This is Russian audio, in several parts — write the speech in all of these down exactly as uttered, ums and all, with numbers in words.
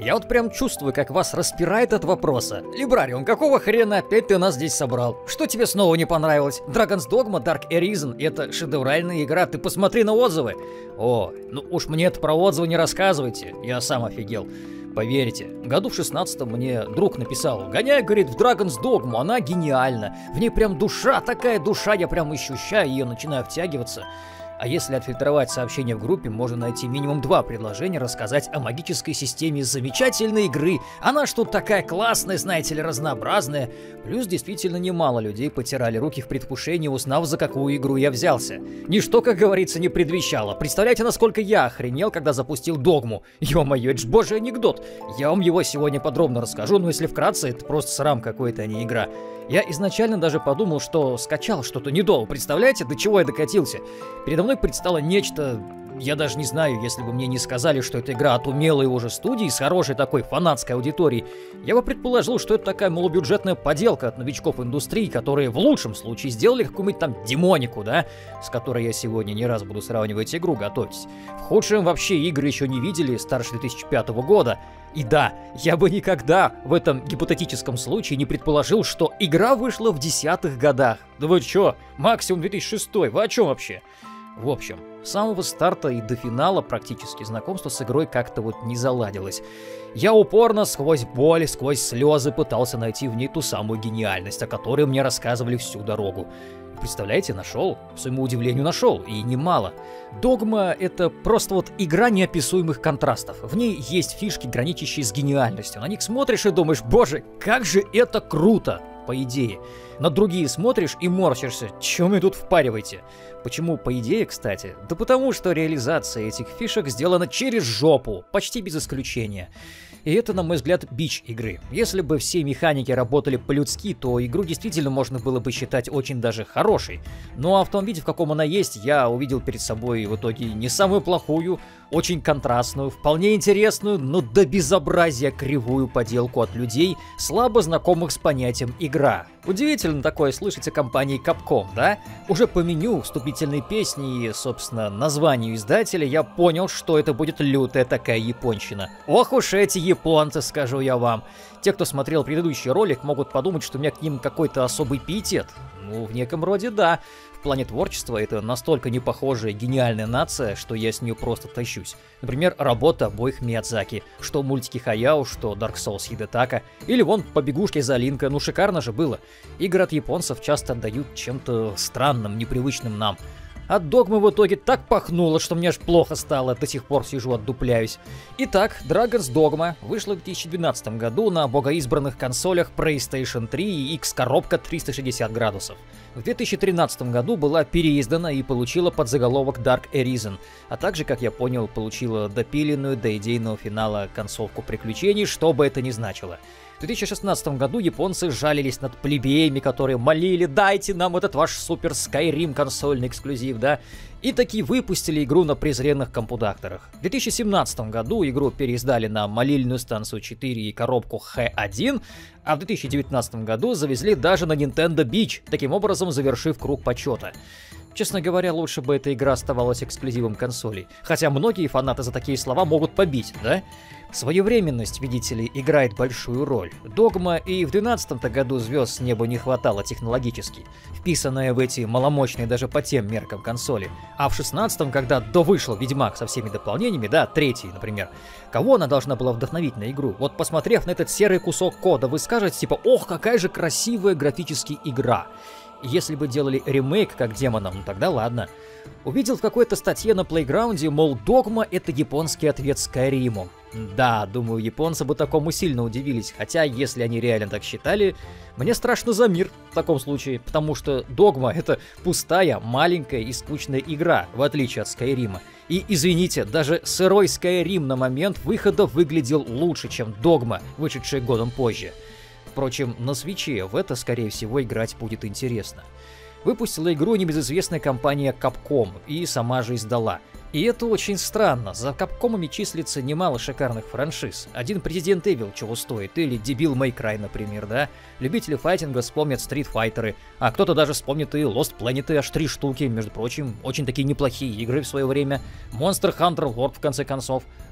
Я вот прям чувствую, как вас распирает от вопроса. Либрарион, какого хрена опять ты нас здесь собрал? Что тебе снова не понравилось? Dragon's Dogma Dark Arisen — это шедевральная игра, ты посмотри на отзывы. О, ну уж мне это про отзывы не рассказывайте, я сам офигел. Поверьте, году в шестнадцатом мне друг написал: гоняй, говорит, в Dragon's Dogma, она гениальна. В ней прям душа, такая душа, я прям ощущаю ее, начинаю втягиваться. А если отфильтровать сообщения в группе, можно найти минимум два предложения рассказать о магической системе замечательной игры. Она ж тут такая классная, знаете ли, разнообразная. Плюс действительно немало людей потирали руки в предвкушении, узнав, за какую игру я взялся. Ничто, как говорится, не предвещало. Представляете, насколько я охренел, когда запустил Догму. Ё-моё, это ж божий анекдот. Я вам его сегодня подробно расскажу, но если вкратце, это просто срам какой-то, а не игра. Я изначально даже подумал, что скачал что-то недолго. Представляете, до чего я докатился? Передо мной предстало нечто... Я даже не знаю, если бы мне не сказали, что это игра от умелой уже студии с хорошей такой фанатской аудиторией, я бы предположил, что это такая малобюджетная поделка от новичков индустрии, которые в лучшем случае сделали какую-нибудь там демонику, да, с которой я сегодня не раз буду сравнивать игру, готовьтесь. В худшем вообще игры еще не видели, старше две тысячи пятого года. И да, я бы никогда в этом гипотетическом случае не предположил, что игра вышла в десятых годах. Да вы чё, максимум две тысячи шестой, вы о чем вообще? В общем, с самого старта и до финала практически знакомство с игрой как-то вот не заладилось. Я упорно, сквозь боль, сквозь слезы пытался найти в ней ту самую гениальность, о которой мне рассказывали всю дорогу. Представляете, нашел. К своему удивлению, нашел. И немало. Догма — это просто вот игра неописуемых контрастов. В ней есть фишки, граничащие с гениальностью. На них смотришь и думаешь: боже, как же это круто! По идее. На другие смотришь и морщишься. Чё вы тут впариваете? Почему по идее, кстати? Да потому что реализация этих фишек сделана через жопу, почти без исключения. И это, на мой взгляд, бич игры. Если бы все механики работали по-людски, то игру действительно можно было бы считать очень даже хорошей. Ну а в том виде, в каком она есть, я увидел перед собой в итоге не самую плохую, очень контрастную, вполне интересную, но до безобразия кривую поделку от людей, слабо знакомых с понятием «игра». Удивительно такое слышать о компании Capcom, да? Уже по меню, вступительной песни и, собственно, названию издателя я понял, что это будет лютая такая японщина. Ох уж эти японцы, скажу я вам. Те, кто смотрел предыдущий ролик, могут подумать, что у меня к ним какой-то особый пиетет. Ну, в неком роде да. В плане творчества это настолько непохожая гениальная нация, что я с нее просто тащусь. Например, работа обоих Миядзаки. Что мультики Хаяо, что Dark Souls Хидетака. Или вон побегушки за Линка. Ну шикарно же было. Игры от японцев часто отдают чем-то странным, непривычным нам. От Догмы в итоге так пахнуло, что мне аж плохо стало, до сих пор сижу, отдупляюсь. Итак, Dragon's Dogma вышла в две тысячи двенадцатом году на богоизбранных консолях PlayStation три и X-коробка триста шестьдесят градусов. В две тысячи тринадцатом году была переиздана и получила подзаголовок Dark Arisen, а также, как я понял, получила допиленную до идейного финала концовку приключений, что бы это ни значило. В две тысячи шестнадцатом году японцы жалились над плебеями, которые молили: дайте нам этот ваш супер Skyrim консольный эксклюзив, да? И таки выпустили игру на презренных компудакторах. В две тысячи семнадцатом году игру переиздали на молильную станцию четыре и коробку эйч один, а в две тысячи девятнадцатом году завезли даже на Nintendo Beach, таким образом завершив круг почета. Честно говоря, лучше бы эта игра оставалась эксклюзивом консолей. Хотя многие фанаты за такие слова могут побить, да? Своевременность, видите ли, играет большую роль. Догма и в двенадцатом-то году звезд с неба не хватало технологически, вписанная в эти маломощные даже по тем меркам консоли. А в шестнадцатом, когда довышел Ведьмак со всеми дополнениями, да, третий, например, кого она должна была вдохновить на игру? Вот посмотрев на этот серый кусок кода, вы скажете типа: ох, какая же красивая графически игра. Если бы делали ремейк как демонам, ну тогда ладно. Увидел в какой-то статье на Playground, мол, Догма — это японский ответ Скайриму. Да, думаю, японцы бы такому сильно удивились, хотя, если они реально так считали, мне страшно за мир в таком случае, потому что Догма — это пустая, маленькая и скучная игра, в отличие от Скайрима. И, извините, даже сырой Скайрим на момент выхода выглядел лучше, чем Догма, вышедшая годом позже. Впрочем, на свитче в это, скорее всего, играть будет интересно. Выпустила игру небезызвестная компания Capcom и сама же издала. И это очень странно, за Капкомами числится немало шикарных франшиз. Один Resident Evil чего стоит, или Devil May Cry, например, да? Любители файтинга вспомнят Street Fighter, а кто-то даже вспомнит и Lost Planet, аж три штуки, между прочим, очень такие неплохие игры в свое время. Monster Hunter World, в конце концов.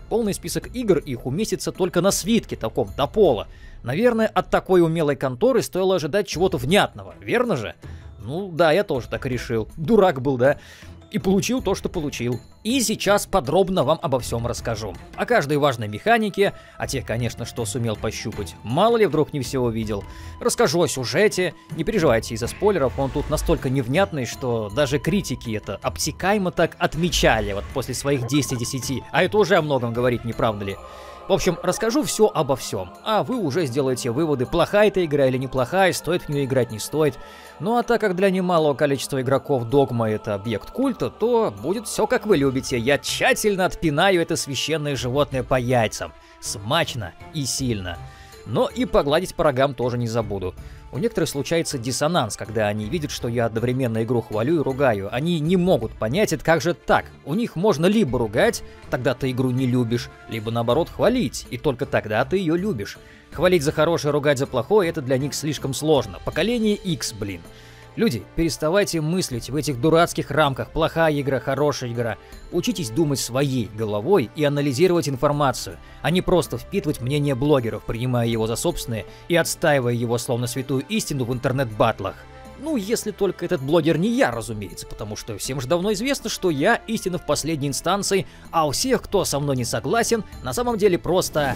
полный список игр их уместится только на свитке таком, до пола. Наверное, от такой умелой конторы стоило ожидать чего-то внятного, верно же? Ну да, я тоже так решил. Дурак был, да? И получил то, что получил. И сейчас подробно вам обо всем расскажу. О каждой важной механике, о тех, конечно, что сумел пощупать. Мало ли, вдруг не все увидел. Расскажу о сюжете. Не переживайте из-за спойлеров, он тут настолько невнятный, что даже критики это обтекаемо так отмечали вот после своих десяти десяти. А это уже о многом говорит, не правда ли? В общем, расскажу все обо всем, а вы уже сделаете выводы, плохая эта игра или неплохая, стоит в нее играть, не стоит. Ну а так как для немалого количества игроков Dogma это объект культа, то будет все как вы любите. Я тщательно отпинаю это священное животное по яйцам. Смачно и сильно. Но и погладить по рогам тоже не забуду. У некоторых случается диссонанс, когда они видят, что я одновременно игру хвалю и ругаю. Они не могут понять, это как же так. У них можно либо ругать, тогда ты игру не любишь, либо наоборот хвалить, и только тогда ты ее любишь. Хвалить за хорошее, ругать за плохое — это для них слишком сложно. Поколение X, блин. Люди, переставайте мыслить в этих дурацких рамках. Плохая игра, хорошая игра. Учитесь думать своей головой и анализировать информацию, а не просто впитывать мнение блогеров, принимая его за собственное и отстаивая его словно святую истину в интернет-баттлах. Ну, если только этот блогер не я, разумеется, потому что всем же давно известно, что я истина в последней инстанции, а у всех, кто со мной не согласен, на самом деле просто...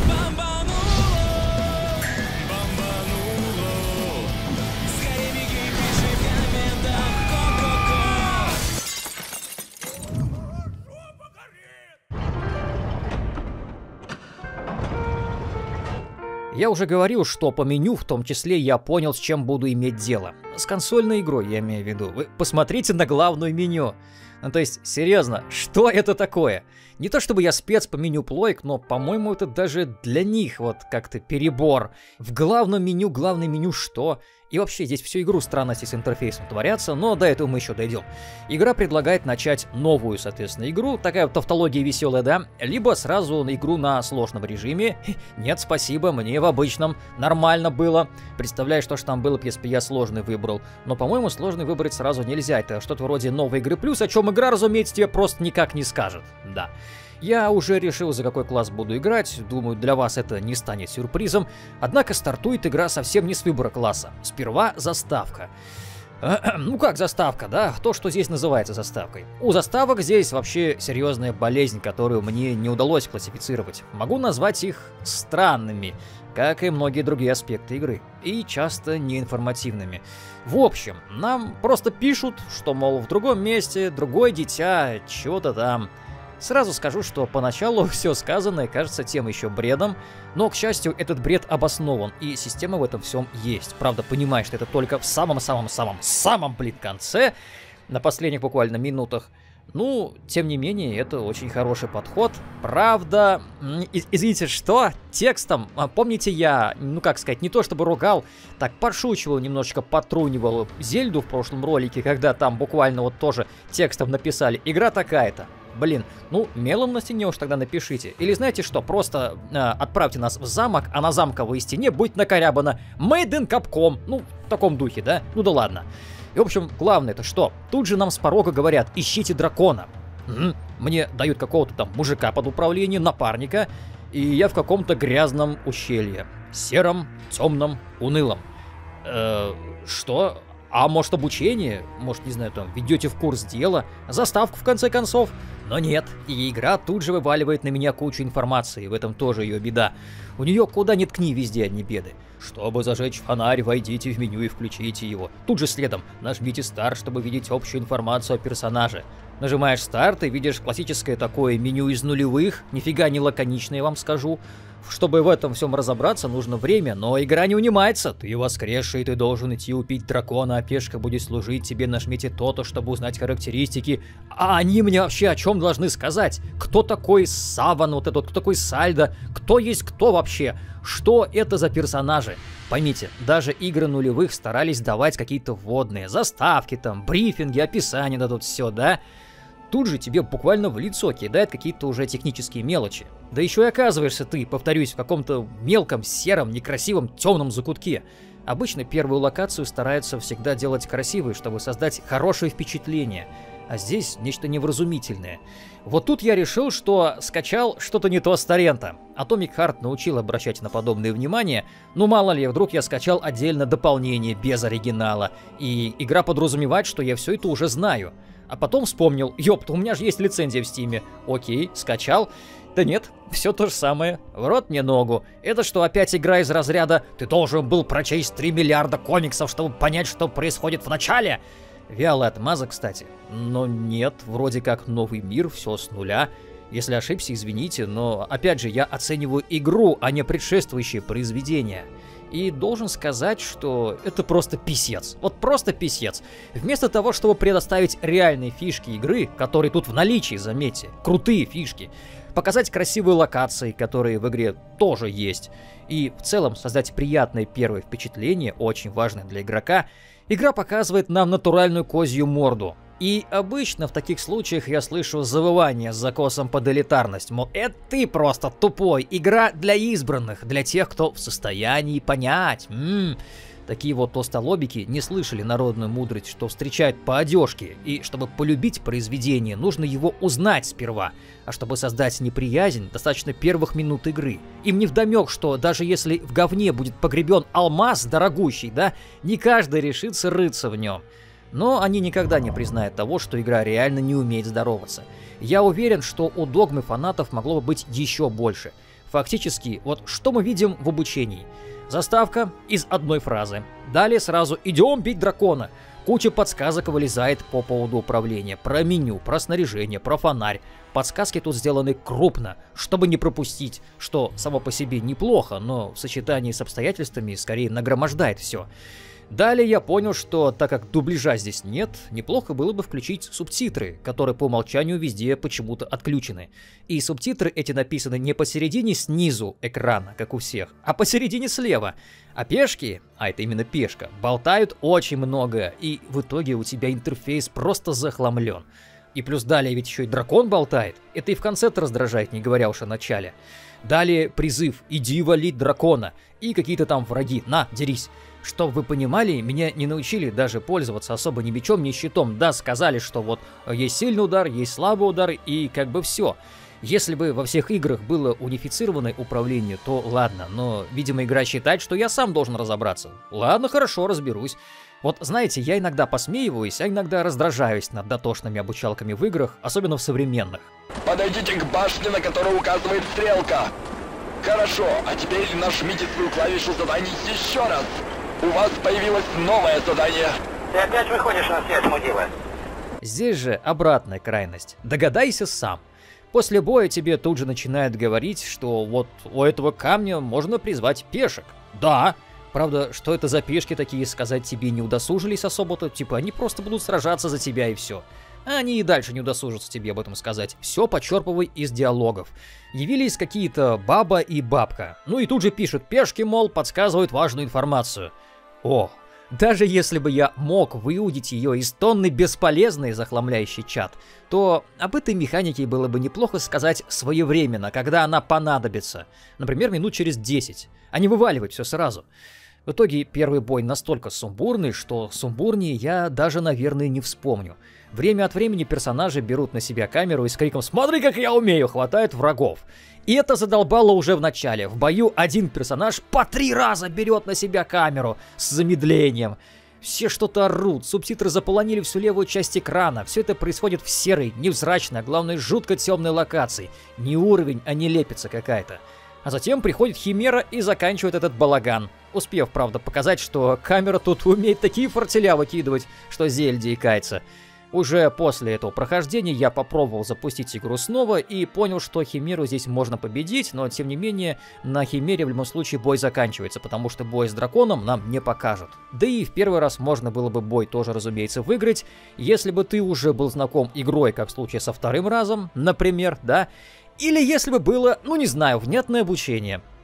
Я уже говорил, что по меню в том числе я понял, с чем буду иметь дело. С консольной игрой, я имею в виду. Вы посмотрите на главное меню. Ну то есть, серьезно, что это такое? Не то чтобы я спец по меню плойк, но, по-моему, это даже для них вот как-то перебор. В главном меню, главное меню что? И вообще, здесь всю игру странности с интерфейсом творятся, но до этого мы еще дойдем. Игра предлагает начать новую, соответственно, игру, такая вот тавтология веселая, да? Либо сразу на игру на сложном режиме. Нет, спасибо, мне в обычном нормально было. Представляешь, что ж там было, если бы я сложный выбрал. Но, по-моему, сложный выбрать сразу нельзя. Это что-то вроде новой игры плюс, о чем игра, разумеется, тебе просто никак не скажет. Да. Я уже решил, за какой класс буду играть, думаю, для вас это не станет сюрпризом, однако стартует игра совсем не с выбора класса. Сперва заставка. Ну как заставка, да? То, что здесь называется заставкой. У заставок здесь вообще серьезная болезнь, которую мне не удалось классифицировать. Могу назвать их странными, как и многие другие аспекты игры, и часто неинформативными. В общем, нам просто пишут, что, мол, в другом месте, другое дитя, чего-то там... Сразу скажу, что поначалу все сказанное кажется тем еще бредом, но, к счастью, этот бред обоснован, и система в этом всем есть. Правда, понимаешь, что это только в самом-самом-самом-самом, блин, конце, на последних буквально минутах. Ну, тем не менее, это очень хороший подход. Правда, извините, что? Текстом, помните, я, ну как сказать, не то чтобы ругал, так подшучивал, немножечко потрунивал Зельду в прошлом ролике, когда там буквально вот тоже текстом написали «Игра такая-то». Блин, ну, мелом на стене уж тогда напишите. Или знаете что, просто э, отправьте нас в замок, а на замковой стене будет накорябано «Made in Capcom». Ну, в таком духе, да? Ну да ладно. И, в общем, главное-то что? Тут же нам с порога говорят «Ищите дракона». Угу. Мне дают какого-то там мужика под управлением, напарника, и я в каком-то грязном ущелье. Сером, темном, унылом. Э, что? А может обучение? Может, не знаю, там, ведете в курс дела? Заставку, в конце концов? Но нет, и игра тут же вываливает на меня кучу информации, в этом тоже ее беда. У нее куда ни ткни, везде одни беды. Чтобы зажечь фонарь, войдите в меню и включите его. Тут же следом нажмите старт, чтобы видеть общую информацию о персонаже. Нажимаешь старт и видишь классическое такое меню из нулевых, нифига не лаконичное, вам скажу. Чтобы в этом всем разобраться, нужно время, но игра не унимается. Ты воскресший, ты должен идти убить дракона, а пешка будет служить тебе, нажмите то-то, чтобы узнать характеристики. А они мне вообще о чем должны сказать? Кто такой Саван, вот этот, кто такой Сальдо? Кто есть кто вообще? Что это за персонажи? Поймите, даже игры нулевых старались давать какие-то вводные, заставки там, брифинги, описания дадут все, да? Тут же тебе буквально в лицо кидает какие-то уже технические мелочи. Да еще и оказываешься ты, повторюсь, в каком-то мелком, сером, некрасивом, темном закутке. Обычно первую локацию стараются всегда делать красивой, чтобы создать хорошее впечатление. а здесь нечто невразумительное. Вот тут я решил, что скачал что-то не то с торрента. Atomic Heart научил обращать на подобное внимание, ну мало ли, вдруг я скачал отдельно дополнение без оригинала, и игра подразумевает, что я все это уже знаю. А потом вспомнил, ёпта, у меня же есть лицензия в Стиме. Окей, скачал. Да нет, все то же самое. В рот мне ногу. Это что, опять игра из разряда «ты должен был прочесть три миллиарда комиксов, чтобы понять, что происходит в начале»? Вялая отмаза, кстати. Но нет, вроде как новый мир, все с нуля. Если ошибся, извините, но опять же, я оцениваю игру, а не предшествующее произведение. И должен сказать, что это просто писец. Вот просто писец. Вместо того, чтобы предоставить реальные фишки игры, которые тут в наличии, заметьте, крутые фишки, показать красивые локации, которые в игре тоже есть, и в целом создать приятное первое впечатление, очень важное для игрока, игра показывает нам натуральную козью морду. И обычно в таких случаях я слышу завывание с закосом под элитарность, мол, это ты просто тупой, игра для избранных, для тех, кто в состоянии понять. М-м. Такие вот толстолобики не слышали народную мудрость, что встречают по одежке, и чтобы полюбить произведение, нужно его узнать сперва, а чтобы создать неприязнь, достаточно первых минут игры. Им невдомек, что даже если в говне будет погребен алмаз дорогущий, да, не каждый решится рыться в нем. Но они никогда не признают того, что игра реально не умеет здороваться. Я уверен, что у Догмы фанатов могло бы быть еще больше. Фактически, вот что мы видим в обучении. Заставка из одной фразы. Далее сразу «идем бить дракона». Куча подсказок вылезает по поводу управления, про меню, про снаряжение, про фонарь. Подсказки тут сделаны крупно, чтобы не пропустить, что само по себе неплохо, но в сочетании с обстоятельствами скорее нагромождает все. Далее я понял, что так как дубляжа здесь нет, неплохо было бы включить субтитры, которые по умолчанию везде почему-то отключены. И субтитры эти написаны не посередине снизу экрана, как у всех, а посередине слева. А пешки, а это именно пешка, болтают очень много, и в итоге у тебя интерфейс просто захламлен. И плюс далее ведь еще и дракон болтает, это и в конце-то раздражает, не говоря уж о начале. Далее призыв «иди валить дракона» и какие-то там враги «на, дерись». Чтоб вы понимали, меня не научили даже пользоваться особо ни мечом, ни щитом. Да, сказали, что вот есть сильный удар, есть слабый удар и как бы все. Если бы во всех играх было унифицированное управление, то ладно, но, видимо, игра считает, что я сам должен разобраться. Ладно, хорошо, разберусь. Вот знаете, я иногда посмеиваюсь, а иногда раздражаюсь над дотошными обучалками в играх, особенно в современных. Подойдите к башне, на которую указывает стрелка. Хорошо, а теперь нажмите свою клавишу заданий еще раз. У вас появилось новое задание. Ты опять выходишь на связь, мудила. Здесь же обратная крайность. Догадайся сам. После боя тебе тут же начинают говорить, что вот у этого камня можно призвать пешек. Да. Правда, что это за пешки такие, сказать тебе не удосужились особо-то. Типа они просто будут сражаться за тебя и все. А они и дальше не удосужатся тебе об этом сказать. Все почерпывай из диалогов. Явились какие-то баба и бабка. Ну и тут же пишут, пешки, мол, подсказывают важную информацию. О, даже если бы я мог выудить ее из тонны бесполезной захламляющий чат, то об этой механике было бы неплохо сказать своевременно, когда она понадобится. Например, минут через десять, а не вываливать все сразу. В итоге первый бой настолько сумбурный, что сумбурнее я даже, наверное, не вспомню. Время от времени персонажи берут на себя камеру и с криком «Смотри, как я умею!» хватают врагов. И это задолбало уже в начале. В бою один персонаж по три раза берет на себя камеру с замедлением. Все что-то орут, субтитры заполонили всю левую часть экрана. Все это происходит в серой, невзрачной, а главное жутко темной локации. Не уровень, а нелепица какая-то. А затем приходит Химера и заканчивает этот балаган. Успев, правда, показать, что камера тут умеет такие фортеля выкидывать, что зелье икается. Уже после этого прохождения я попробовал запустить игру снова и понял, что Химеру здесь можно победить, но тем не менее на Химере в любом случае бой заканчивается, потому что бой с драконом нам не покажут. Да и в первый раз можно было бы бой тоже, разумеется, выиграть, если бы ты уже был знаком игрой, как в случае со вторым разом, например, да, или если бы было, ну не знаю, внятное обучение.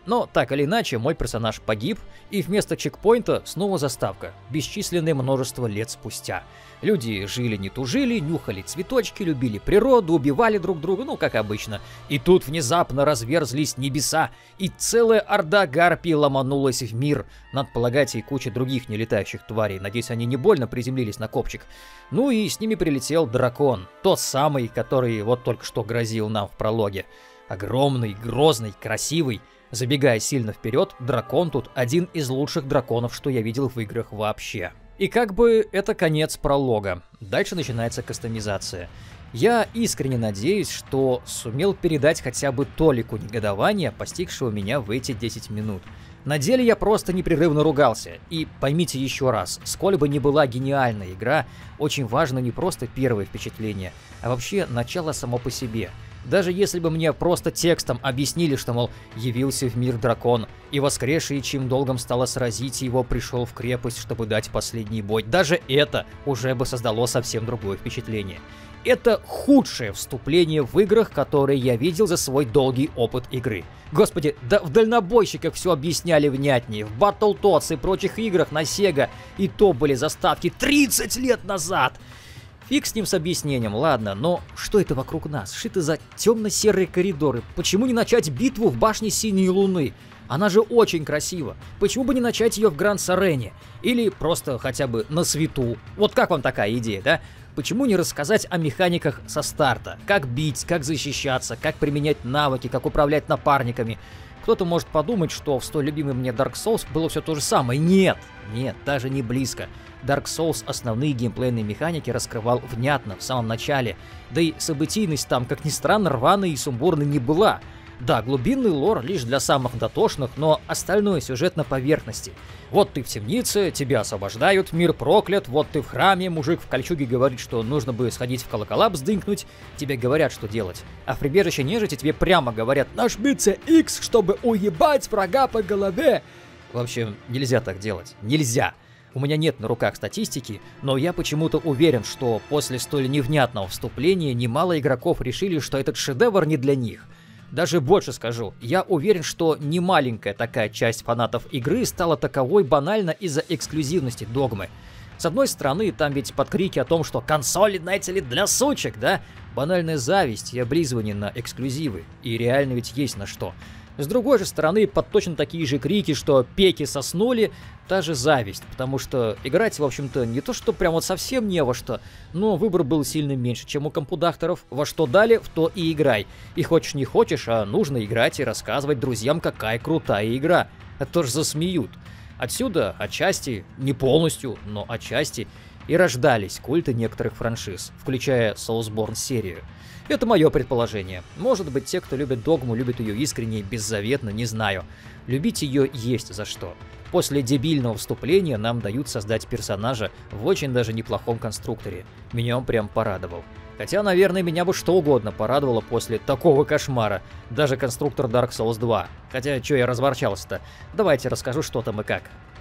Но так или иначе, мой персонаж погиб, и вместо чекпоинта снова заставка, бесчисленное множество лет спустя. Люди жили не тужили, нюхали цветочки, любили природу, убивали друг друга, ну как обычно. И тут внезапно разверзлись небеса, и целая орда гарпий ломанулась в мир. Надо полагать, и куча других нелетающих тварей, надеюсь, они не больно приземлились на копчик. Ну и с ними прилетел дракон, тот самый, который вот только что грозил нам в прологе. Огромный, грозный, красивый. Забегая сильно вперед, дракон тут один из лучших драконов, что я видел в играх вообще. И как бы это конец пролога. Дальше начинается кастомизация. Я искренне надеюсь, что сумел передать хотя бы толику негодования, постигшего меня в эти десять минут. На деле я просто непрерывно ругался. И поймите еще раз, сколь бы ни была гениальная игра, очень важно не просто первое впечатление, а вообще начало само по себе. Даже если бы мне просто текстом объяснили, что, мол, явился в мир дракон, и воскресший, чьим долгом стало сразить его, пришел в крепость, чтобы дать последний бой, даже это уже бы создало совсем другое впечатление. Это худшее вступление в играх, которые я видел за свой долгий опыт игры. Господи, да в дальнобойщиках все объясняли внятнее, в Battletoads и прочих играх на Sega и то были заставки тридцать лет назад! Фиг с ним с объяснением, ладно, но что это вокруг нас? Что это за темно-серые коридоры? Почему не начать битву в башне Синей Луны? Она же очень красива. Почему бы не начать ее в Гранд-Сарене? Или просто хотя бы на свету? Вот как вам такая идея, да? Почему не рассказать о механиках со старта? Как бить, как защищаться, как применять навыки, как управлять напарниками? Кто-то может подумать, что в столь любимой мне Dark Souls было все то же самое. Нет, нет, даже не близко. Dark Souls основные геймплейные механики раскрывал внятно в самом начале, да и событийность там, как ни странно, рваной и сумбурной не была. Да, глубинный лор лишь для самых дотошных, но остальной сюжет на поверхности. Вот ты в темнице, тебя освобождают, мир проклят, вот ты в храме, мужик в кольчуге говорит, что нужно бы сходить в колокола бздынькнуть, тебе говорят, что делать. А в прибежище нежити тебе прямо говорят «Нажмите X, чтобы уебать врага по голове». В общем, нельзя так делать. Нельзя. У меня нет на руках статистики, но я почему-то уверен, что после столь невнятного вступления немало игроков решили, что этот шедевр не для них. Даже больше скажу, я уверен, что немаленькая такая часть фанатов игры стала таковой банально из-за эксклюзивности догмы. С одной стороны, там ведь под крики о том, что консоли, знаете ли, для сучек, да? Банальная зависть и облизывание на эксклюзивы. И реально ведь есть на что. С другой же стороны, под точно такие же крики, что пеки соснули, та же зависть, потому что играть, в общем-то, не то что прям вот совсем не во что, но выбор был сильно меньше, чем у компудахторов. Во что дали, в то и играй. И хочешь не хочешь, а нужно играть и рассказывать друзьям, какая крутая игра. Это тоже засмеют. Отсюда, отчасти, не полностью, но отчасти, и рождались культы некоторых франшиз, включая Soulsborne серию. Это мое предположение. Может быть, те, кто любит догму, любят ее искренне и беззаветно, не знаю. Любить ее есть за что. После дебильного вступления нам дают создать персонажа в очень даже неплохом конструкторе. Меня он прям порадовал. Хотя, наверное, меня бы что угодно порадовало после такого кошмара. Даже конструктор Dark Souls два. Хотя, чё я разворчался-то? Давайте расскажу, что там и как.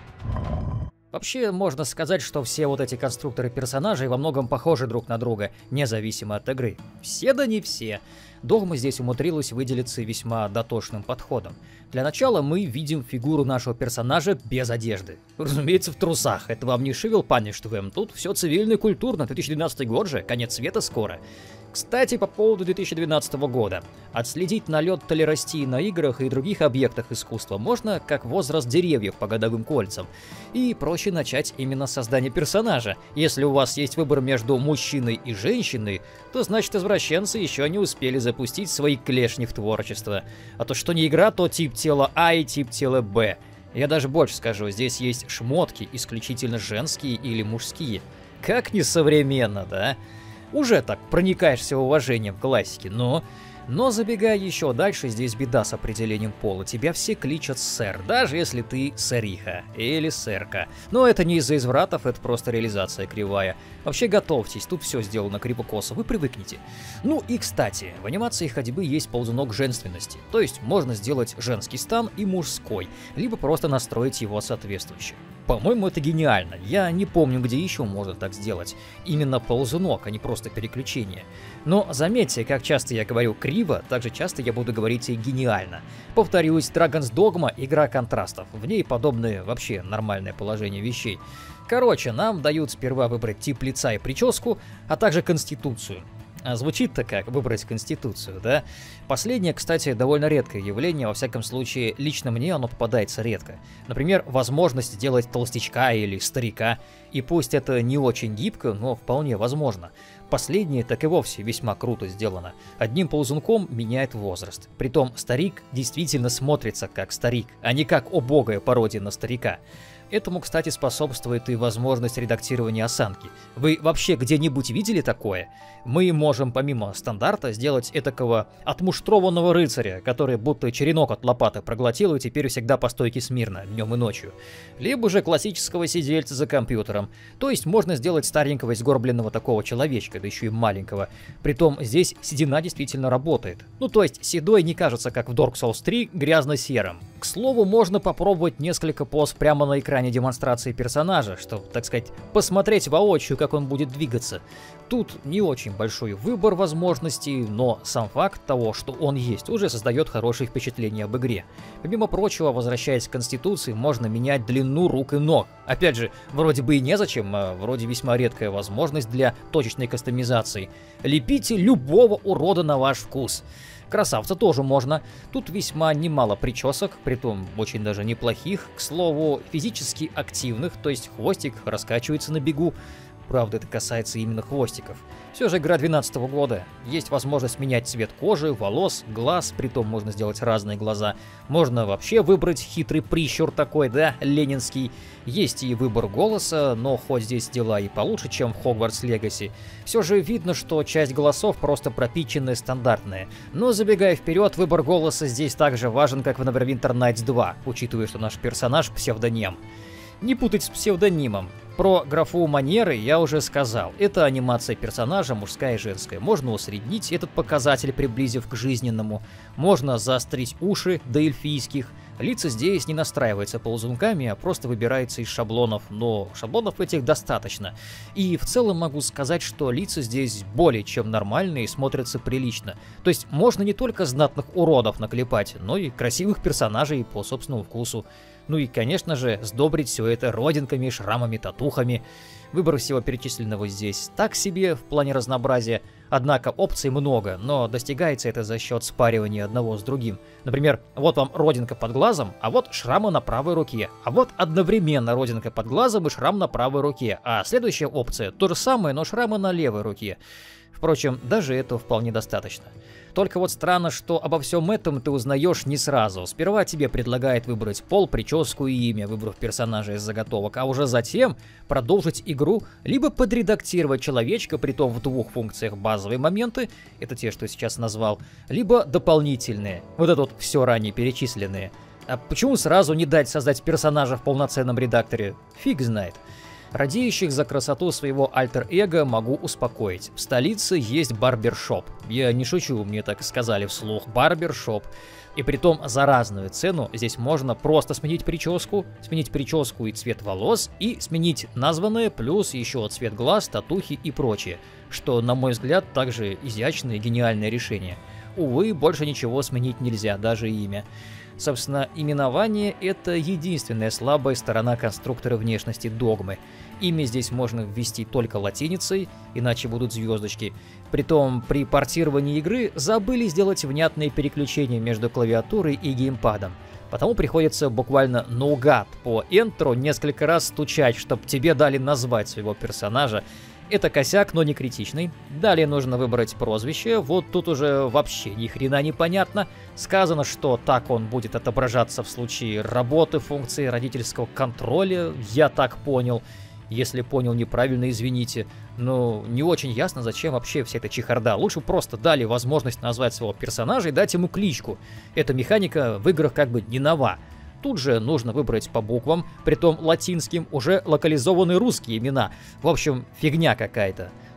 Вообще, можно сказать, что все вот эти конструкторы персонажей во многом похожи друг на друга, независимо от игры. Все да не все. Догма здесь умудрилась выделиться весьма дотошным подходом. Для начала мы видим фигуру нашего персонажа без одежды. Разумеется, в трусах. Это вам не Шивел Паниш ТВ. Тут все цивильно и культурно. две тысячи двенадцатый год же, конец света скоро. Кстати, по поводу две тысячи двенадцатого года. Отследить налет толерастии на играх и других объектах искусства можно как возраст деревьев по годовым кольцам. И проще начать именно с создания персонажа. Если у вас есть выбор между мужчиной и женщиной, то значит извращенцы еще не успели запустить свои клешни в творчество. А то что не игра, то тип тела А и тип тела Б. Я даже больше скажу, здесь есть шмотки исключительно женские или мужские. Как несовременно, да? Уже так проникаешься уважением к классике, но... Но забегая еще дальше, здесь беда с определением пола. Тебя все кличат сэр, даже если ты сэриха или сэрка. Но это не из-за извратов, это просто реализация кривая. Вообще готовьтесь, тут все сделано криво-косо, вы привыкнете. Ну и кстати, в анимации ходьбы есть ползунок женственности. То есть можно сделать женский стан и мужской, либо просто настроить его соответствующе. По-моему, это гениально. Я не помню, где еще можно так сделать. Именно ползунок, а не просто переключение. Но заметьте, как часто я говорю криво, так же часто я буду говорить и гениально. Повторюсь, Dragon's Dogma — игра контрастов. В ней подобное вообще нормальное положение вещей. Короче, нам дают сперва выбрать тип лица и прическу, а также конституцию. А звучит-то как выбрать конституцию, да? Последнее, кстати, довольно редкое явление, во всяком случае, лично мне оно попадается редко. Например, возможность сделать толстячка или старика. И пусть это не очень гибко, но вполне возможно. Последнее так и вовсе весьма круто сделано. Одним ползунком меняет возраст. Притом старик действительно смотрится как старик, а не как убогая пародия на старика. Этому, кстати, способствует и возможность редактирования осанки. Вы вообще где-нибудь видели такое? Мы можем помимо стандарта сделать этакого отмуштрованного рыцаря, который будто черенок от лопаты проглотил и теперь всегда по стойке смирно, днем и ночью. Либо же классического сидельца за компьютером. То есть можно сделать старенького сгорбленного такого человечка, да еще и маленького. Притом здесь седина действительно работает. Ну то есть седой не кажется, как в Dark Souls три, грязно-серым. К слову, можно попробовать несколько поз прямо на экране демонстрации персонажа, чтобы, так сказать, посмотреть воочию, как он будет двигаться. Тут не очень большой выбор возможностей, но сам факт того, что он есть, уже создает хорошее впечатление об игре. Помимо прочего, возвращаясь к конституции, можно менять длину рук и ног. Опять же, вроде бы и незачем, а вроде весьма редкая возможность для точечной кастомизации. Лепите любого урода на ваш вкус. Красавца тоже можно. Тут весьма немало причесок, притом очень даже неплохих. К слову, физически активных, то есть хвостик раскачивается на бегу. Правда, это касается именно хвостиков. Все же игра двенадцатого года. Есть возможность менять цвет кожи, волос, глаз, притом можно сделать разные глаза. Можно вообще выбрать хитрый прищур такой, да, ленинский. Есть и выбор голоса, но хоть здесь дела и получше, чем в Hogwarts Legacy. Все же видно, что часть голосов просто пропитченные, стандартные. Но забегая вперед, выбор голоса здесь также важен, как в Neverwinter Nights два, учитывая, что наш персонаж псевдоним. Не путать с псевдонимом. Про графу манеры я уже сказал. Это анимация персонажа, мужская и женская. Можно усреднить этот показатель, приблизив к жизненному. Можно заострить уши до эльфийских. Лица здесь не настраиваются ползунками, а просто выбирается из шаблонов. Но шаблонов этих достаточно. И в целом могу сказать, что лица здесь более чем нормальные и смотрятся прилично. То есть можно не только знатных уродов наклепать, но и красивых персонажей по собственному вкусу. Ну и, конечно же, сдобрить все это родинками, шрамами, татухами. Выбор всего перечисленного здесь так себе в плане разнообразия, однако опций много, но достигается это за счет спаривания одного с другим. Например, вот вам родинка под глазом, а вот шрамы на правой руке, а вот одновременно родинка под глазом и шрам на правой руке, а следующая опция то же самое, но шрамы на левой руке. Впрочем, даже этого вполне достаточно. Только вот странно, что обо всем этом ты узнаешь не сразу. Сперва тебе предлагают выбрать пол, прическу и имя, выбрав персонажа из заготовок, а уже затем продолжить игру, либо подредактировать человечка, притом в двух функциях: базовые моменты, это те, что сейчас назвал, либо дополнительные, вот это вот все ранее перечисленные. А почему сразу не дать создать персонажа в полноценном редакторе? Фиг знает. Радеющих за красоту своего альтер-эго могу успокоить. В столице есть барбершоп. Я не шучу, мне так и сказали вслух. Барбершоп. И притом за разную цену здесь можно просто сменить прическу, сменить прическу и цвет волос, и сменить названное, плюс еще цвет глаз, татухи и прочее. Что, на мой взгляд, также изящное и гениальное решение. Увы, больше ничего сменить нельзя, даже имя. Собственно, именование — это единственная слабая сторона конструктора внешности Догмы. Имя здесь можно ввести только латиницей, иначе будут звездочки. Притом, при портировании игры забыли сделать внятные переключения между клавиатурой и геймпадом. Потому приходится буквально наугад по энтеру несколько раз стучать, чтобы тебе дали назвать своего персонажа. Это косяк, но не критичный. Далее нужно выбрать прозвище. Вот тут уже вообще ни хрена не понятно. Сказано, что так он будет отображаться в случае работы функции родительского контроля. Я так понял. Если понял неправильно, извините. Но не очень ясно, зачем вообще вся эта чехарда. Лучше просто дали возможность назвать своего персонажа и дать ему кличку. Эта механика в играх как бы не нова. Тут же нужно выбрать по буквам, притом латинским, уже локализованные русские имена. В общем, фигня какая-то.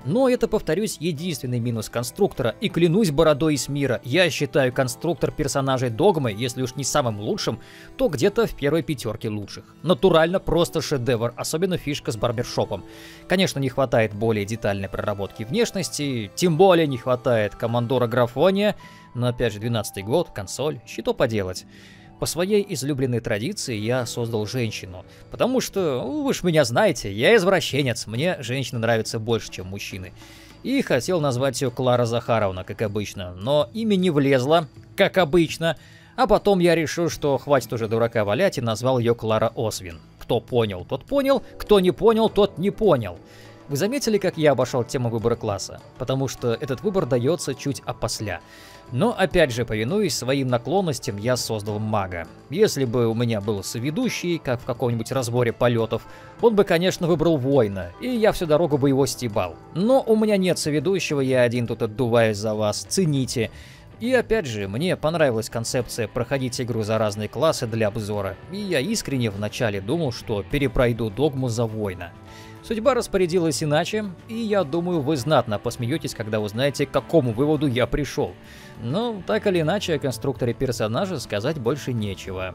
Но это, повторюсь, единственный минус конструктора, и клянусь бородой из мира, я считаю конструктор персонажей Догмы, если уж не самым лучшим, то где-то в первой пятерке лучших. Натурально просто шедевр, особенно фишка с барбершопом. Конечно, не хватает более детальной проработки внешности, тем более не хватает Командора Графония, но опять же двенадцатый год, консоль, что поделать. По своей излюбленной традиции я создал женщину, потому что, вы ж меня знаете, я извращенец, мне женщины нравятся больше, чем мужчины. И хотел назвать ее Клара Захаровна, как обычно, но имя не влезло, как обычно, а потом я решил, что хватит уже дурака валять и назвал ее Клара Освин. Кто понял, тот понял, кто не понял, тот не понял. Вы заметили, как я обошел тему выбора класса? Потому что этот выбор дается чуть опосля. Но опять же, повинуясь своим наклонностям, я создал мага. Если бы у меня был соведущий, как в каком-нибудь разборе полетов, он бы, конечно, выбрал воина, и я всю дорогу бы его стебал. Но у меня нет соведущего, я один тут отдуваюсь за вас, цените. И опять же, мне понравилась концепция проходить игру за разные классы для обзора, и я искренне вначале думал, что перепройду Догму за воина. Судьба распорядилась иначе, и я думаю, вы знатно посмеетесь, когда узнаете, к какому выводу я пришел. Но так или иначе, о конструкторе персонажа сказать больше нечего.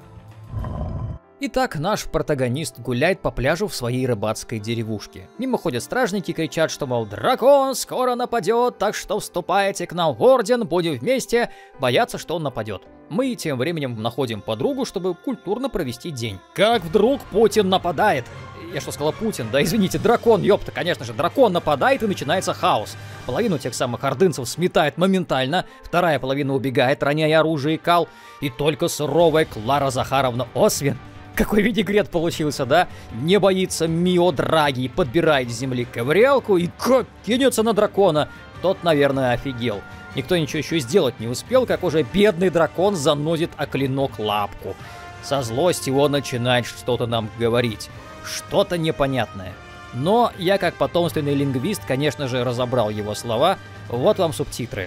Итак, наш протагонист гуляет по пляжу в своей рыбацкой деревушке. Мимо ходят стражники, кричат, что, мол, дракон скоро нападет, так что вступайте к нам в орден, будем вместе, боятся, что он нападет. Мы тем временем находим подругу, чтобы культурно провести день. Как вдруг Путин нападает? Я что сказал, Путин? Да извините, дракон, ёпта, конечно же, дракон нападает и начинается хаос. Половину тех самых ордынцев сметает моментально, вторая половина убегает, роняя оружие и кал, и только суровая Клара Захаровна Освин, какой винегрет получился, да? Не боится Мио Драги, подбирает с земли ковырялку и как кинется на дракона. Тот, наверное, офигел. Никто ничего еще сделать не успел, как уже бедный дракон заносит о клинок лапку. Со злости он начинает что-то нам говорить. Что-то непонятное. Но я, как потомственный лингвист, конечно же, разобрал его слова. Вот вам субтитры.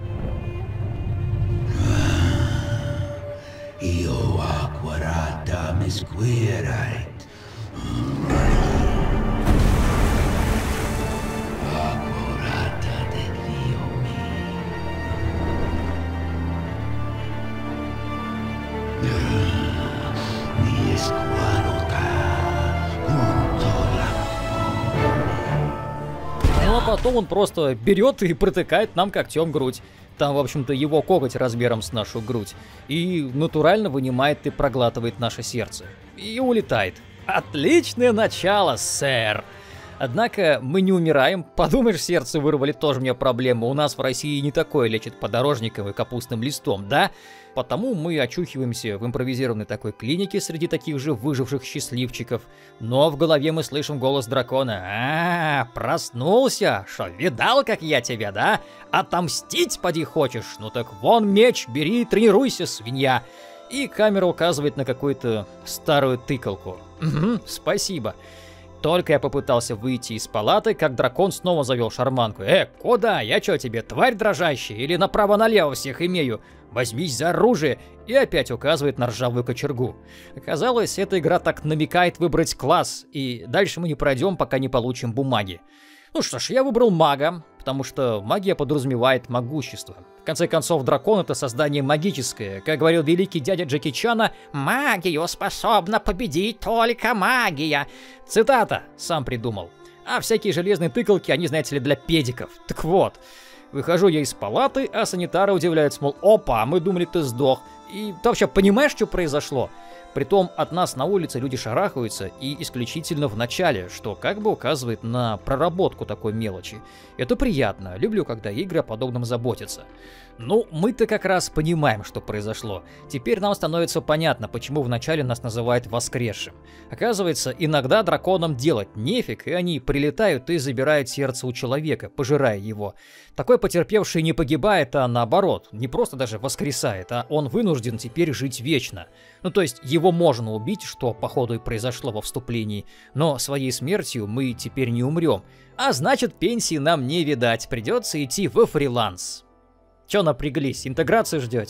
Ну а потом он просто берет и протыкает нам когтем грудь. Там, в общем-то, его коготь размером с нашу грудь. И натурально вынимает и проглатывает наше сердце. И улетает. Отличное начало, сэр! Однако мы не умираем. Подумаешь, сердце вырвали, тоже мне проблема. У нас в России не такое лечат подорожником и капустным листом, да? Потому мы очухиваемся в импровизированной такой клинике среди таких же выживших счастливчиков. Но в голове мы слышим голос дракона. А, проснулся? Шо, видал, как я тебя, да? Отомстить поди хочешь? Ну так вон меч, бери, тренируйся, свинья. И камера указывает на какую-то старую тыкалку. Угу, спасибо. Только я попытался выйти из палаты, как дракон снова завел шарманку. «Э, куда? Я чё тебе, тварь дрожащая? Или направо-налево всех имею? Возьмись за оружие!» И опять указывает на ржавую кочергу. Оказалось, эта игра так намекает выбрать класс, и дальше мы не пройдем, пока не получим бумаги. Ну что ж, я выбрал мага, потому что магия подразумевает могущество. В конце концов, дракон — это создание магическое. Как говорил великий дядя Джеки Чана, «Магию способна победить только магия». Цитата, сам придумал. А всякие железные тыкалки, они, знаете ли, для педиков. Так вот, выхожу я из палаты, а санитары удивляются, мол, опа, мы думали, ты сдох. И ты вообще понимаешь, что произошло? Притом от нас на улице люди шарахаются, и исключительно в начале, что как бы указывает на проработку такой мелочи. Это приятно, люблю, когда игры о подобном заботятся. Ну, мы-то как раз понимаем, что произошло. Теперь нам становится понятно, почему вначале нас называют воскресшим. Оказывается, иногда драконам делать нефиг, и они прилетают и забирают сердце у человека, пожирая его. Такой потерпевший не погибает, а наоборот, не просто даже воскресает, а он вынужден теперь жить вечно. Ну то есть его можно убить, что походу и произошло во вступлении, но своей смертью мы теперь не умрем. А значит, пенсии нам не видать, придется идти во фриланс. Чё напряглись, интеграцию ждете?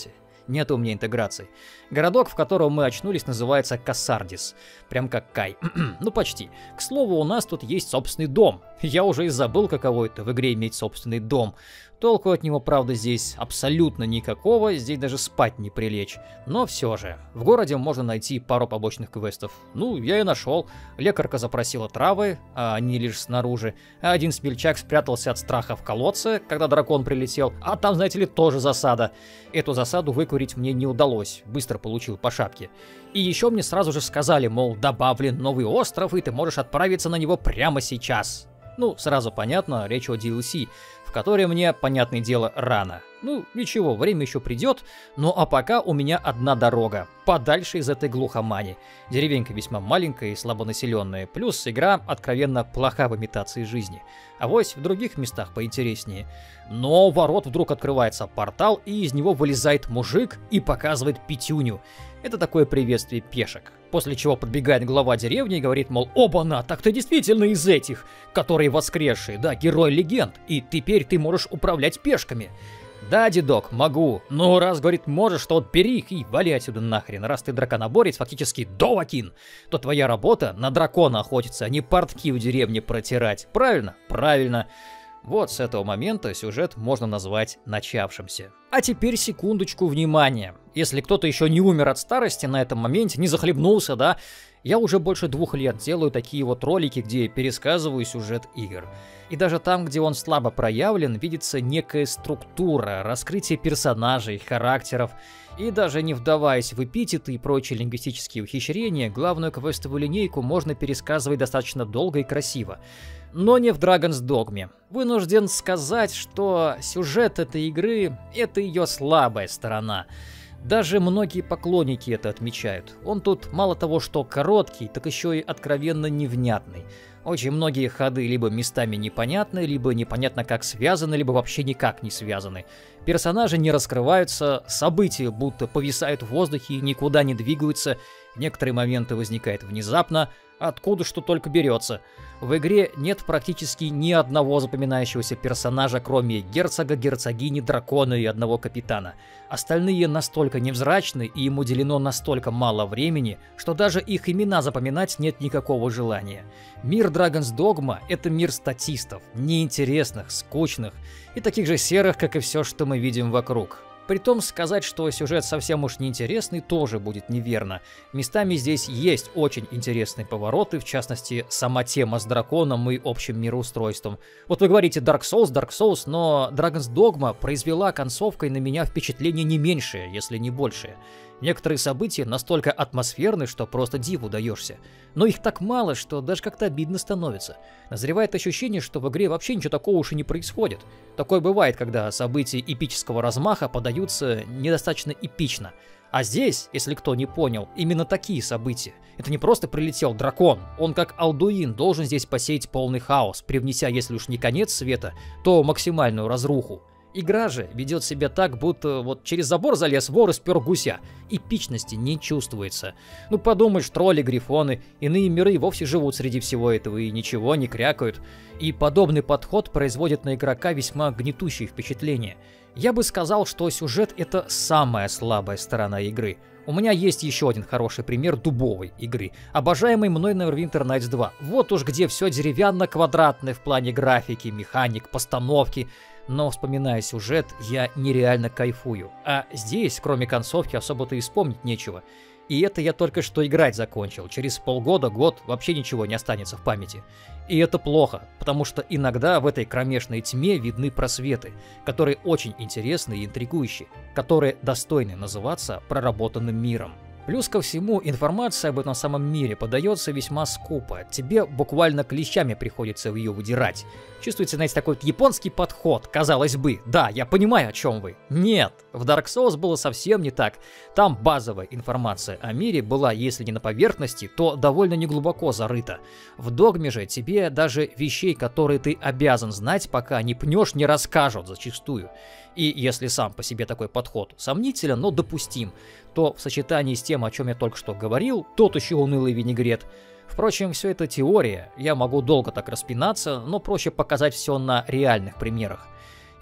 Нет у меня интеграции. Городок, в котором мы очнулись, называется Кассардис. Прям как Кай. Ну почти. К слову, у нас тут есть собственный дом. Я уже и забыл, каково это в игре иметь собственный дом. Толку от него, правда, здесь абсолютно никакого, здесь даже спать не прилечь. Но все же, в городе можно найти пару побочных квестов. Ну, я и нашел. Лекарка запросила травы, а они лишь снаружи. А один смельчак спрятался от страха в колодце, когда дракон прилетел. А там, знаете ли, тоже засада. Эту засаду выкурить мне не удалось, быстро получил по шапке. И еще мне сразу же сказали, мол, добавлен новый остров, и ты можешь отправиться на него прямо сейчас. Ну, сразу понятно, речь о ди эл си, в которой мне, понятное дело, рано. Ну, ничего, время еще придет, ну а пока у меня одна дорога, подальше из этой глухомани. Деревенька весьма маленькая и слабонаселенная, плюс игра откровенно плоха в имитации жизни. Авось в других местах поинтереснее. Но у ворот вдруг открывается портал, и из него вылезает мужик и показывает пятюню. Это такое приветствие пешек. После чего подбегает глава деревни и говорит, мол, оба-на, так ты действительно из этих, которые воскресшие, да, герой легенд, и теперь ты можешь управлять пешками. Да, дедок, могу. Ну, раз, говорит, можешь, то вот бери их и вали отсюда нахрен. Раз ты драконоборец, фактически довакин, то твоя работа на дракона охотиться, а не портки в деревне протирать. Правильно? Правильно. Вот с этого момента сюжет можно назвать начавшимся. А теперь секундочку внимания. Если кто-то еще не умер от старости на этом моменте, не захлебнулся, да, я уже больше двух лет делаю такие вот ролики, где пересказываю сюжет игр. И даже там, где он слабо проявлен, видится некая структура, раскрытие персонажей, характеров. И даже не вдаваясь в эпитеты и прочие лингвистические ухищрения, главную квестовую линейку можно пересказывать достаточно долго и красиво. Но не в Dragon's Dogma. Вынужден сказать, что сюжет этой игры — это ее слабая сторона. Даже многие поклонники это отмечают. Он тут мало того, что короткий, так еще и откровенно невнятный. Очень многие ходы либо местами непонятны, либо непонятно как связаны, либо вообще никак не связаны. Персонажи не раскрываются, события будто повисают в воздухе и никуда не двигаются, некоторые моменты возникают внезапно, откуда что только берется. В игре нет практически ни одного запоминающегося персонажа, кроме герцога, герцогини, дракона и одного капитана. Остальные настолько невзрачны и им уделено настолько мало времени, что даже их имена запоминать нет никакого желания. Мир Dragon's Dogma — это мир статистов, неинтересных, скучных и таких же серых, как и все, что мы видим вокруг. Притом сказать, что сюжет совсем уж неинтересный, тоже будет неверно. Местами здесь есть очень интересные повороты, в частности, сама тема с драконом и общим мироустройством. Вот вы говорите Dark Souls, Dark Souls, но Dragon's Dogma произвела концовкой на меня впечатление не меньшее, если не большее. Некоторые события настолько атмосферны, что просто диву даешься. Но их так мало, что даже как-то обидно становится. Назревает ощущение, что в игре вообще ничего такого уж и не происходит. Такое бывает, когда события эпического размаха подаются недостаточно эпично. А здесь, если кто не понял, именно такие события. Это не просто прилетел дракон, он как Алдуин должен здесь посеять полный хаос, привнеся, если уж не конец света, то максимальную разруху. Игра же ведет себя так, будто вот через забор залез вор и спер гуся. Эпичности не чувствуется. Ну подумаешь, тролли, грифоны, иные миры вовсе живут среди всего этого и ничего не крякают. И подобный подход производит на игрока весьма гнетущее впечатление. Я бы сказал, что сюжет — это самая слабая сторона игры. У меня есть еще один хороший пример дубовой игры, обожаемый мной Neverwinter Nights два. Вот уж где все деревянно-квадратное в плане графики, механик, постановки. Но, вспоминая сюжет, я нереально кайфую. А здесь, кроме концовки, особо-то и вспомнить нечего. И это я только что играть закончил. Через полгода, год вообще ничего не останется в памяти. И это плохо, потому что иногда в этой кромешной тьме видны просветы, которые очень интересны и интригующие, которые достойны называться проработанным миром. Плюс ко всему, информация об этом самом мире подается весьма скупо. Тебе буквально клещами приходится ее выдирать. Чувствуется, знаете, такой вот японский подход, казалось бы. Да, я понимаю, о чем вы. Нет, в Dark Souls было совсем не так. Там базовая информация о мире была, если не на поверхности, то довольно неглубоко зарыта. В Догме же тебе даже вещей, которые ты обязан знать, пока не пнешь, не расскажут зачастую. И если сам по себе такой подход сомнителен, но допустим, то в сочетании с тем, о чем я только что говорил, тот еще унылый винегрет. Впрочем, все это теория, я могу долго так распинаться, но проще показать все на реальных примерах.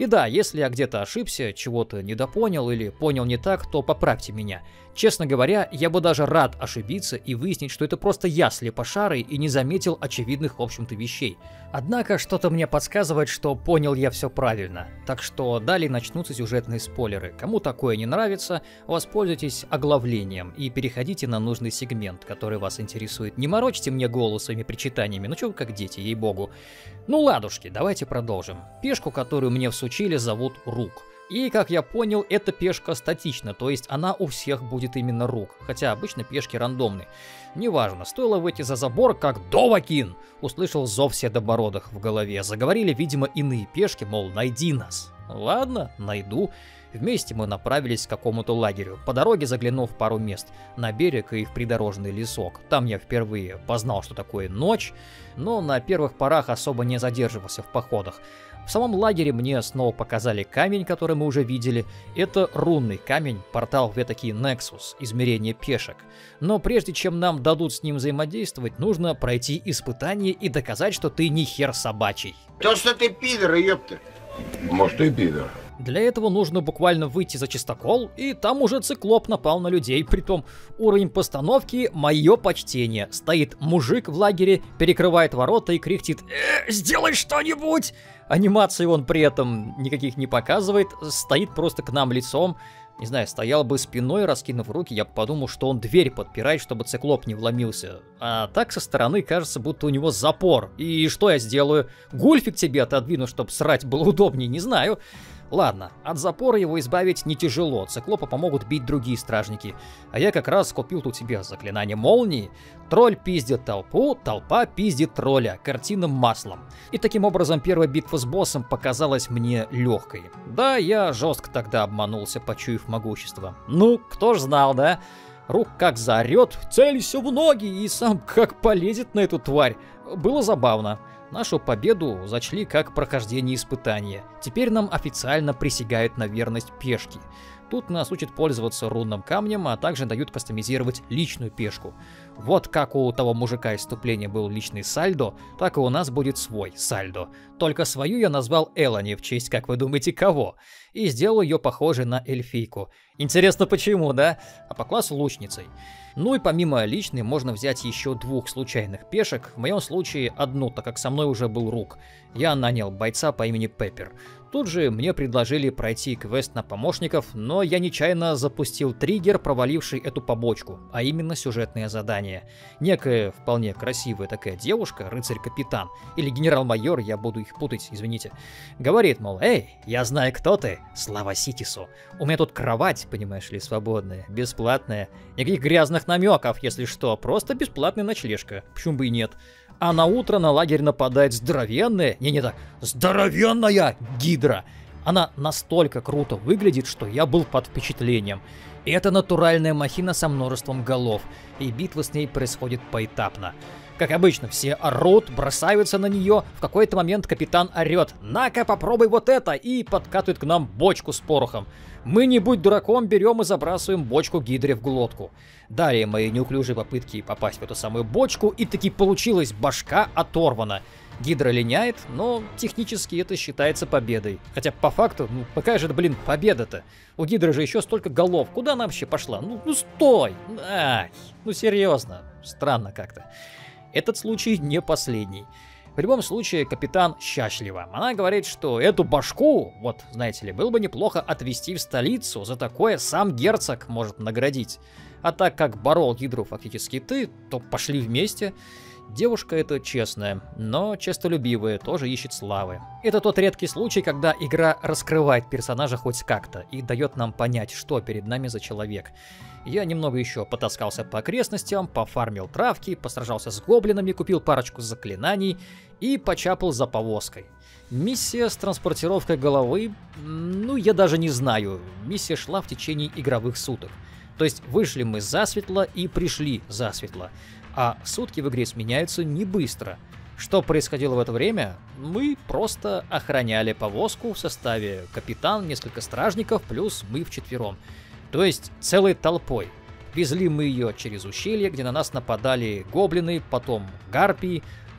И да, если я где-то ошибся, чего-то недопонял или понял не так, то поправьте меня. Честно говоря, я бы даже рад ошибиться и выяснить, что это просто я слепошарый и не заметил очевидных, в общем-то, вещей. Однако что-то мне подсказывает, что понял я все правильно. Так что далее начнутся сюжетные спойлеры. Кому такое не нравится, воспользуйтесь оглавлением и переходите на нужный сегмент, который вас интересует. Не морочьте мне голову своими причитаниями, ну чё вы как дети, ей-богу. Ну ладушки, давайте продолжим. Пешку, которую мне всучили, зовут Рук. И, как я понял, эта пешка статична, то есть она у всех будет именно Рук, хотя обычно пешки рандомны. Неважно, стоило выйти за забор, как «Довакин!» услышал зов седобородых в голове. Заговорили, видимо, иные пешки, мол, найди нас. Ладно, найду. Вместе мы направились к какому-то лагерю, по дороге заглянув в пару мест, на берег и в придорожный лесок. Там я впервые познал, что такое ночь, но на первых порах особо не задерживался в походах. В самом лагере мне снова показали камень, который мы уже видели. Это рунный камень, портал в этакий Nexus, измерение пешек. Но прежде чем нам дадут с ним взаимодействовать, нужно пройти испытание и доказать, что ты не хер собачий. То, что ты пидор, ёпта. Может, и пидор. Для этого нужно буквально выйти за чистокол, и там уже циклоп напал на людей. Притом уровень постановки — мое почтение. Стоит мужик в лагере, перекрывает ворота и кряхтит: «Э, сделай что-нибудь!» Анимации он при этом никаких не показывает, стоит просто к нам лицом. Не знаю, стоял бы спиной, раскинув руки, я бы подумал, что он дверь подпирает, чтобы циклоп не вломился. А так со стороны кажется, будто у него запор. И что я сделаю? Гульфик тебе отодвину, чтобы срать было удобнее, не знаю. Ладно, от запора его избавить не тяжело, циклопа помогут бить другие стражники. А я как раз купил тут себе заклинание молнии. Тролль пиздит толпу, толпа пиздит тролля, картинным маслом. И таким образом первая битва с боссом показалась мне легкой. Да, я жестко тогда обманулся, почуяв могущество. Ну, кто ж знал, да? Рук как заорет, целься в ноги, и сам как полезет на эту тварь. Было забавно. Нашу победу зачли как прохождение испытания. Теперь нам официально присягают на верность пешки. Тут нас учат пользоваться рунным камнем, а также дают кастомизировать личную пешку. Вот как у того мужика из вступления был личный сальдо, так и у нас будет свой сальдо. Только свою я назвал Элани в честь, как вы думаете, кого? И сделал ее похожей на эльфийку. Интересно почему, да? А по классу лучницей. Ну и помимо личной можно взять еще двух случайных пешек, в моем случае одну, так как со мной уже был Рук. Я нанял бойца по имени Пеппер. Тут же мне предложили пройти квест на помощников, но я нечаянно запустил триггер, проваливший эту побочку, а именно сюжетное задание. Некая вполне красивая такая девушка, рыцарь-капитан, или генерал-майор, я буду их путать, извините, говорит, мол, эй, я знаю, кто ты, слава Ситису. У меня тут кровать, понимаешь ли, свободная, бесплатная, никаких грязных намеков, если что, просто бесплатная ночлежка, почему бы и нет. А на утро на лагерь нападает здоровенная, не, не так, здоровенная гидра. Она настолько круто выглядит, что я был под впечатлением. И это натуральная махина со множеством голов, и битва с ней происходит поэтапно. Как обычно, все орут, бросаются на нее, в какой-то момент капитан орет: «На-ка, попробуй вот это!» и подкатывает к нам бочку с порохом. Мы, не будь дураком, берем и забрасываем бочку гидре в глотку. Далее мои неуклюжие попытки попасть в эту самую бочку, и таки получилось, башка оторвана. Гидра линяет, но технически это считается победой. Хотя по факту, ну какая же это, блин, победа-то? У гидры же еще столько голов, куда она вообще пошла? Ну, ну стой! Ай, ну серьезно, странно как-то. Этот случай не последний. В любом случае, капитан счастлива. Она говорит, что эту башку, вот, знаете ли, было бы неплохо отвезти в столицу, за такое сам герцог может наградить. А так как борол гидру фактически ты, то пошли вместе. Девушка эта честная, но честолюбивая, тоже ищет славы. Это тот редкий случай, когда игра раскрывает персонажа хоть как-то и дает нам понять, что перед нами за человек. Я немного еще потаскался по окрестностям, пофармил травки, посражался с гоблинами, купил парочку заклинаний и почапал за повозкой. Миссия с транспортировкой головы, ну я даже не знаю, миссия шла в течение игровых суток. То есть вышли мы засветло и пришли засветло. А сутки в игре сменяются не быстро. Что происходило в это время? Мы просто охраняли повозку в составе капитан, несколько стражников, плюс мы вчетвером. То есть целой толпой. Везли мы ее через ущелье, где на нас нападали гоблины, потом гарпии,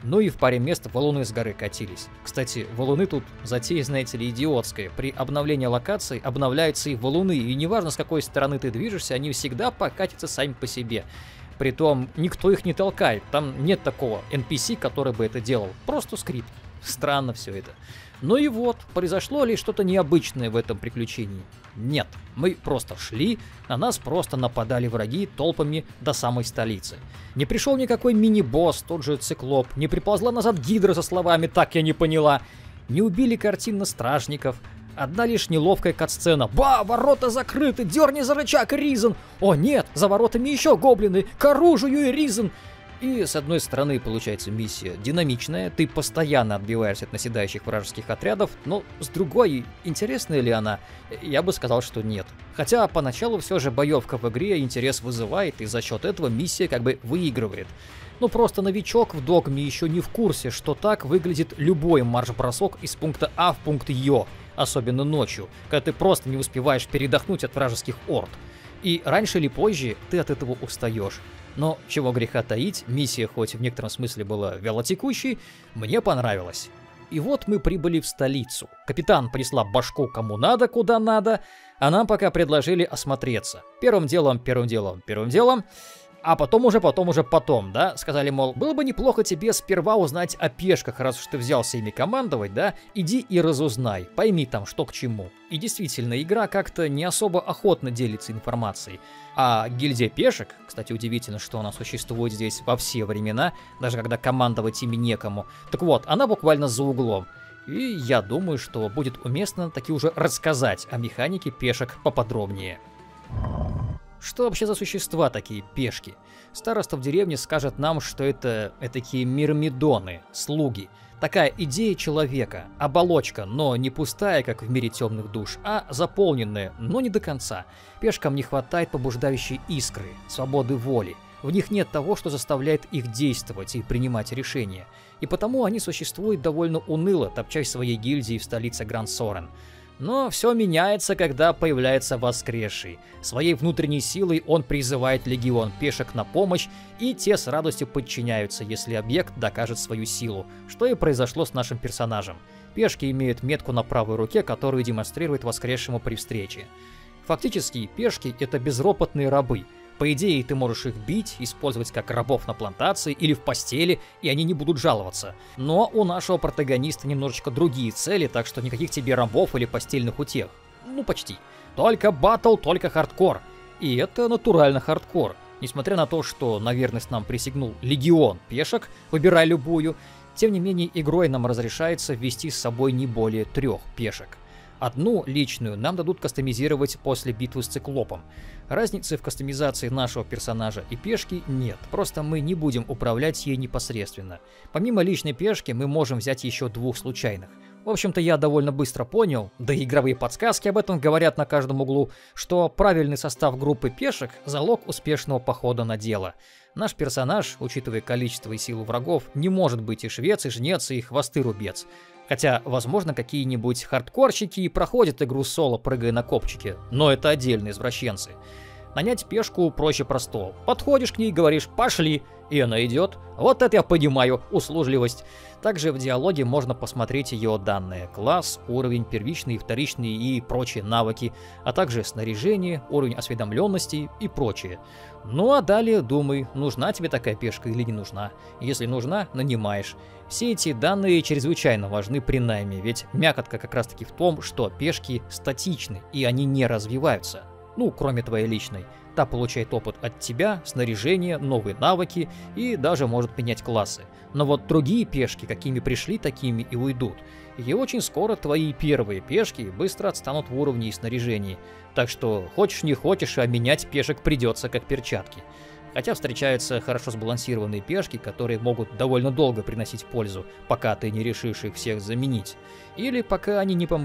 Ну и в паре мест валуны с горы катились. Кстати, валуны тут затея, знаете ли, идиотская. При обновлении локаций обновляются и валуны, и неважно, с какой стороны ты движешься, они всегда покатятся сами по себе. Притом, никто их не толкает, там нет такого эн пи си, который бы это делал. Просто скрипт. Странно все это. Ну и вот, произошло ли что-то необычное в этом приключении? Нет, мы просто шли, на нас просто нападали враги толпами до самой столицы. Не пришел никакой мини-босс, тот же циклоп, не приползла назад гидра со словами «так я не поняла», не убили картинно стражников. Одна лишь неловкая катсцена. Ба, ворота закрыты, дерни за рычаг, Ризен! О нет, за воротами еще гоблины, к оружию, Ризен! И с одной стороны, получается, миссия динамичная, ты постоянно отбиваешься от наседающих вражеских отрядов, но с другой, интересная ли она? Я бы сказал, что нет. Хотя поначалу все же боевка в игре интерес вызывает, и за счет этого миссия как бы выигрывает. Ну просто новичок в Догме еще не в курсе, что так выглядит любой марш-бросок из пункта А в пункт Ё, особенно ночью, когда ты просто не успеваешь передохнуть от вражеских орд. И раньше или позже ты от этого устаешь. Но, чего греха таить, миссия хоть в некотором смысле была вялотекущей, мне понравилась. И вот мы прибыли в столицу. Капитан прислал башку кому надо, куда надо, а нам пока предложили осмотреться. Первым делом, первым делом, первым делом... А потом уже, потом уже, потом, да? Сказали, мол, было бы неплохо тебе сперва узнать о пешках, раз уж ты взялся ими командовать, да? Иди и разузнай, пойми там, что к чему. И действительно, игра как-то не особо охотно делится информацией. А гильдия пешек, кстати, удивительно, что она существует здесь во все времена, даже когда командовать ими некому. Так вот, она буквально за углом. И я думаю, что будет уместно таки уже рассказать о механике пешек поподробнее. Что вообще за существа такие пешки? Староста в деревне скажет нам, что это такие мирмидоны, слуги. Такая идея человека, оболочка, но не пустая, как в мире темных душ, а заполненная, но не до конца. Пешкам не хватает побуждающей искры, свободы воли. В них нет того, что заставляет их действовать и принимать решения. И потому они существуют довольно уныло, топчась своей гильдии в столице Гранд-Сорен. Но все меняется, когда появляется воскресший. Своей внутренней силой он призывает легион пешек на помощь, и те с радостью подчиняются, если объект докажет свою силу, что и произошло с нашим персонажем. Пешки имеют метку на правой руке, которую демонстрирует воскресшему при встрече. Фактически, пешки — это безропотные рабы. По идее, ты можешь их бить, использовать как рабов на плантации или в постели, и они не будут жаловаться. Но у нашего протагониста немножечко другие цели, так что никаких тебе рабов или постельных утех. Ну, почти. Только баттл, только хардкор. И это натурально хардкор. Несмотря на то, что на верность нам присягнул легион пешек, выбирай любую, тем не менее игрой нам разрешается ввести с собой не более трех пешек. Одну личную нам дадут кастомизировать после битвы с циклопом. Разницы в кастомизации нашего персонажа и пешки нет, просто мы не будем управлять ей непосредственно. Помимо личной пешки мы можем взять еще двух случайных. В общем-то, я довольно быстро понял, да и игровые подсказки об этом говорят на каждом углу, что правильный состав группы пешек – залог успешного похода на дело. Наш персонаж, учитывая количество и силу врагов, не может быть и швец, и жнец, и хвосты-рубец. Хотя, возможно, какие-нибудь хардкорщики и проходят игру соло, прыгая на копчике, но это отдельные извращенцы. Нанять пешку проще простого. Подходишь к ней и говоришь «пошли», и она идет. Вот это я понимаю, услужливость. Также в диалоге можно посмотреть ее данные: класс, уровень, первичный, вторичный и прочие навыки, а также снаряжение, уровень осведомленности и прочее. Ну а далее думай, нужна тебе такая пешка или не нужна. Если нужна, нанимаешь. Все эти данные чрезвычайно важны при найме, ведь мякотка как раз таки в том, что пешки статичны и они не развиваются. Ну, кроме твоей личной. Та получает опыт от тебя, снаряжение, новые навыки и даже может менять классы. Но вот другие пешки, какими пришли, такими и уйдут. И очень скоро твои первые пешки быстро отстанут в уровне и снаряжении. Так что хочешь не хочешь, а менять пешек придется как перчатки. Хотя встречаются хорошо сбалансированные пешки, которые могут довольно долго приносить пользу, пока ты не решишь их всех заменить. Или пока они не помрут.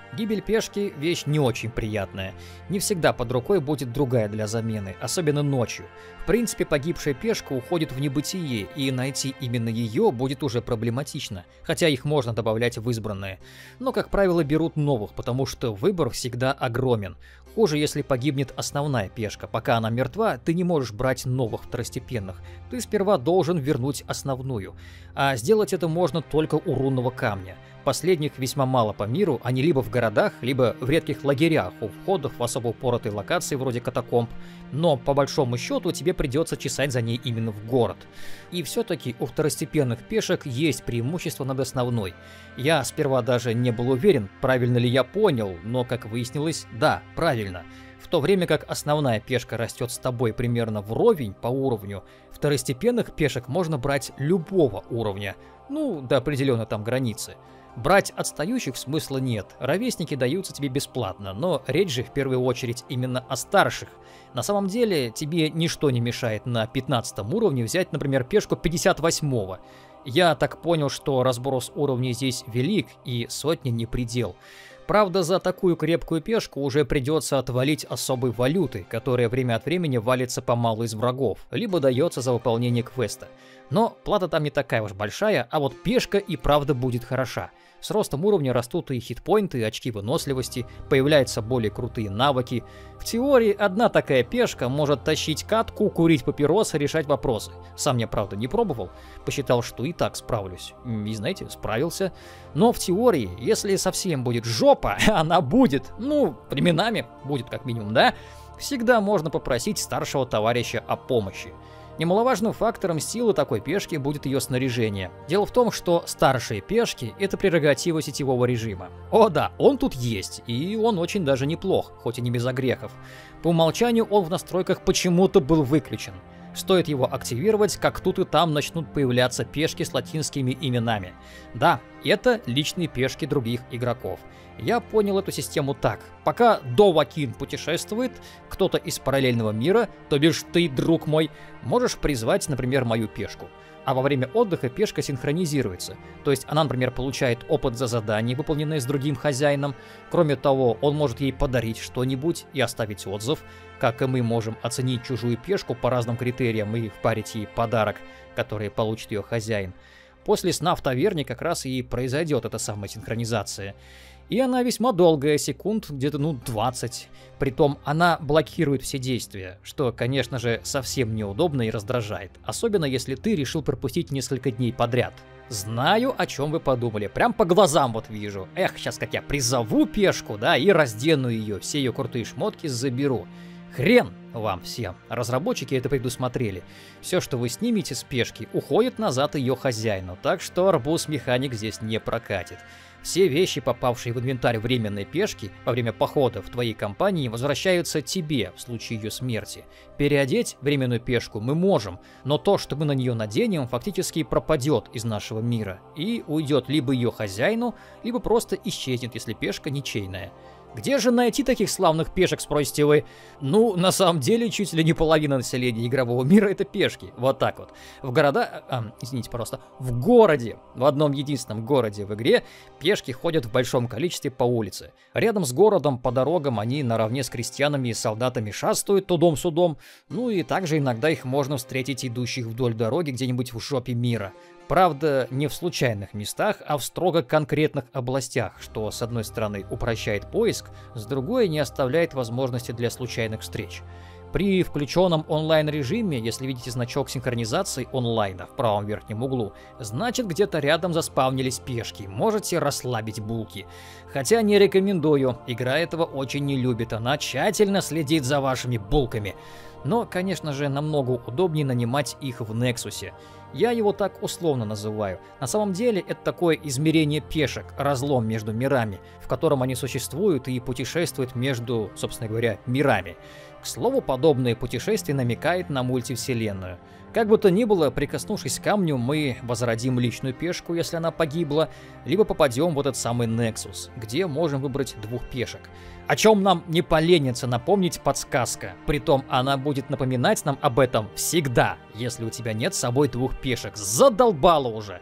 Гибель пешки – вещь не очень приятная. Не всегда под рукой будет другая для замены, особенно ночью. В принципе, погибшая пешка уходит в небытие, и найти именно ее будет уже проблематично, хотя их можно добавлять в избранные. Но, как правило, берут новых, потому что выбор всегда огромен. Хуже, если погибнет основная пешка. Пока она мертва, ты не можешь брать новых второстепенных. Ты сперва должен вернуть основную. А сделать это можно только у рунного камня. Последних весьма мало по миру, они либо в городах, либо в редких лагерях у входов в особо упоротые локации вроде катакомб, но по большому счету тебе придется чесать за ней именно в город. И все-таки у второстепенных пешек есть преимущество над основной. Я сперва даже не был уверен, правильно ли я понял, но, как выяснилось, да, правильно. В то время как основная пешка растет с тобой примерно вровень по уровню, второстепенных пешек можно брать любого уровня, ну, до определенной там границы. Брать отстающих смысла нет, ровесники даются тебе бесплатно, но речь же в первую очередь именно о старших. На самом деле тебе ничто не мешает на пятнадцатом уровне взять, например, пешку пятьдесят восьмого. Я так понял, что разброс уровней здесь велик и сотни не предел. Правда, за такую крепкую пешку уже придется отвалить особой валюты, которая время от времени валится помалу из врагов, либо дается за выполнение квеста. Но плата там не такая уж большая, а вот пешка и правда будет хороша. С ростом уровня растут и хитпоинты, и очки выносливости, появляются более крутые навыки. В теории одна такая пешка может тащить катку, курить папиросы, решать вопросы. Сам я, правда, не пробовал, посчитал, что и так справлюсь. И, знаете, справился. Но в теории, если совсем будет жопа, она будет, ну, временами будет как минимум, да, всегда можно попросить старшего товарища о помощи. Немаловажным фактором силы такой пешки будет ее снаряжение. Дело в том, что старшие пешки — это прерогатива сетевого режима. О да, он тут есть, и он очень даже неплох, хоть и не без огрехов. По умолчанию он в настройках почему-то был выключен. Стоит его активировать, как тут и там начнут появляться пешки с латинскими именами. Да, это личные пешки других игроков. Я понял эту систему так. Пока Довакин путешествует, кто-то из параллельного мира, то бишь ты, друг мой, можешь призвать, например, мою пешку. А во время отдыха пешка синхронизируется. То есть она, например, получает опыт за задание, выполненное с другим хозяином. Кроме того, он может ей подарить что-нибудь и оставить отзыв. Как и мы можем оценить чужую пешку по разным критериям и впарить ей подарок, который получит ее хозяин. После сна в таверне как раз и произойдет эта самая синхронизация. И она весьма долгая, секунд где-то, ну, двадцать. Притом она блокирует все действия, что, конечно же, совсем неудобно и раздражает. Особенно, если ты решил пропустить несколько дней подряд. Знаю, о чем вы подумали. Прям по глазам вот вижу. Эх, сейчас как я призову пешку, да, и раздену ее, все ее крутые шмотки заберу. Хрен вам всем. Разработчики это предусмотрели. Все, что вы снимете с пешки, уходит назад ее хозяину, так что арбуз-механик здесь не прокатит. Все вещи, попавшие в инвентарь временной пешки во время похода в твоей компании, возвращаются тебе в случае ее смерти. Переодеть временную пешку мы можем, но то, что мы на нее наденем, фактически пропадет из нашего мира и уйдет либо ее хозяину, либо просто исчезнет, если пешка ничейная. Где же найти таких славных пешек, спросите вы? Ну, на самом деле, чуть ли не половина населения игрового мира — это пешки. Вот так вот. В города... А, извините, пожалуйста. В городе, в одном единственном городе в игре, пешки ходят в большом количестве по улице. Рядом с городом, по дорогам, они наравне с крестьянами и солдатами шастают тудом-судом. Ну и также иногда их можно встретить идущих вдоль дороги где-нибудь в жопе мира. Правда, не в случайных местах, а в строго конкретных областях, что с одной стороны упрощает поиск, с другой не оставляет возможности для случайных встреч. При включенном онлайн-режиме, если видите значок синхронизации онлайна в правом верхнем углу, значит где-то рядом заспавнились пешки, можете расслабить булки. Хотя не рекомендую, игра этого очень не любит, она тщательно следит за вашими булками. Но, конечно же, намного удобнее нанимать их в Нексусе. Я его так условно называю. На самом деле это такое измерение пешек, разлом между мирами, в котором они существуют и путешествуют между, собственно говоря, мирами. К слову, подобное путешествие намекает на мультивселенную. Как бы то ни было, прикоснувшись к камню, мы возродим личную пешку, если она погибла, либо попадем в этот самый Нексус, где можем выбрать двух пешек. О чем нам не поленится напомнить подсказка. Притом она будет напоминать нам об этом всегда, если у тебя нет с собой двух пешек. Задолбало уже!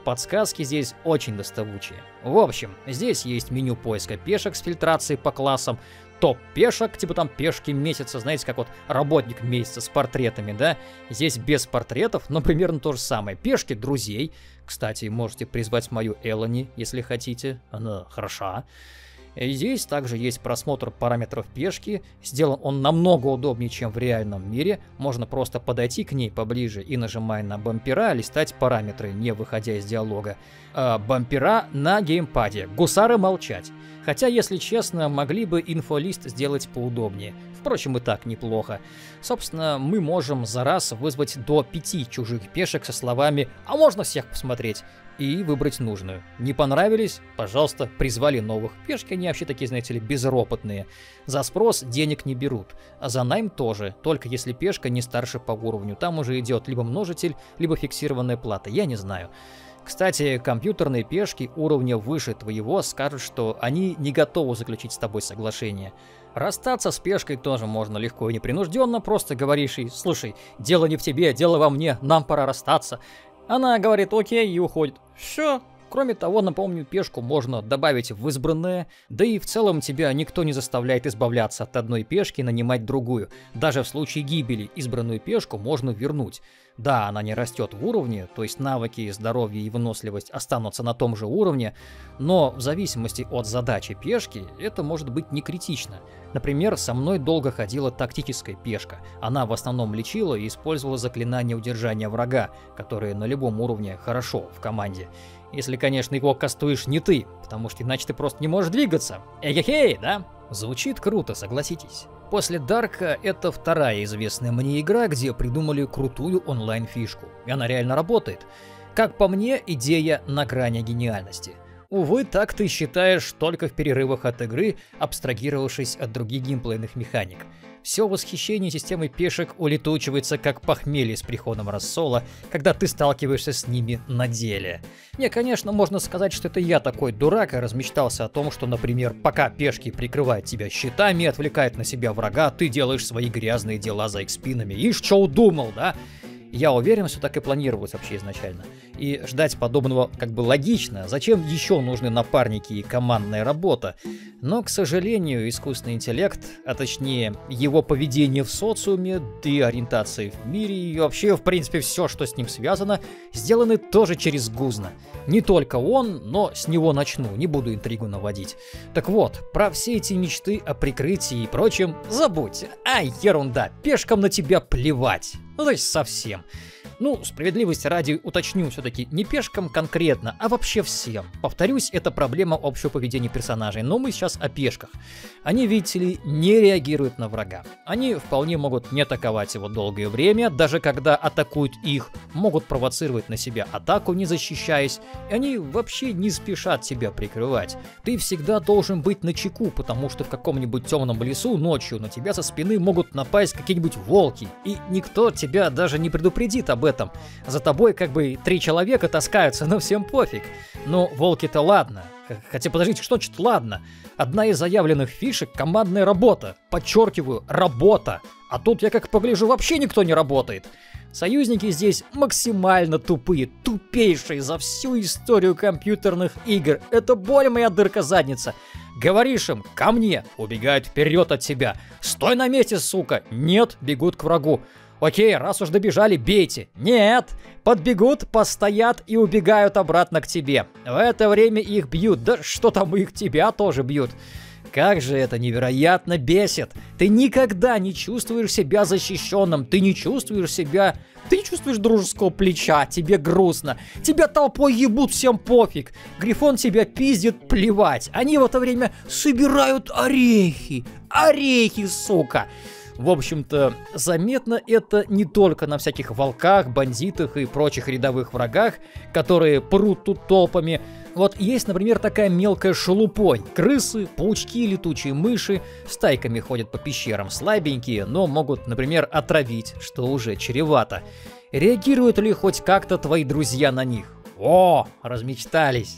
подсказки здесь очень доставучие. В общем, здесь есть меню поиска пешек с фильтрацией по классам, топ пешек, типа там пешки месяца, знаете, как вот работник месяца с портретами, да? Здесь без портретов, но примерно то же самое. Пешки друзей. Кстати, можете призвать мою Элани, если хотите, она хороша. И здесь также есть просмотр параметров пешки. Сделан он намного удобнее, чем в реальном мире. Можно просто подойти к ней поближе и, нажимая на бампера, листать параметры, не выходя из диалога. А, бампера на геймпаде. Гусары молчать. Хотя, если честно, могли бы инфолист сделать поудобнее. Впрочем, и так неплохо. Собственно, мы можем за раз вызвать до пяти чужих пешек со словами «А можно всех посмотреть?» и выбрать нужную. Не понравились? Пожалуйста, призвали новых. Пешки, они вообще такие, знаете ли, безропотные. За спрос денег не берут. А за найм тоже, только если пешка не старше по уровню. Там уже идет либо множитель, либо фиксированная плата, я не знаю. Кстати, компьютерные пешки уровня выше твоего скажут, что они не готовы заключить с тобой соглашение. Расстаться с пешкой тоже можно легко и непринужденно, просто говоришь ей: «Слушай, дело не в тебе, дело во мне, нам пора расстаться». Она говорит «Окей» и уходит. Все. Кроме того, напомню, пешку можно добавить в избранное, да и в целом тебя никто не заставляет избавляться от одной пешки и нанимать другую. Даже в случае гибели избранную пешку можно вернуть. Да, она не растет в уровне, то есть навыки, здоровье и выносливость останутся на том же уровне, но в зависимости от задачи пешки это может быть не критично. Например, со мной долго ходила тактическая пешка. Она в основном лечила и использовала заклинание удержания врага, которые на любом уровне хорошо в команде. Если, конечно, его кастуешь не ты, потому что иначе ты просто не можешь двигаться. Эй-хей, да? Звучит круто, согласитесь. После Дарка это вторая известная мне игра, где придумали крутую онлайн-фишку. И она реально работает. Как по мне, идея на грани гениальности. Увы, так ты считаешь только в перерывах от игры, абстрагировавшись от других геймплейных механик. Все восхищение системой пешек улетучивается как похмелье с приходом рассола, когда ты сталкиваешься с ними на деле. Не, конечно, можно сказать, что это я такой дурак и размечтался о том, что, например, пока пешки прикрывают тебя щитами и отвлекают на себя врага, ты делаешь свои грязные дела за их спинами. Ишь, что удумал, да? Я уверен, что так и планировалось вообще изначально. И ждать подобного как бы логично. Зачем еще нужны напарники и командная работа? Но, к сожалению, искусственный интеллект, а точнее его поведение в социуме, да и ориентации в мире, и вообще, в принципе, все, что с ним связано, сделаны тоже через гузно. Не только он, но с него начну, не буду интригу наводить. Так вот, про все эти мечты о прикрытии и прочем забудь. Ай, ерунда, пешкам на тебя плевать. Ну, то есть совсем. Ну, справедливости ради уточню, все-таки не пешкам конкретно, а вообще всем. Повторюсь, это проблема общего поведения персонажей, но мы сейчас о пешках. Они, видите ли, не реагируют на врага. Они вполне могут не атаковать его долгое время, даже когда атакуют их, могут провоцировать на себя атаку, не защищаясь, и они вообще не спешат тебя прикрывать. Ты всегда должен быть начеку, потому что в каком-нибудь темном лесу ночью на тебя со спины могут напасть какие-нибудь волки, и никто тебя даже не предупредит об этом. За тобой как бы три человека таскаются, но всем пофиг. Но волки-то ладно. Хотя подождите, что значит ладно? Одна из заявленных фишек — командная работа. Подчеркиваю, работа. А тут, я как погляжу, вообще никто не работает. Союзники здесь максимально тупые, тупейшие за всю историю компьютерных игр. Это боль моя дырка-задница. Говоришь им «ко мне», убегают вперед от тебя. «Стой на месте, сука!» Нет, бегут к врагу. Окей, раз уж добежали, бейте. Нет, подбегут, постоят и убегают обратно к тебе. В это время их бьют, да что там, их тебя тоже бьют. Как же это невероятно бесит. Ты никогда не чувствуешь себя защищенным, ты не чувствуешь себя... Ты не чувствуешь дружеского плеча, тебе грустно. Тебя толпой ебут, всем пофиг. Грифон тебя пиздит, плевать. Они в это время собирают орехи. Орехи, сука. В общем-то, заметно это не только на всяких волках, бандитах и прочих рядовых врагах, которые прут тут толпами. Вот есть, например, такая мелкая шелупонь. Крысы, паучки, летучие мыши стайками ходят по пещерам, слабенькие, но могут, например, отравить, что уже чревато. Реагируют ли хоть как-то твои друзья на них? О, размечтались.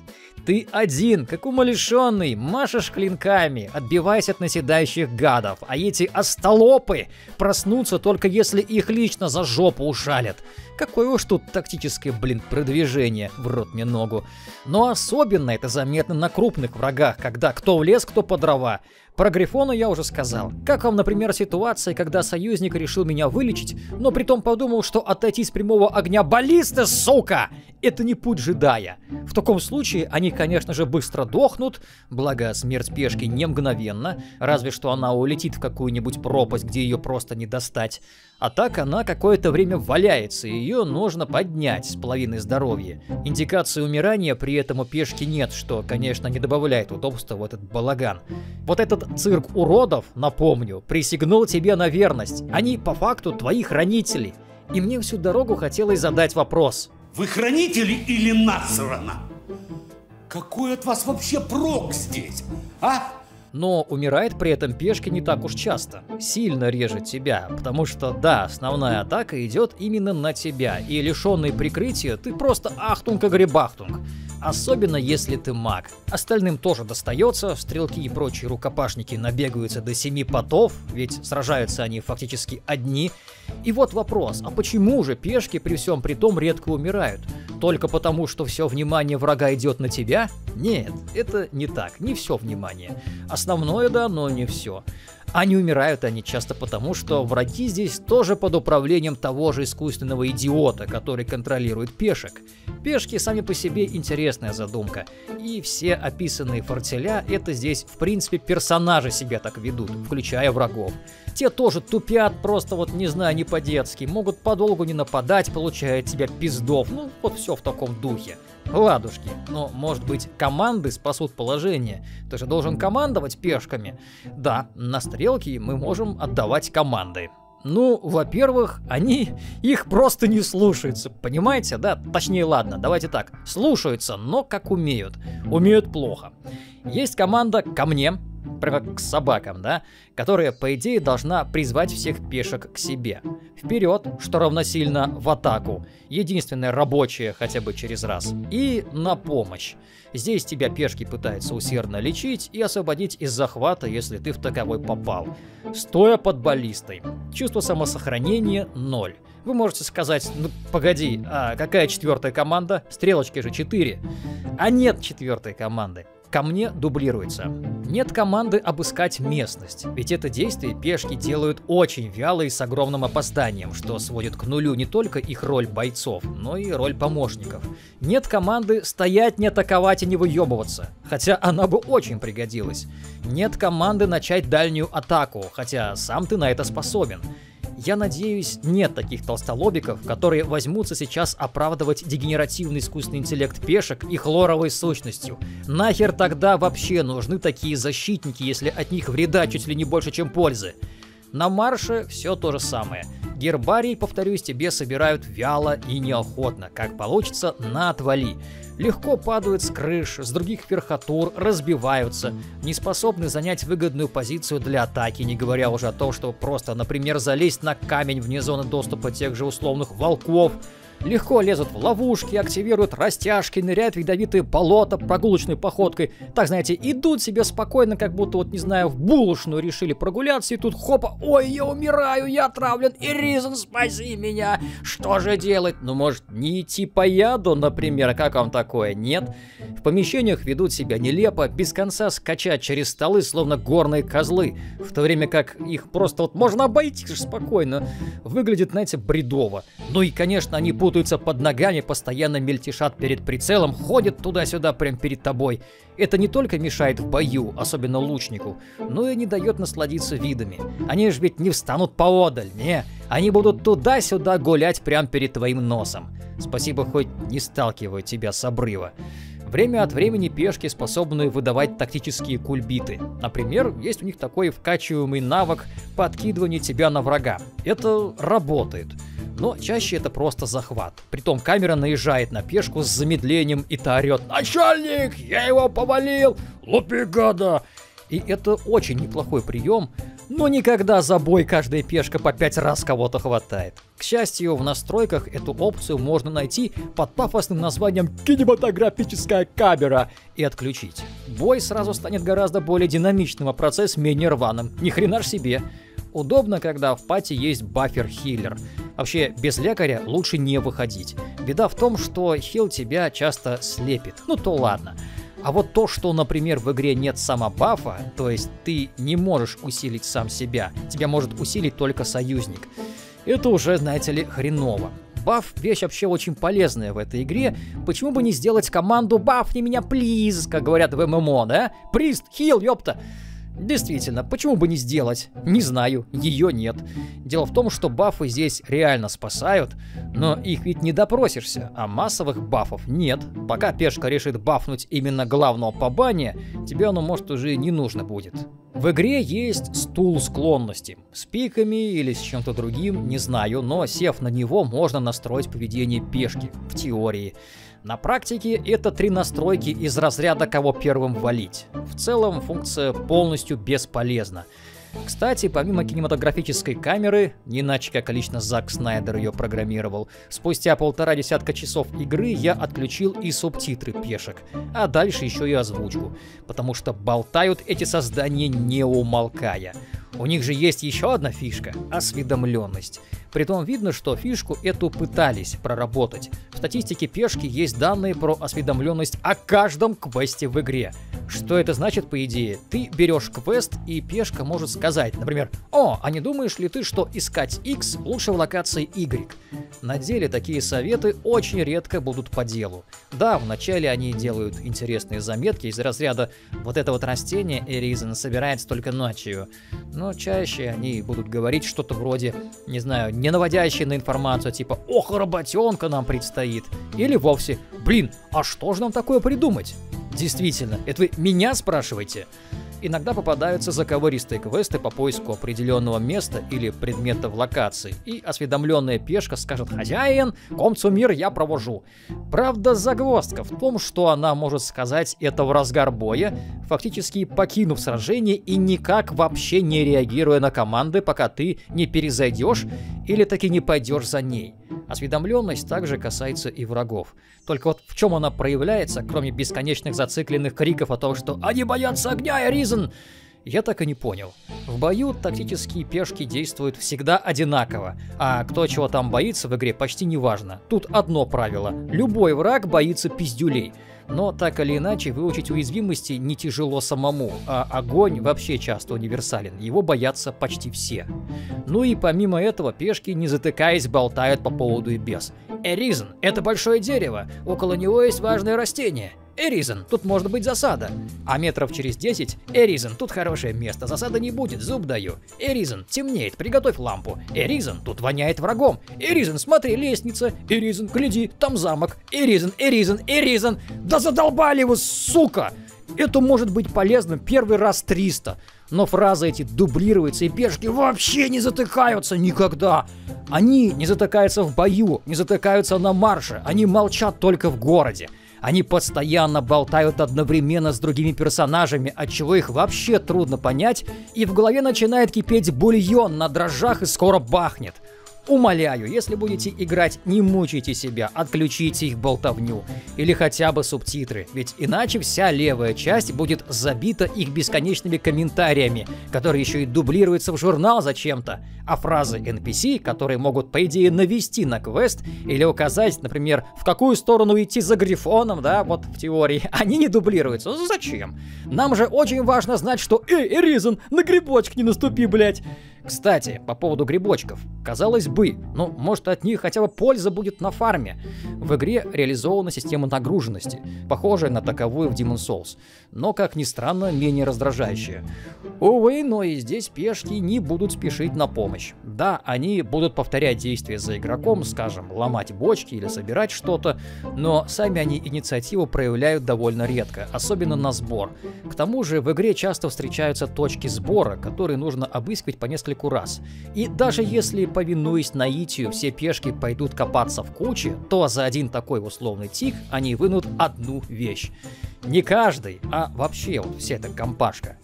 Ты один, как умалишенный, машешь клинками, отбиваясь от наседающих гадов, а эти остолопы проснутся только если их лично за жопу ушалят. Какое уж тут тактическое, блин, продвижение, в рот мне ногу. Но особенно это заметно на крупных врагах, когда кто в лес, кто по дрова. Про Грифона я уже сказал. Как вам, например, ситуация, когда союзник решил меня вылечить, но притом подумал, что отойти с прямого огня баллисты, сука, это не путь джедая. В таком случае они, конечно же, быстро дохнут, благо смерть пешки не мгновенна, разве что она улетит в какую-нибудь пропасть, где ее просто не достать. А так она какое-то время валяется, и ее нужно поднять с половиной здоровья. Индикации умирания при этом у пешки нет, что, конечно, не добавляет удобства в этот балаган. Вот этот цирк уродов, напомню, присягнул тебе на верность. Они, по факту, твои хранители. И мне всю дорогу хотелось задать вопрос. Вы хранители или насрано? Какой от вас вообще прок здесь, а? Но умирает при этом пешка не так уж часто. Сильно режет тебя, потому что, да, основная атака идет именно на тебя, и лишенный прикрытия ты просто ахтунг-агребахтунг. Особенно если ты маг. Остальным тоже достается, стрелки и прочие рукопашники набегаются до семи потов, ведь сражаются они фактически одни. И вот вопрос, а почему же пешки при всем при том редко умирают? Только потому, что все внимание врага идет на тебя? Нет, это не так, не все внимание. Основное да, но не все. А не умирают они часто потому, что враги здесь тоже под управлением того же искусственного идиота, который контролирует пешек. Пешки сами по себе интересная задумка, и все описанные фортеля это здесь в принципе персонажи себя так ведут, включая врагов. Те тоже тупят просто вот не знаю, не по-детски, могут подолгу не нападать, получая от тебя пиздов, ну вот все в таком духе. Ладушки, но может быть команды спасут положение, ты же должен командовать пешками. Да, на стрелки мы можем отдавать команды. Ну, во-первых, они их просто не слушаются, понимаете, да? Точнее, ладно, давайте так, слушаются, но как умеют. Умеют плохо. Есть команда «ко мне», прямо к собакам, да, которая, по идее, должна призвать всех пешек к себе. Вперед, что равносильно в атаку. Единственное рабочее хотя бы через раз. И на помощь. Здесь тебя пешки пытаются усердно лечить и освободить из захвата, если ты в таковой попал. Стоя под баллистой. Чувство самосохранения ноль. Вы можете сказать, ну погоди, а какая четвертая команда? Стрелочки же четыре. А нет четвертой команды. Ко мне дублируется. Нет команды обыскать местность, ведь это действие пешки делают очень вяло и с огромным опозданием, что сводит к нулю не только их роль бойцов, но и роль помощников. Нет команды стоять, не атаковать и не выебываться, хотя она бы очень пригодилась. Нет команды начать дальнюю атаку, хотя сам ты на это способен. Я надеюсь, нет таких толстолобиков, которые возьмутся сейчас оправдывать дегенеративный искусственный интеллект пешек их лоровой сущностью. Нахер тогда вообще нужны такие защитники, если от них вреда чуть ли не больше, чем пользы? На марше все то же самое. Гербарий, повторюсь, тебе собирают вяло и неохотно, как получится, на отвали. Легко падают с крыш, с других верхотур, разбиваются, не способны занять выгодную позицию для атаки, не говоря уже о том, что просто, например, залезть на камень вне зоны доступа тех же условных волков. Легко лезут в ловушки, активируют растяжки, ныряют в ядовитые болота прогулочной походкой. Так, знаете, идут себе спокойно, как будто, вот не знаю, в булочную решили прогуляться, и тут хопа, ой, я умираю, я отравлен, Иризен, спаси меня. Что же делать? Ну, может, не идти по яду, например, как вам такое? Нет. В помещениях ведут себя нелепо, без конца скачать через столы, словно горные козлы, в то время как их просто вот можно обойти же спокойно. Выглядит, знаете, бредово. Ну и, конечно, они путаются под ногами, постоянно мельтешат перед прицелом, ходят туда-сюда прямо перед тобой. Это не только мешает в бою, особенно лучнику, но и не дает насладиться видами. Они же ведь не встанут поодаль, не. Они будут туда-сюда гулять прямо перед твоим носом. Спасибо, хоть не сталкивают тебя с обрыва. Время от времени пешки способны выдавать тактические кульбиты. Например, есть у них такой вкачиваемый навык подкидывания тебя на врага. Это работает. Но чаще это просто захват. Притом камера наезжает на пешку с замедлением, и та орет: «Начальник, я его повалил! Лупи, гада!» И это очень неплохой прием, Но никогда за бой каждая пешка по пять раз кого-то хватает. К счастью, в настройках эту опцию можно найти под пафосным названием «Кинематографическая камера» и отключить. Бой сразу станет гораздо более динамичным, а процесс менее рваным. Ни хрена ж себе. Удобно, когда в пати есть баффер-хиллер. Вообще, без лекаря лучше не выходить. Беда в том, что хил тебя часто слепит. Ну то ладно. А вот то, что, например, в игре нет самобафа, то есть ты не можешь усилить сам себя, тебя может усилить только союзник, это уже, знаете ли, хреново. Баф — вещь вообще очень полезная в этой игре. Почему бы не сделать команду «Бафни меня, плиз», как говорят в эм эм о, да? Прист, хил, ёпта! Действительно, почему бы не сделать? Не знаю, ее нет. Дело в том, что бафы здесь реально спасают, но их ведь не допросишься, а массовых бафов нет. Пока пешка решит бафнуть именно главного по бане, тебе оно может уже не нужно будет. В игре есть стул склонности. С пиками или с чем-то другим, не знаю, но сев на него, можно настроить поведение пешки, в теории. На практике это три настройки из разряда «кого первым валить». В целом функция полностью бесполезна. Кстати, помимо кинематографической камеры, не иначе как лично Зак Снайдер ее программировал, спустя полтора десятка часов игры я отключил и субтитры пешек, а дальше еще и озвучку, потому что болтают эти создания не умолкая. У них же есть еще одна фишка — осведомленность. Притом видно, что фишку эту пытались проработать. В статистике пешки есть данные про осведомленность о каждом квесте в игре. Что это значит, по идее? Ты берешь квест, и пешка может сказать, например, «О, а не думаешь ли ты, что искать X лучше в локации Y?» На деле такие советы очень редко будут по делу. Да, вначале они делают интересные заметки из разряда «Вот это вот растение Эризен собирается только ночью», но чаще они будут говорить что-то вроде, не знаю, не наводящее на информацию, типа «Ох, работенка нам предстоит», или вовсе «Блин, а что же нам такое придумать?» Действительно, это вы меня спрашиваете? Иногда попадаются заковыристые квесты по поиску определенного места или предмета в локации, и осведомленная пешка скажет «Хозяин, комцу-мир я провожу». Правда, загвоздка в том, что она может сказать это в разгар боя, фактически покинув сражение и никак вообще не реагируя на команды, пока ты не перезайдешь или таки не пойдешь за ней. Осведомленность также касается и врагов. Только вот в чем она проявляется, кроме бесконечных зацикленных криков о том, что «Они боятся огня, Эризен!», я так и не понял. В бою тактические пешки действуют всегда одинаково, а кто чего там боится в игре почти не важно. Тут одно правило – любой враг боится пиздюлей. Но так или иначе выучить уязвимости не тяжело самому, а огонь вообще часто универсален, его боятся почти все. Ну и помимо этого пешки, не затыкаясь, болтают по поводу и без. «Эризен, это большое дерево, около него есть важное растение». «Эризен, тут может быть засада». А метров через десять «Эризен, тут хорошее место, засады не будет, зуб даю». «Эризен, темнеет, приготовь лампу». «Эризен, тут воняет врагом». «Эризен, смотри, лестница». «Эризен, гляди, там замок». «Эризен, Эризен, Эризен». Да задолбали вы, сука! Это может быть полезным первый раз триста. Но фразы эти дублируются, и пешки вообще не затыкаются никогда. Они не затыкаются в бою, не затыкаются на марше, они молчат только в городе. Они постоянно болтают одновременно с другими персонажами, отчего их вообще трудно понять, и в голове начинает кипеть бульон на дрожжах и скоро бахнет. Умоляю, если будете играть, не мучайте себя, отключите их болтовню. Или хотя бы субтитры, ведь иначе вся левая часть будет забита их бесконечными комментариями, которые еще и дублируются в журнал зачем-то. А фразы эн пи си, которые могут, по идее, навести на квест или указать, например, в какую сторону идти за грифоном, да, вот в теории, они не дублируются. Ну зачем? Нам же очень важно знать, что «Эй, Эризен, на грибочек не наступи, блять!» Кстати, по поводу грибочков. Казалось бы, ну, может, от них хотя бы польза будет на фарме. В игре реализована система нагруженности, похожая на таковую в Demon's Souls, но, как ни странно, менее раздражающая. Увы, но и здесь пешки не будут спешить на помощь. Да, они будут повторять действия за игроком, скажем, ломать бочки или собирать что-то, но сами они инициативу проявляют довольно редко, особенно на сбор. К тому же в игре часто встречаются точки сбора, которые нужно обыскивать по несколько раз. И даже если, повинуясь наитию, все пешки пойдут копаться в куче, то за один такой условный тик они вынут одну вещь. Не каждый, а вообще вот вся эта компашка.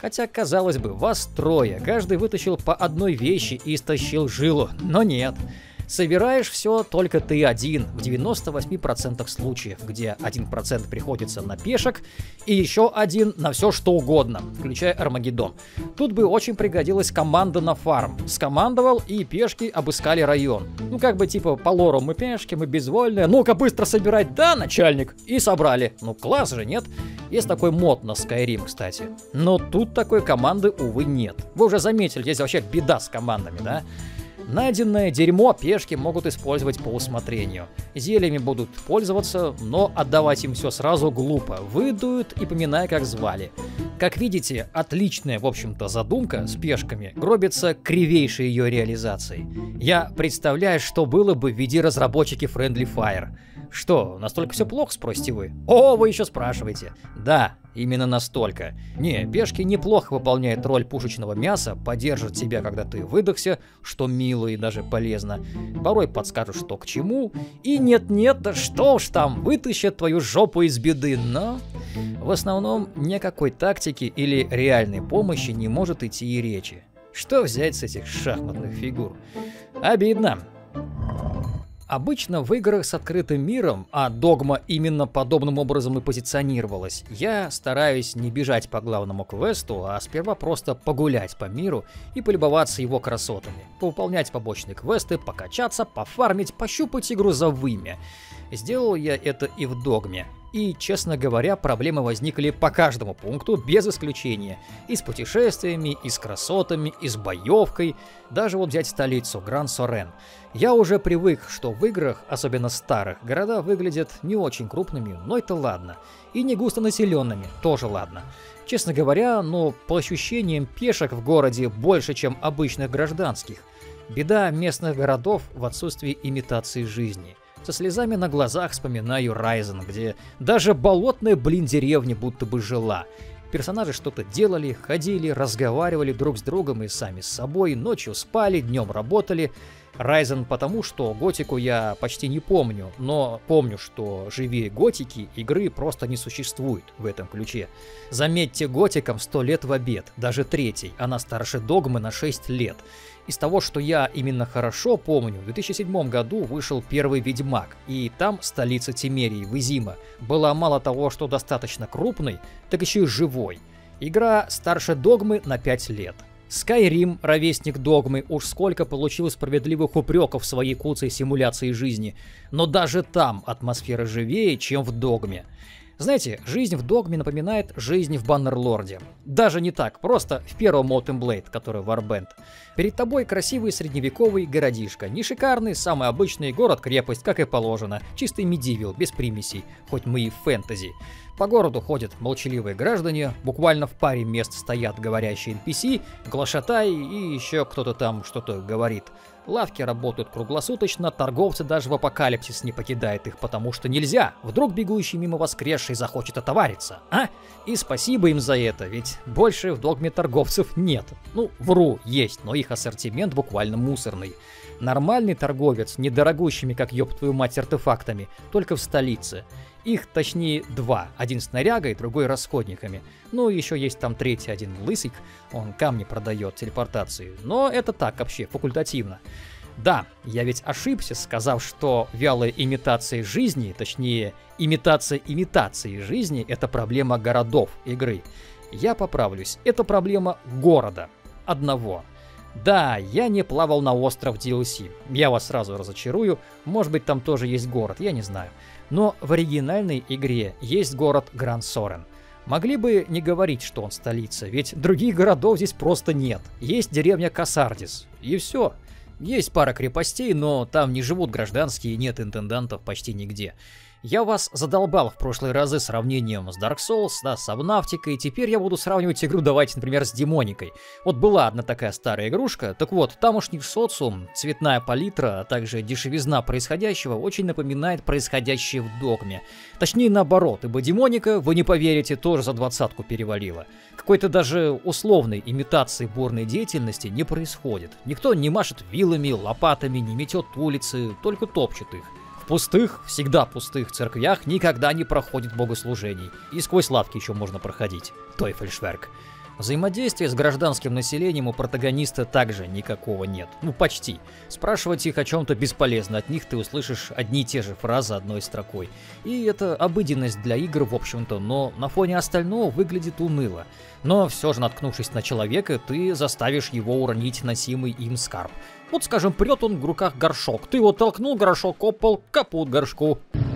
Хотя, казалось бы, вас трое, каждый вытащил по одной вещи и истощил жилу, но нет. Собираешь все только ты один, в девяноста восьми процентах случаев, где один процент приходится на пешек, и еще один на все что угодно, включая Армагеддон. Тут бы очень пригодилась команда на фарм. Скомандовал, и пешки обыскали район. Ну как бы типа по лору мы пешки, мы безвольные, ну-ка быстро собирать, да, начальник? И собрали. Ну класс же, нет? Есть такой мод на Skyrim, кстати. Но тут такой команды, увы, нет. Вы уже заметили, здесь вообще беда с командами, да? Найденное дерьмо пешки могут использовать по усмотрению. Зельями будут пользоваться, но отдавать им все сразу глупо. Выдуют и поминай, как звали. Как видите, отличная, в общем-то, задумка с пешками гробится кривейшей ее реализацией. Я представляю, что было бы в виде разработчики Friendly Fire. Что, настолько все плохо, спросите вы? О, вы еще спрашиваете. Да, именно настолько. Не, пешки неплохо выполняют роль пушечного мяса, поддержат тебя, когда ты выдохся, что мило и даже полезно. Порой подскажут, что к чему. И нет-нет, да что уж там, вытащат твою жопу из беды, но... В основном никакой тактики или реальной помощи не может идти и речи. Что взять с этих шахматных фигур? Обидно. Обычно в играх с открытым миром, а Догма именно подобным образом и позиционировалась, я стараюсь не бежать по главному квесту, а сперва просто погулять по миру и полюбоваться его красотами, повыполнять побочные квесты, покачаться, пофармить, пощупать игру за вымя. Сделал я это и в Догме. И, честно говоря, проблемы возникли по каждому пункту, без исключения. И с путешествиями, и с красотами, и с боевкой. Даже вот взять столицу, Гран-Сорен. Я уже привык, что в играх, особенно старых, города выглядят не очень крупными, но это ладно. И не густонаселенными, тоже ладно. Честно говоря, но по ощущениям пешек в городе больше, чем обычных гражданских. Беда местных городов в отсутствии имитации жизни. Со слезами на глазах вспоминаю Райзен, где даже болотная, блин, деревня будто бы жила. Персонажи что-то делали, ходили, разговаривали друг с другом и сами с собой, ночью спали, днем работали. Райзен потому, что готику я почти не помню, но помню, что живее готики игры просто не существует в этом ключе. Заметьте, готикам сто лет в обед, даже третий, она старше Догмы на шесть лет. Из того, что я именно хорошо помню, в две тысячи седьмом году вышел первый Ведьмак, и там столица Темерии, Визима, была мало того, что достаточно крупной, так еще и живой. Игра старше Догмы на пять лет. Skyrim, ровесник Догмы, уж сколько получил справедливых упреков в своей куцей симуляции жизни, но даже там атмосфера живее, чем в Догме. Знаете, жизнь в Догме напоминает жизнь в Баннерлорде. Даже не так, просто в первом Mount and Blade, который Warband. Перед тобой красивый средневековый городишко. Не шикарный, самый обычный город-крепость, как и положено. Чистый медивил, без примесей, хоть мы и в фэнтези. По городу ходят молчаливые граждане, буквально в паре мест стоят говорящие эн пи си, глашатай и еще кто-то там что-то говорит. Лавки работают круглосуточно, торговцы даже в апокалипсис не покидают их, потому что нельзя. Вдруг бегущий мимо воскресший захочет отовариться, а? И спасибо им за это, ведь больше в Догме торговцев нет. Ну, вру, есть, но их ассортимент буквально мусорный. Нормальный торговец, недорогущими, как ёб твою мать, артефактами, только в столице. Их, точнее, два. Один с нарягой, другой расходниками. Ну, еще есть там третий один лысик, он камни продает, телепортации. Но это так, вообще, факультативно. Да, я ведь ошибся, сказав, что вялая имитация жизни, точнее, имитация имитации жизни — это проблема городов игры. Я поправлюсь, это проблема города. Одного. Да, я не плавал на остров ди эл си. Я вас сразу разочарую, может быть там тоже есть город, я не знаю. Но в оригинальной игре есть город Гран-Сорен. Могли бы не говорить, что он столица, ведь других городов здесь просто нет. Есть деревня Касардис, и все. Есть пара крепостей, но там не живут гражданские, нет интендантов почти нигде. Я вас задолбал в прошлые разы сравнением с Dark Souls, да, с Сабнавтикой, теперь я буду сравнивать игру, давайте, например, с Демоникой. Вот была одна такая старая игрушка, так вот, тамошний социум, цветная палитра, а также дешевизна происходящего очень напоминает происходящее в Догме. Точнее, наоборот, ибо Демоника, вы не поверите, тоже за двадцатку перевалила. Какой-то даже условной имитации бурной деятельности не происходит. Никто не машет вилами, лопатами, не метет улицы, только топчет их. В пустых, всегда пустых церквях никогда не проходит богослужений. И сквозь лавки еще можно проходить. Тойфельшверк. Взаимодействия с гражданским населением у протагониста также никакого нет. Ну, почти. Спрашивать их о чем-то бесполезно, от них ты услышишь одни и те же фразы одной строкой. И это обыденность для игр, в общем-то, но на фоне остального выглядит уныло. Но все же, наткнувшись на человека, ты заставишь его уронить носимый им скарб. Вот, скажем, прет он в руках горшок. Ты его толкнул, горшок опал, капут горшку.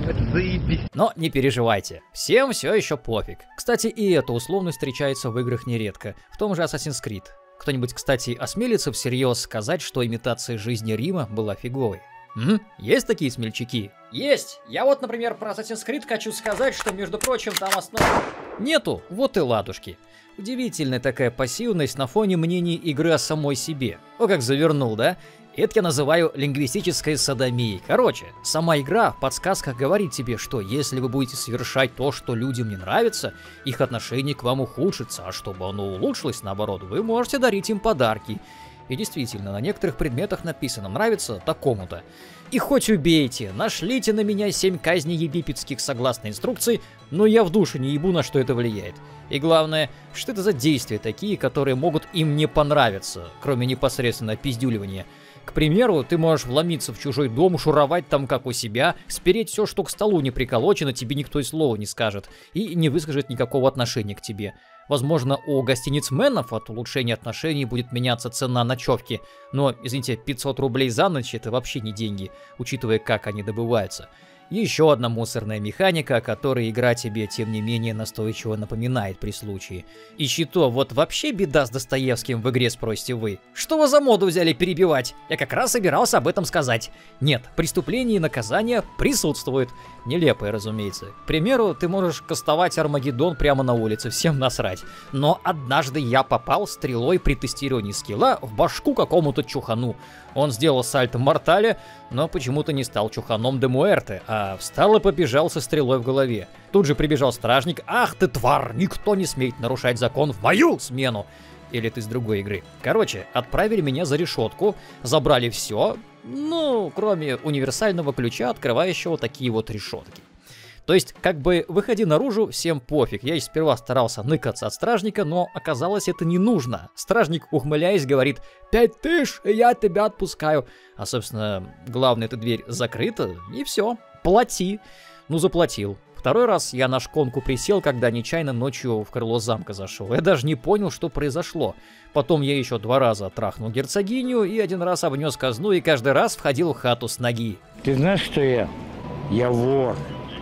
Но не переживайте, всем все еще пофиг. Кстати, и эта условность встречается в играх нередко, в том же Assassin's Creed. Кто-нибудь, кстати, осмелится всерьез сказать, что имитация жизни Рима была фиговой? М? Есть такие смельчаки? Есть! Я вот, например, про Assassin's Creed хочу сказать, что, между прочим, там основа... Нету, вот и ладушки. Удивительная такая пассивность на фоне мнений игры о самой себе. О, как завернул, да? Это я называю лингвистической содомией. Короче, сама игра в подсказках говорит тебе, что если вы будете совершать то, что людям не нравится, их отношение к вам ухудшится, а чтобы оно улучшилось, наоборот, вы можете дарить им подарки. И действительно, на некоторых предметах написано «нравится такому-то». И хоть убейте, нашлите на меня семь казней египетских согласно инструкции, но я в душе не ебу, на что это влияет. И главное, что это за действия такие, которые могут им не понравиться, кроме непосредственно пиздюливания. К примеру, ты можешь вломиться в чужой дом, шуровать там как у себя, спереть все, что к столу не приколочено, тебе никто и слова не скажет, и не выскажет никакого отношения к тебе. Возможно, у гостиницменов от улучшения отношений будет меняться цена ночевки, но, извините, пятьсот рублей за ночь — это вообще не деньги, учитывая, как они добываются. Еще одна мусорная механика, о которой игра тебе, тем не менее, настойчиво напоминает при случае. И щито, вот вообще беда с Достоевским в игре, спросите вы. Что вы за моду взяли перебивать? Я как раз собирался об этом сказать. Нет, преступление и наказание присутствуют. Нелепое, разумеется. К примеру, ты можешь кастовать Армагеддон прямо на улице, всем насрать. Но однажды я попал стрелой при тестировании скилла в башку какому-то чухану. Он сделал сальто мортале, но почему-то не стал чуханом де Муэрте, а встал и побежал со стрелой в голове. Тут же прибежал стражник. «Ах ты, тварь! Никто не смеет нарушать закон в мою смену!» Или ты с другой игры. Короче, отправили меня за решетку, забрали все, ну, кроме универсального ключа, открывающего такие вот решетки. То есть, как бы, выходи наружу, всем пофиг. Я сперва старался ныкаться от стражника, но оказалось, это не нужно. Стражник, ухмыляясь, говорит: «Пять тысяч, и я тебя отпускаю». А, собственно, главное, эта дверь закрыта, и все. Плати. Ну, заплатил. Второй раз я на шконку присел, когда нечаянно ночью в крыло замка зашел. Я даже не понял, что произошло. Потом я еще два раза трахнул герцогиню, и один раз обнес казну, и каждый раз входил в хату с ноги. Ты знаешь, что я? Я вор.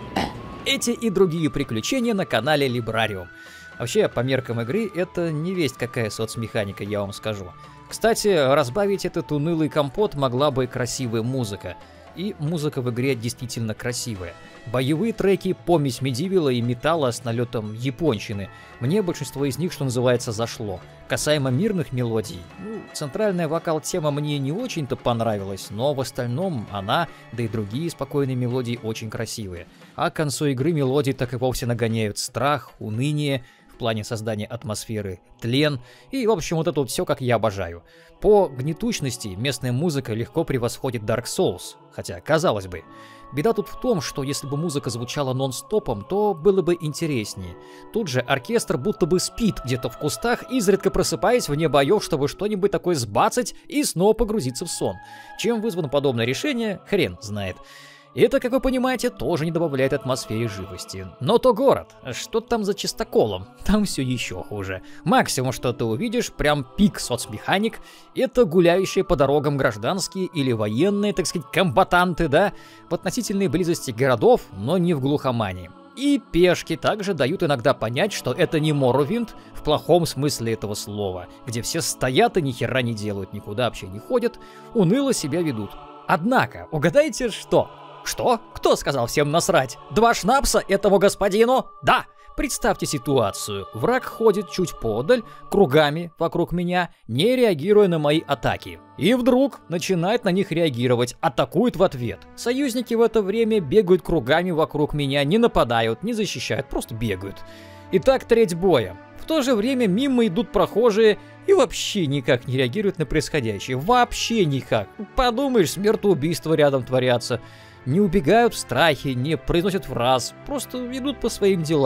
Эти и другие приключения на канале Librarium. Вообще, по меркам игры, это не весть какая соцмеханика, я вам скажу. Кстати, разбавить этот унылый компот могла бы красивая музыка. И музыка в игре действительно красивая. Боевые треки, помесь медивила и металла с налетом японщины. Мне большинство из них, что называется, зашло. Касаемо мирных мелодий, ну, центральная вокал-тема мне не очень-то понравилась, но в остальном она, да и другие спокойные мелодии очень красивые. А к концу игры мелодии так и вовсе нагоняют страх, уныние, в плане создания атмосферы, тлен и, в общем, вот это вот все, как я обожаю. По гнетущности местная музыка легко превосходит Dark Souls, хотя, казалось бы. Беда тут в том, что если бы музыка звучала нон-стопом, то было бы интереснее. Тут же оркестр будто бы спит где-то в кустах, изредка просыпаясь вне боев, чтобы что-нибудь такое сбацать и снова погрузиться в сон. Чем вызвано подобное решение, хрен знает. Это, как вы понимаете, тоже не добавляет атмосфере живости. Но то город. Что там за чистоколом? Там все еще хуже. Максимум, что ты увидишь, прям пик соцмеханик, это гуляющие по дорогам гражданские или военные, так сказать, комбатанты, да? В относительной близости городов, но не в глухомании. И пешки также дают иногда понять, что это не Моровинд в плохом смысле этого слова, где все стоят и ни хера не делают, никуда вообще не ходят, уныло себя ведут. Однако, угадайте что? Что? Кто сказал всем насрать? Два шнапса этому господину? Да! Представьте ситуацию. Враг ходит чуть подаль, кругами вокруг меня, не реагируя на мои атаки. И вдруг начинает на них реагировать, атакует в ответ. Союзники в это время бегают кругами вокруг меня, не нападают, не защищают, просто бегают. Итак, треть боя. В то же время мимо идут прохожие и вообще никак не реагируют на происходящее. Вообще никак. Подумаешь, смертоубийства рядом творятся. Не убегают в страхе, не произносят фраз, просто идут по своим делам.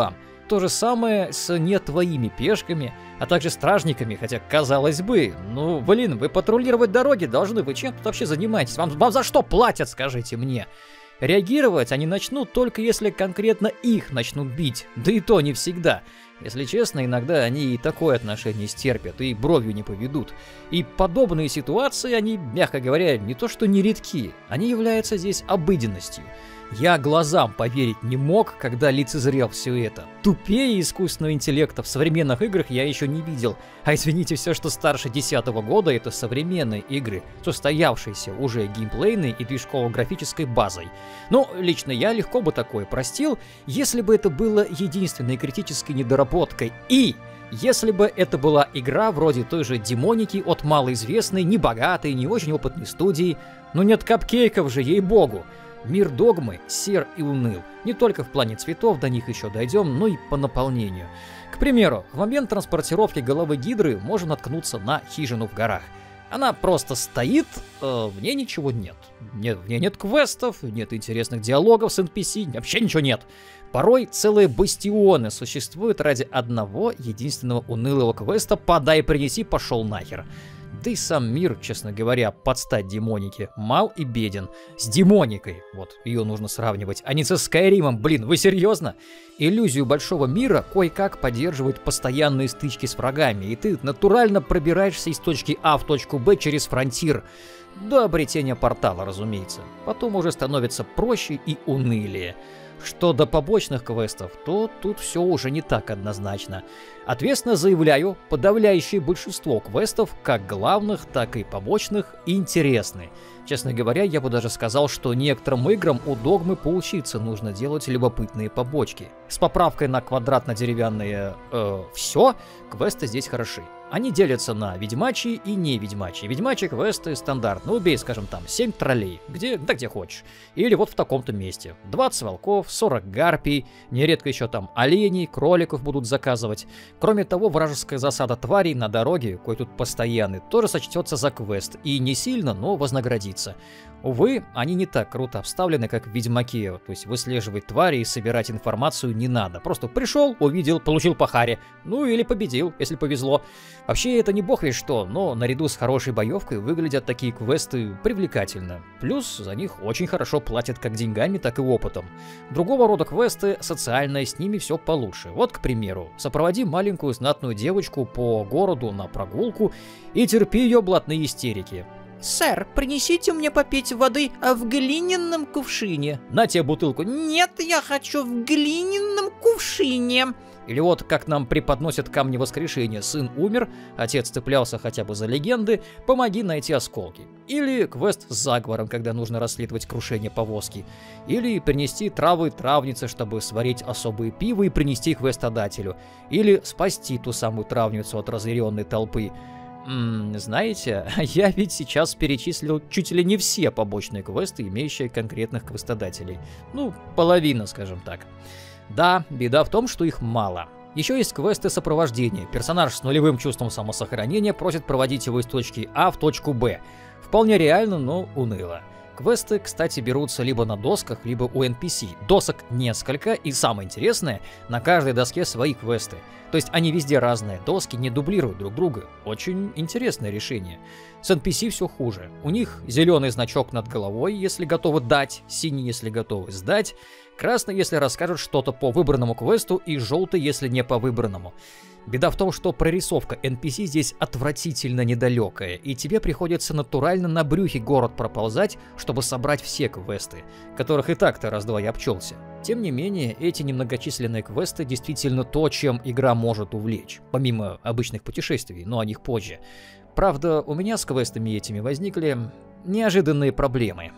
то же самое с не твоими пешками, а также стражниками, хотя, казалось бы, ну, блин, вы патрулировать дороги должны, вы чем тут вообще занимаетесь? Вам, вам за что платят, скажите мне? Реагировать они начнут только если конкретно их начнут бить, да и то не всегда. Если честно, иногда они и такое отношение стерпят, и бровью не поведут. И подобные ситуации, они, мягко говоря, не то что не редки, они являются здесь обыденностью. Я глазам поверить не мог, когда лицезрел все это. Тупее искусственного интеллекта в современных играх я еще не видел. А извините, все, что старше десятого года, это современные игры, с устоявшейся уже геймплейной и движково-графической базой. Но лично я легко бы такое простил, если бы это было единственной критической недоработкой. И если бы это была игра вроде той же Демоники от малоизвестной, небогатой, не очень опытной студии. Но нет капкейков же, ей-богу. Мир Догмы сер и уныл. Не только в плане цветов, до них еще дойдем, но и по наполнению. К примеру, в момент транспортировки головы Гидры можно наткнуться на хижину в горах. Она просто стоит, э, в ней ничего нет. нет. В ней нет квестов, нет интересных диалогов с эн пи си, вообще ничего нет. Порой целые бастионы существуют ради одного единственного унылого квеста «Подай, принеси, пошел нахер». Да и сам мир, честно говоря, под стать Демонике, мал и беден. С Демоникой, вот, ее нужно сравнивать, а не со Скайримом, блин, вы серьезно? Иллюзию большого мира кое-как поддерживают постоянные стычки с врагами, и ты натурально пробираешься из точки А в точку Б через фронтир. До обретения портала, разумеется. Потом уже становится проще и унылее. Что до побочных квестов, то тут все уже не так однозначно. Ответственно заявляю, подавляющее большинство квестов, как главных, так и побочных, интересны. Честно говоря, я бы даже сказал, что некоторым играм у Догмы поучиться нужно делать любопытные побочки. С поправкой на квадратно-деревянные э, все, квесты здесь хороши. Они делятся на ведьмачьи и не ведьмачьи. Ведьмачьи квесты стандарт. Ну, убей, скажем, там, семь троллей. Где, да где хочешь. Или вот в таком-то месте. двадцать волков, сорок гарпий. Нередко еще там оленей, кроликов будут заказывать. Кроме того, вражеская засада тварей на дороге, кой тут постоянный, тоже сочтется за квест. И не сильно, но вознаградится. Увы, они не так круто обставлены, как в Ведьмаке. То есть выслеживать твари и собирать информацию не надо. Просто пришел, увидел, получил по харе. Ну или победил, если повезло. Вообще это не бог весть что, но наряду с хорошей боевкой выглядят такие квесты привлекательно. Плюс за них очень хорошо платят как деньгами, так и опытом. Другого рода квесты, социальное, с ними все получше. Вот, к примеру, сопроводи маленькую знатную девочку по городу на прогулку и терпи ее блатные истерики. «Сэр, принесите мне попить воды в глиняном кувшине». На тебе бутылку. «Нет, я хочу в глиняном кувшине». Или вот как нам преподносят камни воскрешения. Сын умер, отец цеплялся хотя бы за легенды, помоги найти осколки. Или квест с заговором, когда нужно расследовать крушение повозки. Или принести травы травнице, чтобы сварить особые пиво и принести квестодателю. Или спасти ту самую травницу от разъяренной толпы. М-м, знаете, я ведь сейчас перечислил чуть ли не все побочные квесты, имеющие конкретных квестодателей. Ну, половина, скажем так. Да, беда в том, что их мало. Еще есть квесты сопровождения. Персонаж с нулевым чувством самосохранения просит проводить его из точки А в точку Б. Вполне реально, но уныло. Квесты, кстати, берутся либо на досках, либо у эн пи си. Досок несколько, и самое интересное, на каждой доске свои квесты. То есть они везде разные, доски не дублируют друг друга. Очень интересное решение. С эн пи си все хуже. У них зеленый значок над головой, если готовы дать, синий, если готовы сдать, красный, если расскажут что-то по выбранному квесту, и желтый, если не по выбранному. Беда в том, что прорисовка эн пи си здесь отвратительно недалекая, и тебе приходится натурально на брюхе город проползать, чтобы собрать все квесты, которых и так-то раз-два я обчелся. Тем не менее, эти немногочисленные квесты действительно то, чем игра может увлечь, помимо обычных путешествий, но о них позже. Правда, у меня с квестами этими возникли неожиданные проблемы.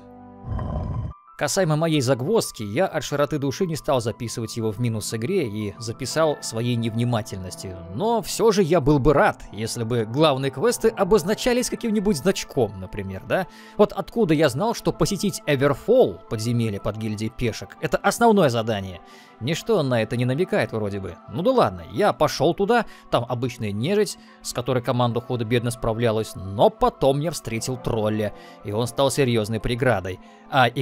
Касаемо моей загвоздки, я от широты души не стал записывать его в минус игре и записал своей невнимательности. Но все же я был бы рад, если бы главные квесты обозначались каким-нибудь значком, например, да? Вот откуда я знал, что посетить Эверфолл, подземелье под гильдией пешек, это основное задание. Ничто на это не намекает вроде бы. Ну да ладно, я пошел туда, там обычная нежить, с которой команда худо-бедно справлялась, но потом я встретил тролля, и он стал серьезной преградой. А игра в подсказке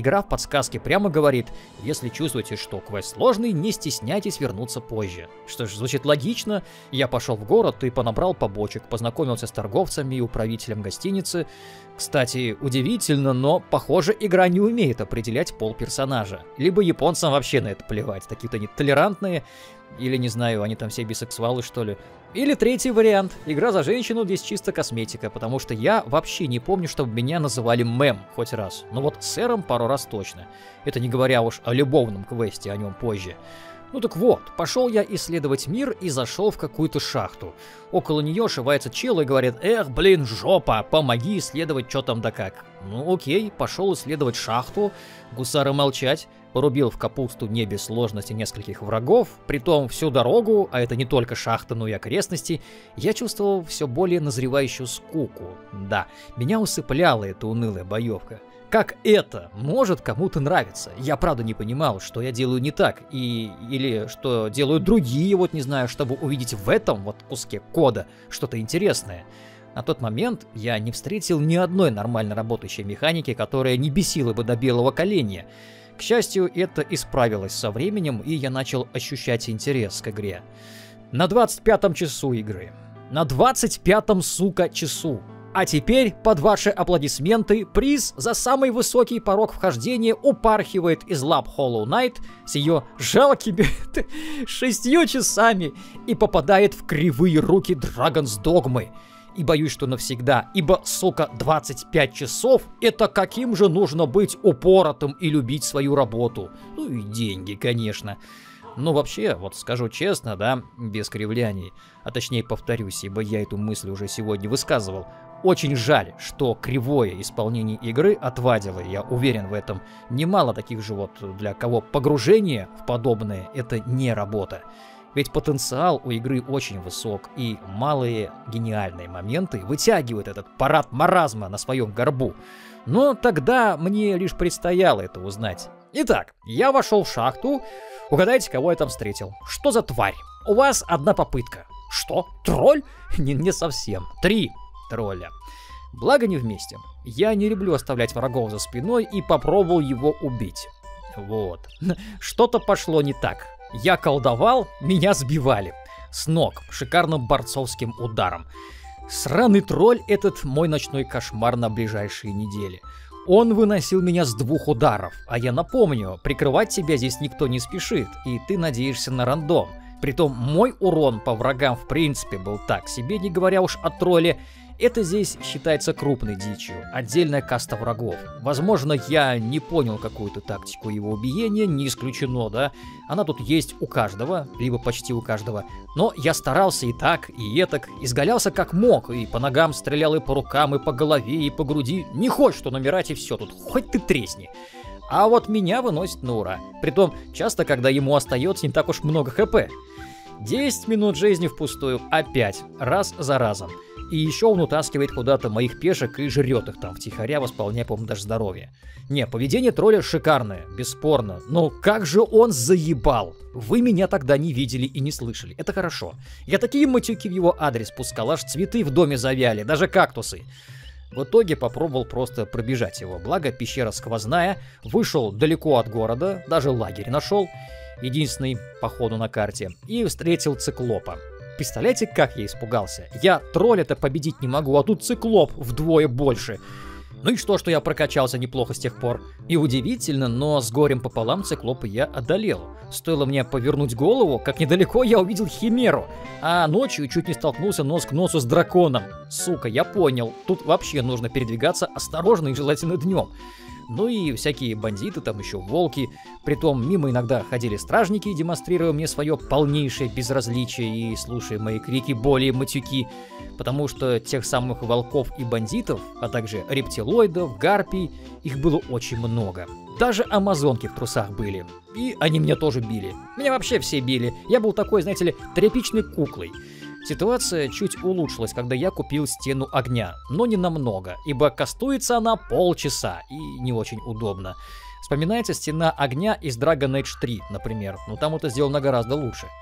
подсказке прямо говорит: если чувствуете, что квест сложный, не стесняйтесь вернуться позже. Что ж, звучит логично. Я пошел в город и понабрал побочек, познакомился с торговцами и управителем гостиницы. Кстати, удивительно, но, похоже, игра не умеет определять пол персонажа. Либо японцам вообще на это плевать, такие-то они толерантные, или, не знаю, они там все бисексуалы, что ли. Или третий вариант. Игра за женщину здесь чисто косметика, потому что я вообще не помню, чтобы меня называли мэм хоть раз. Ну вот сэром пару раз точно. Это не говоря уж о любовном квесте, о нем позже. Ну так вот, пошел я исследовать мир и зашел в какую-то шахту. Около нее ошивается чел и говорит: эх, блин, жопа, помоги исследовать, что там да как. Ну окей, пошел исследовать шахту, гусары молчать, порубил в капусту не без сложности нескольких врагов, притом всю дорогу, а это не только шахта, но и окрестности, я чувствовал все более назревающую скуку. Да, меня усыпляла эта унылая боевка. Как это может кому-то нравиться? Я правда не понимал, что я делаю не так, и или что делают другие, вот не знаю, чтобы увидеть в этом вот куске кода что-то интересное. На тот момент я не встретил ни одной нормально работающей механики, которая не бесила бы до белого коленя. К счастью, это исправилось со временем, и я начал ощущать интерес к игре. На двадцать пятом часу игры. На двадцать пятом, сука, часу. А теперь, под ваши аплодисменты, приз за самый высокий порог вхождения упархивает из лап Hollow Knight с ее жалкими шестью часами и попадает в кривые руки Dragon's Dogma. И боюсь, что навсегда, ибо, сука, двадцать пять часов — это каким же нужно быть упоротым и любить свою работу. Ну и деньги, конечно. Ну вообще, вот скажу честно, да, без кривляний, а точнее повторюсь, ибо я эту мысль уже сегодня высказывал, очень жаль, что кривое исполнение игры отвадило, я уверен в этом, немало таких же вот, для кого погружение в подобное — это не работа. Ведь потенциал у игры очень высок, и малые гениальные моменты вытягивают этот парад маразма на своем горбу. Но тогда мне лишь предстояло это узнать. Итак, я вошел в шахту. Угадайте, кого я там встретил. Что за тварь? У вас одна попытка. Что? Тролль? Не, не совсем. Три тролля. Благо не вместе. Я не люблю оставлять врагов за спиной и попробовал его убить. Вот. Что-то пошло не так. Я колдовал, меня сбивали. С ног, шикарным борцовским ударом. Сраный тролль — этот мой ночной кошмар на ближайшие недели. Он выносил меня с двух ударов, а я напомню, прикрывать тебя здесь никто не спешит, и ты надеешься на рандом. Притом мой урон по врагам в принципе был так себе, не говоря уж о тролле. Это здесь считается крупной дичью, отдельная каста врагов. Возможно, я не понял какую-то тактику его убиения, не исключено, да? Она тут есть у каждого, либо почти у каждого. Но я старался и так, и этак, изгалялся как мог, и по ногам стрелял, и по рукам, и по голове, и по груди. Не хочешь что намирать, и все тут, хоть ты тресни. А вот меня выносит на ура. Притом, часто, когда ему остается не так уж много хп. десять минут жизни впустую, опять, раз за разом. И еще он утаскивает куда-то моих пешек и жрет их там втихаря, восполняя, по-моему, даже здоровье. Не, поведение тролля шикарное, бесспорно. Но как же он заебал! Вы меня тогда не видели и не слышали. Это хорошо. Я такие матюки в его адрес пускал, аж цветы в доме завяли, даже кактусы. В итоге попробовал просто пробежать его. Благо, пещера сквозная, вышел далеко от города, даже лагерь нашел. Единственный, походу, на карте. И встретил циклопа. Представляете, как я испугался? Я тролля-то победить не могу, а тут циклоп вдвое больше. Ну и что, что я прокачался неплохо с тех пор? И удивительно, но с горем пополам циклопа я одолел. Стоило мне повернуть голову, как недалеко я увидел химеру. А ночью чуть не столкнулся нос к носу с драконом. Сука, я понял, тут вообще нужно передвигаться осторожно и желательно днем. Ну и всякие бандиты, там еще волки. Притом мимо иногда ходили стражники, демонстрируя мне свое полнейшее безразличие и слушая мои крики, боли и матюки. Потому что тех самых волков и бандитов, а также рептилоидов, гарпий, их было очень много. Даже амазонки в трусах были. И они меня тоже били. Меня вообще все били. Я был такой, знаете ли, тряпичной куклой. Ситуация чуть улучшилась, когда я купил стену огня, но не намного, ибо кастуется она полчаса и не очень удобно. Вспоминается стена огня из Dragon Age три, например, но там это сделано гораздо лучше.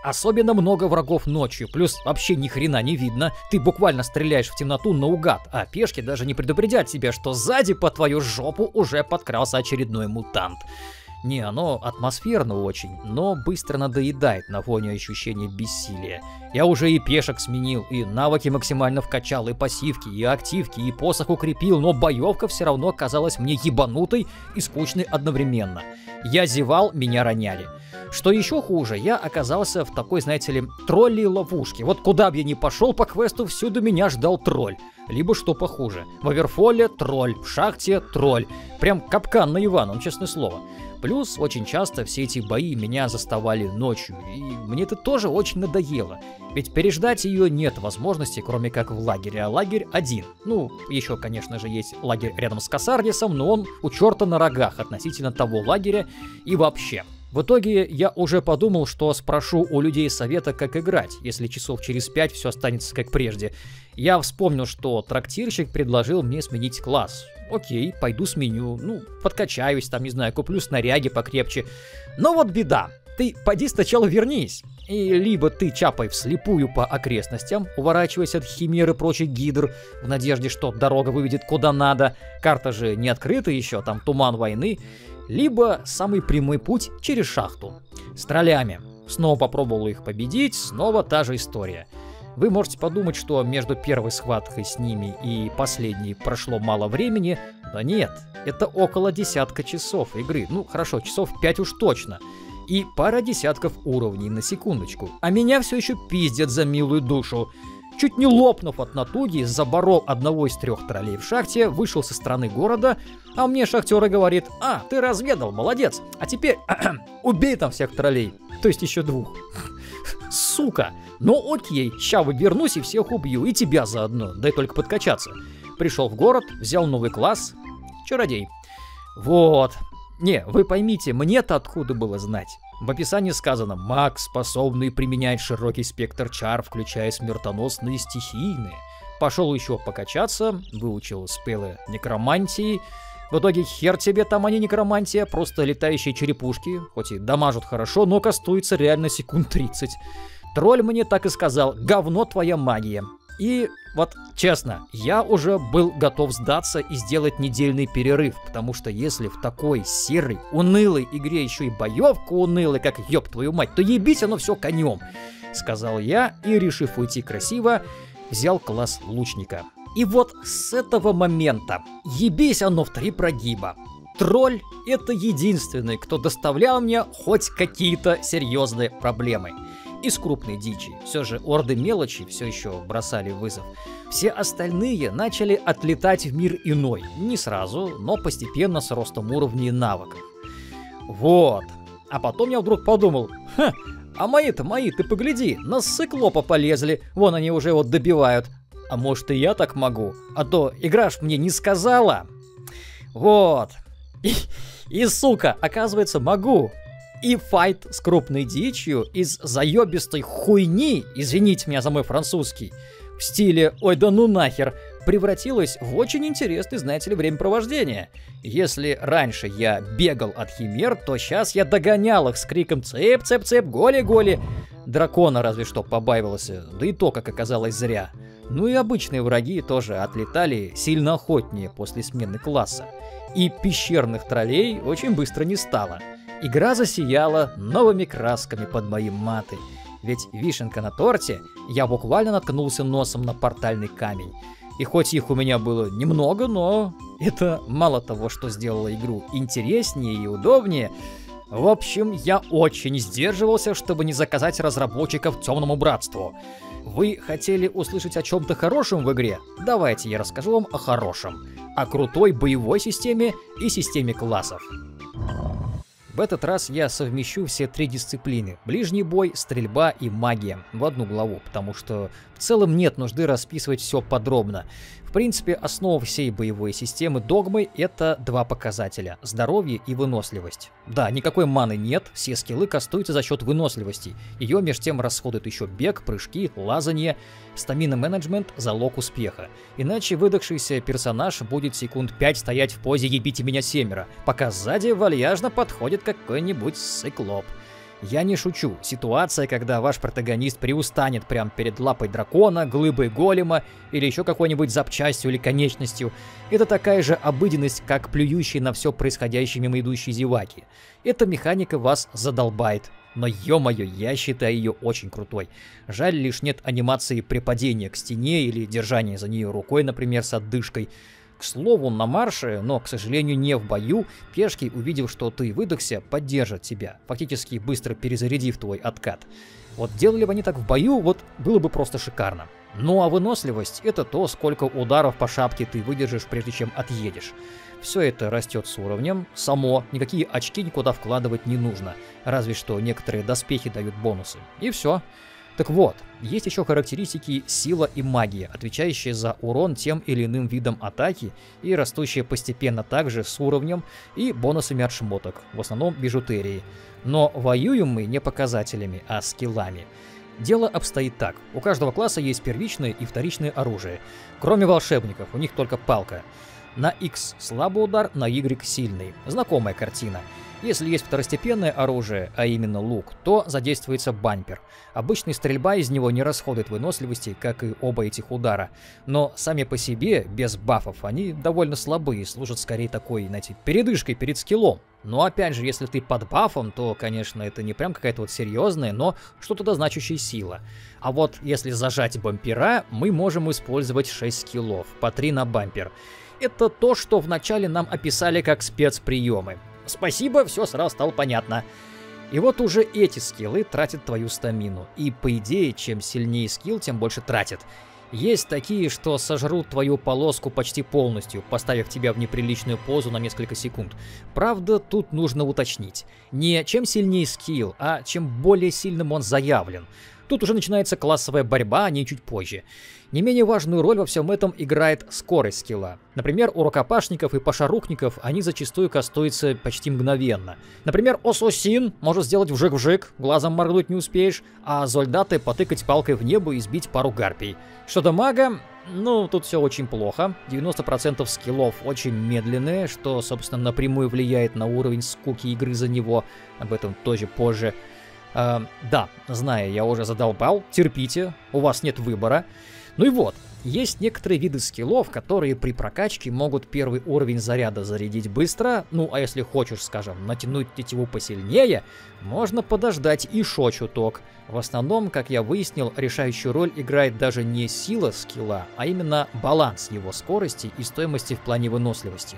Особенно много врагов ночью, плюс вообще ни хрена не видно. Ты буквально стреляешь в темноту наугад, а пешки даже не предупредят тебя, что сзади по твою жопу уже подкрался очередной мутант. Не, оно атмосферно очень, но быстро надоедает на фоне ощущения бессилия. Я уже и пешек сменил, и навыки максимально вкачал, и пассивки, и активки, и посох укрепил, но боевка все равно казалась мне ебанутой и скучной одновременно. Я зевал, меня роняли. Что еще хуже, я оказался в такой, знаете ли, троллей ловушке. Вот куда бы я ни пошел по квесту, всюду меня ждал тролль. Либо что похуже. В Оверфолле тролль, в шахте тролль. Прям капкан на Ивана, честное слово. Плюс очень часто все эти бои меня заставали ночью, и мне это тоже очень надоело. Ведь переждать ее нет возможности, кроме как в лагере, а лагерь один. Ну, еще, конечно же, есть лагерь рядом с Касардисом, но он у черта на рогах относительно того лагеря и вообще. В итоге я уже подумал, что спрошу у людей совета, как играть, если часов через пять все останется как прежде. Я вспомнил, что трактирщик предложил мне сменить класс. Окей, пойду сменю, ну, подкачаюсь, там, не знаю, куплю снаряги покрепче. Но вот беда, ты поди сначала вернись. И либо ты чапай вслепую по окрестностям, уворачиваясь от химер и прочих гидр, в надежде, что дорога выведет куда надо, карта же не открыта еще, там туман войны, либо самый прямой путь через шахту. С троллями. Снова попробовал их победить, снова та же история. Вы можете подумать, что между первой схваткой с ними и последней прошло мало времени, но нет, это около десятка часов игры, ну хорошо, часов пять уж точно. И пара десятков уровней на секундочку. А меня все еще пиздят за милую душу. Чуть не лопнув от натуги, заборол одного из трех троллей в шахте, вышел со стороны города, а мне шахтер и говорит: «А, ты разведал, молодец, а теперь убей там всех троллей, то есть еще двух». Сука, ну окей, ща вернусь и всех убью, и тебя заодно, дай только подкачаться. Пришел в город, взял новый класс, чародей. Вот. Не, вы поймите, мне-то откуда было знать? В описании сказано: маг, способный применять широкий спектр чар, включая смертоносные стихийные. Пошел еще покачаться, выучил спелы некромантии. В итоге хер тебе там, а не некромантия, просто летающие черепушки, хоть и дамажат хорошо, но кастуется реально секунд тридцать. Тролль мне так и сказал: говно твоя магия. И вот честно, я уже был готов сдаться и сделать недельный перерыв, потому что если в такой серой, унылой игре еще и боевка унылая, как ёб твою мать, то ебись оно все конем, сказал я и, решив уйти красиво, взял класс лучника. И вот с этого момента ебись оно в три прогиба. Тролль — это единственный, кто доставлял мне хоть какие-то серьезные проблемы. Из крупной дичи все же орды мелочи все еще бросали вызов. Все остальные начали отлетать в мир иной. Не сразу, но постепенно с ростом уровней и навыков. Вот. А потом я вдруг подумал: ха, а мои-то мои, ты погляди, на циклопа полезли, вон они уже вот добивают. А может и я так могу? А то игра ж мне не сказала. Вот. И, и сука, оказывается, могу. И файт с крупной дичью из заебистой хуйни, извините меня за мой французский, в стиле «ой да ну нахер», превратилась в очень интересное, знаете ли, времяпровождение. Если раньше я бегал от химер, то сейчас я догонял их с криком «цеп, цеп, цеп, голи, голи». Дракона разве что побаивался, да и то, как оказалось, зря. Ну и обычные враги тоже отлетали сильно охотнее после смены класса. И пещерных троллей очень быстро не стало. Игра засияла новыми красками под мои маты. Ведь вишенка на торте, я буквально наткнулся носом на портальный камень. И хоть их у меня было немного, но это мало того, что сделало игру интереснее и удобнее. В общем, я очень сдерживался, чтобы не заказать разработчиков Темному Братству. Вы хотели услышать о чем-то хорошем в игре? Давайте я расскажу вам о хорошем. О крутой боевой системе и системе классов. В этот раз я совмещу все три дисциплины: ближний бой, стрельба и магия в одну главу, потому что в целом нет нужды расписывать все подробно. В принципе, основа всей боевой системы догмы — это два показателя — здоровье и выносливость. Да, никакой маны нет, все скиллы кастуются за счет выносливости. Ее меж тем расходует еще бег, прыжки, лазанье. Стамина-менеджмент — залог успеха. Иначе выдохшийся персонаж будет секунд пять стоять в позе «ебите меня семеро», пока сзади вальяжно подходит какой-нибудь циклоп. Я не шучу. Ситуация, когда ваш протагонист приустанет прямо перед лапой дракона, глыбой голема или еще какой-нибудь запчастью или конечностью, это такая же обыденность, как плюющие на все происходящее мимо идущие зеваки. Эта механика вас задолбает. Но ё-моё, я считаю ее очень крутой. Жаль, лишь нет анимации припадения к стене или держания за нее рукой, например, с отдышкой. К слову, на марше, но, к сожалению, не в бою, пешки, увидев, что ты выдохся, поддержат тебя, фактически быстро перезарядив твой откат. Вот делали бы они так в бою, вот было бы просто шикарно. Ну а выносливость — это то, сколько ударов по шапке ты выдержишь, прежде чем отъедешь. Все это растет с уровнем, само, никакие очки никуда вкладывать не нужно, разве что некоторые доспехи дают бонусы. И все. Так вот, есть еще характеристики сила и магия, отвечающие за урон тем или иным видом атаки и растущие постепенно также с уровнем и бонусами от шмоток, в основном бижутерии. Но воюем мы не показателями, а скиллами. Дело обстоит так. У каждого класса есть первичное и вторичное оружие. Кроме волшебников, у них только палка. На X слабый удар, на Y сильный. Знакомая картина. Если есть второстепенное оружие, а именно лук, то задействуется бампер. Обычная стрельба из него не расходует выносливости, как и оба этих удара. Но сами по себе, без бафов, они довольно слабые и служат скорее такой, знаете, передышкой перед скиллом. Но опять же, если ты под бафом, то, конечно, это не прям какая-то вот серьезная, но что-то дозначащая сила. А вот если зажать бампера, мы можем использовать шесть скиллов, по три на бампер. Это то, что вначале нам описали как спецприемы. Спасибо, все сразу стало понятно. И вот уже эти скиллы тратят твою стамину. И по идее, чем сильнее скилл, тем больше тратят. Есть такие, что сожрут твою полоску почти полностью, поставив тебя в неприличную позу на несколько секунд. Правда, тут нужно уточнить. Не чем сильнее скилл, а чем более сильным он заявлен. Тут уже начинается классовая борьба, а не чуть позже. Не менее важную роль во всем этом играет скорость скилла. Например, у рукопашников и пошарукников они зачастую кастуются почти мгновенно. Например, Ососин может сделать вжик-вжик, глазом моргнуть не успеешь, а Зольдаты потыкать палкой в небо и сбить пару гарпий. Что до мага, ну, тут все очень плохо. девяносто процентов скиллов очень медленные, что, собственно, напрямую влияет на уровень скуки игры за него. Об этом тоже позже. Uh, да, знаю, я уже задолбал, терпите, у вас нет выбора. Ну и вот, есть некоторые виды скиллов, которые при прокачке могут первый уровень заряда зарядить быстро, ну а если хочешь, скажем, натянуть тетиву посильнее, можно подождать и шо чуток. В основном, как я выяснил, решающую роль играет даже не сила скилла, а именно баланс его скорости и стоимости в плане выносливости.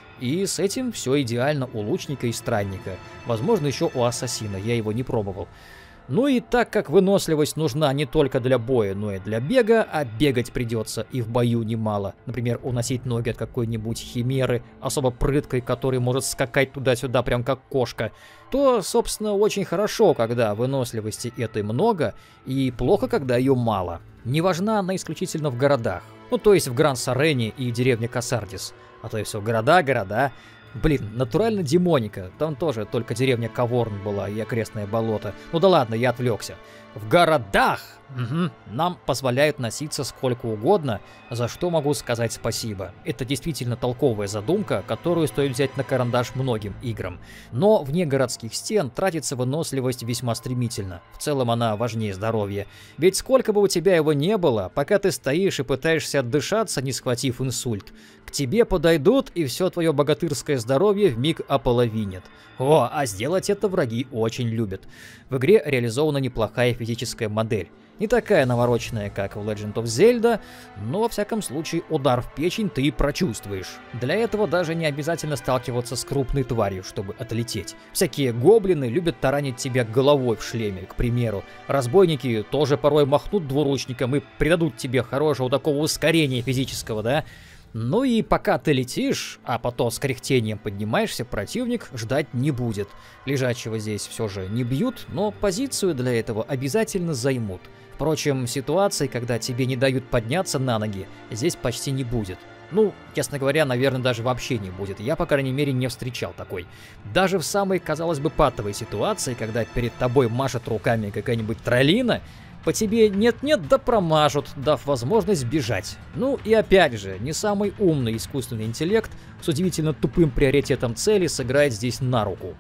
И с этим все идеально у лучника и странника. Возможно, еще у ассасина, я его не пробовал. Ну и так как выносливость нужна не только для боя, но и для бега, а бегать придется и в бою немало. Например, уносить ноги от какой-нибудь химеры, особо прыткой, который может скакать туда-сюда прям как кошка, то, собственно, очень хорошо, когда выносливости этой много, и плохо, когда ее мало. Не важна она исключительно в городах. Ну, то есть в Гран-Сарене и деревне Кассардис. А то и все города, города. Блин, натурально демоника. Там тоже только деревня Каворн была и окрестное болото. Ну да ладно, я отвлекся. В городах угу, нам позволяют носиться сколько угодно, за что могу сказать спасибо. Это действительно толковая задумка, которую стоит взять на карандаш многим играм. Но вне городских стен тратится выносливость весьма стремительно. В целом она важнее здоровья. Ведь сколько бы у тебя его не было, пока ты стоишь и пытаешься отдышаться, не схватив инсульт, к тебе подойдут и все твое богатырское здоровье вмиг ополовинят. О, а сделать это враги очень любят. В игре реализована неплохая физическая модель. Не такая навороченная, как в Legend of Zelda, но во всяком случае удар в печень ты прочувствуешь. Для этого даже не обязательно сталкиваться с крупной тварью, чтобы отлететь. Всякие гоблины любят таранить тебя головой в шлеме, к примеру. Разбойники тоже порой махнут двуручником и придадут тебе хорошего такого ускорения физического, да? Ну и пока ты летишь, а потом с кряхтением поднимаешься, противник ждать не будет. Лежачего здесь все же не бьют, но позицию для этого обязательно займут. Впрочем, ситуации, когда тебе не дают подняться на ноги, здесь почти не будет. Ну, честно говоря, наверное, даже вообще не будет. Я, по крайней мере, не встречал такой. Даже в самой, казалось бы, патовой ситуации, когда перед тобой машет руками какая-нибудь троллина, по тебе нет-нет, да промажут, дав возможность бежать. Ну и опять же, не самый умный искусственный интеллект с удивительно тупым приоритетом цели сыграет здесь на руку.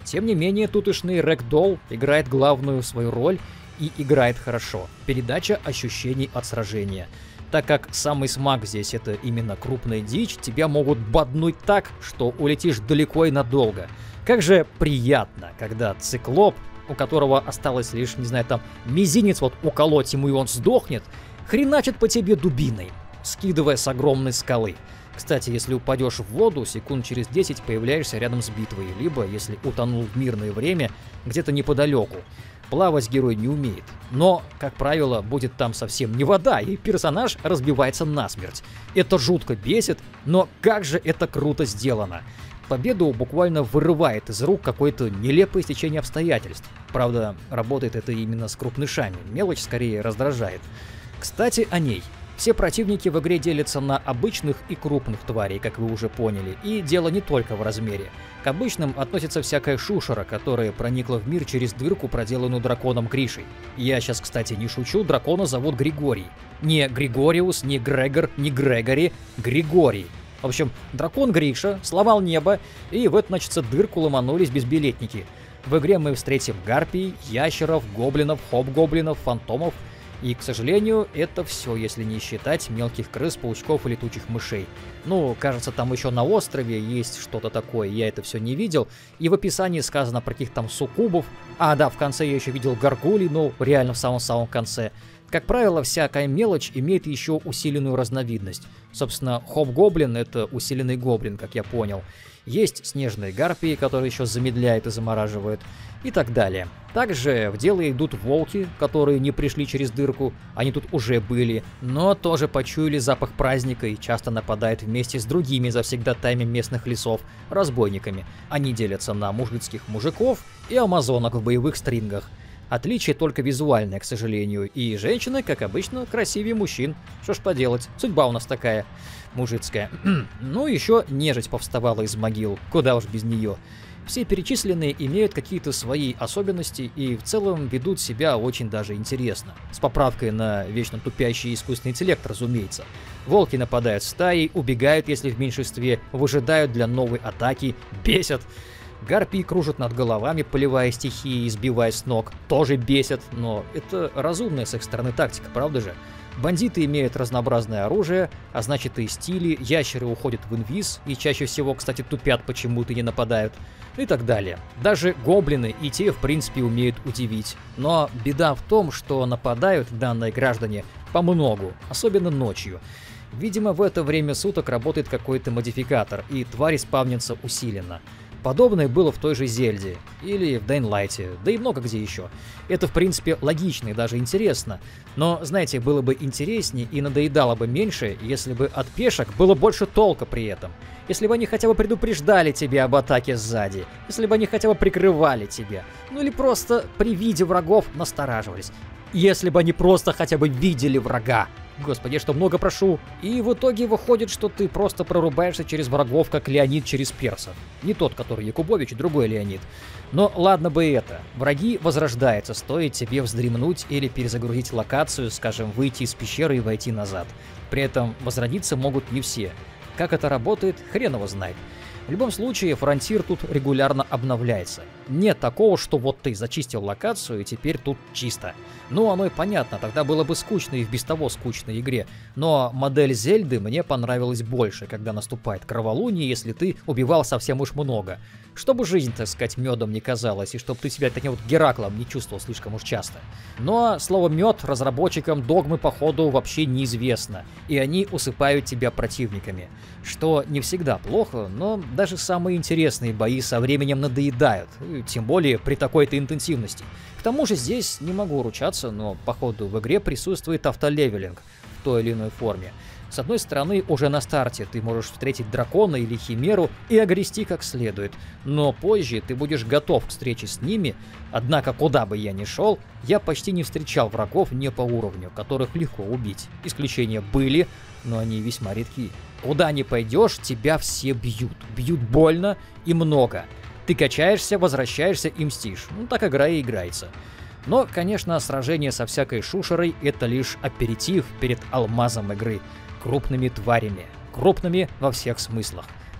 Тем не менее, тутошный Рэгдолл играет главную свою роль и играет хорошо. Передача ощущений от сражения. Так как самый смак здесь это именно крупная дичь, тебя могут боднуть так, что улетишь далеко и надолго. Как же приятно, когда циклоп, у которого осталось лишь, не знаю, там, мизинец вот уколоть ему и он сдохнет, хреначит по тебе дубиной, скидывая с огромной скалы. Кстати, если упадешь в воду, секунд через десять появляешься рядом с битвой, либо, если утонул в мирное время, где-то неподалеку. Плавать герой не умеет, но, как правило, будет там совсем не вода, и персонаж разбивается насмерть. Это жутко бесит, но как же это круто сделано. Победу буквально вырывает из рук какое-то нелепое стечение обстоятельств. Правда, работает это именно с крупнышами, мелочь скорее раздражает. Кстати, о ней. Все противники в игре делятся на обычных и крупных тварей, как вы уже поняли, и дело не только в размере. К обычным относится всякая шушера, которая проникла в мир через дырку, проделанную драконом Гришей. Я сейчас, кстати, не шучу, дракона зовут Григорий. Не Григориус, не Грегор, не Грегори, Григорий. В общем, дракон Гриша сломал небо, и в эту, значит, дырку ломанулись безбилетники. В игре мы встретим гарпий, ящеров, гоблинов, хоб-гоблинов, фантомов. И, к сожалению, это все, если не считать мелких крыс, паучков и летучих мышей. Ну, кажется, там еще на острове есть что-то такое, я это все не видел. И в описании сказано про каких-то там суккубов. А, да, в конце я еще видел горгулей, ну, реально в самом-самом конце. Как правило, всякая мелочь имеет еще усиленную разновидность. Собственно, хоб-гоблин — это усиленный гоблин, как я понял. Есть снежные гарпии, которые еще замедляют и замораживают, и так далее. Также в дело идут волки, которые не пришли через дырку, они тут уже были, но тоже почуяли запах праздника и часто нападают вместе с другими завсегдатаями местных лесов, разбойниками. Они делятся на мужицких мужиков и амазонок в боевых стрингах. Отличие только визуальное, к сожалению, и женщины, как обычно, красивее мужчин. Что ж поделать, судьба у нас такая, мужицкая. Ну, еще нежить повставала из могил, куда уж без нее. Все перечисленные имеют какие-то свои особенности и в целом ведут себя очень даже интересно. С поправкой на вечно тупящий искусственный интеллект, разумеется. Волки нападают стаей, убегают, если в меньшинстве, выжидают для новой атаки, бесят. Гарпии кружат над головами, поливая стихии и сбивая с ног. Тоже бесят, но это разумная с их стороны тактика, правда же? Бандиты имеют разнообразное оружие, а значит и стили, ящеры уходят в инвиз и чаще всего, кстати, тупят почему-то и не нападают, и так далее. Даже гоблины и те, в принципе, умеют удивить. Но беда в том, что нападают данные граждане помногу, особенно ночью. Видимо, в это время суток работает какой-то модификатор, и твари спавнятся усиленно. Подобное было в той же Зельде, или в Дейнлайте, да и много где еще. Это, в принципе, логично и даже интересно. Но, знаете, было бы интереснее и надоедало бы меньше, если бы от пешек было больше толка при этом. Если бы они хотя бы предупреждали тебя об атаке сзади, если бы они хотя бы прикрывали тебя, ну или просто при виде врагов настораживались. Если бы они просто хотя бы видели врага. Господи, я что, много прошу? И в итоге выходит, что ты просто прорубаешься через врагов, как Леонид через персов. Не тот, который Якубович, другой Леонид. Но ладно бы это. Враги возрождаются, стоит тебе вздремнуть или перезагрузить локацию, скажем, выйти из пещеры и войти назад. При этом возродиться могут не все. Как это работает, хрен его знает. В любом случае, фронтир тут регулярно обновляется. Нет такого, что вот ты зачистил локацию и теперь тут чисто. Ну, оно и понятно, тогда было бы скучно и в без того скучной игре. Но модель Зельды мне понравилась больше, когда наступает кроволуние, если ты убивал совсем уж много. Чтобы жизнь, так сказать, медом не казалась, и чтобы ты себя таким вот Гераклом не чувствовал слишком уж часто. Но слово «мед» разработчикам Догмы, походу, вообще неизвестно, и они усыпают тебя противниками. Что не всегда плохо, но даже самые интересные бои со временем надоедают, тем более при такой-то интенсивности. К тому же здесь не могу ручаться, но походу в игре присутствует автолевелинг в той или иной форме. С одной стороны, уже на старте ты можешь встретить дракона или химеру и огрести как следует, но позже ты будешь готов к встрече с ними, однако куда бы я ни шел, я почти не встречал врагов не по уровню, которых легко убить. Исключения были, но они весьма редки. Куда ни пойдешь, тебя все бьют, бьют больно и много. Ты качаешься, возвращаешься и мстишь, ну так игра и играется. Но, конечно, сражение со всякой шушерой — это лишь аперитив перед алмазом игры. Крупными тварями. Крупными во всех смыслах.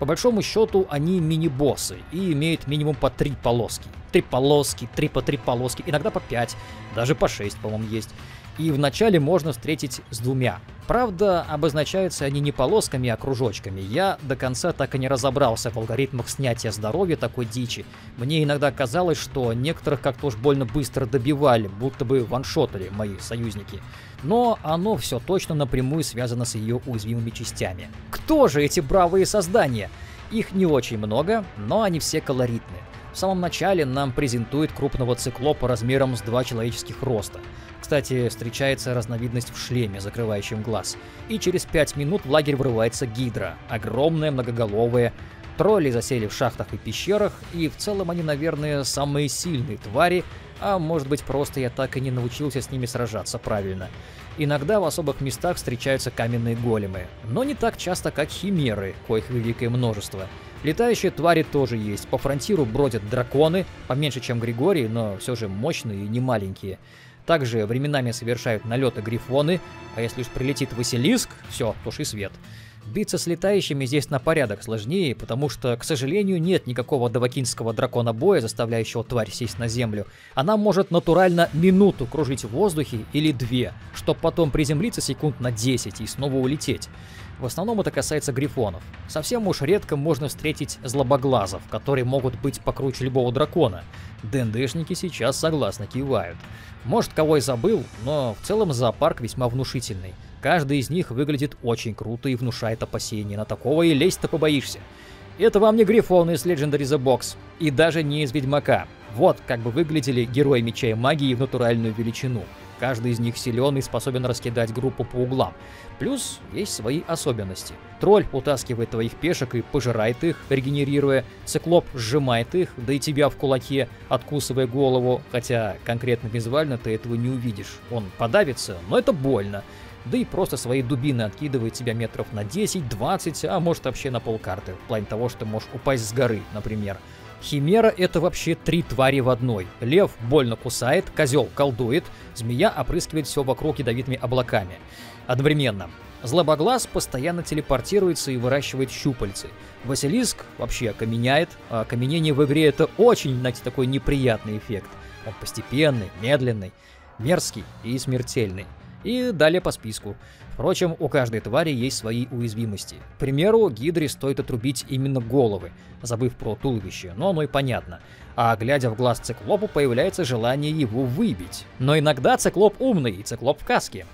По большому счету они мини-боссы и имеют минимум по три полоски. Три полоски, три по три полоски, иногда по пять, даже по шесть, по-моему, есть. И вначале можно встретить с двумя. Правда, обозначаются они не полосками, а кружочками. Я до конца так и не разобрался в алгоритмах снятия здоровья такой дичи. Мне иногда казалось, что некоторых как-то уж больно быстро добивали, будто бы ваншотали мои союзники. Но оно все точно напрямую связано с ее уязвимыми частями. Кто же эти бравые создания? Их не очень много, но они все колоритны. В самом начале нам презентуют крупного циклопа размером с два человеческих роста. Кстати, встречается разновидность в шлеме, закрывающем глаз. И через пять минут в лагерь врывается гидра. Огромная, многоголовая. Тролли засели в шахтах и пещерах, и в целом они, наверное, самые сильные твари, а может быть просто я так и не научился с ними сражаться правильно. Иногда в особых местах встречаются каменные големы, но не так часто, как химеры, коих великое множество. Летающие твари тоже есть. По фронтиру бродят драконы, поменьше, чем Григорий, но все же мощные и не маленькие. Также временами совершают налеты грифоны, а если уж прилетит Василиск, все, туши свет. Биться с летающими здесь на порядок сложнее, потому что, к сожалению, нет никакого давакинского дракона-боя, заставляющего тварь сесть на землю. Она может натурально минуту кружить в воздухе или две, чтобы потом приземлиться секунд на десять и снова улететь. В основном это касается грифонов. Совсем уж редко можно встретить злобоглазов, которые могут быть покруче любого дракона. ДНДшники сейчас согласно кивают. Может, кого и забыл, но в целом зоопарк весьма внушительный. Каждый из них выглядит очень круто и внушает опасения. На такого и лезть-то побоишься. Это вам не грифоны из Legendary The Box. И даже не из Ведьмака. Вот как бы выглядели герои меча и магии в натуральную величину. Каждый из них силен и способен раскидать группу по углам. Плюс есть свои особенности. Тролль утаскивает твоих пешек и пожирает их, регенерируя. Циклоп сжимает их, да и тебя в кулаке, откусывая голову. Хотя конкретно визуально ты этого не увидишь. Он подавится, но это больно. Да и просто свои дубины откидывает тебя метров на десять-двадцать, а может вообще на полкарты. В плане того, что ты можешь упасть с горы, например. Химера — это вообще три твари в одной. Лев больно кусает, козел колдует, змея опрыскивает все вокруг ядовитыми облаками. Одновременно. Злобоглаз постоянно телепортируется и выращивает щупальцы. Василиск вообще окаменяет, а окаменение в игре — это очень, знаете, такой неприятный эффект. Он постепенный, медленный, мерзкий и смертельный. И далее по списку. Впрочем, у каждой твари есть свои уязвимости. К примеру, гидре стоит отрубить именно головы, забыв про туловище, но оно и понятно. А глядя в глаз циклопу, появляется желание его выбить. Но иногда циклоп умный, и циклоп в каске.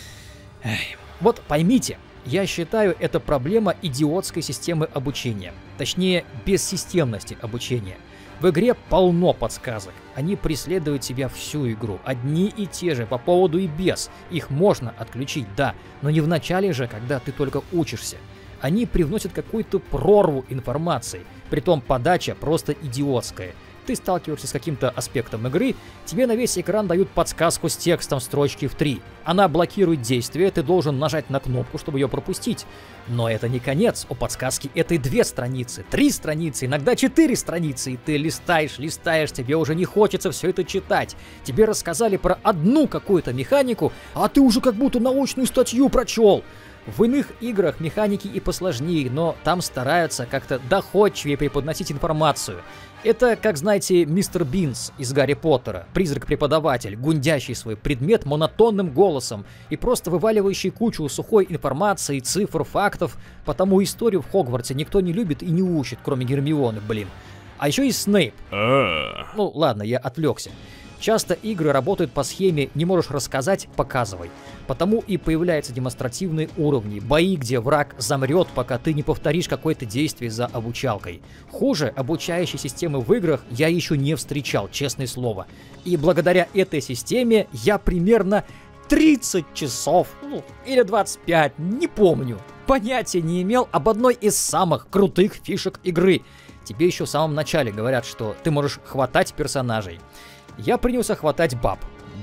Эх. Вот поймите, я считаю, это проблема идиотской системы обучения. Точнее, бессистемности обучения. В игре полно подсказок. Они преследуют тебя всю игру. Одни и те же, по поводу и без. Их можно отключить, да, но не в начале же, когда ты только учишься. Они привносят какую-то прорву информации. Притом подача просто идиотская. Ты сталкиваешься с каким-то аспектом игры, тебе на весь экран дают подсказку с текстом строчки в три. Она блокирует действие, ты должен нажать на кнопку, чтобы ее пропустить. Но это не конец, у подсказки это две страницы, три страницы, иногда четыре страницы, и ты листаешь, листаешь, тебе уже не хочется все это читать. Тебе рассказали про одну какую-то механику, а ты уже как будто научную статью прочел. В иных играх механики и посложнее, но там стараются как-то доходчивее преподносить информацию. Это, как знаете, мистер Бинс из Гарри Поттера, призрак-преподаватель, гундящий свой предмет монотонным голосом и просто вываливающий кучу сухой информации, цифр, фактов, потому историю в Хогвартсе никто не любит и не учит, кроме Гермионы, блин. А еще и Снейп. Ну ладно, я отвлекся. Часто игры работают по схеме «не можешь рассказать, показывай». Потому и появляются демонстративные уровни, бои, где враг замрет, пока ты не повторишь какое-то действие за обучалкой. Хуже обучающей системы в играх я еще не встречал, честное слово. И благодаря этой системе я примерно тридцать часов, ну, или двадцать пять, не помню, понятия не имел об одной из самых крутых фишек игры. Тебе еще в самом начале говорят, что ты можешь хватать персонажей. Я принялся хватать баб.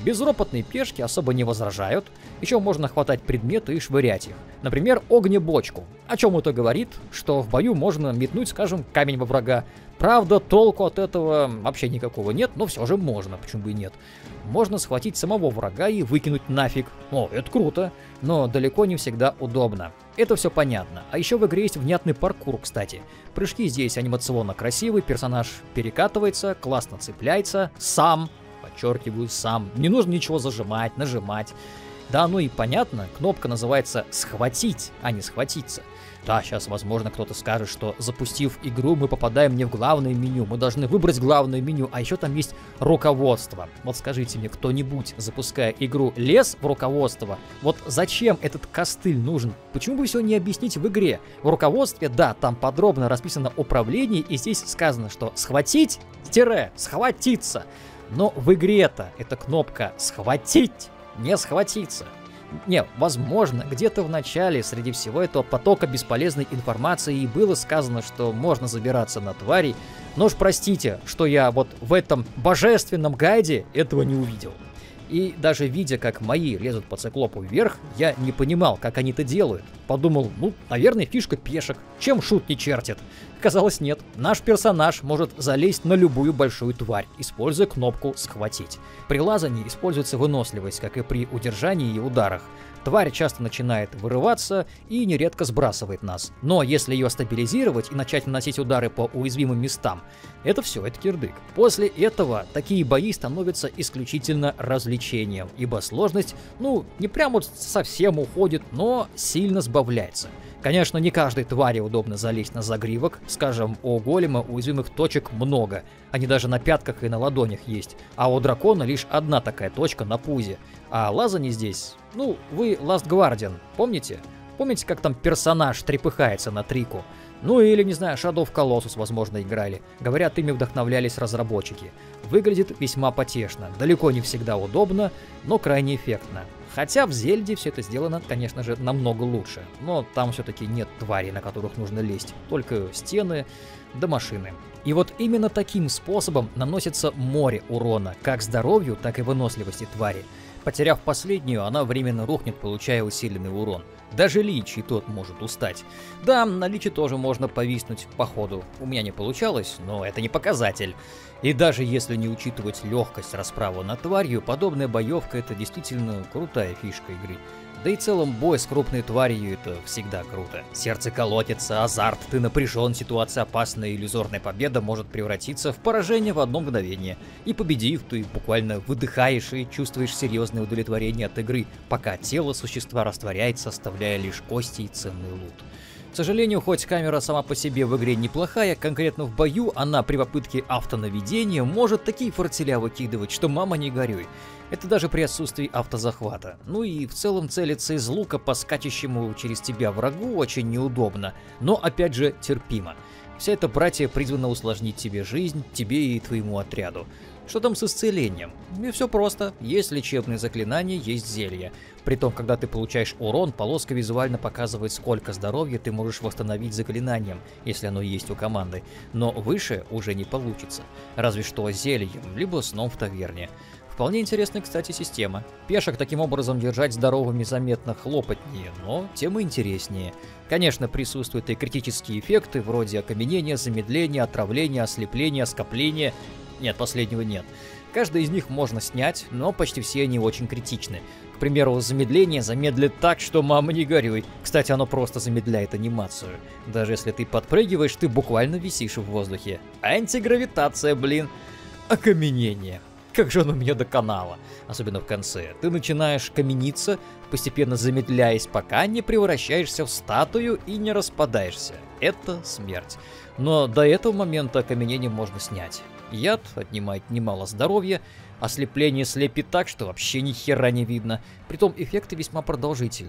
Безропотные пешки особо не возражают, еще можно хватать предметы и швырять их. Например, огнебочку. О чем это говорит? Что в бою можно метнуть, скажем, камень во врага. Правда, толку от этого вообще никакого нет, но все же можно, почему бы и нет. Можно схватить самого врага и выкинуть нафиг. О, это круто, но далеко не всегда удобно. Это все понятно. А еще в игре есть внятный паркур, кстати. Прыжки здесь анимационно красивые, персонаж перекатывается, классно цепляется, сам, подчеркиваю, сам. Не нужно ничего зажимать, нажимать. Да, ну и понятно, кнопка называется «схватить», а не «схватиться». Да, сейчас, возможно, кто-то скажет, что запустив игру, мы попадаем не в главное меню, мы должны выбрать главное меню, а еще там есть руководство. Вот скажите мне, кто-нибудь, запуская игру, лез в руководство? Вот зачем этот костыль нужен? Почему бы все не объяснить в игре? В руководстве, да, там подробно расписано управление, и здесь сказано, что схватить, тире, схватиться. Но в игре-то эта кнопка «схватить», не «схватиться». Не, возможно, где-то в начале среди всего этого потока бесполезной информации и было сказано, что можно забираться на тварей, но уж простите, что я вот в этом божественном гайде этого не увидел. И даже видя, как мои лезут по циклопу вверх, я не понимал, как они это делают. Подумал, ну, наверное, фишка пешек. Чем шут не чертит? Казалось, нет. Наш персонаж может залезть на любую большую тварь, используя кнопку «Схватить». При лазании используется выносливость, как и при удержании и ударах. Тварь часто начинает вырываться и нередко сбрасывает нас. Но если ее стабилизировать и начать наносить удары по уязвимым местам, это все, это кирдык. После этого такие бои становятся исключительно развлечением, ибо сложность, ну, не прям вот совсем уходит, но сильно сбавляется. Конечно, не каждой твари удобно залезть на загривок, скажем, у голема уязвимых точек много, они даже на пятках и на ладонях есть, а у дракона лишь одна такая точка на пузе. А лазание здесь, ну, вы Last Guardian, помните? Помните, как там персонаж трепыхается на трику? Ну или, не знаю, Shadow of Colossus, возможно, играли. Говорят, ими вдохновлялись разработчики. Выглядит весьма потешно, далеко не всегда удобно, но крайне эффектно. Хотя в Зельде все это сделано, конечно же, намного лучше. Но там все-таки нет тварей, на которых нужно лезть. Только стены да машины. И вот именно таким способом наносится море урона, как здоровью, так и выносливости твари. Потеряв последнюю, она временно рухнет, получая усиленный урон. Даже Лич и тот может устать. Да, на Личе тоже можно повиснуть по ходу. У меня не получалось, но это не показатель. И даже если не учитывать легкость расправы над тварью, подобная боевка — это действительно крутая фишка игры. Да и в целом бой с крупной тварью — это всегда круто. Сердце колотится, азарт, ты напряжен, ситуация опасная, иллюзорная победа может превратиться в поражение в одно мгновение. И победив, ты буквально выдыхаешь и чувствуешь серьезное удовлетворение от игры, пока тело существа растворяется, оставляя лишь кости и ценный лут. К сожалению, хоть камера сама по себе в игре неплохая, конкретно в бою она при попытке автонаведения может такие фортеля выкидывать, что мама не горюй. Это даже при отсутствии автозахвата. Ну и в целом целиться из лука по скачущему через тебя врагу очень неудобно, но опять же терпимо. Вся эта братья призвана усложнить тебе жизнь, тебе и твоему отряду. Что там с исцелением? И все просто. Есть лечебные заклинания, есть зелья. Притом, когда ты получаешь урон, полоска визуально показывает, сколько здоровья ты можешь восстановить заклинанием, если оно есть у команды. Но выше уже не получится. Разве что зельем, либо сном в таверне. Вполне интересная, кстати, система. Пешек таким образом держать здоровыми заметно хлопотнее, но тем и интереснее. Конечно, присутствуют и критические эффекты, вроде окаменения, замедления, отравления, ослепления, скопления. Нет, последнего нет. Каждый из них можно снять, но почти все они очень критичны. К примеру, замедление замедлит так, что мама не горюй. Кстати, оно просто замедляет анимацию. Даже если ты подпрыгиваешь, ты буквально висишь в воздухе. Антигравитация, блин. Окаменение. Как же оно меня доконало. Особенно в конце. Ты начинаешь камениться, постепенно замедляясь, пока не превращаешься в статую и не распадаешься. Это смерть. Но до этого момента окаменение можно снять. Яд отнимает немало здоровья, ослепление слепит так, что вообще ни хера не видно. Притом эффекты весьма продолжительны.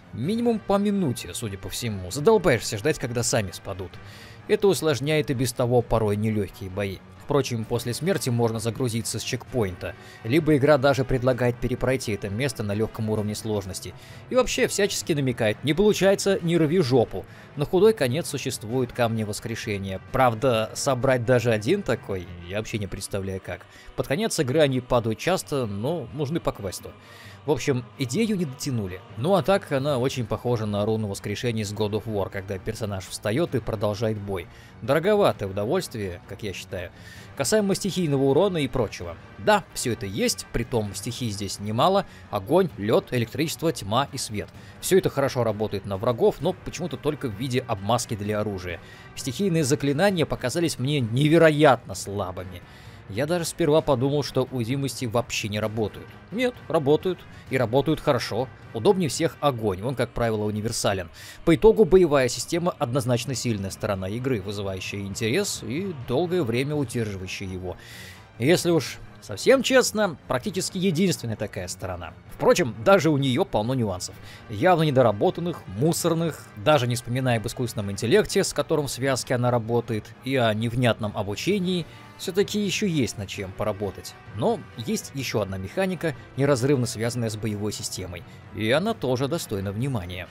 Минимум по минуте, судя по всему. Задолбаешься ждать, когда сами спадут. Это усложняет и без того порой нелегкие бои. Впрочем, после смерти можно загрузиться с чекпоинта, либо игра даже предлагает перепройти это место на легком уровне сложности. И вообще всячески намекает: не получается, не рви жопу. На худой конец существуют камни воскрешения. Правда, собрать даже один такой я вообще не представляю как. Под конец игры они падают часто, но нужны по квесту. В общем, идею не дотянули. Ну а так, она очень похожа на руну воскрешения из God of War, когда персонаж встает и продолжает бой. Дороговатое удовольствие, как я считаю. Касаемо стихийного урона и прочего. Да, все это есть, притом стихий здесь немало. Огонь, лед, электричество, тьма и свет. Все это хорошо работает на врагов, но почему-то только в виде обмазки для оружия. Стихийные заклинания показались мне невероятно слабыми. Я даже сперва подумал, что уязвимости вообще не работают. Нет, работают. И работают хорошо. Удобнее всех огонь, он, как правило, универсален. По итогу боевая система однозначно сильная сторона игры, вызывающая интерес и долгое время удерживающая его. Если уж совсем честно, практически единственная такая сторона. Впрочем, даже у нее полно нюансов. Явно недоработанных, мусорных, даже не вспоминая об искусственном интеллекте, с которым в связке она работает, и о невнятном обучении, все-таки еще есть над чем поработать. Но есть еще одна механика, неразрывно связанная с боевой системой, и она тоже достойна внимания.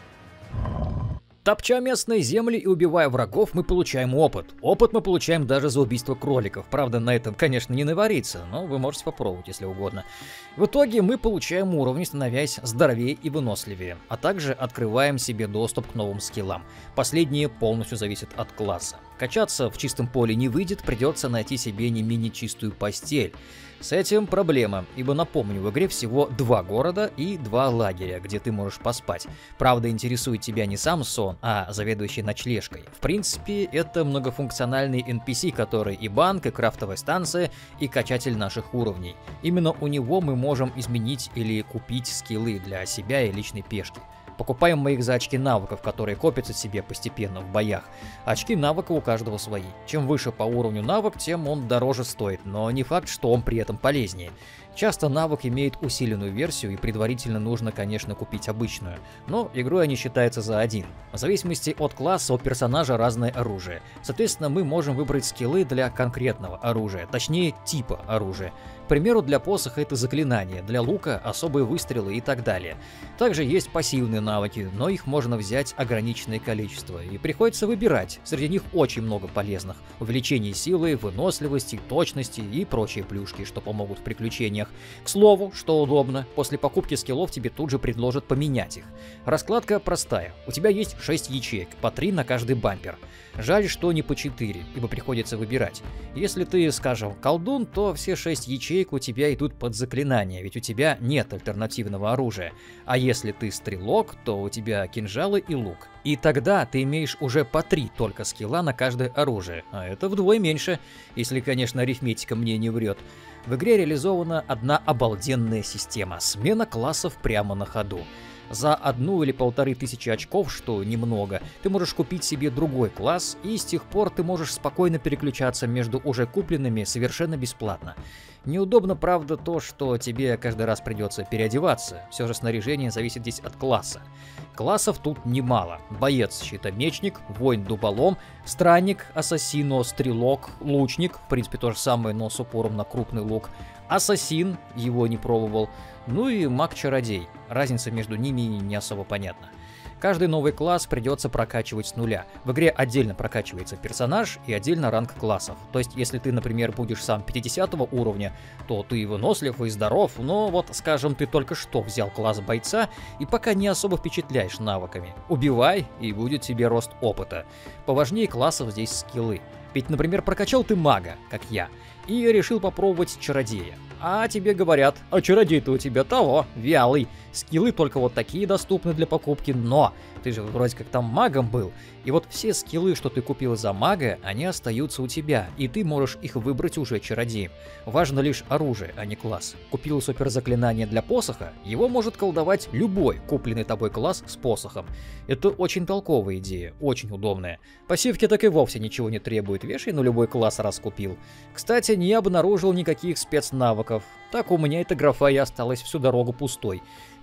Топча местные земли и убивая врагов, мы получаем опыт. Опыт мы получаем даже за убийство кроликов. Правда, на этом, конечно, не навариться, но вы можете попробовать, если угодно. В итоге мы получаем уровни, становясь здоровее и выносливее, а также открываем себе доступ к новым скиллам. Последние полностью зависят от класса. Качаться в чистом поле не выйдет, придется найти себе не менее чистую постель. С этим проблема, ибо, напомню, в игре всего два города и два лагеря, где ты можешь поспать. Правда, интересует тебя не сам сон, а заведующий ночлежкой. В принципе, это многофункциональный эн пи си, который и банк, и крафтовая станция, и качатель наших уровней. Именно у него мы можем изменить или купить скиллы для себя и личной пешки. Покупаем мы их за очки навыков, которые копятся себе постепенно в боях. Очки навыка у каждого свои. Чем выше по уровню навык, тем он дороже стоит, но не факт, что он при этом полезнее. Часто навык имеет усиленную версию, и предварительно нужно, конечно, купить обычную, но игрой они считаются за один. В зависимости от класса у персонажа разное оружие. Соответственно, мы можем выбрать скиллы для конкретного оружия, точнее типа оружия. К примеру, для посоха это заклинания, для лука особые выстрелы и так далее. Также есть пассивные навыки, но их можно взять ограниченное количество, и приходится выбирать. Среди них очень много полезных. Увеличение силы, выносливости, точности и прочие плюшки, что помогут в приключениях. К слову, что удобно, после покупки скиллов тебе тут же предложат поменять их. Раскладка простая. У тебя есть шесть ячеек, по три на каждый бампер. Жаль, что не по четыре, ибо приходится выбирать. Если ты, скажем, колдун, то все шесть ячеек у тебя идут под заклинания, ведь у тебя нет альтернативного оружия. А если ты стрелок, то у тебя кинжалы и лук. И тогда ты имеешь уже по три только скилла на каждое оружие, а это вдвое меньше, если, конечно, арифметика мне не врет. В игре реализована одна обалденная система – смена классов прямо на ходу. За одну или полторы тысячи очков, что немного, ты можешь купить себе другой класс, и с тех пор ты можешь спокойно переключаться между уже купленными совершенно бесплатно. Неудобно, правда, то, что тебе каждый раз придется переодеваться, все же снаряжение зависит здесь от класса. Классов тут немало. Боец, щитомечник, воин-дуболом, странник, ассасино, стрелок, лучник, в принципе то же самое, но с упором на крупный лук, ассасин, его не пробовал, ну и маг-чародей. Разница между ними не особо понятна. Каждый новый класс придется прокачивать с нуля. В игре отдельно прокачивается персонаж и отдельно ранг классов. То есть, если ты, например, будешь сам пятидесятого уровня, то ты вынослив и здоров, но вот, скажем, ты только что взял класс бойца и пока не особо впечатляешь навыками. Убивай, и будет тебе рост опыта. Поважнее классов здесь скиллы. Ведь, например, прокачал ты мага, как я, и решил попробовать чародея. А тебе говорят, а чародей-то у тебя того, вялый. Скиллы только вот такие доступны для покупки, но ты же вроде как там магом был. И вот все скиллы, что ты купил за мага, они остаются у тебя, и ты можешь их выбрать уже чародеем. Важно лишь оружие, а не класс. Купил суперзаклинание для посоха, его может колдовать любой купленный тобой класс с посохом. Это очень толковая идея, очень удобная. Пассивки так и вовсе ничего не требует, вешай на любой класс, раз купил. Кстати, не обнаружил никаких спецнавыков. Так у меня эта графа и осталась всю дорогу пустой.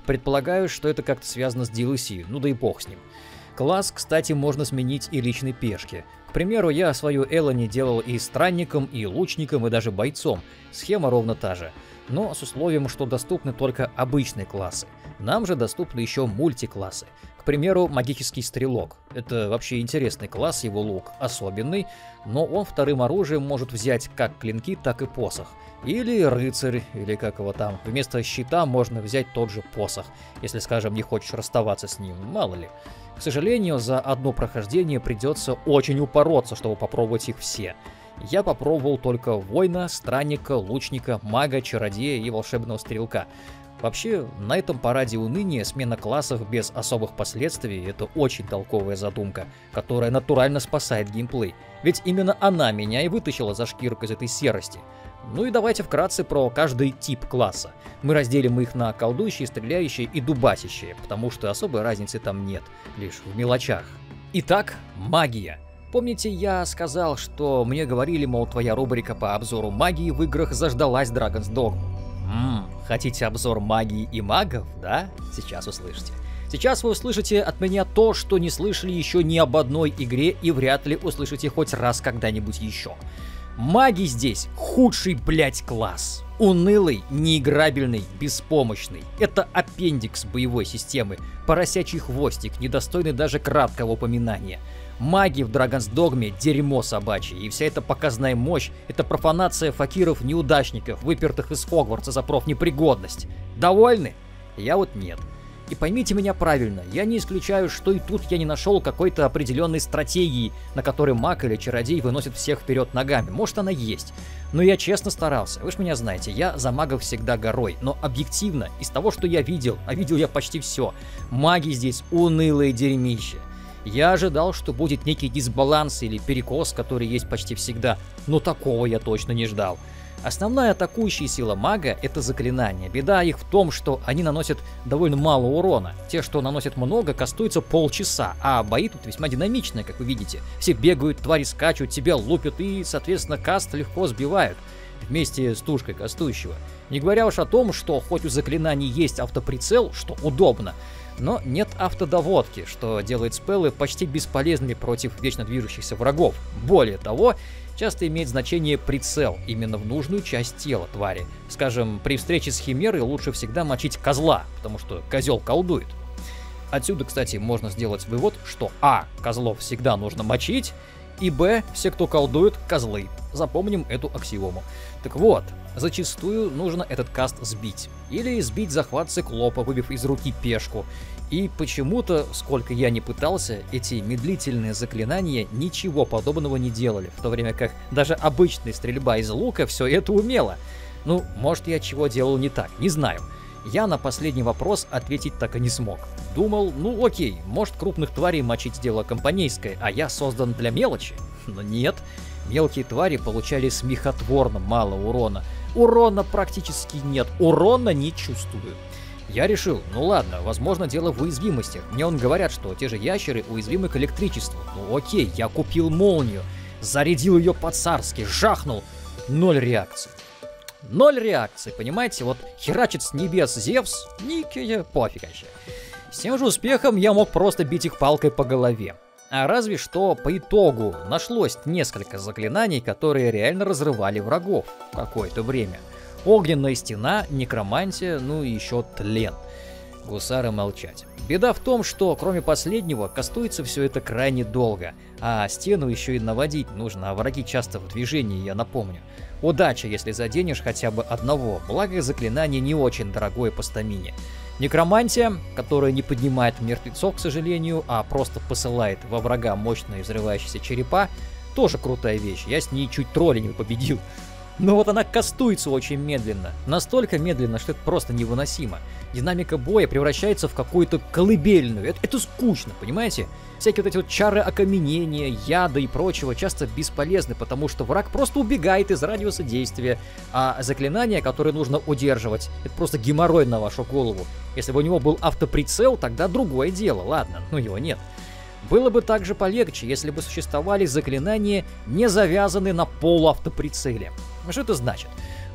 Предполагаю, что это как-то связано с ди эл си, ну да и бог с ним. Класс, кстати, можно сменить и личной пешки. К примеру, я свою Элани делал и странником, и лучником, и даже бойцом. Схема ровно та же. Но с условием, что доступны только обычные классы. Нам же доступны еще мультиклассы. К примеру, магический стрелок. Это вообще интересный класс, его лук особенный, но он вторым оружием может взять как клинки, так и посох. Или рыцарь, или как его там. Вместо щита можно взять тот же посох, если, скажем, не хочешь расставаться с ним, мало ли. К сожалению, за одно прохождение придется очень упороться, чтобы попробовать их все. Я попробовал только воина, странника, лучника, мага, чародея и волшебного стрелка. Вообще, на этом параде уныния смена классов без особых последствий — это очень толковая задумка, которая натурально спасает геймплей. Ведь именно она меня и вытащила за шкирку из этой серости. Ну и давайте вкратце про каждый тип класса. Мы разделим их на колдующие, стреляющие и дубасящие, потому что особой разницы там нет, лишь в мелочах. Итак, магия. Помните, я сказал, что мне говорили, мол, твоя рубрика по обзору магии в играх заждалась Dragon's Dogma? Ммм, хотите обзор магии и магов, да? Сейчас услышите. Сейчас вы услышите от меня то, что не слышали еще ни об одной игре и вряд ли услышите хоть раз когда-нибудь еще. Маги здесь худший, блять, класс. Унылый, неиграбельный, беспомощный. Это аппендикс боевой системы, поросячий хвостик, недостойный даже краткого упоминания. Маги в Dragon's Dogma — дерьмо собачье, и вся эта показная мощь — это профанация факиров-неудачников, выпертых из Хогвартса за профнепригодность. Довольны? Я вот нет. И поймите меня правильно, я не исключаю, что и тут я не нашел какой-то определенной стратегии, на которой маг или чародей выносит всех вперед ногами. Может, она есть. Но я честно старался. Вы ж меня знаете, я за магов всегда горой. Но объективно, из того, что я видел, а видел я почти все, маги здесь унылые дерьмище. Я ожидал, что будет некий дисбаланс или перекос, который есть почти всегда, но такого я точно не ждал. Основная атакующая сила мага — это заклинания. Беда их в том, что они наносят довольно мало урона. Те, что наносят много, кастуются полчаса, а бои тут весьма динамичные, как вы видите. Все бегают, твари скачут, тебя лупят и, соответственно, каст легко сбивают вместе с тушкой кастующего. Не говоря уж о том, что хоть у заклинаний есть автоприцел, что удобно, но нет автодоводки, что делает спеллы почти бесполезными против вечно движущихся врагов. Более того, часто имеет значение прицел именно в нужную часть тела твари. Скажем, при встрече с химерой лучше всегда мочить козла, потому что козел колдует. Отсюда, кстати, можно сделать вывод, что а. козлов всегда нужно мочить, и б. все, кто колдует, козлы. Запомним эту аксиому. Так вот, зачастую нужно этот каст сбить. Или сбить захват циклопа, выбив из руки пешку. И почему-то, сколько я не пытался, эти медлительные заклинания ничего подобного не делали, в то время как даже обычная стрельба из лука все это умела. Ну, может, я чего делал не так, не знаю. Я на последний вопрос ответить так и не смог. Думал, ну окей, может, крупных тварей мочить дело компанейское, а я создан для мелочи. Но нет, мелкие твари получали смехотворно мало урона. Урона практически нет, урона не чувствую. Я решил, ну ладно, возможно, дело в уязвимостях. Мне он говорят, что те же ящеры уязвимы к электричеству. Ну окей, я купил молнию, зарядил ее по-царски, жахнул. Ноль реакции. Ноль реакции, понимаете? Вот херачит с небес Зевс, никакие пофиг вообще. С тем же успехом я мог просто бить их палкой по голове. А разве что по итогу нашлось несколько заклинаний, которые реально разрывали врагов в какое-то время. Огненная стена, некромантия, ну и еще тлен. Гусары молчать. Беда в том, что кроме последнего кастуется все это крайне долго, а стену еще и наводить нужно, а враги часто в движении, я напомню. Удача, если заденешь хотя бы одного, благо заклинание не очень дорогое по стамине. Некромантия, которая не поднимает мертвецов, к сожалению, а просто посылает во врага мощные взрывающиеся черепа, тоже крутая вещь, я с ней чуть тролля не победил. Но вот она кастуется очень медленно. Настолько медленно, что это просто невыносимо. Динамика боя превращается в какую-то колыбельную. Это, это скучно, понимаете? Всякие вот эти вот чары окаменения, яда и прочего часто бесполезны, потому что враг просто убегает из радиуса действия. А заклинания, которые нужно удерживать, это просто геморрой на вашу голову. Если бы у него был автоприцел, тогда другое дело. Ладно, но его нет. Было бы также полегче, если бы существовали заклинания, не завязанные на полуавтоприцеле. Что это значит?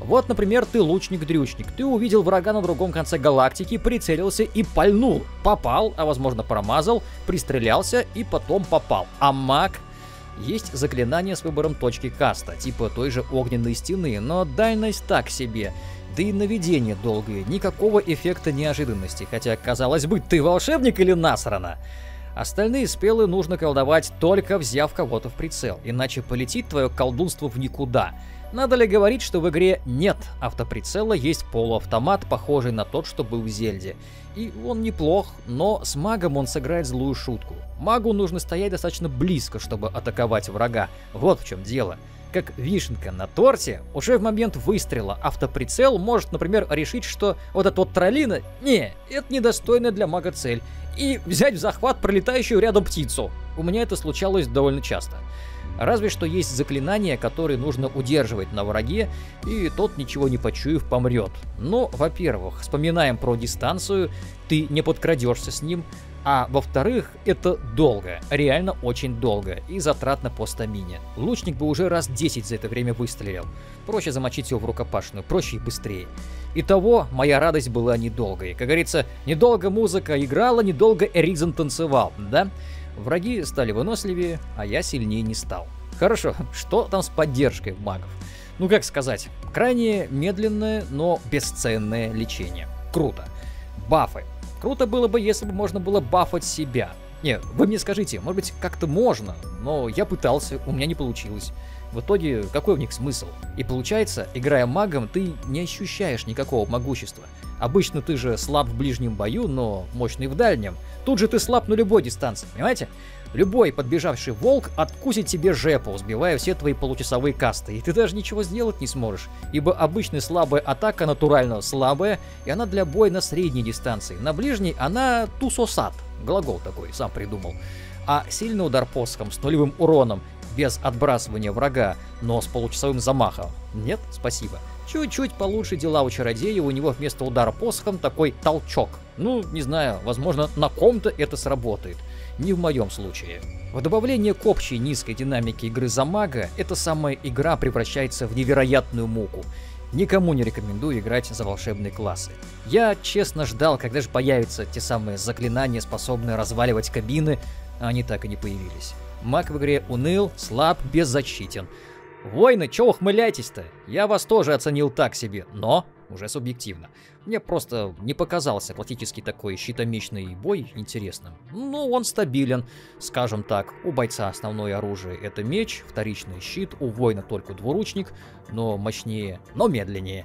Вот, например, ты лучник-дрючник. Ты увидел врага на другом конце галактики, прицелился и пальнул. Попал, а возможно промазал, пристрелялся и потом попал. А маг... Есть заклинание с выбором точки каста, типа той же огненной стены, но дальность так себе. Да и наведение долгое, никакого эффекта неожиданности, хотя, казалось бы, ты волшебник или насрано? Остальные спелы нужно колдовать, только взяв кого-то в прицел, иначе полетит твое колдунство в никуда. Надо ли говорить, что в игре нет автоприцела, есть полуавтомат, похожий на тот, что был в Зельде. И он неплох, но с магом он сыграет злую шутку. Магу нужно стоять достаточно близко, чтобы атаковать врага. Вот в чем дело. Как вишенка на торте, уже в момент выстрела автоприцел может, например, решить, что вот эта вот троллина, не, это недостойная для мага цель, и взять в захват пролетающую рядом птицу. У меня это случалось довольно часто. Разве что есть заклинания, которые нужно удерживать на враге, и тот, ничего не почуяв, помрет. Но, во-первых, вспоминаем про дистанцию, ты не подкрадешься с ним, а во-вторых, это долго, реально очень долго и затратно по стамине. Лучник бы уже раз десять за это время выстрелил. Проще замочить его в рукопашную, проще и быстрее. Итого, моя радость была недолгой. Как говорится, недолго музыка играла, недолго Эризен танцевал, да? Враги стали выносливее, а я сильнее не стал. Хорошо, что там с поддержкой магов? Ну как сказать, крайне медленное, но бесценное лечение. Круто. Бафы. Круто было бы, если бы можно было бафать себя. Не, вы мне скажите, может быть как-то можно, но я пытался, у меня не получилось. В итоге, какой в них смысл? И получается, играя магом, ты не ощущаешь никакого могущества. Обычно ты же слаб в ближнем бою, но мощный в дальнем. Тут же ты слаб на любой дистанции, понимаете? Любой подбежавший волк откусит тебе жепу, сбивая все твои получасовые касты, и ты даже ничего сделать не сможешь, ибо обычная слабая атака натурально слабая, и она для боя на средней дистанции. На ближней она тусосат, глагол такой, сам придумал. А сильный удар посохом с нулевым уроном, без отбрасывания врага, но с получасовым замахом. Нет, спасибо. Чуть-чуть получше дела у чародея, у него вместо удара посохом такой толчок. Ну, не знаю, возможно, на ком-то это сработает. Не в моем случае. В добавление к общей низкой динамике игры за мага, эта самая игра превращается в невероятную муку. Никому не рекомендую играть за волшебные классы. Я честно ждал, когда же появятся те самые заклинания, способные разваливать кабины, а они так и не появились. Маг в игре уныл, слаб, беззащитен. Воины, чё ухмыляетесь-то? Я вас тоже оценил так себе, но уже субъективно. Мне просто не показался классический такой щитомечный бой интересным. Ну, он стабилен, скажем так. У бойца основное оружие — это меч, вторичный щит, у воина только двуручник, но мощнее, но медленнее.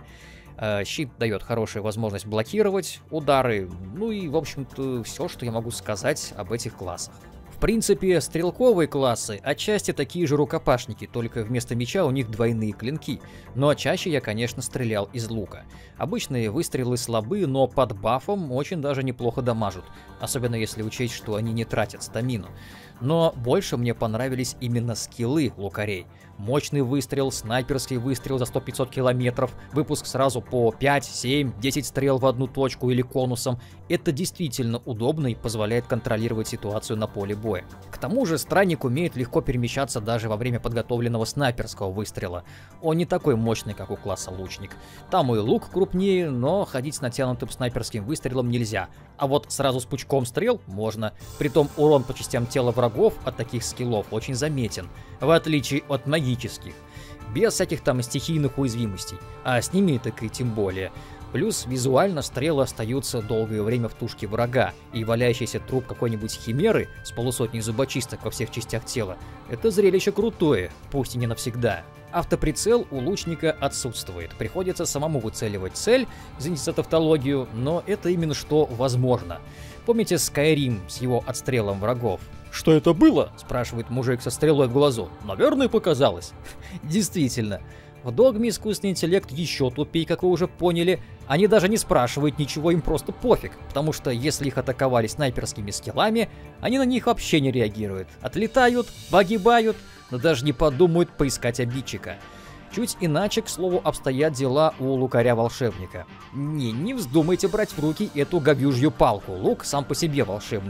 Щит дает хорошую возможность блокировать удары, ну и, в общем-то, все, что я могу сказать об этих классах. В принципе, стрелковые классы отчасти такие же рукопашники, только вместо меча у них двойные клинки. Но чаще я, конечно, стрелял из лука. Обычные выстрелы слабые, но под бафом очень даже неплохо дамажут. Особенно если учесть, что они не тратят стамину. Но больше мне понравились именно скиллы лукарей. Мощный выстрел, снайперский выстрел за сто-пятьсот километров, выпуск сразу по пять, семь, десять стрел в одну точку или конусом. Это действительно удобно и позволяет контролировать ситуацию на поле боя. К тому же странник умеет легко перемещаться даже во время подготовленного снайперского выстрела. Он не такой мощный, как у класса лучник. Там и лук крупнее, но ходить с натянутым снайперским выстрелом нельзя. А вот сразу с пучком стрел можно. Притом урон по частям тела врагов от таких скиллов очень заметен, в отличие от магических. Без всяких там стихийных уязвимостей. А с ними так и тем более. Плюс визуально стрелы остаются долгое время в тушке врага, и валяющийся труп какой-нибудь химеры с полусотней зубочисток во всех частях тела — это зрелище крутое, пусть и не навсегда. Автоприцел у лучника отсутствует, приходится самому выцеливать цель, извините за тавтологию, но это именно что возможно. Помните Skyrim с его отстрелом врагов? «Что это было?» — спрашивает мужик со стрелой в глазу. «Наверное, показалось». Действительно. В Догме искусственный интеллект еще тупее, как вы уже поняли. Они даже не спрашивают ничего, им просто пофиг. Потому что если их атаковали снайперскими скиллами, они на них вообще не реагируют. Отлетают, погибают, но даже не подумают поискать обидчика. Чуть иначе, к слову, обстоят дела у лукаря-волшебника. Не, не вздумайте брать в руки эту говюжью палку, лук сам по себе волшебный.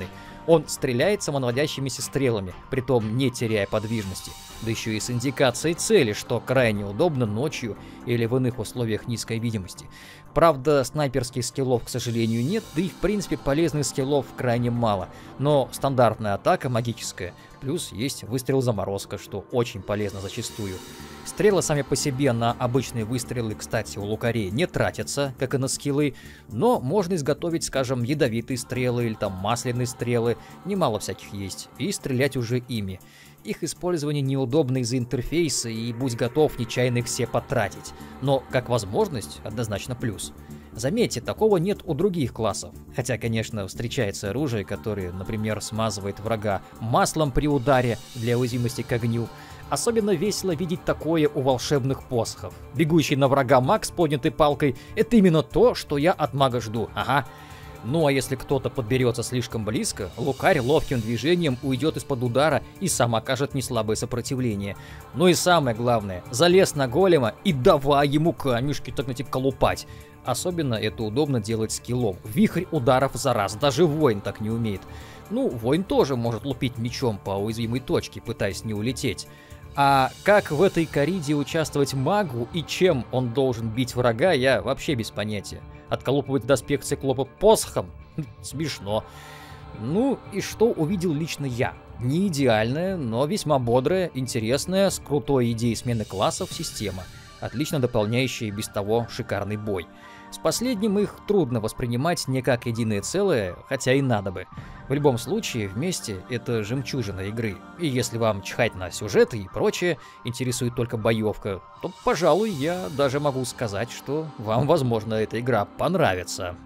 Он стреляет самонаводящимися стрелами, притом не теряя подвижности. Да еще и с индикацией цели, что крайне удобно ночью или в иных условиях низкой видимости. Правда, снайперских скиллов, к сожалению, нет, да и в принципе полезных скиллов крайне мало. Но стандартная атака магическая, плюс есть выстрел-заморозка, что очень полезно зачастую. Стрелы сами по себе на обычные выстрелы, кстати, у лукарей не тратятся, как и на скиллы, но можно изготовить, скажем, ядовитые стрелы или там масляные стрелы, немало всяких есть, и стрелять уже ими. Их использование неудобно из-за интерфейса, и будь готов нечаянно их все потратить. Но как возможность, однозначно плюс. Заметьте, такого нет у других классов. Хотя, конечно, встречается оружие, которое, например, смазывает врага маслом при ударе для уязвимости к огню. Особенно весело видеть такое у волшебных посохов. Бегущий на врага маг с поднятой палкой — это именно то, что я от мага жду. Ага. Ну а если кто-то подберется слишком близко, лукарь ловким движением уйдет из-под удара и сам окажет неслабое сопротивление. Ну и самое главное, залез на голема и давай ему камешки так на колупать. Особенно это удобно делать скиллом. Вихрь ударов за раз, даже воин так не умеет. Ну, воин тоже может лупить мечом по уязвимой точке, пытаясь не улететь. А как в этой кориде участвовать магу и чем он должен бить врага, я вообще без понятия. Отколупывать доспех циклопа посохом? Смешно. Ну и что увидел лично я? Не идеальная, но весьма бодрая, интересная, с крутой идеей смены классов система, отлично дополняющая без того шикарный бой. С последним их трудно воспринимать не как единое целое, хотя и надо бы. В любом случае, вместе это жемчужина игры. И если вам чихать на сюжеты и прочее, интересует только боевка, то, пожалуй, я даже могу сказать, что вам, возможно, эта игра понравится.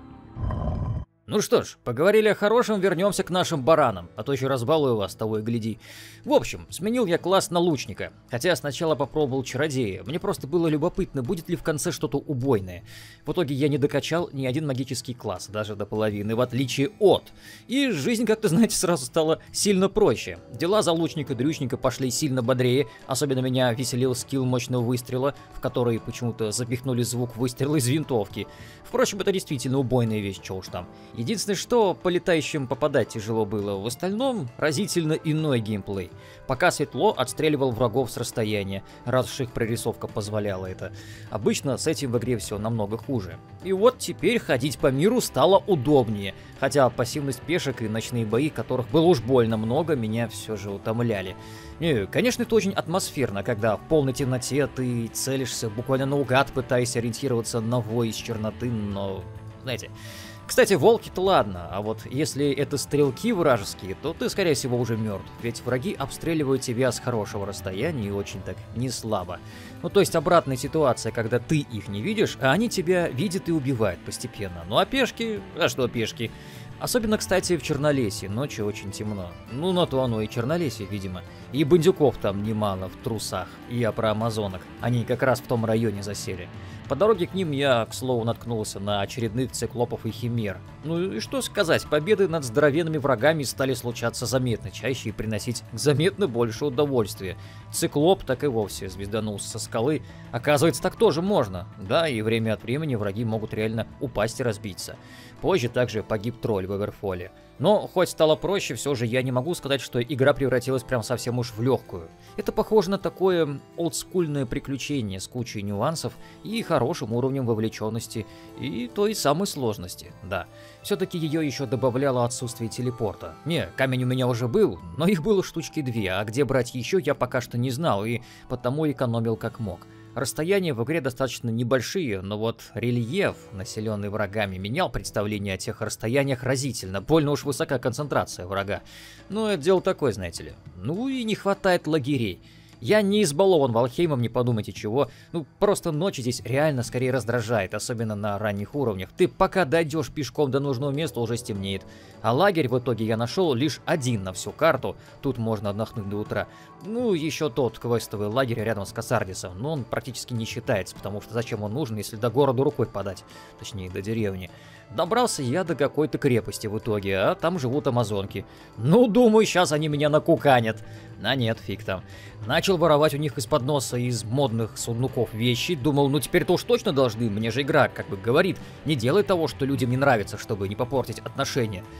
Ну что ж, поговорили о хорошем, вернемся к нашим баранам, а то еще разбалую вас, того и гляди. В общем, сменил я класс на лучника, хотя сначала попробовал чародея, мне просто было любопытно, будет ли в конце что-то убойное. В итоге я не докачал ни один магический класс, даже до половины, в отличие от. И жизнь, как-то, знаете, сразу стала сильно проще. Дела за лучника-дрючника пошли сильно бодрее, особенно меня веселил скилл мощного выстрела, в который почему-то запихнули звук выстрела из винтовки. Впрочем, это действительно убойная вещь, чё уж там. Единственное, что по летающим попадать тяжело было, в остальном разительно иной геймплей. Пока светло, отстреливал врагов с расстояния, раз уж их прорисовка позволяла это. Обычно с этим в игре все намного хуже. И вот теперь ходить по миру стало удобнее, хотя пассивность пешек и ночные бои, которых было уж больно много, меня все же утомляли. Не, конечно, это очень атмосферно, когда в полной темноте ты целишься буквально наугад, пытаясь ориентироваться на вой из черноты, но, знаете... Кстати, волки-то ладно, а вот если это стрелки вражеские, то ты, скорее всего, уже мертв, ведь враги обстреливают тебя с хорошего расстояния и очень так не слабо. Ну, то есть обратная ситуация, когда ты их не видишь, а они тебя видят и убивают постепенно. Ну, а пешки? А что пешки? Особенно, кстати, в Чернолесье, ночью очень темно. Ну, на то оно и Чернолесье, видимо. И бандюков там немало в трусах. И я про амазонок. Они как раз в том районе засели. По дороге к ним я, к слову, наткнулся на очередных циклопов и химер. Ну и что сказать, победы над здоровенными врагами стали случаться заметно чаще и приносить заметно больше удовольствия. Циклоп так и вовсе звезданулся со скалы. Оказывается, так тоже можно. Да, и время от времени враги могут реально упасть и разбиться. Позже также погиб тролль в Эверфоле. Но хоть стало проще, все же я не могу сказать, что игра превратилась прям совсем уж в легкую. Это похоже на такое олдскульное приключение с кучей нюансов и хорошим уровнем вовлеченности, и той самой сложности, да. Все-таки ее еще добавляло отсутствие телепорта. Не, камень у меня уже был, но их было штучки две, а где брать еще я пока что не знал, и потому экономил как мог. Расстояния в игре достаточно небольшие, но вот рельеф, населенный врагами, менял представление о тех расстояниях разительно. Больно уж высока концентрация врага. Но это дело такое, знаете ли. Ну и не хватает лагерей. Я не избалован Вальхеймом, не подумайте чего. Ну, просто ночь здесь реально скорее раздражает, особенно на ранних уровнях. Ты пока дойдешь пешком до нужного места, уже стемнеет. А лагерь в итоге я нашел лишь один на всю карту. Тут можно отдохнуть до утра. Ну, еще тот квестовый лагерь рядом с Касардисом. Но он практически не считается, потому что зачем он нужен, если до города рукой подать? Точнее, до деревни. Добрался я до какой-то крепости в итоге, а там живут амазонки. Ну, думаю, сейчас они меня накуканят. А нет, фиг там. Начал воровать у них из-под носа из модных сундуков вещи. Думал, ну теперь-то уж точно должны. Мне же игра как бы говорит, не делай того, что людям не нравится, чтобы не попортить отношения.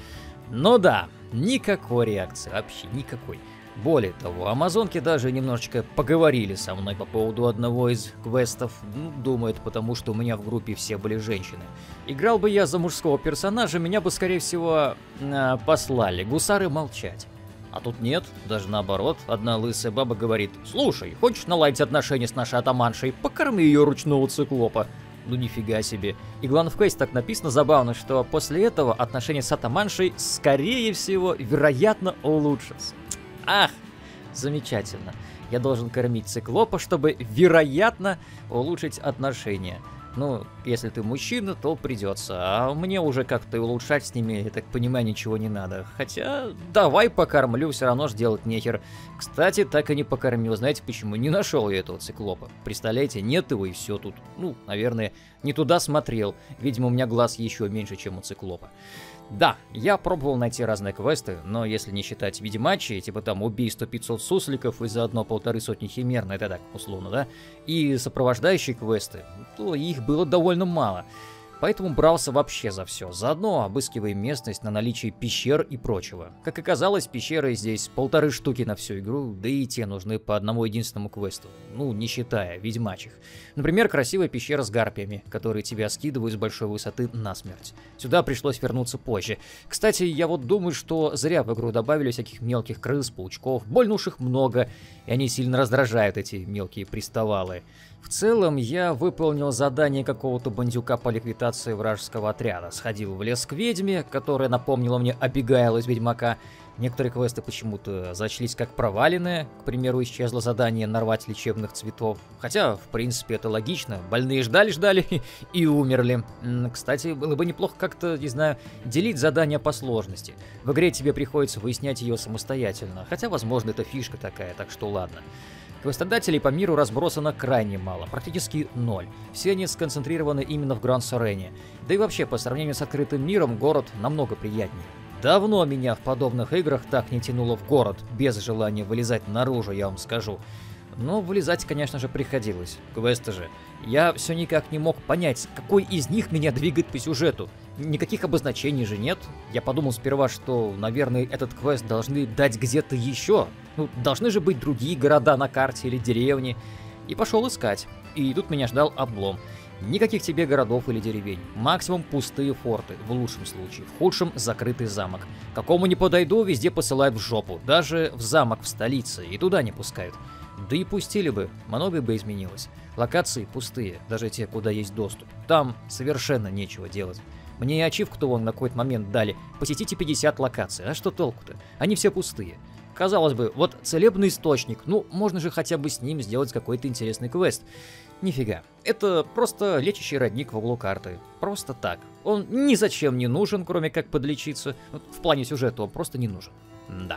Ну да, никакой реакции, вообще никакой. Более того, амазонки даже немножечко поговорили со мной по поводу одного из квестов. Ну, думают, потому что у меня в группе все были женщины. Играл бы я за мужского персонажа, меня бы, скорее всего, э, послали. Гусары молчать. А тут нет, даже наоборот. Одна лысая баба говорит: «Слушай, хочешь наладить отношения с нашей атаманшей? Покорми ее ручного циклопа». Ну нифига себе. И главное, в квесте так написано забавно, что после этого отношения с атаманшей, скорее всего, вероятно, улучшатся. Ах, замечательно. Я должен кормить циклопа, чтобы, вероятно, улучшить отношения. Ну, если ты мужчина, то придется. А мне уже как-то улучшать с ними, я так понимаю, ничего не надо. Хотя, давай покормлю, все равно ж делать нехер. Кстати, так и не покормил. Знаете почему? Не нашел я этого циклопа. Представляете, нет его и все тут. Ну, наверное, не туда смотрел. Видимо, у меня глаз еще меньше, чем у циклопа. Да, я пробовал найти разные квесты, но если не считать видимачи, типа там убийство пятисот сусликов и заодно полторы сотни химер, ну это так, условно, да, и сопровождающие квесты, то их было довольно мало. Поэтому брался вообще за все, заодно обыскивая местность на наличие пещер и прочего. Как оказалось, пещеры здесь полторы штуки на всю игру, да и те нужны по одному единственному квесту, ну, не считая ведьмачих. Например, красивая пещера с гарпиями, которые тебя скидывают с большой высоты насмерть. Сюда пришлось вернуться позже. Кстати, я вот думаю, что зря в игру добавили всяких мелких крыс, паучков, больно уж их много, и они сильно раздражают, эти мелкие приставалы. В целом, я выполнил задание какого-то бандюка по ликвидации вражеского отряда. Сходил в лес к ведьме, которая напомнила мне Абигейл из Ведьмака. Некоторые квесты почему-то зачлись как проваленные. К примеру, исчезло задание нарвать лечебных цветов. Хотя, в принципе, это логично. Больные ждали-ждали и умерли. Кстати, было бы неплохо как-то, не знаю, делить задания по сложности. В игре тебе приходится выяснять ее самостоятельно. Хотя, возможно, это фишка такая, так что ладно. Квестодателей по миру разбросано крайне мало, практически ноль. Все они сконцентрированы именно в Гранд-Сорене. Да и вообще, по сравнению с открытым миром, город намного приятнее. Давно меня в подобных играх так не тянуло в город, без желания вылезать наружу, я вам скажу. Но вылезать, конечно же, приходилось. Квесты же. Я все никак не мог понять, какой из них меня двигает по сюжету. Никаких обозначений же нет. Я подумал сперва, что, наверное, этот квест должны дать где-то еще. Ну, должны же быть другие города на карте или деревни. И пошел искать. И тут меня ждал облом. Никаких тебе городов или деревень. Максимум пустые форты, в лучшем случае. В худшем — закрытый замок. Какому не подойду, везде посылают в жопу. Даже в замок в столице. И туда не пускают. Да и пустили бы, многое бы изменилось. Локации пустые, даже те, куда есть доступ. Там совершенно нечего делать. Мне и ачивку-то вон на какой-то момент дали. Посетите пятьдесят локаций. А что толку-то? Они все пустые. Казалось бы, вот целебный источник. Ну, можно же хотя бы с ним сделать какой-то интересный квест. Нифига. Это просто лечащий родник в углу карты. Просто так. Он ни зачем не нужен, кроме как подлечиться. В плане сюжета он просто не нужен. Да.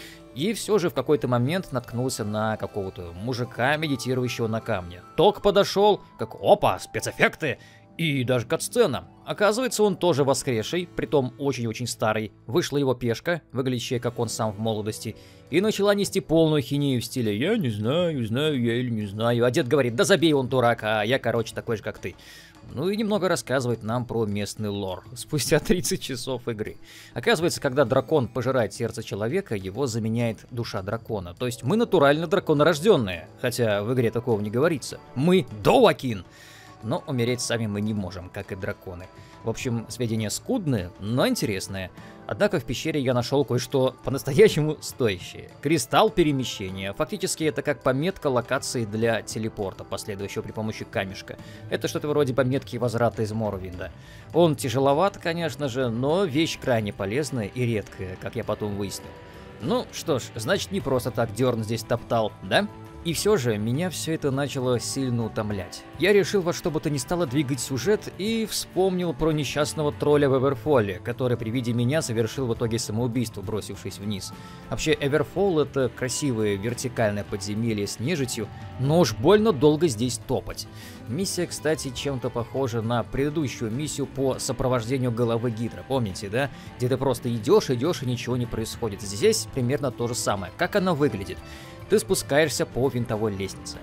И все же в какой-то момент наткнулся на какого-то мужика, медитирующего на камне. Ток подошел, как опа, спецэффекты и даже катсцена. Оказывается, он тоже воскресший, притом очень-очень старый. Вышла его пешка, выглядящая как он сам в молодости, и начала нести полную хинею в стиле «Я не знаю, знаю я или не знаю». А дед говорит: «Да забей, он дурак, а я, короче, такой же, как ты». Ну и немного рассказывает нам про местный лор, спустя тридцать часов игры. Оказывается, когда дракон пожирает сердце человека, его заменяет душа дракона. То есть мы натурально драконорожденные, хотя в игре такого не говорится. Мы Доакин. Но умереть сами мы не можем, как и драконы. В общем, сведения скудные, но интересные. Однако в пещере я нашел кое-что по-настоящему стоящее. Кристалл перемещения. Фактически это как пометка локации для телепорта, последующего при помощи камешка. Это что-то вроде пометки возврата из Моррвинда. Он тяжеловат, конечно же, но вещь крайне полезная и редкая, как я потом выяснил. Ну что ж, значит, не просто так Дерн здесь топтал, да? И все же, меня все это начало сильно утомлять. Я решил во что бы то ни стало двигать сюжет и вспомнил про несчастного тролля в Эверфолле, который при виде меня совершил в итоге самоубийство, бросившись вниз. Вообще, Эверфолл — это красивое вертикальное подземелье с нежитью, но уж больно долго здесь топать. Миссия, кстати, чем-то похожа на предыдущую миссию по сопровождению головы Гидра, помните, да? Где ты просто идешь, идешь и ничего не происходит. Здесь примерно то же самое. Как она выглядит? Ты спускаешься по винтовой лестнице.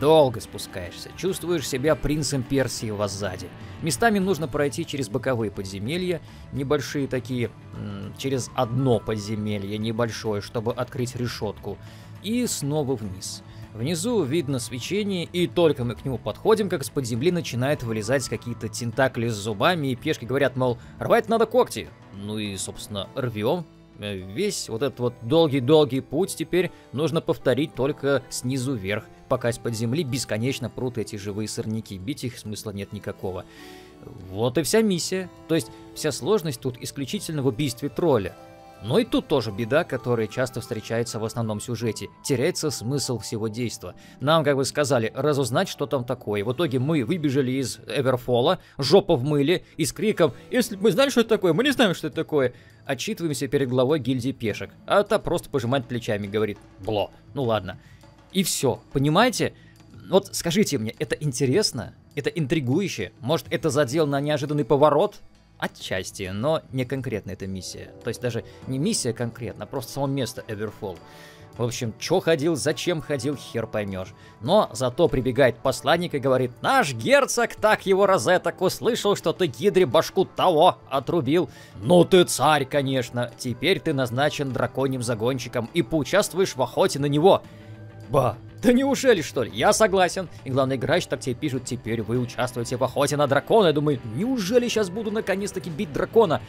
Долго спускаешься, чувствуешь себя принцем Персии в Азаде. Местами нужно пройти через боковые подземелья, небольшие такие, через одно подземелье небольшое, чтобы открыть решетку, и снова вниз. Внизу видно свечение, и только мы к нему подходим, как из-под земли начинают вылезать какие-то тентакли с зубами, и пешки говорят, мол, рвать надо когти. Ну и, собственно, рвем. Весь вот этот вот долгий-долгий путь теперь нужно повторить только снизу вверх, пока из-под земли бесконечно прут эти живые сорняки. Бить их смысла нет никакого. Вот и вся миссия. То есть вся сложность тут исключительно в убийстве тролля. Но и тут тоже беда, которая часто встречается в основном сюжете. Теряется смысл всего действа. Нам, как бы сказали, разузнать, что там такое. В итоге мы выбежали из Эверфола, жопа в мыле, и с криком «Если бы мы знали, что это такое, мы не знаем, что это такое», отчитываемся перед главой гильдии пешек. А та просто пожимает плечами, говорит «Бло, ну ладно». И все, понимаете? Вот скажите мне, это интересно? Это интригующе? Может, это задел на неожиданный поворот? Отчасти, но не конкретно эта миссия. То есть даже не миссия конкретно, а просто само место Эверфол. В общем, чё ходил, зачем ходил, хер поймешь. Но зато прибегает посланник и говорит: «Наш герцог так его розеток услышал, что ты гидре башку того отрубил. Ну ты царь, конечно. Теперь ты назначен драконьим загонщиком и поучаствуешь в охоте на него». Ба, да неужели, что ли? Я согласен. И главный грач так тебе пишут: «Теперь вы участвуете в охоте на дракона». Я думаю, неужели сейчас буду наконец-таки бить дракона?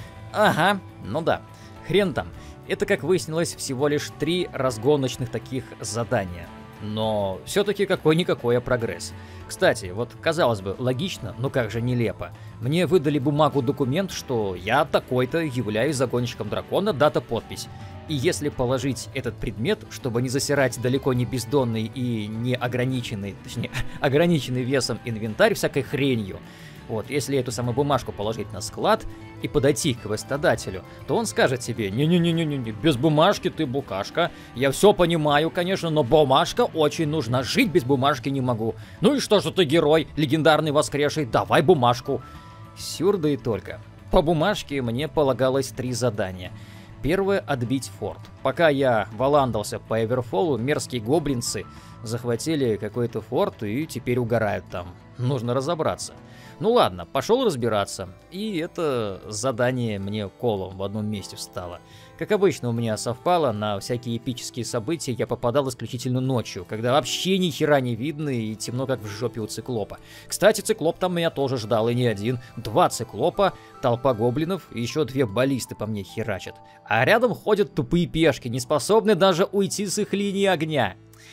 Ага, ну да, хрен там. Это, как выяснилось, всего лишь три разгоночных таких задания. Но все-таки какой-никакой прогресс. Кстати, вот казалось бы, логично, но как же нелепо. Мне выдали бумагу-документ, что я такой-то являюсь загонщиком дракона, дата, подпись. И если положить этот предмет, чтобы не засирать далеко не бездонный и не ограниченный, точнее, ограниченный весом инвентарь всякой хренью, вот, если эту самую бумажку положить на склад и подойти к квестодателю, то он скажет себе: «Не-не-не-не-не, без бумажки ты букашка, я все понимаю, конечно, но бумажка очень нужна, жить без бумажки не могу. Ну и что же ты герой, легендарный воскресший, давай бумажку». Сюр да и только. По бумажке мне полагалось три задания. Первое — отбить форт. Пока я валандался по Эверфолу, мерзкие гоблинцы захватили какой-то форт и теперь угорают там. Нужно разобраться. Ну ладно, пошел разбираться. И это задание мне колом в одном месте встало. Как обычно у меня совпало, на всякие эпические события я попадал исключительно ночью, когда вообще ни хера не видно и темно, как в жопе у циклопа. Кстати, циклоп там меня тоже ждал, и не один. Два циклопа, толпа гоблинов и еще две баллисты по мне херачат. А рядом ходят тупые пешки, не способные даже уйти с их линии огня.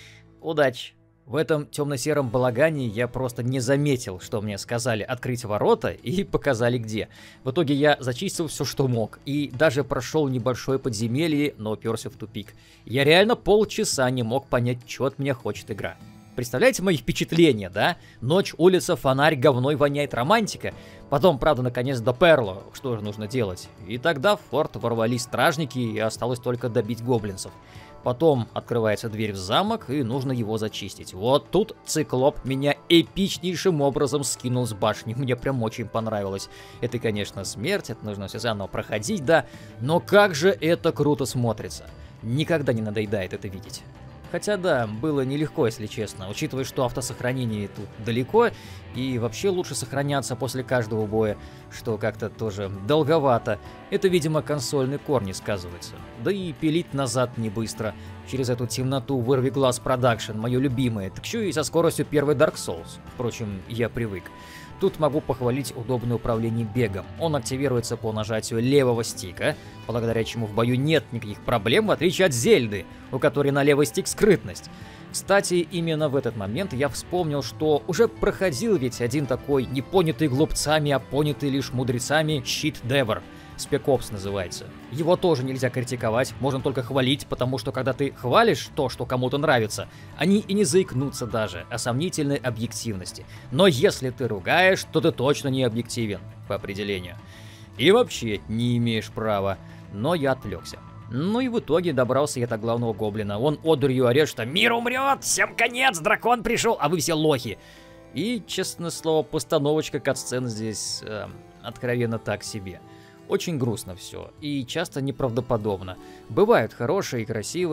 Удачи. В этом темно-сером балагане я просто не заметил, что мне сказали открыть ворота и показали где. В итоге я зачистил все, что мог, и даже прошел небольшое подземелье, но уперся в тупик. Я реально полчаса не мог понять, что от меня хочет игра. Представляете мои впечатления, да? Ночь, улица, фонарь, говной воняет, романтика. Потом, правда, наконец доперло, что же нужно делать. И тогда в форт ворвались стражники, и осталось только добить гоблинцев. Потом открывается дверь в замок, и нужно его зачистить. Вот тут циклоп меня эпичнейшим образом скинул с башни. Мне прям очень понравилось. Это, конечно, смерть, это нужно все заново проходить, да. Но как же это круто смотрится. Никогда не надоедает это видеть. Хотя да, было нелегко, если честно, учитывая, что автосохранение тут далеко, и вообще лучше сохраняться после каждого боя, что как-то тоже долговато. Это, видимо, консольный корни сказывается. Да и пилить назад не быстро. Через эту темноту вырви глаз продакшн, мое любимое, так еще и со скоростью первой Dark Souls. Впрочем, я привык. Тут могу похвалить удобное управление бегом. Он активируется по нажатию левого стика, благодаря чему в бою нет никаких проблем, в отличие от Зельды, у которой на левый стик скрытность. Кстати, именно в этот момент я вспомнил, что уже проходил ведь один такой непонятый глупцами, а понятый лишь мудрецами щит Девер. Spec Ops называется. Его тоже нельзя критиковать, можно только хвалить, потому что когда ты хвалишь то, что кому-то нравится, они и не заикнутся даже о сомнительной объективности. Но если ты ругаешь, то ты точно не объективен, по определению. И вообще не имеешь права. Но я отвлекся. Ну и в итоге добрался я до главного гоблина. Он одурью орет, что «Мир умрет! Всем конец! Дракон пришел! А вы все лохи!» И, честное слово, постановочка катсцен здесь э, откровенно так себе. Очень грустно все и часто неправдоподобно. Бывают хорошие и красивые,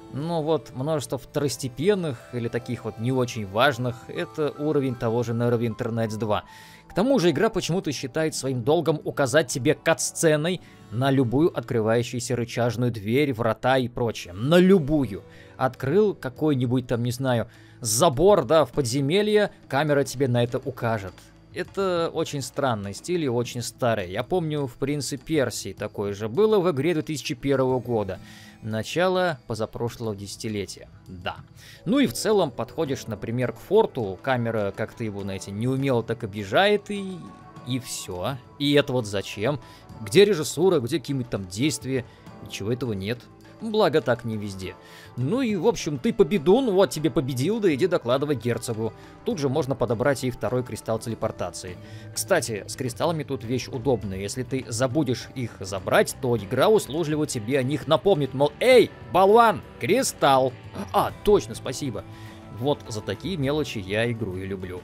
Но вот множество второстепенных или таких вот не очень важных — это уровень того же Neverwinter Nights два. К тому же игра почему-то считает своим долгом указать тебе кат-сценой на любую открывающуюся рычажную дверь, врата и прочее. На любую. Открыл какой-нибудь там, не знаю, забор, да, в подземелье, камера тебе на это укажет. Это очень странный стиль и очень старый. Я помню, в «Принце Персии» такое же было в игре две тысячи первого года. Начало позапрошлого десятилетия. Да. Ну и в целом подходишь, например, к форту, камера как-то его, знаете, неумело так объезжает и... и все. И это вот зачем? Где режиссура, где какие-нибудь там действия? Ничего этого нет. Благо так не везде. Ну и, в общем, ты победун, вот тебе победил, да иди докладывай герцогу. Тут же можно подобрать и второй кристалл телепортации. Кстати, с кристаллами тут вещь удобная. Если ты забудешь их забрать, то игра услужливо тебе о них напомнит, мол, эй, болван, кристалл. А, точно, спасибо. Вот за такие мелочи я игру и люблю.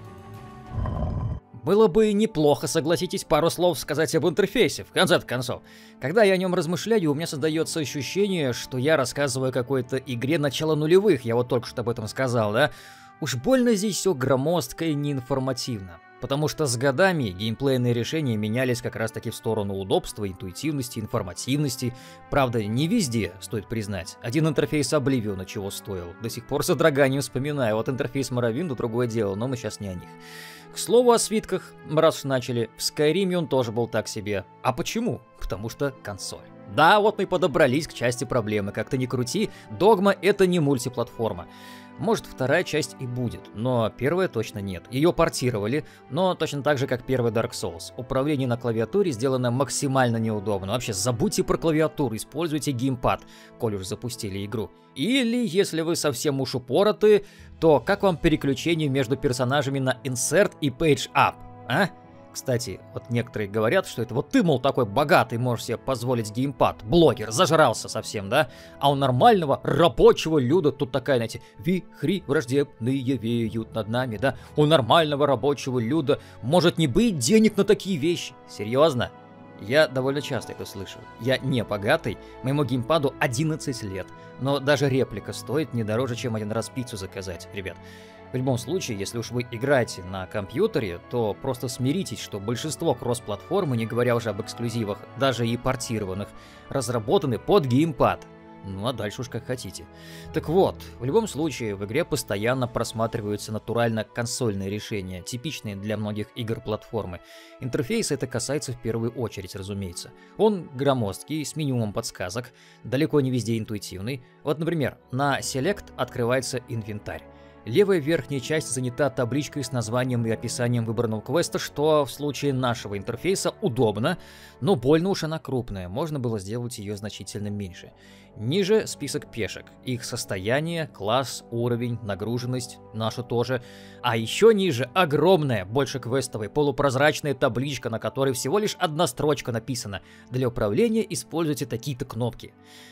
Было бы неплохо, согласитесь, пару слов сказать об интерфейсе, в конце-то концов. Когда я о нем размышляю, у меня создается ощущение, что я рассказываю о какой-то игре начала нулевых, я вот только что об этом сказал, да? Уж больно здесь все громоздко и неинформативно. Потому что с годами геймплейные решения менялись как раз таки в сторону удобства, интуитивности, информативности. Правда, не везде, стоит признать. Один интерфейс Обливиона чего стоил. До сих пор с содроганием вспоминаю. Вот интерфейс Моровинда — другое дело, но мы сейчас не о них. К слову о свитках, раз уж начали, в Скайриме он тоже был так себе. А почему? Потому что консоль. Да, вот мы и подобрались к части проблемы. Как ты ни крути, Dogma — это не мультиплатформа. Может, вторая часть и будет, но первая точно нет. Ее портировали, но точно так же, как первый Dark Souls. Управление на клавиатуре сделано максимально неудобно. Вообще, забудьте про клавиатуру, используйте геймпад, коль уж запустили игру. Или, если вы совсем уж упороты, то как вам переключение между персонажами на Insert и Page Up, а? Кстати, вот некоторые говорят, что это вот ты, мол, такой богатый, можешь себе позволить геймпад, блогер, зажрался совсем, да? А у нормального рабочего люда тут такая, знаете, вихри враждебные веют над нами, да? У нормального рабочего люда может не быть денег на такие вещи. Серьезно? Я довольно часто это слышу. Я не богатый, моему геймпаду одиннадцать лет, но даже реплика стоит не дороже, чем один раз пиццу заказать, ребят. В любом случае, если уж вы играете на компьютере, то просто смиритесь, что большинство кросс-платформы, не говоря уже об эксклюзивах, даже и портированных, разработаны под геймпад. Ну а дальше уж как хотите. Так вот, в любом случае, в игре постоянно просматриваются натурально консольные решения, типичные для многих игр платформы. Интерфейса это касается в первую очередь, разумеется. Он громоздкий, с минимумом подсказок, далеко не везде интуитивный. Вот, например, на Select открывается инвентарь. Левая верхняя часть занята табличкой с названием и описанием выбранного квеста, что в случае нашего интерфейса удобно, но больно уж она крупная, можно было сделать ее значительно меньше. Ниже список пешек, их состояние, класс, уровень, нагруженность, наша тоже. А еще ниже огромная, больше квестовая, полупрозрачная табличка, на которой всего лишь одна строчка написана. Для управления используйте такие-то кнопки.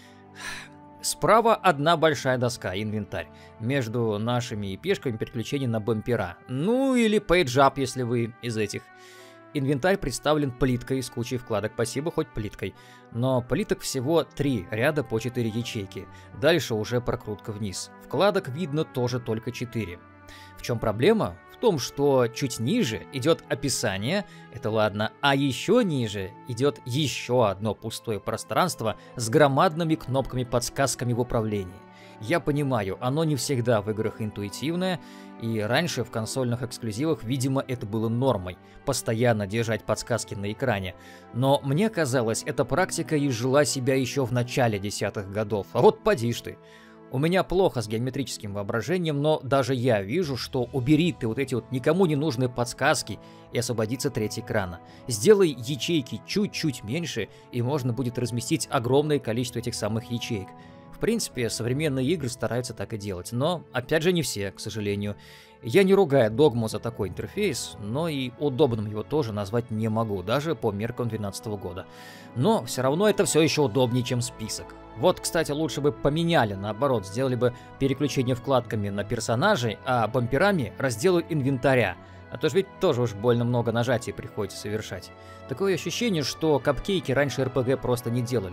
Справа одна большая доска, инвентарь. Между нашими и пешками переключение на бампера. Ну или пейдж-ап, если вы из этих. Инвентарь представлен плиткой с кучей вкладок, спасибо, хоть плиткой. Но плиток всего три ряда по четыре ячейки. Дальше уже прокрутка вниз. Вкладок видно тоже только четыре. В чем проблема? В том, что чуть ниже идет описание, это ладно, а еще ниже идет еще одно пустое пространство с громадными кнопками-подсказками в управлении. Я понимаю, оно не всегда в играх интуитивное, и раньше в консольных эксклюзивах, видимо, это было нормой, постоянно держать подсказки на экране. Но мне казалось, эта практика изжила себя еще в начале десятых годов, а вот поди ж ты. У меня плохо с геометрическим воображением, но даже я вижу, что убери ты вот эти вот никому не нужные подсказки и освободится треть экрана. Сделай ячейки чуть-чуть меньше, и можно будет разместить огромное количество этих самых ячеек. В принципе, современные игры стараются так и делать, но, опять же, не все, к сожалению. Я не ругаю Dogma за такой интерфейс, но и удобным его тоже назвать не могу, даже по меркам две тысячи двенадцатого года. Но все равно это все еще удобнее, чем список. Вот, кстати, лучше бы поменяли, наоборот, сделали бы переключение вкладками на персонажей, а бамперами разделы инвентаря. А то же ведь тоже уж больно много нажатий приходится совершать. Такое ощущение, что капкейки раньше эр пи джи просто не делали.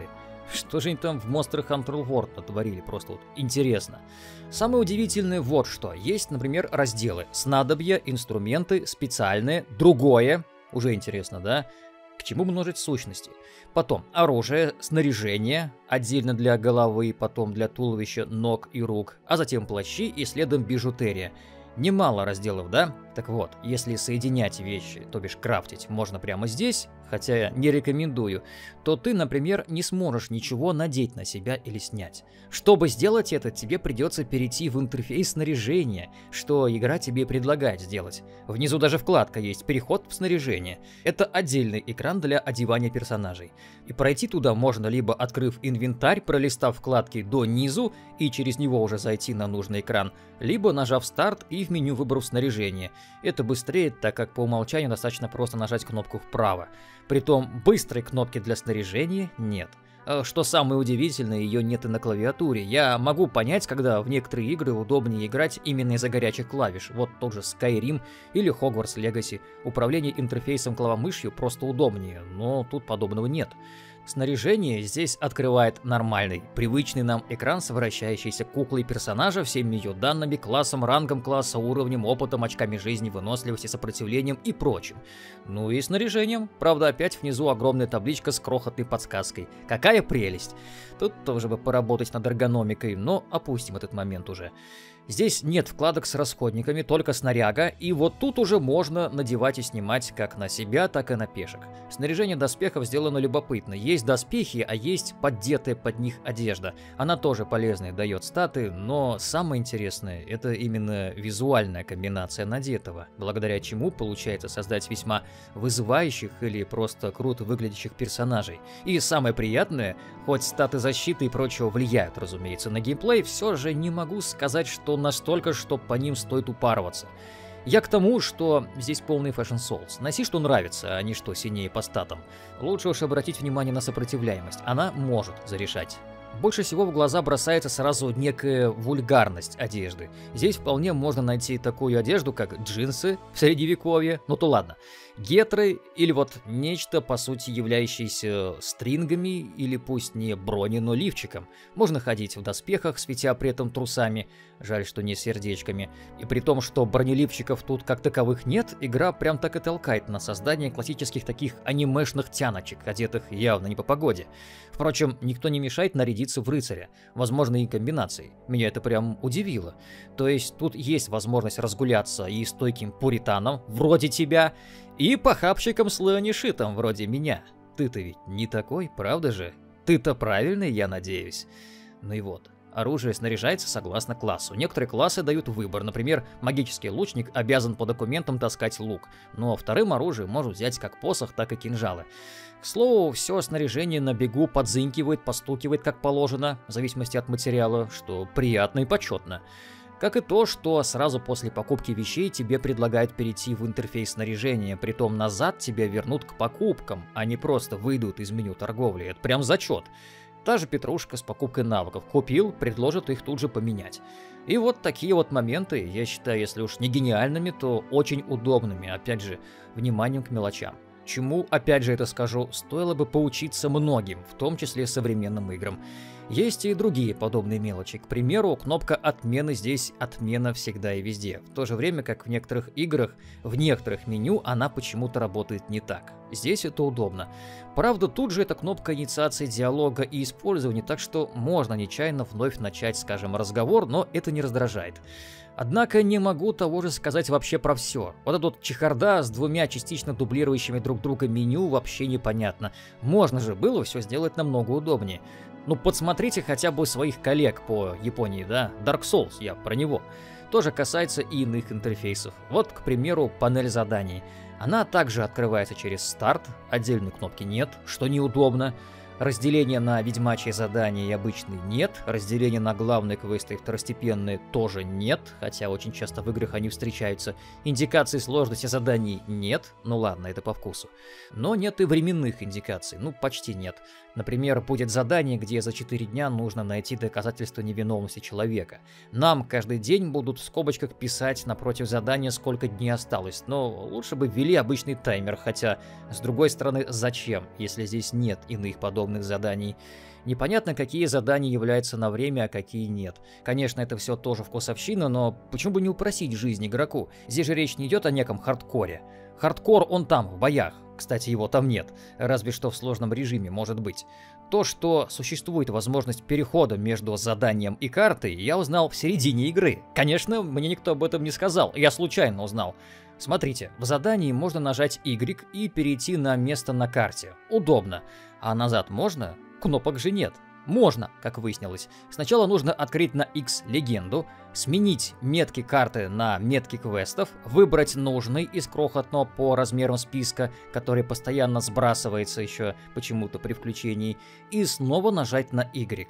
Что же они там в Monster Hunter World натворили, просто вот интересно. Самое удивительное вот что. Есть, например, разделы снадобья, инструменты, специальные, другое. Уже интересно, да? К чему множить сущности? Потом оружие, снаряжение, отдельно для головы, потом для туловища, ног и рук, а затем плащи и следом бижутерия. Немало разделов, да? Так вот, если соединять вещи, то бишь крафтить, можно прямо здесь, хотя я не рекомендую, то ты, например, не сможешь ничего надеть на себя или снять. Чтобы сделать это, тебе придется перейти в интерфейс снаряжения, что игра тебе предлагает сделать. Внизу даже вкладка есть «Переход в снаряжение». Это отдельный экран для одевания персонажей. И пройти туда можно либо открыв инвентарь, пролистав вкладки до низу и через него уже зайти на нужный экран, либо нажав «Старт» и в меню выбрав снаряжение. Это быстрее, так как по умолчанию достаточно просто нажать кнопку вправо. Притом быстрой кнопки для снаряжения нет. Что самое удивительное, ее нет и на клавиатуре. Я могу понять, когда в некоторые игры удобнее играть именно из-за горячих клавиш. Вот тот же Skyrim или Hogwarts Legacy. Управление интерфейсом клавомышью просто удобнее, но тут подобного нет. Снаряжение здесь открывает нормальный, привычный нам экран с вращающейся куклой персонажа, всеми ее данными, классом, рангом класса, уровнем, опытом, очками жизни, выносливости, сопротивлением и прочим. Ну и снаряжением. Правда, опять внизу огромная табличка с крохотной подсказкой. Какая прелесть! Тут тоже бы поработать над эргономикой, но опустим этот момент уже. Здесь нет вкладок с расходниками, только снаряга, и вот тут уже можно надевать и снимать как на себя, так и на пешек. Снаряжение доспехов сделано любопытно. Есть доспехи, а есть поддетая под них одежда. Она тоже полезная, дает статы, но самое интересное — это именно визуальная комбинация надетого, благодаря чему получается создать весьма вызывающих или просто круто выглядящих персонажей. И самое приятное, хоть статы защиты и прочего влияют, разумеется, на геймплей, все же не могу сказать, что настолько, что по ним стоит упарываться. Я к тому, что здесь полный Fashion Souls. Носи, что нравится, а не что сильнее по статам. Лучше уж обратить внимание на сопротивляемость. Она может зарешать. Больше всего в глаза бросается сразу некая вульгарность одежды. Здесь вполне можно найти такую одежду, как джинсы в средневековье, ну то ладно, гетры или вот нечто, по сути, являющееся стрингами или пусть не брони, но лифчиком. Можно ходить в доспехах, светя при этом трусами, жаль, что не сердечками. И при том, что бронеливчиков тут как таковых нет, игра прям так и толкает на создание классических таких анимешных тяночек, одетых явно не по погоде. Впрочем, никто не мешает нарядиться в рыцаря, возможно и комбинации. Меня это прям удивило. То есть тут есть возможность разгуляться и стойким пуританом, вроде тебя, и похабщиком слэонишитом, вроде меня. Ты-то ведь не такой, правда же? Ты-то правильный, я надеюсь. Ну и вот. Оружие снаряжается согласно классу. Некоторые классы дают выбор. Например, магический лучник обязан по документам таскать лук, но вторым оружием может взять как посох, так и кинжалы. К слову, все снаряжение на бегу подзынкивает, постукивает как положено, в зависимости от материала, что приятно и почетно. Как и то, что сразу после покупки вещей тебе предлагают перейти в интерфейс снаряжения, притом назад тебя вернут к покупкам, а не просто выйдут из меню торговли. Это прям зачет. Та же петрушка с покупкой навыков. Купил, предложат их тут же поменять. И вот такие вот моменты, я считаю, если уж не гениальными, то очень удобными. Опять же, вниманием к мелочам. Чему, опять же это скажу, стоило бы поучиться многим, в том числе современным играм. Есть и другие подобные мелочи. К примеру, кнопка отмены здесь отмена всегда и везде. В то же время, как в некоторых играх, в некоторых меню она почему-то работает не так. Здесь это удобно. Правда, тут же эта кнопка инициации диалога и использования, так что можно нечаянно вновь начать, скажем, разговор, но это не раздражает. Однако не могу того же сказать вообще про все. Вот эта вот чехарда с двумя частично дублирующими друг друга меню вообще непонятно. Можно же было все сделать намного удобнее. Ну подсмотрите хотя бы своих коллег по Японии, да? Dark Souls, я про него. Тоже касается и иных интерфейсов. Вот, к примеру, панель заданий. Она также открывается через старт, отдельной кнопки нет, что неудобно. Разделения на ведьмачьи задания и обычные нет, разделения на главные квесты и второстепенные тоже нет, хотя очень часто в играх они встречаются. Индикаций сложности заданий нет, ну ладно, это по вкусу. Но нет и временных индикаций, ну почти нет. Например, будет задание, где за четыре дня нужно найти доказательства невиновности человека. Нам каждый день будут в скобочках писать напротив задания, сколько дней осталось, но лучше бы ввели обычный таймер, хотя, с другой стороны, зачем, если здесь нет иных подобных заданий. Непонятно, какие задания являются на время, а какие нет. Конечно, это все тоже вкусовщина, но почему бы не упростить жизнь игроку? Здесь же речь не идет о неком хардкоре. Хардкор он там, в боях. Кстати, его там нет, разве что в сложном режиме может быть. То, что существует возможность перехода между заданием и картой, я узнал в середине игры. Конечно, мне никто об этом не сказал, я случайно узнал. Смотрите, в задании можно нажать Y и перейти на место на карте. Удобно. А назад можно? Кнопок же нет. Можно, как выяснилось. Сначала нужно открыть на X легенду, сменить метки карты на метки квестов, выбрать нужный из крохотного по размерам списка, который постоянно сбрасывается еще почему-то при включении, и снова нажать на Y.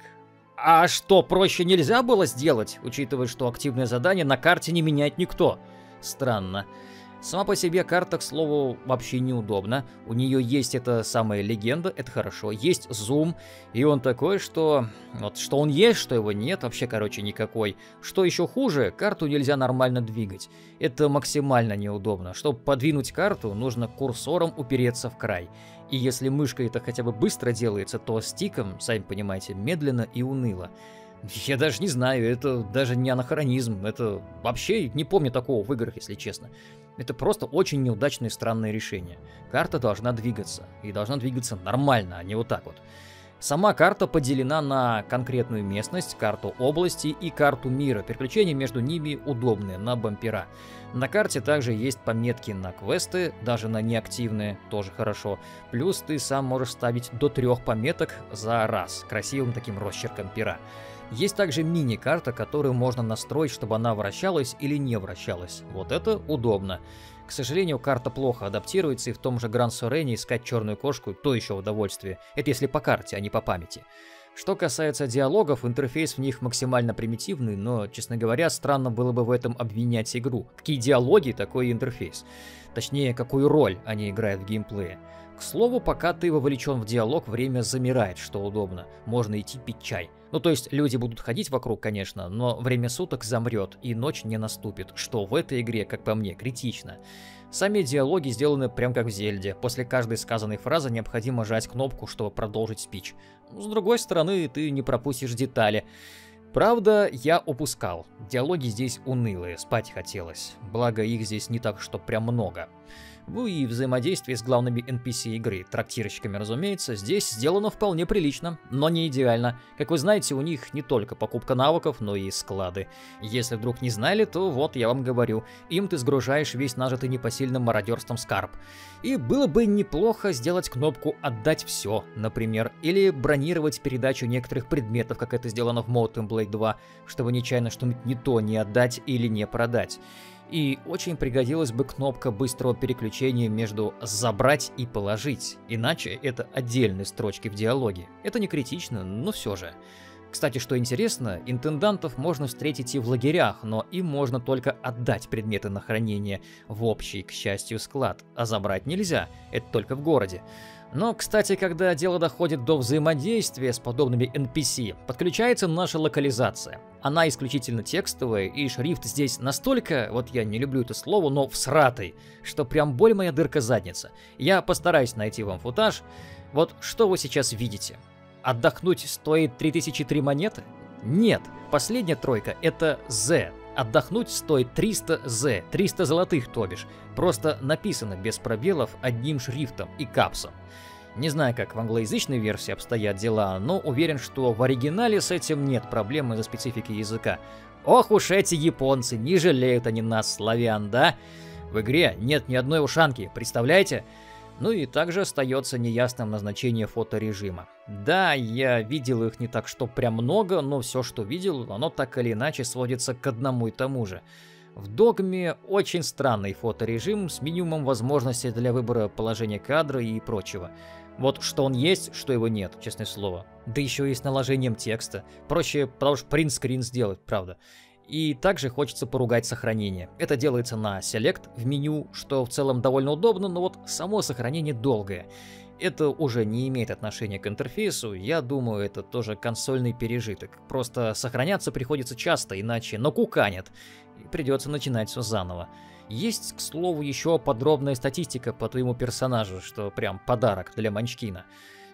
А что, проще нельзя было сделать, учитывая, что активное задание на карте не меняет никто? Странно. Сама по себе карта, к слову, вообще неудобна. У нее есть эта самая легенда, это хорошо. Есть зум, и он такой, что... Вот что он есть, что его нет, вообще, короче, никакой. Что еще хуже, карту нельзя нормально двигать. Это максимально неудобно. Чтобы подвинуть карту, нужно курсором упереться в край. И если мышкой это хотя бы быстро делается, то стиком, сами понимаете, медленно и уныло. Я даже не знаю, это даже не анахронизм, это вообще не помню такого в играх, если честно. Это просто очень неудачное и странное решение. Карта должна двигаться, и должна двигаться нормально, а не вот так вот. Сама карта поделена на конкретную местность, карту области и карту мира. Переключения между ними удобные, на бампера. На карте также есть пометки на квесты, даже на неактивные, тоже хорошо. Плюс ты сам можешь ставить до трех пометок за раз, красивым таким росчерком пера. Есть также мини-карта, которую можно настроить, чтобы она вращалась или не вращалась. Вот это удобно. К сожалению, карта плохо адаптируется, и в том же Гранд Сурене искать черную кошку то еще удовольствие. Это если по карте, а не по памяти. Что касается диалогов, интерфейс в них максимально примитивный, но, честно говоря, странно было бы в этом обвинять игру. Какие диалоги, такой интерфейс. Точнее, какую роль они играют в геймплее. К слову, пока ты вовлечен в диалог, время замирает, что удобно. Можно идти пить чай. Ну, то есть люди будут ходить вокруг, конечно, но время суток замрет, и ночь не наступит, что в этой игре, как по мне, критично. Сами диалоги сделаны прям как в Зельде. После каждой сказанной фразы необходимо жать кнопку, чтобы продолжить спич. С другой стороны, ты не пропустишь детали. Правда, я упускал. Диалоги здесь унылые, спать хотелось. Благо, их здесь не так, что прям много. Ну и взаимодействие с главными эн пи си игры, трактирщиками, разумеется, здесь сделано вполне прилично, но не идеально. Как вы знаете, у них не только покупка навыков, но и склады. Если вдруг не знали, то вот я вам говорю, им ты сгружаешь весь нажитый непосильным мародерством скарб. И было бы неплохо сделать кнопку «Отдать все», например, или бронировать передачу некоторых предметов, как это сделано в Mountain Blade два, чтобы нечаянно что-нибудь не то не отдать или не продать. И очень пригодилась бы кнопка быстрого переключения между «забрать» и «положить», иначе это отдельные строчки в диалоге. Это не критично, но все же. Кстати, что интересно, интендантов можно встретить и в лагерях, но им можно только отдать предметы на хранение в общий, к счастью, склад, а забрать нельзя, это только в городе. Но, кстати, когда дело доходит до взаимодействия с подобными эн пи си, подключается наша локализация. Она исключительно текстовая, и шрифт здесь настолько, вот я не люблю это слово, но всратый, что прям боль моя дырка задница. Я постараюсь найти вам футаж. Вот что вы сейчас видите? Отдохнуть стоит три тысячи три монеты? Нет, последняя тройка это Z. Отдохнуть стоит триста зет, триста золотых, то бишь. Просто написано без пробелов одним шрифтом и капсом. Не знаю, как в англоязычной версии обстоят дела, но уверен, что в оригинале с этим нет проблем из-за специфики языка. Ох уж эти японцы, не жалеют они нас, славян, да? В игре нет ни одной ушанки, представляете? Ну и также остается неясным назначение фоторежима. Да, я видел их не так, что прям много, но все, что видел, оно так или иначе сводится к одному и тому же. В Догме очень странный фоторежим с минимумом возможностей для выбора положения кадра и прочего. Вот что он есть, что его нет, честное слово. Да еще и с наложением текста. Проще, потому что принтскрин сделать, правда. И также хочется поругать сохранение. Это делается на Select в меню, что в целом довольно удобно, но вот само сохранение долгое. Это уже не имеет отношения к интерфейсу, я думаю, это тоже консольный пережиток. Просто сохраняться приходится часто, иначе накуканят, и придется начинать все заново. Есть, к слову, еще подробная статистика по твоему персонажу, что прям подарок для Манчкина.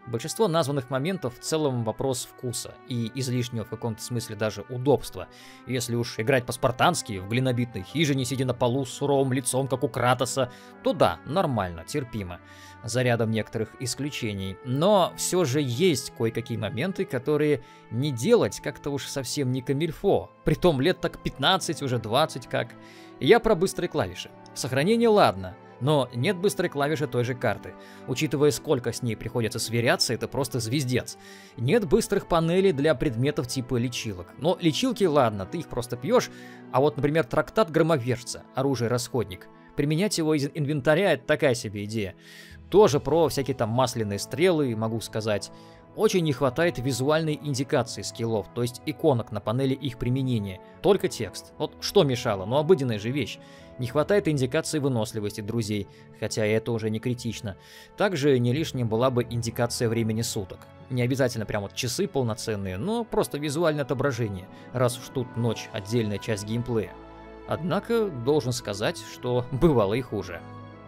Большинство названных моментов в целом вопрос вкуса и излишнего в каком-то смысле даже удобства. Если уж играть по-спартански, в глинобитной хижине, сидя на полу с суровым лицом, как у Кратоса, то да, нормально, терпимо, за рядом некоторых исключений. Но все же есть кое-какие моменты, которые не делать как-то уж совсем не камильфо. Притом лет так пятнадцать, уже двадцать как. Я про быстрые клавиши. Сохранение ладно. Но нет быстрой клавиши той же карты. Учитывая, сколько с ней приходится сверяться, это просто звездец. Нет быстрых панелей для предметов типа лечилок. Но лечилки, ладно, ты их просто пьешь. А вот, например, трактат громовержца, оружие-расходник. Применять его из инвентаря — это такая себе идея. Тоже про всякие там масляные стрелы, могу сказать. Очень не хватает визуальной индикации скиллов, то есть иконок на панели их применения. Только текст. Вот что мешало? Ну, обыденная же вещь. Не хватает индикации выносливости друзей, хотя это уже не критично. Также не лишним была бы индикация времени суток. Не обязательно прям вот часы полноценные, но просто визуальное отображение, раз уж тут ночь — отдельная часть геймплея. Однако, должен сказать, что бывало и хуже.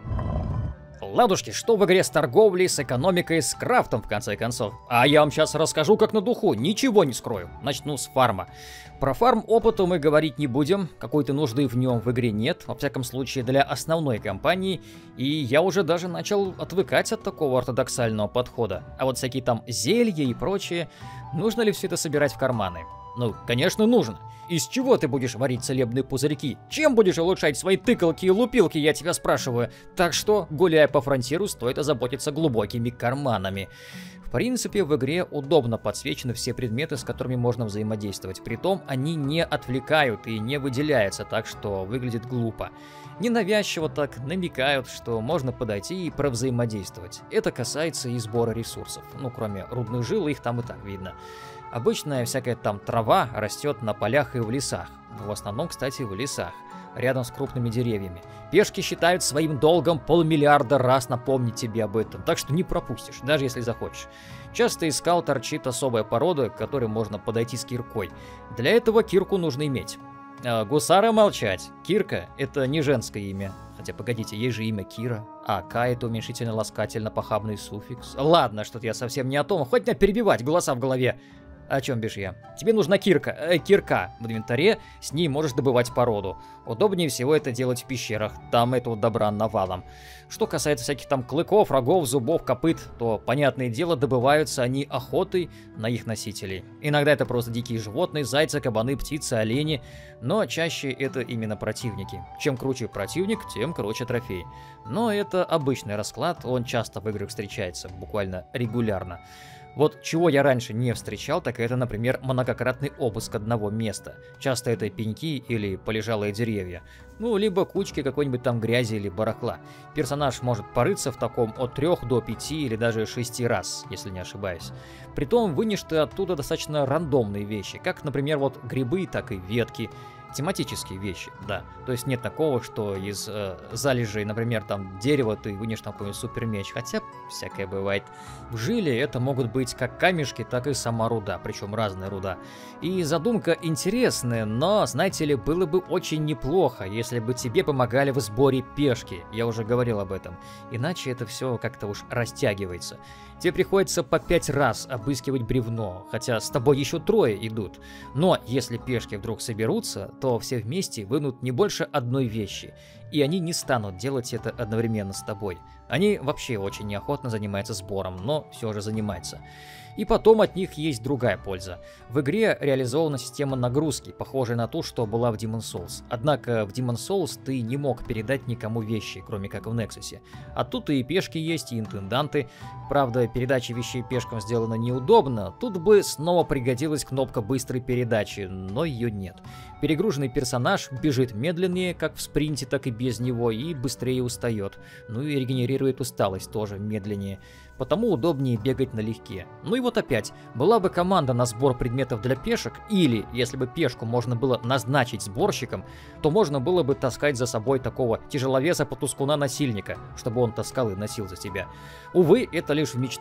Ладушки, что в игре с торговлей, с экономикой, с крафтом, в конце концов? А я вам сейчас расскажу как на духу, ничего не скрою. Начну с фарма. Про фарм опыту мы говорить не будем, какой-то нужды в нем в игре нет, во всяком случае для основной кампании, и я уже даже начал отвыкать от такого ортодоксального подхода. А вот всякие там зелья и прочее, нужно ли все это собирать в карманы? Ну, конечно, нужно. Из чего ты будешь варить целебные пузырьки? Чем будешь улучшать свои тыкалки и лупилки, я тебя спрашиваю? Так что, гуляя по фронтиру, стоит озаботиться глубокими карманами. В принципе, в игре удобно подсвечены все предметы, с которыми можно взаимодействовать. Притом, они не отвлекают и не выделяются так, что выглядит глупо. Ненавязчиво так намекают, что можно подойти и провзаимодействовать. Это касается и сбора ресурсов. Ну, кроме рудных жил, их там и так видно. Обычная всякая там трава растет на полях и в лесах. В основном, кстати, в лесах, рядом с крупными деревьями. Пешки считают своим долгом полмиллиарда раз напомнить тебе об этом, так что не пропустишь, даже если захочешь. Часто из скал торчит особая порода, к которой можно подойти с киркой. Для этого кирку нужно иметь. А, гусары молчать. Кирка — это не женское имя. Хотя, погодите, есть же имя Кира. А К — это уменьшительно-ласкательно-похабный суффикс. Ладно, что-то я совсем не о том. Хоть меня перебивать, голоса в голове. О чем бишь я? Тебе нужна кирка, э, кирка в инвентаре, с ней можешь добывать породу. Удобнее всего это делать в пещерах, там этого добра навалом. Что касается всяких там клыков, рогов, зубов, копыт, то, понятное дело, добываются они охотой на их носителей. Иногда это просто дикие животные, зайцы, кабаны, птицы, олени, но чаще это именно противники. Чем круче противник, тем круче трофей. Но это обычный расклад, он часто в играх встречается, буквально регулярно. Вот чего я раньше не встречал, так это, например, многократный обыск одного места. Часто это пеньки или полежалые деревья. Ну, либо кучки какой-нибудь там грязи или барахла. Персонаж может порыться в таком от трех до пяти или даже шести раз, если не ошибаюсь. Притом вынешь ты оттуда достаточно рандомные вещи, как, например, вот грибы, так и ветки. Тематические вещи, да. То есть нет такого, что из э, залежей, например, там дерева ты вынешь там какой-нибудь супермеч. Хотя всякое бывает. В жиле это могут быть как камешки, так и сама руда, причем разная руда. И задумка интересная, но, знаете ли, было бы очень неплохо, если бы тебе помогали в сборе пешки. Я уже говорил об этом. Иначе это все как-то уж растягивается. Тебе приходится по пять раз обыскивать бревно, хотя с тобой еще трое идут. Но если пешки вдруг соберутся, то все вместе вынут не больше одной вещи, и они не станут делать это одновременно с тобой. Они вообще очень неохотно занимаются сбором, но все же занимаются. И потом от них есть другая польза. В игре реализована система нагрузки, похожая на ту, что была в Demon's Souls. Однако в Demon's Souls ты не мог передать никому вещи, кроме как в Nexus. А тут и пешки есть, и интенданты. Правда, передача вещей пешкам сделана неудобно. Тут бы снова пригодилась кнопка быстрой передачи, но ее нет. Перегруженный персонаж бежит медленнее, как в спринте, так и без него, и быстрее устает. Ну и регенерирует усталость тоже медленнее. Потому удобнее бегать налегке. Ну и вот опять, была бы команда на сбор предметов для пешек, или, если бы пешку можно было назначить сборщиком, то можно было бы таскать за собой такого тяжеловеса потускуна-насильника, чтобы он таскал и носил за тебя. Увы, это лишь в мечтах. В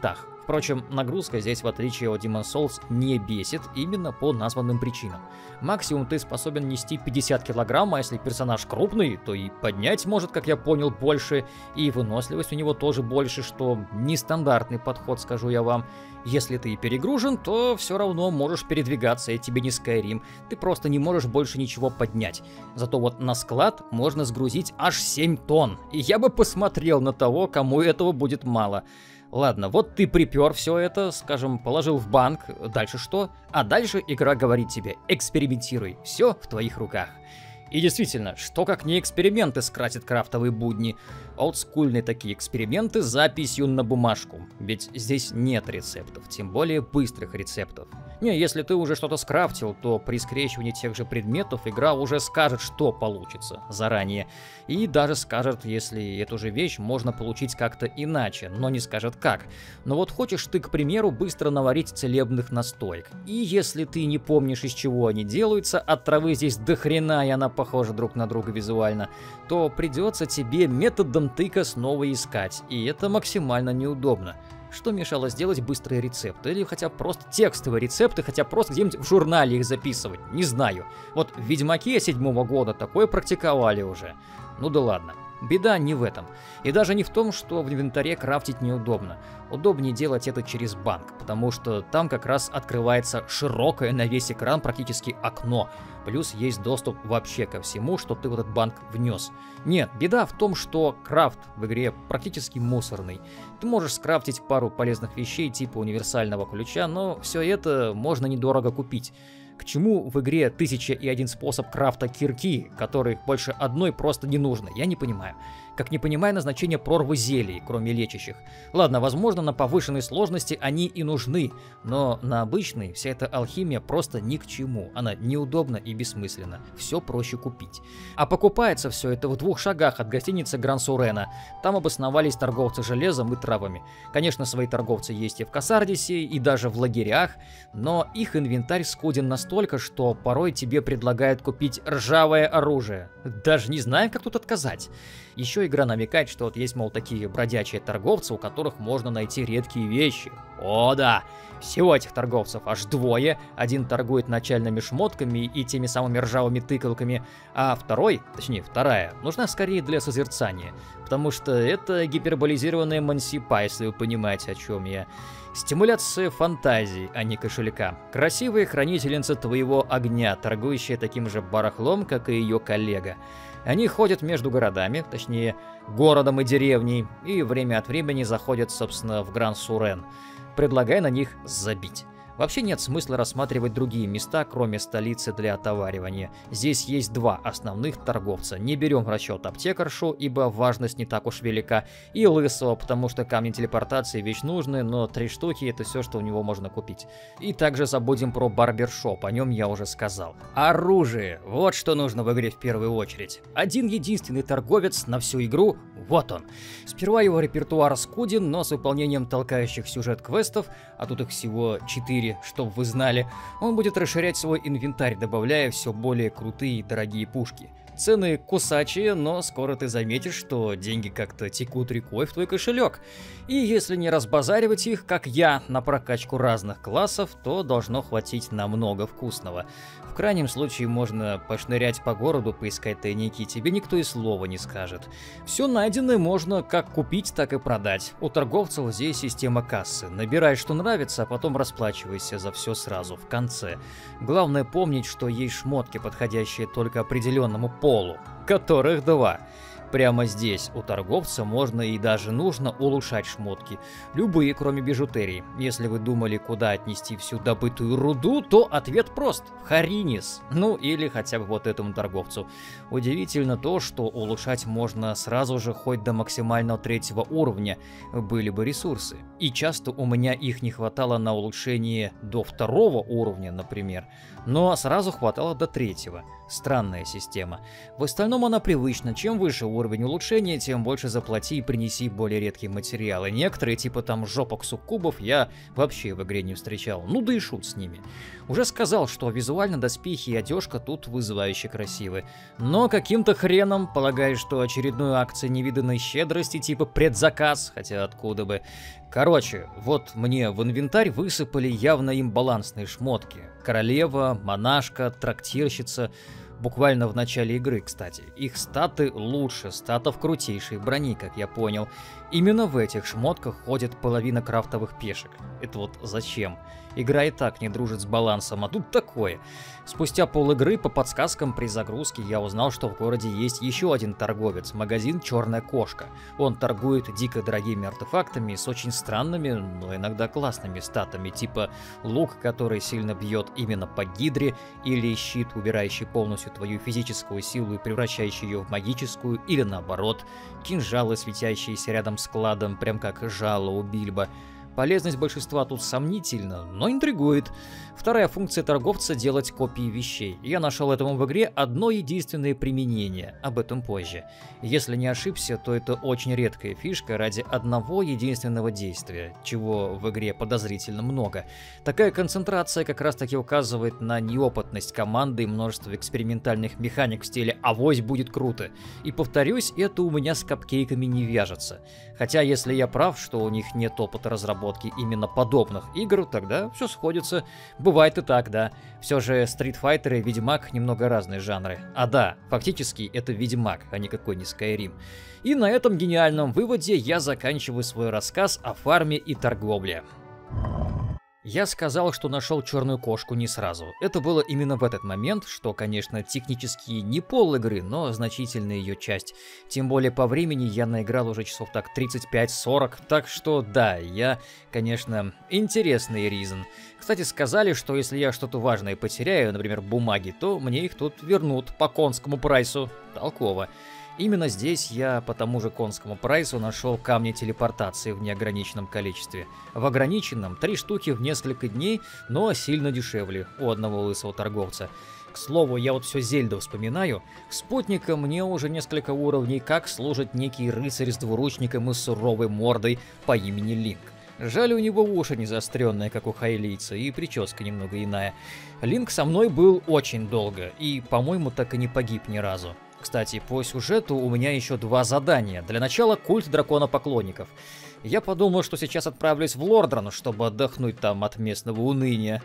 Впрочем, нагрузка здесь, в отличие от Demon's Souls, не бесит именно по названным причинам. Максимум ты способен нести пятьдесят килограмм, а если персонаж крупный, то и поднять может, как я понял, больше, и выносливость у него тоже больше, что нестандартный подход, скажу я вам. Если ты перегружен, то все равно можешь передвигаться, и тебе не Skyrim, ты просто не можешь больше ничего поднять. Зато вот на склад можно сгрузить аж семь тонн, и я бы посмотрел на того, кому этого будет мало. Ладно, вот ты припер все это, скажем, положил в банк, дальше что? А дальше игра говорит тебе: экспериментируй, все в твоих руках. И действительно, что как не эксперименты скратят крафтовые будни. Олдскульные такие эксперименты с записью на бумажку. Ведь здесь нет рецептов, тем более быстрых рецептов. Не, если ты уже что-то скрафтил, то при скрещивании тех же предметов игра уже скажет, что получится заранее. И даже скажет, если эту же вещь можно получить как-то иначе, но не скажет как. Но вот хочешь ты, к примеру, быстро наварить целебных настоек. И если ты не помнишь, из чего они делаются, от травы здесь до хрена, и она похожи друг на друга визуально, то придется тебе методом тыка снова искать, и это максимально неудобно. Что мешало сделать быстрые рецепты, или хотя просто текстовые рецепты, хотя просто где-нибудь в журнале их записывать, не знаю. Вот в Ведьмаке седьмого года такое практиковали уже. Ну да ладно. Беда не в этом. И даже не в том, что в инвентаре крафтить неудобно. Удобнее делать это через банк, потому что там как раз открывается широкое на весь экран практически окно. Плюс есть доступ вообще ко всему, что ты в этот банк внес. Нет, беда в том, что крафт в игре практически мусорный. Ты можешь скрафтить пару полезных вещей типа универсального ключа, но все это можно недорого купить. К чему в игре тысяча и один способ крафта кирки, которых больше одной просто не нужно, я не понимаю. Как не понимаю назначение прорвы зелий, кроме лечащих. Ладно, возможно, на повышенной сложности они и нужны, но на обычной вся эта алхимия просто ни к чему. Она неудобна и бессмысленна. Все проще купить. А покупается все это в двух шагах от гостиницы Гран-Сурена. Там обосновались торговцы железом и травами. Конечно, свои торговцы есть и в Кассардисе, и даже в лагерях, но их инвентарь скуден настолько, что порой тебе предлагают купить ржавое оружие. Даже не знаю, как тут отказать. Еще игра намекает, что вот есть, мол, такие бродячие торговцы, у которых можно найти редкие вещи. О да, всего этих торговцев аж двое. Один торгует начальными шмотками и теми самыми ржавыми тыкалками, а второй, точнее вторая, нужна скорее для созерцания. Потому что это гиперболизированная мансипа, если вы понимаете, о чем я. Стимуляция фантазии, а не кошелька. Красивая хранительница твоего огня, торгующая таким же барахлом, как и ее коллега. Они ходят между городами, точнее, городом и деревней, и время от времени заходят, собственно, в Гран-Сурен, предлагая на них забить. Вообще нет смысла рассматривать другие места, кроме столицы, для отоваривания. Здесь есть два основных торговца. Не берем в расчет аптекаршу, ибо важность не так уж велика, и лысого, потому что камни телепортации вещь нужная, но три штуки это все, что у него можно купить. И также забудем про барбершоп, о нем я уже сказал. Оружие. Вот что нужно в игре в первую очередь. Один единственный торговец на всю игру, вот он. Сперва его репертуар скуден, но с выполнением толкающих сюжет-квестов, а тут их всего четыре, чтобы вы знали, он будет расширять свой инвентарь, добавляя все более крутые и дорогие пушки. Цены кусачие, но скоро ты заметишь, что деньги как-то текут рекой в твой кошелек. И если не разбазаривать их, как я, на прокачку разных классов, то должно хватить на много вкусного. В крайнем случае можно пошнырять по городу, поискать тайники, тебе никто и слова не скажет. Все найденное можно как купить, так и продать. У торговцев здесь система кассы. Набирай, что нравится, а потом расплачивайся за все сразу, в конце. Главное помнить, что есть шмотки, подходящие только определенному полу, которых два. Прямо здесь у торговца можно и даже нужно улучшать шмотки. Любые, кроме бижутерии. Если вы думали, куда отнести всю добытую руду, то ответ прост. В Харинис. Ну или хотя бы вот этому торговцу. Удивительно то, что улучшать можно сразу же хоть до максимального третьего уровня. Были бы ресурсы. И часто у меня их не хватало на улучшение до второго уровня, например. Но сразу хватало до третьего. Странная система. В остальном она привычна. Чем выше уровень улучшения, тем больше заплати и принеси более редкие материалы. Некоторые, типа там жопок суккубов, я вообще в игре не встречал. Ну да и шут с ними. Уже сказал, что визуально доспехи и одежка тут вызывающе красивы. Но каким-то хреном, полагаю, что очередную акцию невиданной щедрости, типа предзаказ, хотя откуда бы, Короче, вот мне в инвентарь высыпали явно имбалансные шмотки. Королева, монашка, трактирщица. Буквально в начале игры, кстати. Их статы лучше статов крутейшей брони, как я понял. Именно в этих шмотках ходит половина крафтовых пешек. Это вот зачем? Игра и так не дружит с балансом, а тут такое. Спустя пол-игры по подсказкам при загрузке я узнал, что в городе есть еще один торговец, магазин «Черная кошка». Он торгует дико дорогими артефактами с очень странными, но иногда классными статами, типа лук, который сильно бьет именно по гидре, или щит, убирающий полностью твою физическую силу и превращающий ее в магическую, или наоборот, кинжалы, светящиеся рядом с кладом, прям как жало у Бильбо. Полезность большинства тут сомнительна, но интригует. Вторая функция торговца — делать копии вещей. Я нашел этому в игре одно единственное применение, об этом позже. Если не ошибся, то это очень редкая фишка ради одного единственного действия, чего в игре подозрительно много. Такая концентрация как раз таки указывает на неопытность команды и множество экспериментальных механик в стиле «авось будет круто». И повторюсь, это у меня с капкейками не вяжется. Хотя если я прав, что у них нет опыта разработки именно подобных игр, тогда все сходится. Бывает и так, да. Все же Street Fighter и Ведьмак немного разные жанры. А да, фактически это Ведьмак, а никакой не Skyrim. И на этом гениальном выводе я заканчиваю свой рассказ о фарме и торговле. Я сказал, что нашел черную кошку не сразу. Это было именно в этот момент, что, конечно, технически не пол игры, но значительная ее часть. Тем более по времени я наиграл уже часов так тридцать пять сорок, так что да, я, конечно, интересный Ризен. Кстати, сказали, что если я что-то важное потеряю, например, бумаги, то мне их тут вернут по конскому прайсу. Толково. Именно здесь я по тому же конскому прайсу нашел камни телепортации в неограниченном количестве. В ограниченном три штуки в несколько дней, но сильно дешевле у одного лысого торговца. К слову, я вот все Зельду вспоминаю. Спутника мне уже несколько уровней как служит некий рыцарь с двуручником и суровой мордой по имени Линк. Жаль, у него уши не заостренные, как у хайлийца, и прическа немного иная. Линк со мной был очень долго, и, по-моему, так и не погиб ни разу. Кстати, по сюжету у меня еще два задания. Для начала культ дракона-поклонников. Я подумал, что сейчас отправлюсь в Лордран, чтобы отдохнуть там от местного уныния.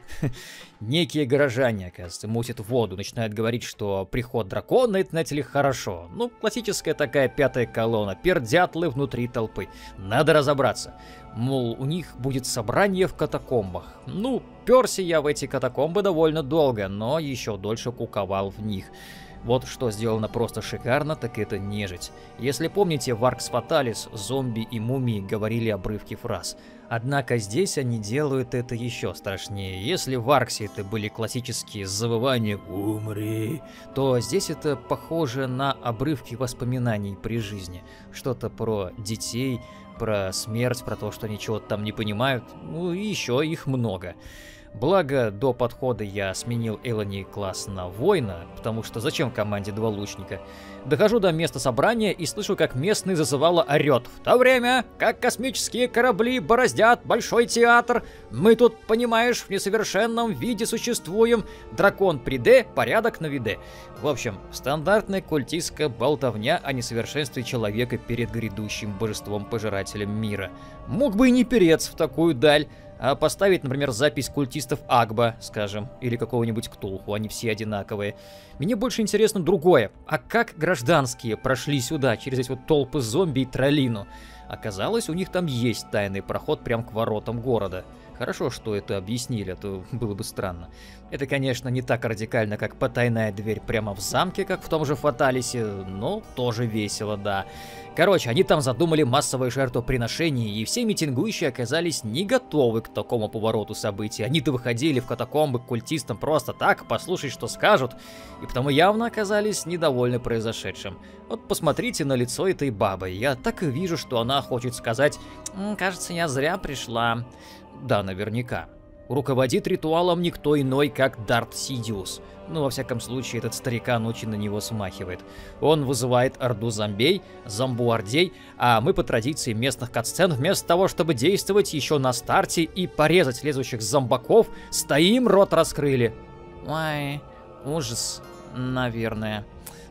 Некие горожане, оказывается, мутят воду, начинают говорить, что приход дракона — это, знаете ли, хорошо. Ну, классическая такая пятая колонна, пердятлы внутри толпы. Надо разобраться. Мол, у них будет собрание в катакомбах. Ну, перся я в эти катакомбы довольно долго, но еще дольше куковал в них. Вот что сделано просто шикарно, так это нежить. Если помните, в Аркс Фаталис зомби и мумии говорили обрывки фраз. Однако здесь они делают это еще страшнее. Если в Арксе это были классические завывания «Умри», то здесь это похоже на обрывки воспоминаний при жизни. Что-то про детей, про смерть, про то, что ничего там не понимают. Ну и еще их много. Благо, до подхода я сменил Элани класс на воина, потому что зачем команде два лучника? Дохожу до места собрания и слышу, как местный зазывало орет. В то время, как космические корабли бороздят большой театр, мы тут, понимаешь, в несовершенном виде существуем. Дракон приде, порядок на виде. В общем, стандартная культистская болтовня о несовершенстве человека перед грядущим божеством-пожирателем мира. Мог бы и не переться в такую даль. А поставить, например, запись культистов Агба, скажем, или какого-нибудь Ктулху, они все одинаковые. Мне больше интересно другое. А как гражданские прошли сюда, через эти вот толпы зомби и троллину? Оказалось, у них там есть тайный проход прямо к воротам города. Хорошо, что это объяснили, а то было бы странно. Это, конечно, не так радикально, как потайная дверь прямо в замке, как в том же Фаталисе, но тоже весело, да. Короче, они там задумали массовое жертвоприношение, и все митингующие оказались не готовы к такому повороту событий. Они-то выходили в катакомбы к культистам просто так, послушать, что скажут, и потому явно оказались недовольны произошедшим. Вот посмотрите на лицо этой бабы, я так и вижу, что она хочет сказать «Кажется, я зря пришла». Да, наверняка. Руководит ритуалом никто иной, как Дарт Сидиус. Ну, во всяком случае, этот старикан очень на него смахивает. Он вызывает орду зомбей, зомбуардей, а мы по традиции местных катсцен, вместо того, чтобы действовать еще на старте и порезать лезущих зомбаков, стоим, рот раскрыли. Ой, ужас, наверное.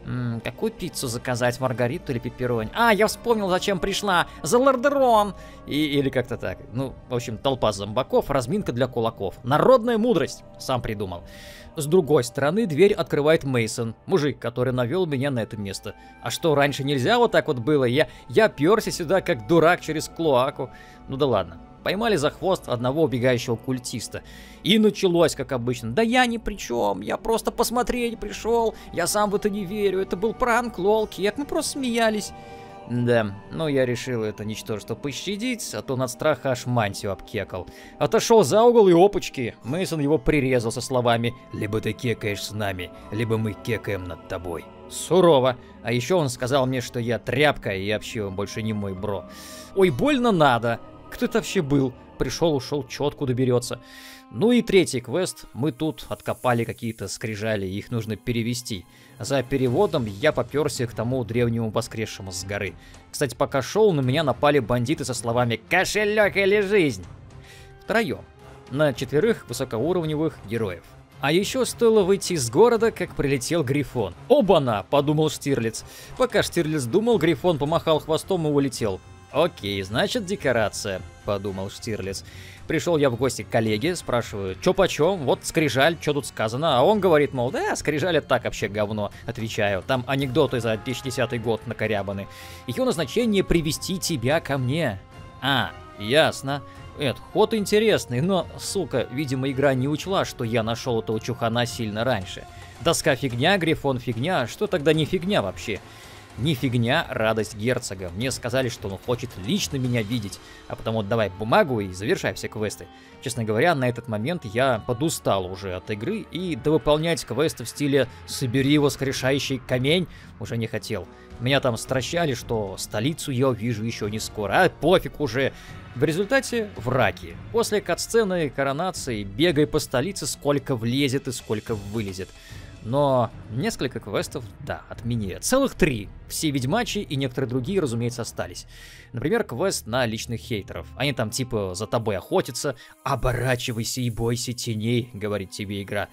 М-м, какую пиццу заказать, маргариту или пепперони? А, я вспомнил, зачем пришла. За лордерон! И, или как-то так. Ну, в общем, толпа зомбаков, разминка для кулаков. Народная мудрость. Сам придумал. С другой стороны, дверь открывает Мейсон, мужик, который навел меня на это место. А что, раньше нельзя вот так вот было? Я, я перся сюда, как дурак, через клоаку. Ну да ладно. Поймали за хвост одного убегающего культиста. И началось, как обычно. Да я ни при чем, я просто посмотреть пришел. Я сам в это не верю, это был пранк, лол, кек, мы просто смеялись. Да, но я решил это ничтожество пощадить, а то над страха аж мантию обкекал. Отошел за угол и опачки. Мейсон его прирезал со словами: «Либо ты кекаешь с нами, либо мы кекаем над тобой». Сурово. А еще он сказал мне, что я тряпка и вообще он больше не мой бро. Ой, больно надо. Кто это вообще был? Пришел, ушел, чё откуда берется. Ну и третий квест. Мы тут откопали какие-то скрижали, их нужно перевести. За переводом я попёрся к тому древнему воскресшему с горы. Кстати, пока шел, на меня напали бандиты со словами «Кошелек или жизнь?» Втроем. На четверых высокоуровневых героев. А еще стоило выйти из города, как прилетел Грифон. «Оба-на!» — подумал Штирлиц. Пока Штирлиц думал, Грифон помахал хвостом и улетел. «Окей, значит декорация», — подумал Штирлиц. Пришел я в гости к коллеге, спрашиваю, чё почем, вот скрижаль, что тут сказано, а он говорит, мол, да, скрижаль это так вообще говно, отвечаю, там анекдоты за две тысячи десятый год накорябаны. Ее назначение привести тебя ко мне. А, ясно. Эд, ход интересный, но, сука, видимо, игра не учла, что я нашел этого чухана сильно раньше. Доска фигня, Грифон фигня, что тогда не фигня вообще? Не фигня, радость герцога. Мне сказали, что он хочет лично меня видеть, а потому давай бумагу и завершай все квесты. Честно говоря, на этот момент я подустал уже от игры и довыполнять квесты в стиле «собери воскрешающий камень» уже не хотел. Меня там стращали, что столицу я увижу еще не скоро, а пофиг уже. В результате враки. После катсцены коронации бегай по столице, сколько влезет и сколько вылезет. Но несколько квестов, да, отменили. Целых три. Все ведьмачи и некоторые другие, разумеется, остались. Например, квест на личных хейтеров. Они там типа за тобой охотятся. Оборачивайся и бойся теней, говорит тебе игра.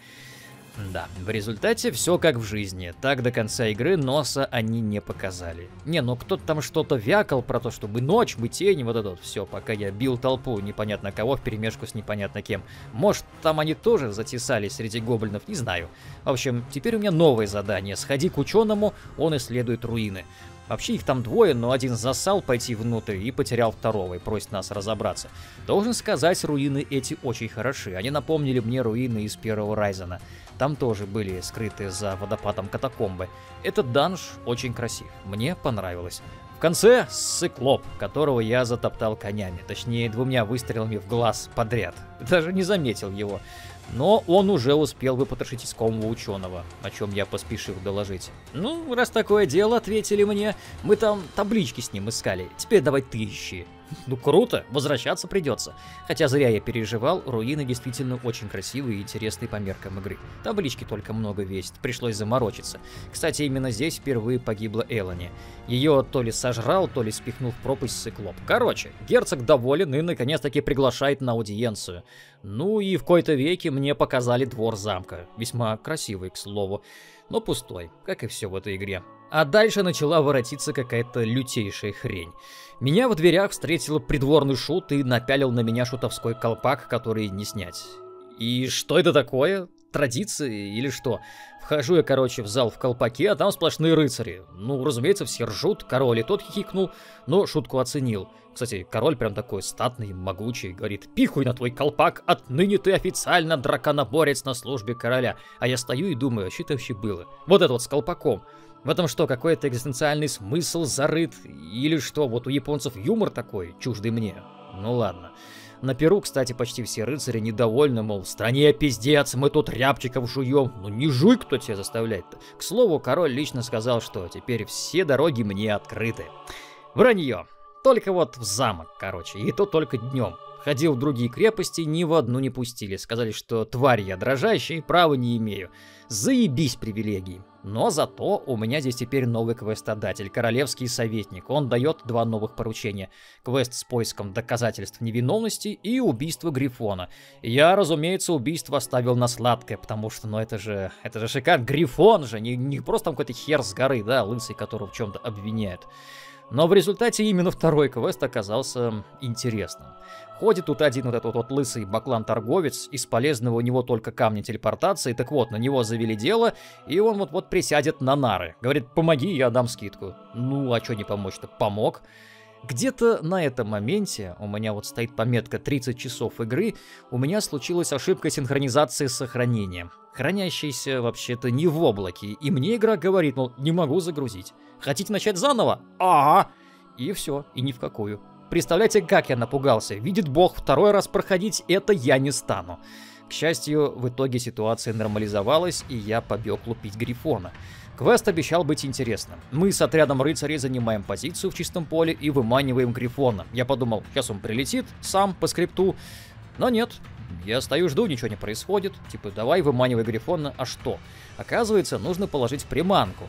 Да, в результате все как в жизни. Так до конца игры носа они не показали. Не, ну кто-то там что-то вякал про то, чтобы ночь, бы тень, вот это вот все, пока я бил толпу непонятно кого вперемешку с непонятно кем. Может, там они тоже затесались среди гоблинов, не знаю. В общем, теперь у меня новое задание. Сходи к ученому, он исследует руины. Вообще их там двое, но один засал пойти внутрь и потерял второго и просит нас разобраться. Должен сказать, руины эти очень хороши. Они напомнили мне руины из первого Райзена. Там тоже были скрытые за водопадом катакомбы. Этот данж очень красив. Мне понравилось. В конце циклоп, которого я затоптал конями. Точнее, двумя выстрелами в глаз подряд. Даже не заметил его. Но он уже успел выпотрошить искомого ученого, о чем я поспешил доложить. Ну, раз такое дело, ответили мне, мы там таблички с ним искали, теперь давай ты ищи. Ну круто, возвращаться придется. Хотя зря я переживал, руины действительно очень красивые и интересные по меркам игры. Таблички только много весят, пришлось заморочиться. Кстати, именно здесь впервые погибла Элани. Ее то ли сожрал, то ли спихнул в пропасть циклоп. Короче, герцог доволен и наконец-таки приглашает на аудиенцию. Ну и в кои-то веке мне показали двор замка. Весьма красивый, к слову, но пустой, как и все в этой игре. А дальше начала воротиться какая-то лютейшая хрень. Меня в дверях встретил придворный шут и напялил на меня шутовской колпак, который не снять. И что это такое? Традиции или что? Вхожу я, короче, в зал в колпаке, а там сплошные рыцари. Ну, разумеется, все ржут, король и тот хихикнул, но шутку оценил. Кстати, король прям такой статный, могучий, говорит: «Пихуй на твой колпак, отныне ты официально драконоборец на службе короля». А я стою и думаю, а что это вообще было? Вот это вот с колпаком. В этом что, какой-то экзистенциальный смысл зарыт? Или что, вот у японцев юмор такой, чуждый мне? Ну ладно. На Перу, кстати, почти все рыцари недовольны, мол, в стране пиздец, мы тут рябчиков жуем. Ну не жуй, кто тебя заставляет-то. К слову, король лично сказал, что теперь все дороги мне открыты. Вранье. Только вот в замок, короче, и то только днем. Ходил в другие крепости, ни в одну не пустили. Сказали, что тварь я дрожащая и права не имею. Заебись привилегии. Но зато у меня здесь теперь новый квестодатель, королевский советник. Он дает два новых поручения. Квест с поиском доказательств невиновности и убийство Грифона. Я, разумеется, убийство оставил на сладкое, потому что, ну это же, это же шикарно. Грифон же, не, не просто там какой-то хер с горы, да, лысый, которого в чем-то обвиняют. Но в результате именно второй квест оказался интересным. Ходит тут один вот этот вот лысый баклан-торговец, из полезного у него только камни телепортации, так вот, на него завели дело, и он вот-вот присядет на нары. Говорит, помоги, я дам скидку. Ну, а что не помочь-то? Помог. Где-то на этом моменте, у меня вот стоит пометка тридцать часов игры, у меня случилась ошибка синхронизации с сохранением. Хранящаяся вообще-то не в облаке, и мне игра говорит, мол, не могу загрузить. Хотите начать заново? Ага. И все, и ни в какую. Представляете, как я напугался. Видит бог, второй раз проходить это я не стану. К счастью, в итоге ситуация нормализовалась, и я побег лупить Грифона. Квест обещал быть интересным. Мы с отрядом рыцарей занимаем позицию в чистом поле и выманиваем Грифона. Я подумал, сейчас он прилетит, сам, по скрипту. Но нет. Я стою, жду, ничего не происходит. Типа, давай выманивай Грифона, а что? Оказывается, нужно положить приманку.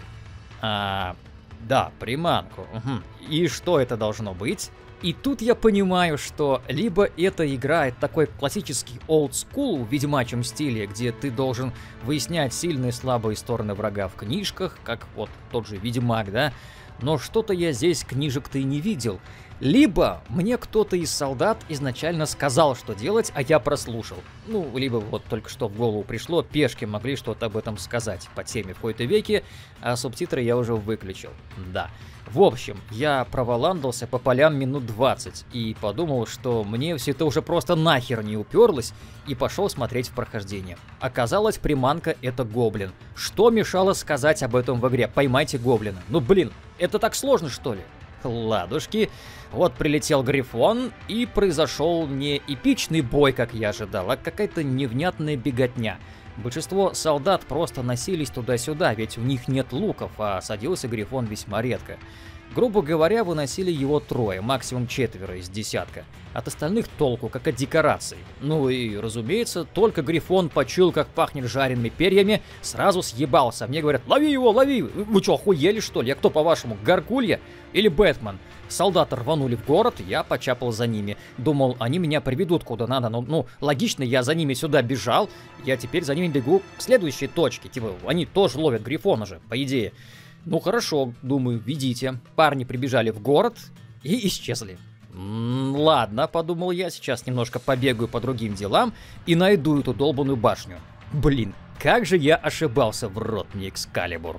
А, да, приманку. Угу. И что это должно быть? И тут я понимаю, что либо эта игра это такой классический old school в ведьмачьем стиле, где ты должен выяснять сильные и слабые стороны врага в книжках, как вот тот же Ведьмак, да? Но что-то я здесь книжек-то и не видел. Либо мне кто-то из солдат изначально сказал, что делать, а я прослушал. Ну, либо вот только что в голову пришло, пешки могли что-то об этом сказать по теме в какой-то веке, а субтитры я уже выключил. Да. В общем, я проволандался по полям минут двадцать и подумал, что мне все это уже просто нахер не уперлось, и пошел смотреть в прохождение. Оказалось, приманка — это гоблин. Что мешало сказать об этом в игре? Поймайте гоблина. Ну блин, это так сложно, что ли? Ладушки. Вот прилетел Грифон, и произошел не эпичный бой, как я ожидал, а какая-то невнятная беготня. Большинство солдат просто носились туда-сюда, ведь у них нет луков, а садился Грифон весьма редко. Грубо говоря, выносили его трое, максимум четверо из десятка. От остальных толку, как от декораций. Ну и, разумеется, только Грифон почуял, как пахнет жареными перьями, сразу съебался. Мне говорят, лови его, лови! Вы что, охуели, что ли? Я кто, по-вашему, Гаргулья или Бэтмен? Солдаты рванули в город, я почапал за ними. Думал, они меня приведут куда надо, но, ну, логично, я за ними сюда бежал, я теперь за ними бегу к следующей точке. Типа, они тоже ловят Грифона же, по идее. Ну хорошо, думаю, ведите. Парни прибежали в город и исчезли. М-м, ладно, подумал я, сейчас немножко побегаю по другим делам и найду эту долбаную башню. Блин, как же я ошибался, в рот мне Экскалибур.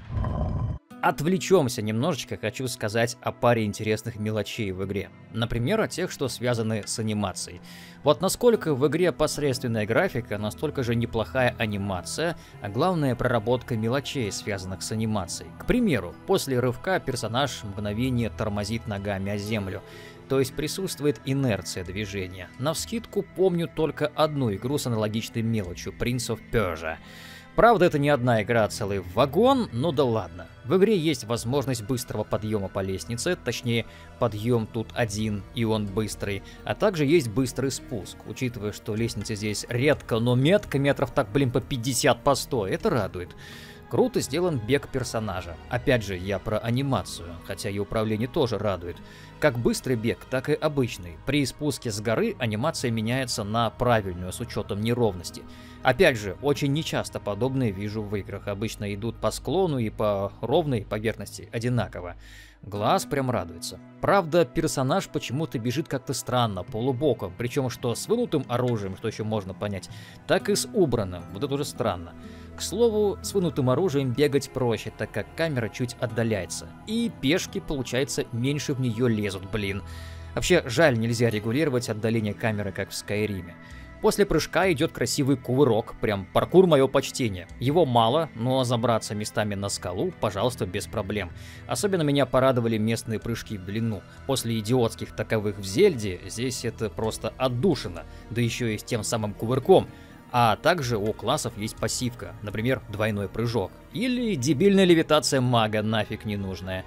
Отвлечемся немножечко, хочу сказать о паре интересных мелочей в игре. Например, о тех, что связаны с анимацией. Вот насколько в игре посредственная графика, настолько же неплохая анимация, а главное проработка мелочей, связанных с анимацией. К примеру, после рывка персонаж мгновение тормозит ногами о землю. То есть присутствует инерция движения. Навскидку помню только одну игру с аналогичной мелочью — Prince of Persia. Правда, это не одна игра, а целый вагон, но да ладно. В игре есть возможность быстрого подъема по лестнице, точнее, подъем тут один, и он быстрый, а также есть быстрый спуск, учитывая, что лестница здесь редко, но метко, метров так, блин, по пятьдесят, по сто, это радует. Круто сделан бег персонажа. Опять же, я про анимацию, хотя и управление тоже радует. Как быстрый бег, так и обычный. При спуске с горы анимация меняется на правильную, с учетом неровности. Опять же, очень нечасто подобное вижу в играх. Обычно идут по склону и по ровной поверхности одинаково. Глаз прям радуется. Правда, персонаж почему-то бежит как-то странно, полубоком, причем что с вынутым оружием, что еще можно понять, так и с убранным. Вот это уже странно. К слову, с вынутым оружием бегать проще, так как камера чуть отдаляется. И пешки, получается, меньше в нее лезут, блин. Вообще, жаль, нельзя регулировать отдаление камеры, как в Скайриме. После прыжка идет красивый кувырок, прям паркур мое почтение. Его мало, но забраться местами на скалу, пожалуйста, без проблем. Особенно меня порадовали местные прыжки в длину. После идиотских таковых в Зельде, здесь это просто отдушина, да еще и с тем самым кувырком. А также у классов есть пассивка, например, двойной прыжок. Или дебильная левитация мага, нафиг ненужная.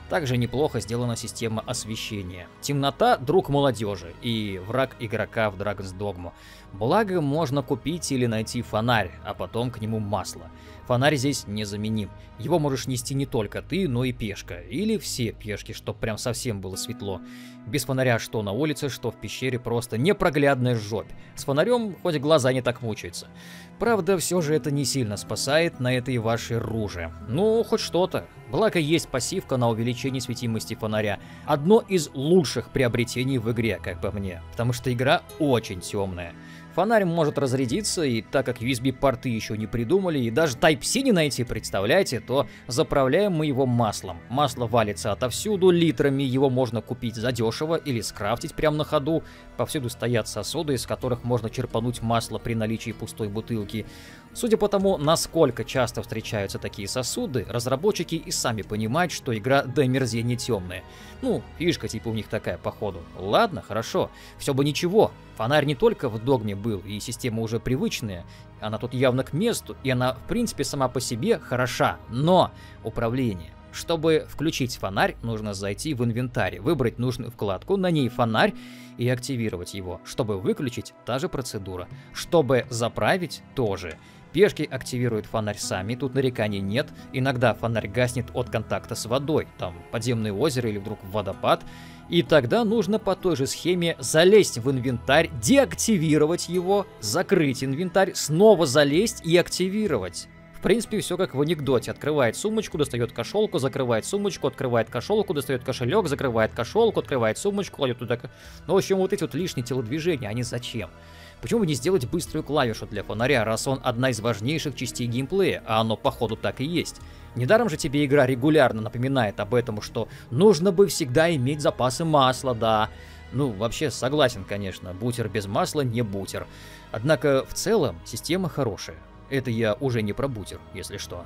Также неплохо сделана система освещения. Темнота — друг молодежи и враг игрока в Dragon's Dogma. Благо, можно купить или найти фонарь, а потом к нему масло. Фонарь здесь незаменим. Его можешь нести не только ты, но и пешка. Или все пешки, чтоб прям совсем было светло. Без фонаря что на улице, что в пещере просто непроглядная жопь. С фонарем хоть глаза не так мучаются. Правда, все же это не сильно спасает на этой вашей руже. Ну, хоть что-то. Благо, есть пассивка на увеличение светимости фонаря. Одно из лучших приобретений в игре, как по мне. Потому что игра очень темная. Фонарь может разрядиться, и так как ю эс би-порты еще не придумали, и даже Type-C не найти, представляете, то заправляем мы его маслом. Масло валится отовсюду литрами, его можно купить задешево или скрафтить прямо на ходу. Повсюду стоят сосуды, из которых можно черпануть масло при наличии пустой бутылки. Судя по тому, насколько часто встречаются такие сосуды, разработчики и сами понимают, что игра до омерзения темная. Ну, фишка типа у них такая, походу. Ладно, хорошо, все бы ничего. Фонарь не только в Догме был, и система уже привычная, она тут явно к месту, и она, в принципе, сама по себе хороша, но управление. Чтобы включить фонарь, нужно зайти в инвентарь, выбрать нужную вкладку, на ней фонарь и активировать его. Чтобы выключить, та же процедура. Чтобы заправить, тоже. Пешки активируют фонарь сами, тут нареканий нет. Иногда фонарь гаснет от контакта с водой, там подземное озеро или вдруг водопад. И тогда нужно по той же схеме залезть в инвентарь, деактивировать его, закрыть инвентарь, снова залезть и активировать. В принципе, все как в анекдоте. Открывает сумочку, достает кошелку, закрывает сумочку, открывает кошелку, достает кошелек, закрывает кошелку, открывает сумочку, кладет туда... Ну, в общем, вот эти вот лишние телодвижения, они зачем? Почему бы не сделать быструю клавишу для фонаря, раз он одна из важнейших частей геймплея, а оно, походу, так и есть? Недаром же тебе игра регулярно напоминает об этом, что нужно бы всегда иметь запасы масла, да. Ну, вообще, согласен, конечно, бутер без масла не бутер. Однако, в целом, система хорошая. Это я уже не про бутер, если что.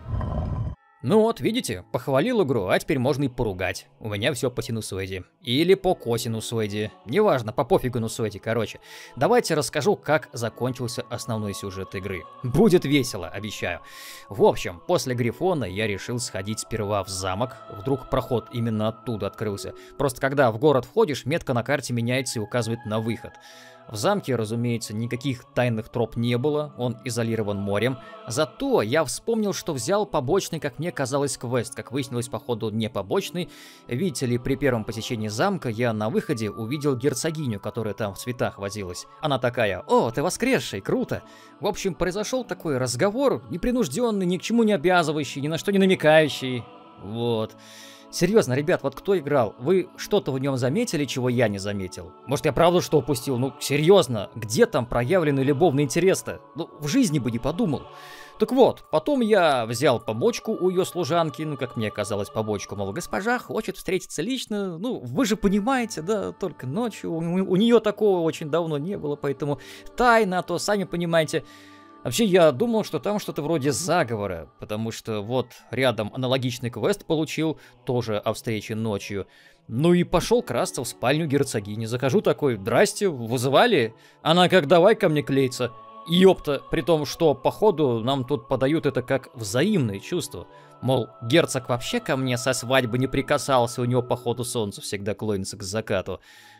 Ну вот, видите, похвалил игру, а теперь можно и поругать. У меня все по синусоиде. Или по косинусоиде. Неважно, по пофигунусоиде, короче. Давайте расскажу, как закончился основной сюжет игры. Будет весело, обещаю. В общем, после Грифона я решил сходить сперва в замок. Вдруг проход именно оттуда открылся. Просто когда в город входишь, метка на карте меняется и указывает на выход. В замке, разумеется, никаких тайных троп не было, он изолирован морем. Зато я вспомнил, что взял побочный, как мне казалось, квест. Как выяснилось, походу, не побочный. Видите ли, при первом посещении замка я на выходе увидел герцогиню, которая там в цветах возилась. Она такая: «О, ты воскресший, круто!» В общем, произошел такой разговор, непринужденный, ни к чему не обязывающий, ни на что не намекающий. Вот. Серьезно, ребят, вот кто играл, вы что-то в нем заметили, чего я не заметил? Может, я правда что упустил? Ну, серьезно, где там проявленный любовный интерес-то? Ну, в жизни бы не подумал. Так вот, потом я взял побочку у ее служанки, ну, как мне казалось, побочку, мол, госпожа хочет встретиться лично, ну, вы же понимаете, да, только ночью, у, у нее такого очень давно не было, поэтому тайна, а то, сами понимаете... Вообще, я думал, что там что-то вроде заговора, потому что вот рядом аналогичный квест получил, тоже о встрече ночью. Ну и пошел красться в спальню герцогини. Захожу такой: «Здрасте, вызывали?» Она как: «Давай ко мне клеиться». Ёпта, при том, что походу нам тут подают это как взаимные чувства. Мол, герцог вообще ко мне со свадьбы не прикасался, у него походу солнце всегда клонится к закату.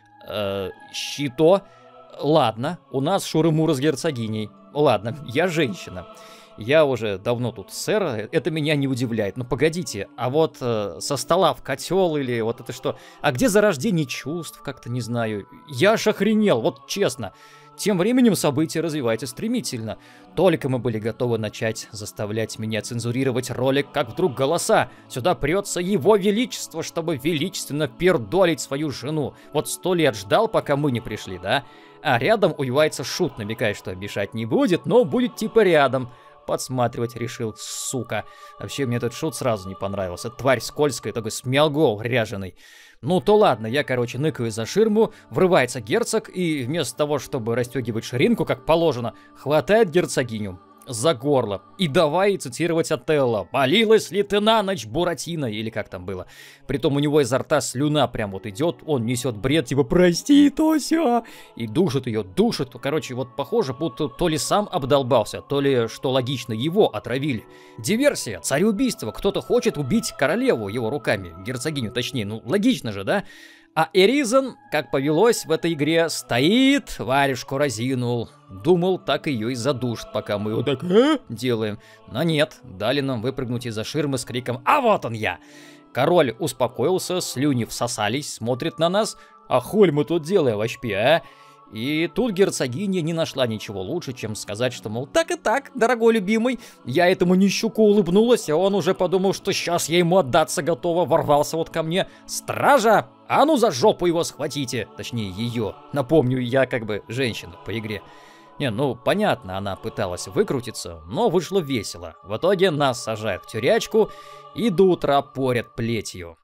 Э, щито? Ладно, у нас шуры-муры с герцогиней. Ладно, я женщина. Я уже давно тут сэр, это меня не удивляет. Но погодите, а вот э, со стола в котел или вот это что? А где зарождение чувств? Как-то не знаю. Я аж охренел, вот честно. Тем временем события развиваются стремительно. Только мы были готовы начать заставлять меня цензурировать ролик, как вдруг голоса. Сюда прется его величество, чтобы величественно пердолить свою жену. Вот сто лет ждал, пока мы не пришли, да? А рядом уевается шут, намекая, что обижать не будет, но будет типа рядом. Подсматривать решил, сука. Вообще, мне этот шут сразу не понравился. Тварь скользкая, такой смелгол ряженый. Ну то ладно, я, короче, ныкаю за ширму, врывается герцог, и вместо того, чтобы расстегивать ширинку, как положено, хватает герцогиню. за горло. И давай цитировать Отелло. «Молилась ли ты на ночь, Буратино?» Или как там было. Притом у него изо рта слюна прям вот идет, он несет бред, типа «прости, Тося!» И душит ее, душит. Короче, вот похоже, будто то ли сам обдолбался, то ли, что логично, его отравили. Диверсия, цареубийство, кто-то хочет убить королеву его руками, герцогиню точнее, ну логично же, да? А Эризон, как повелось в этой игре, стоит, варежку разинул. Думал, так ее и задушит, пока мы вот так э? делаем. Но нет, дали нам выпрыгнуть из-за ширмы с криком «А вот он я!». Король успокоился, слюни всосались, смотрит на нас. А холь мы тут делаем вообще, а? И тут герцогиня не нашла ничего лучше, чем сказать, что, мол, так и так, дорогой любимый. Я этому нищуку улыбнулась, а он уже подумал, что сейчас я ему отдаться готова, ворвался вот ко мне. «Стража! А ну за жопу его схватите!» Точнее, ее. Напомню, я как бы женщина по игре. Не, ну, понятно, она пыталась выкрутиться, но вышло весело. В итоге нас сажают в тюрячку и до утра порят плетью.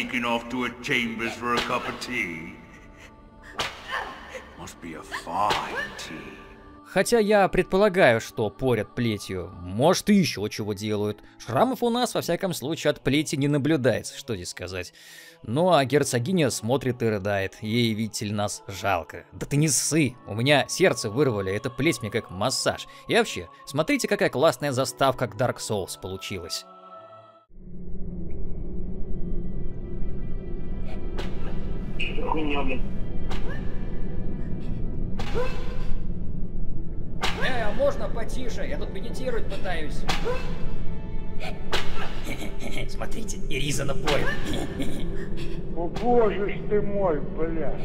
Хотя я предполагаю, что порят плетью. Может, и еще чего делают. Шрамов у нас, во всяком случае, от плети не наблюдается, что здесь сказать. Ну, а герцогиня смотрит и рыдает. Ей, видите ли, нас жалко. Да ты не ссы, у меня сердце вырвали, эта плеть мне как массаж. И вообще, смотрите, какая классная заставка к Dark Souls получилась. Э, а можно потише? Я тут медитировать пытаюсь. Смотрите, Эризона порит. О боже ж ты мой, бля.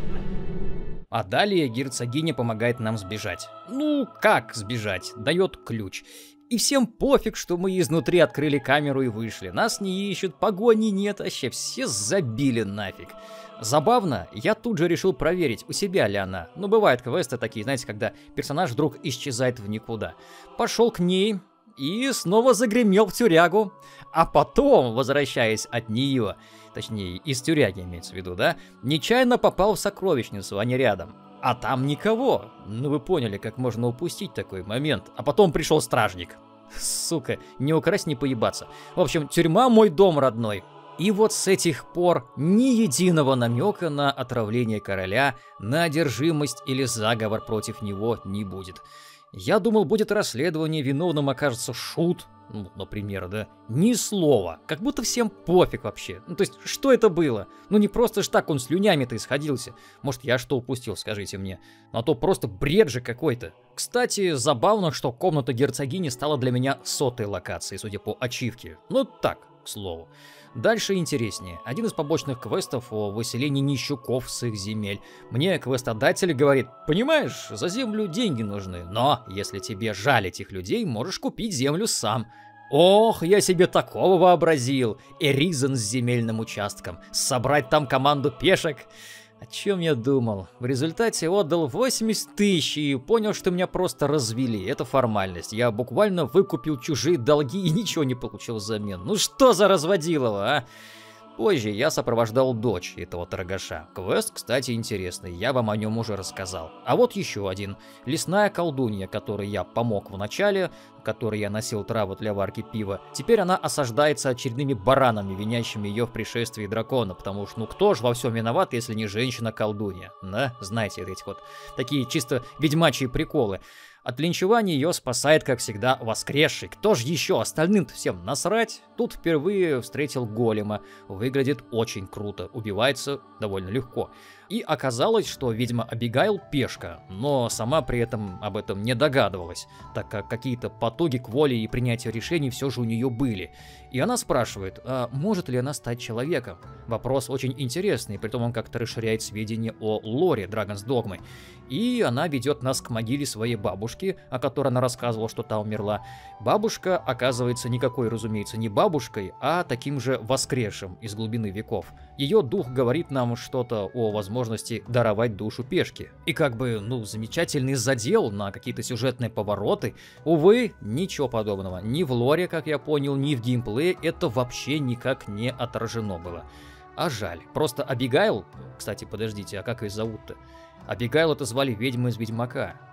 А далее герцогиня помогает нам сбежать. Ну, как сбежать? Дает ключ. И всем пофиг, что мы изнутри открыли камеру и вышли. Нас не ищут, погони нет, вообще все забили нафиг. Забавно, я тут же решил проверить, у себя ли она. Ну, бывают квесты такие, знаете, когда персонаж вдруг исчезает в никуда. Пошел к ней и снова загремел в тюрягу. А потом, возвращаясь от нее, точнее, из тюряги имеется в виду, да, нечаянно попал в сокровищницу, а не рядом. А там никого. Ну, вы поняли, как можно упустить такой момент. А потом пришел стражник. Сука, не украсть, не поебаться. В общем, тюрьма мой дом родной. И вот с этих пор ни единого намека на отравление короля, на одержимость или заговор против него не будет. Я думал, будет расследование, виновным окажется шут, ну, например, да. Ни слова, как будто всем пофиг вообще. Ну, то есть, что это было? Ну, не просто ж так он слюнями-то исходился. Может, я что упустил, скажите мне. А то просто бред же какой-то. Кстати, забавно, что комната герцогини стала для меня сотой локацией, судя по ачивке. Ну, так, к слову. Дальше интереснее. Один из побочных квестов о выселении нищуков с их земель. Мне квестодатель говорит: понимаешь, за землю деньги нужны, но если тебе жаль этих людей, можешь купить землю сам. Ох, я себе такого вообразил. Эризон с земельным участком. Собрать там команду пешек. О чем я думал? В результате отдал восемьдесят тысяч и понял, что меня просто развели. Это формальность. Я буквально выкупил чужие долги и ничего не получил взамен. Ну что за разводилово, а? Позже я сопровождал дочь этого торгаша. Квест, кстати, интересный, я вам о нем уже рассказал. А вот еще один. Лесная колдунья, которой я помог в начале, которой я носил траву для варки пива. Теперь она осаждается очередными баранами, винящими ее в пришествии дракона, потому что ну кто ж во всем виноват, если не женщина-колдунья? Да, знаете, эти вот такие чисто ведьмачьи приколы. От линчевания ее спасает, как всегда, воскресший. Кто же еще? Остальным-то всем насрать. Тут впервые встретил голема. Выглядит очень круто. Убивается довольно легко. И оказалось, что ведьма Абигайл пешка, но сама при этом об этом не догадывалась, так как какие-то потуги к воле и принятию решений все же у нее были. И она спрашивает, а может ли она стать человеком? Вопрос очень интересный, притом он как-то расширяет сведения о лоре Dragon's Dogma. И она ведет нас к могиле своей бабушки, о которой она рассказывала, что та умерла. Бабушка оказывается никакой, разумеется, не бабушкой, а таким же воскресшим из глубины веков. Ее дух говорит нам что-то о возможности даровать душу пешки. И как бы, ну, замечательный задел на какие-то сюжетные повороты. Увы, ничего подобного. Ни в лоре, как я понял, ни в геймплее это вообще никак не отражено было. А жаль. Просто Абигайл... Кстати, подождите, а как ее зовут-то? Абигайл это звали ведьму из Ведьмака.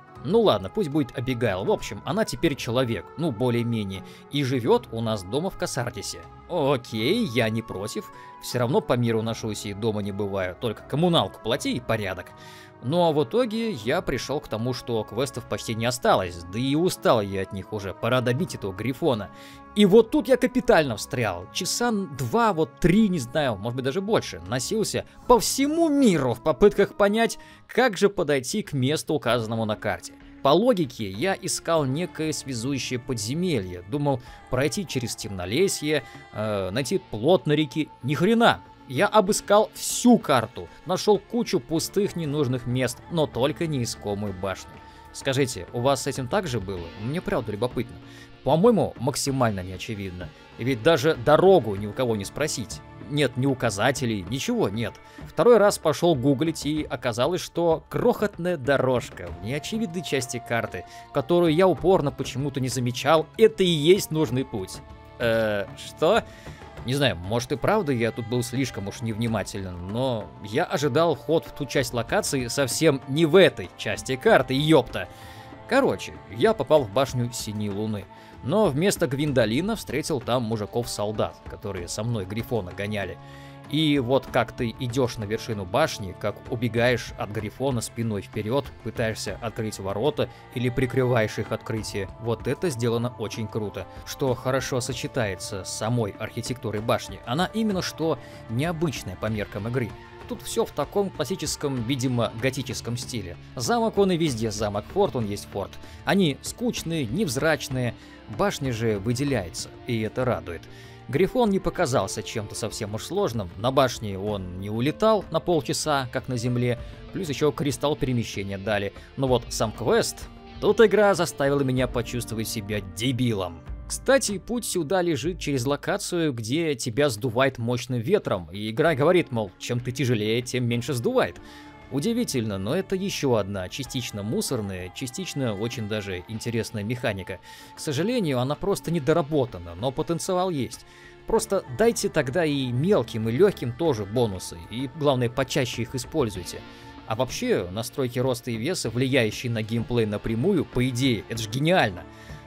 Ну ладно, пусть будет Абигайл. В общем, она теперь человек, ну более-менее, и живет у нас дома в Кассардисе. Окей, я не против. Все равно по миру ношусь и дома не бываю. Только коммуналку плати и порядок. Ну а в итоге я пришел к тому, что квестов почти не осталось, да и устал я от них уже, пора добить этого Грифона. И вот тут я капитально встрял, часа два, вот три, не знаю, может быть даже больше, носился по всему миру в попытках понять, как же подойти к месту, указанному на карте. По логике, я искал некое связующее подземелье, думал пройти через темнолесье, э, найти плот на реке, ни хрена. Я обыскал всю карту, нашел кучу пустых ненужных мест, но только не искомую башню. Скажите, у вас с этим так же было? Мне правда любопытно. По-моему, максимально неочевидно. Ведь даже дорогу ни у кого не спросить. Нет ни указателей, ничего нет. Второй раз пошел гуглить, и оказалось, что крохотная дорожка в неочевидной части карты, которую я упорно почему-то не замечал, это и есть нужный путь. Э, что? Не знаю, может и правда я тут был слишком уж невнимателен, но я ожидал ход в ту часть локации совсем не в этой части карты, ёпта. Короче, я попал в башню Синей Луны, но вместо Гвиндолина встретил там мужиков-солдат, которые со мной Грифона гоняли. И вот как ты идешь на вершину башни, как убегаешь от Грифона спиной вперед, пытаешься открыть ворота или прикрываешь их открытие, вот это сделано очень круто, что хорошо сочетается с самой архитектурой башни. Она именно что необычная по меркам игры. Тут все в таком классическом, видимо, готическом стиле. Замок он и везде замок, форт он есть форт. Они скучные, невзрачные, башня же выделяется, и это радует. Грифон не показался чем-то совсем уж сложным, на башне он не улетал на полчаса, как на земле, плюс еще кристалл перемещения дали. Но вот сам квест, тут игра заставила меня почувствовать себя дебилом. Кстати, путь сюда лежит через локацию, где тебя сдувает мощным ветром, и игра говорит, мол, чем ты тяжелее, тем меньше сдувает. Удивительно, но это еще одна частично мусорная, частично очень даже интересная механика. К сожалению, она просто недоработана, но потенциал есть. Просто дайте тогда и мелким, и легким тоже бонусы, и главное, почаще их используйте. А вообще, настройки роста и веса, влияющие на геймплей напрямую, по идее, это же гениально.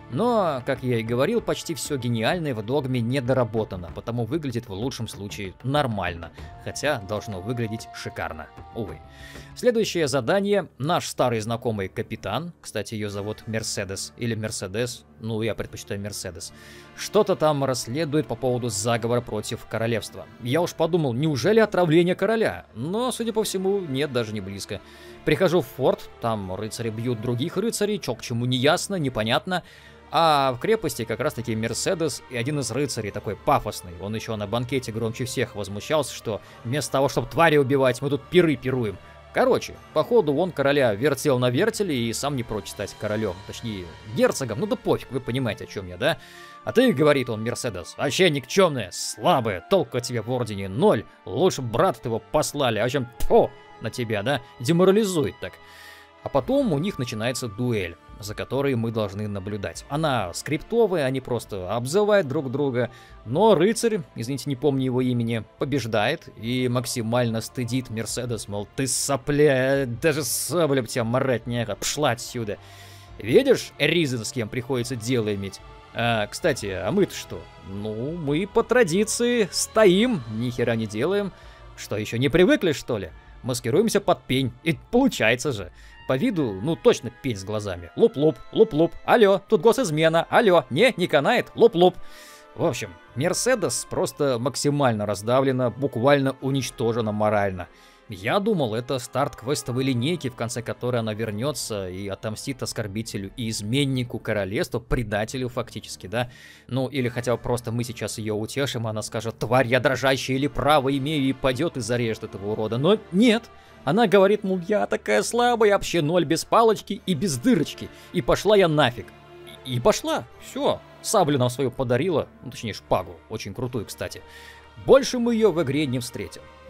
Но, как я и говорил, почти все гениальное в Догме недоработано, потому выглядит в лучшем случае нормально, хотя должно выглядеть шикарно, увы. Следующее задание. Наш старый знакомый капитан, кстати, ее зовут Мерседес или Мерседес, ну я предпочитаю Мерседес, что-то там расследует по поводу заговора против королевства. Я уж подумал, неужели отравление короля? Но, судя по всему, нет, даже не близко. Прихожу в форт, там рыцари бьют других рыцарей, чё к чему не ясно, непонятно. А в крепости как раз таки Мерседес и один из рыцарей, такой пафосный. Он еще на банкете громче всех возмущался, что вместо того, чтобы твари убивать, мы тут пиры пируем. Короче, походу он короля вертел на вертеле и сам не прочь стать королем, точнее герцогом, ну да пофиг, вы понимаете, о чем я, да? А ты, говорит он, Мерседес, вообще никчемная, слабая, толку от тебя в ордене ноль, лучше брата его послали, а чем тьфу на тебя, да, деморализует так. А потом у них начинается дуэль, за которой мы должны наблюдать. Она скриптовая, они просто обзывают друг друга, но рыцарь, извините, не помню его имени, побеждает и максимально стыдит Мерседес, мол, ты сопля, даже сабля б тебя марать нехо, пшла отсюда. Видишь, Эризен, с кем приходится дело иметь? А, кстати, а мы-то что? Ну, мы по традиции стоим, ни хера не делаем. Что, еще не привыкли, что ли? Маскируемся под пень, и получается же. По виду, ну точно пень с глазами. Луп-луп, луп-луп, алло, тут госизмена, алло, не, не канает, луп-луп. В общем, Мерседес просто максимально раздавлена, буквально уничтожена морально. Я думал, это старт квестовой линейки, в конце которой она вернется и отомстит оскорбителю и изменнику королевства, предателю фактически, да? Ну, или хотя бы просто мы сейчас ее утешим, она скажет, тварь я дрожащая или право имею, и пойдет и зарежет этого урода. Но нет, она говорит, мол, я такая слабая, вообще ноль без палочки и без дырочки, и пошла я нафиг. И, и пошла, все, саблю нам свою подарила, ну, точнее шпагу, очень крутую, кстати. Больше мы ее в игре не встретим.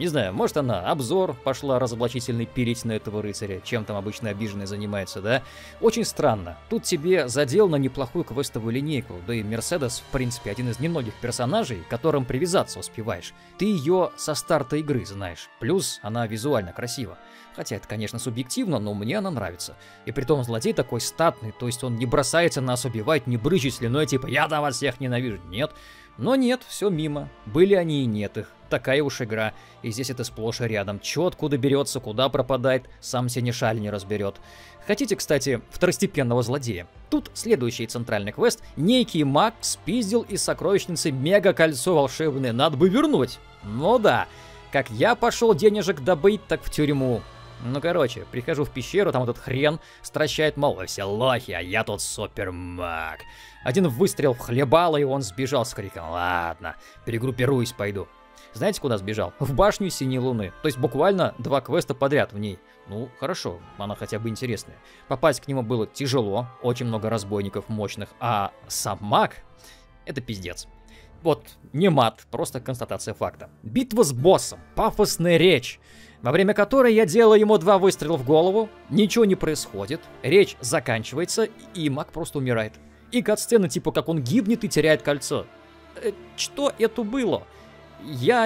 Не знаю, может она обзор пошла разоблачительный переть на этого рыцаря, чем там обычно обиженный занимается, да? Очень странно. Тут тебе задел на неплохую квестовую линейку, да и Мерседес, в принципе, один из немногих персонажей, к которым привязаться успеваешь. Ты ее со старта игры знаешь, плюс она визуально красива. Хотя это, конечно, субъективно, но мне она нравится. И притом злодей такой статный, то есть он не бросается нас убивать, не брызжет слюной, типа «я там вас всех ненавижу». Нет. Но нет, все мимо. Были они и нет их. Такая уж игра. И здесь это сплошь и рядом. Чё откуда берется, куда пропадает, сам Сенешаль не разберет. Хотите, кстати, второстепенного злодея? Тут следующий центральный квест. Некий маг спиздил из сокровищницы мега-кольцо волшебное. Надо бы вернуть. Ну да. Как я пошел денежек добыть, так в тюрьму. Ну, короче, прихожу в пещеру, там этот хрен стращает, мол, вы все лохи, а я тут супермаг. Один выстрел в хлебало, и он сбежал с криком. Ладно, перегруппируюсь, пойду. Знаете, куда сбежал? В башню Синей Луны. То есть буквально два квеста подряд в ней. Ну, хорошо, она хотя бы интересная. Попасть к нему было тяжело, очень много разбойников мощных, а сам маг — это пиздец. Вот, не мат, просто констатация факта. Битва с боссом, пафосная речь, во время которой я делаю ему два выстрела в голову, ничего не происходит, речь заканчивается, и маг просто умирает. И кат-сцена типа как он гибнет и теряет кольцо. Э, что это было? Я...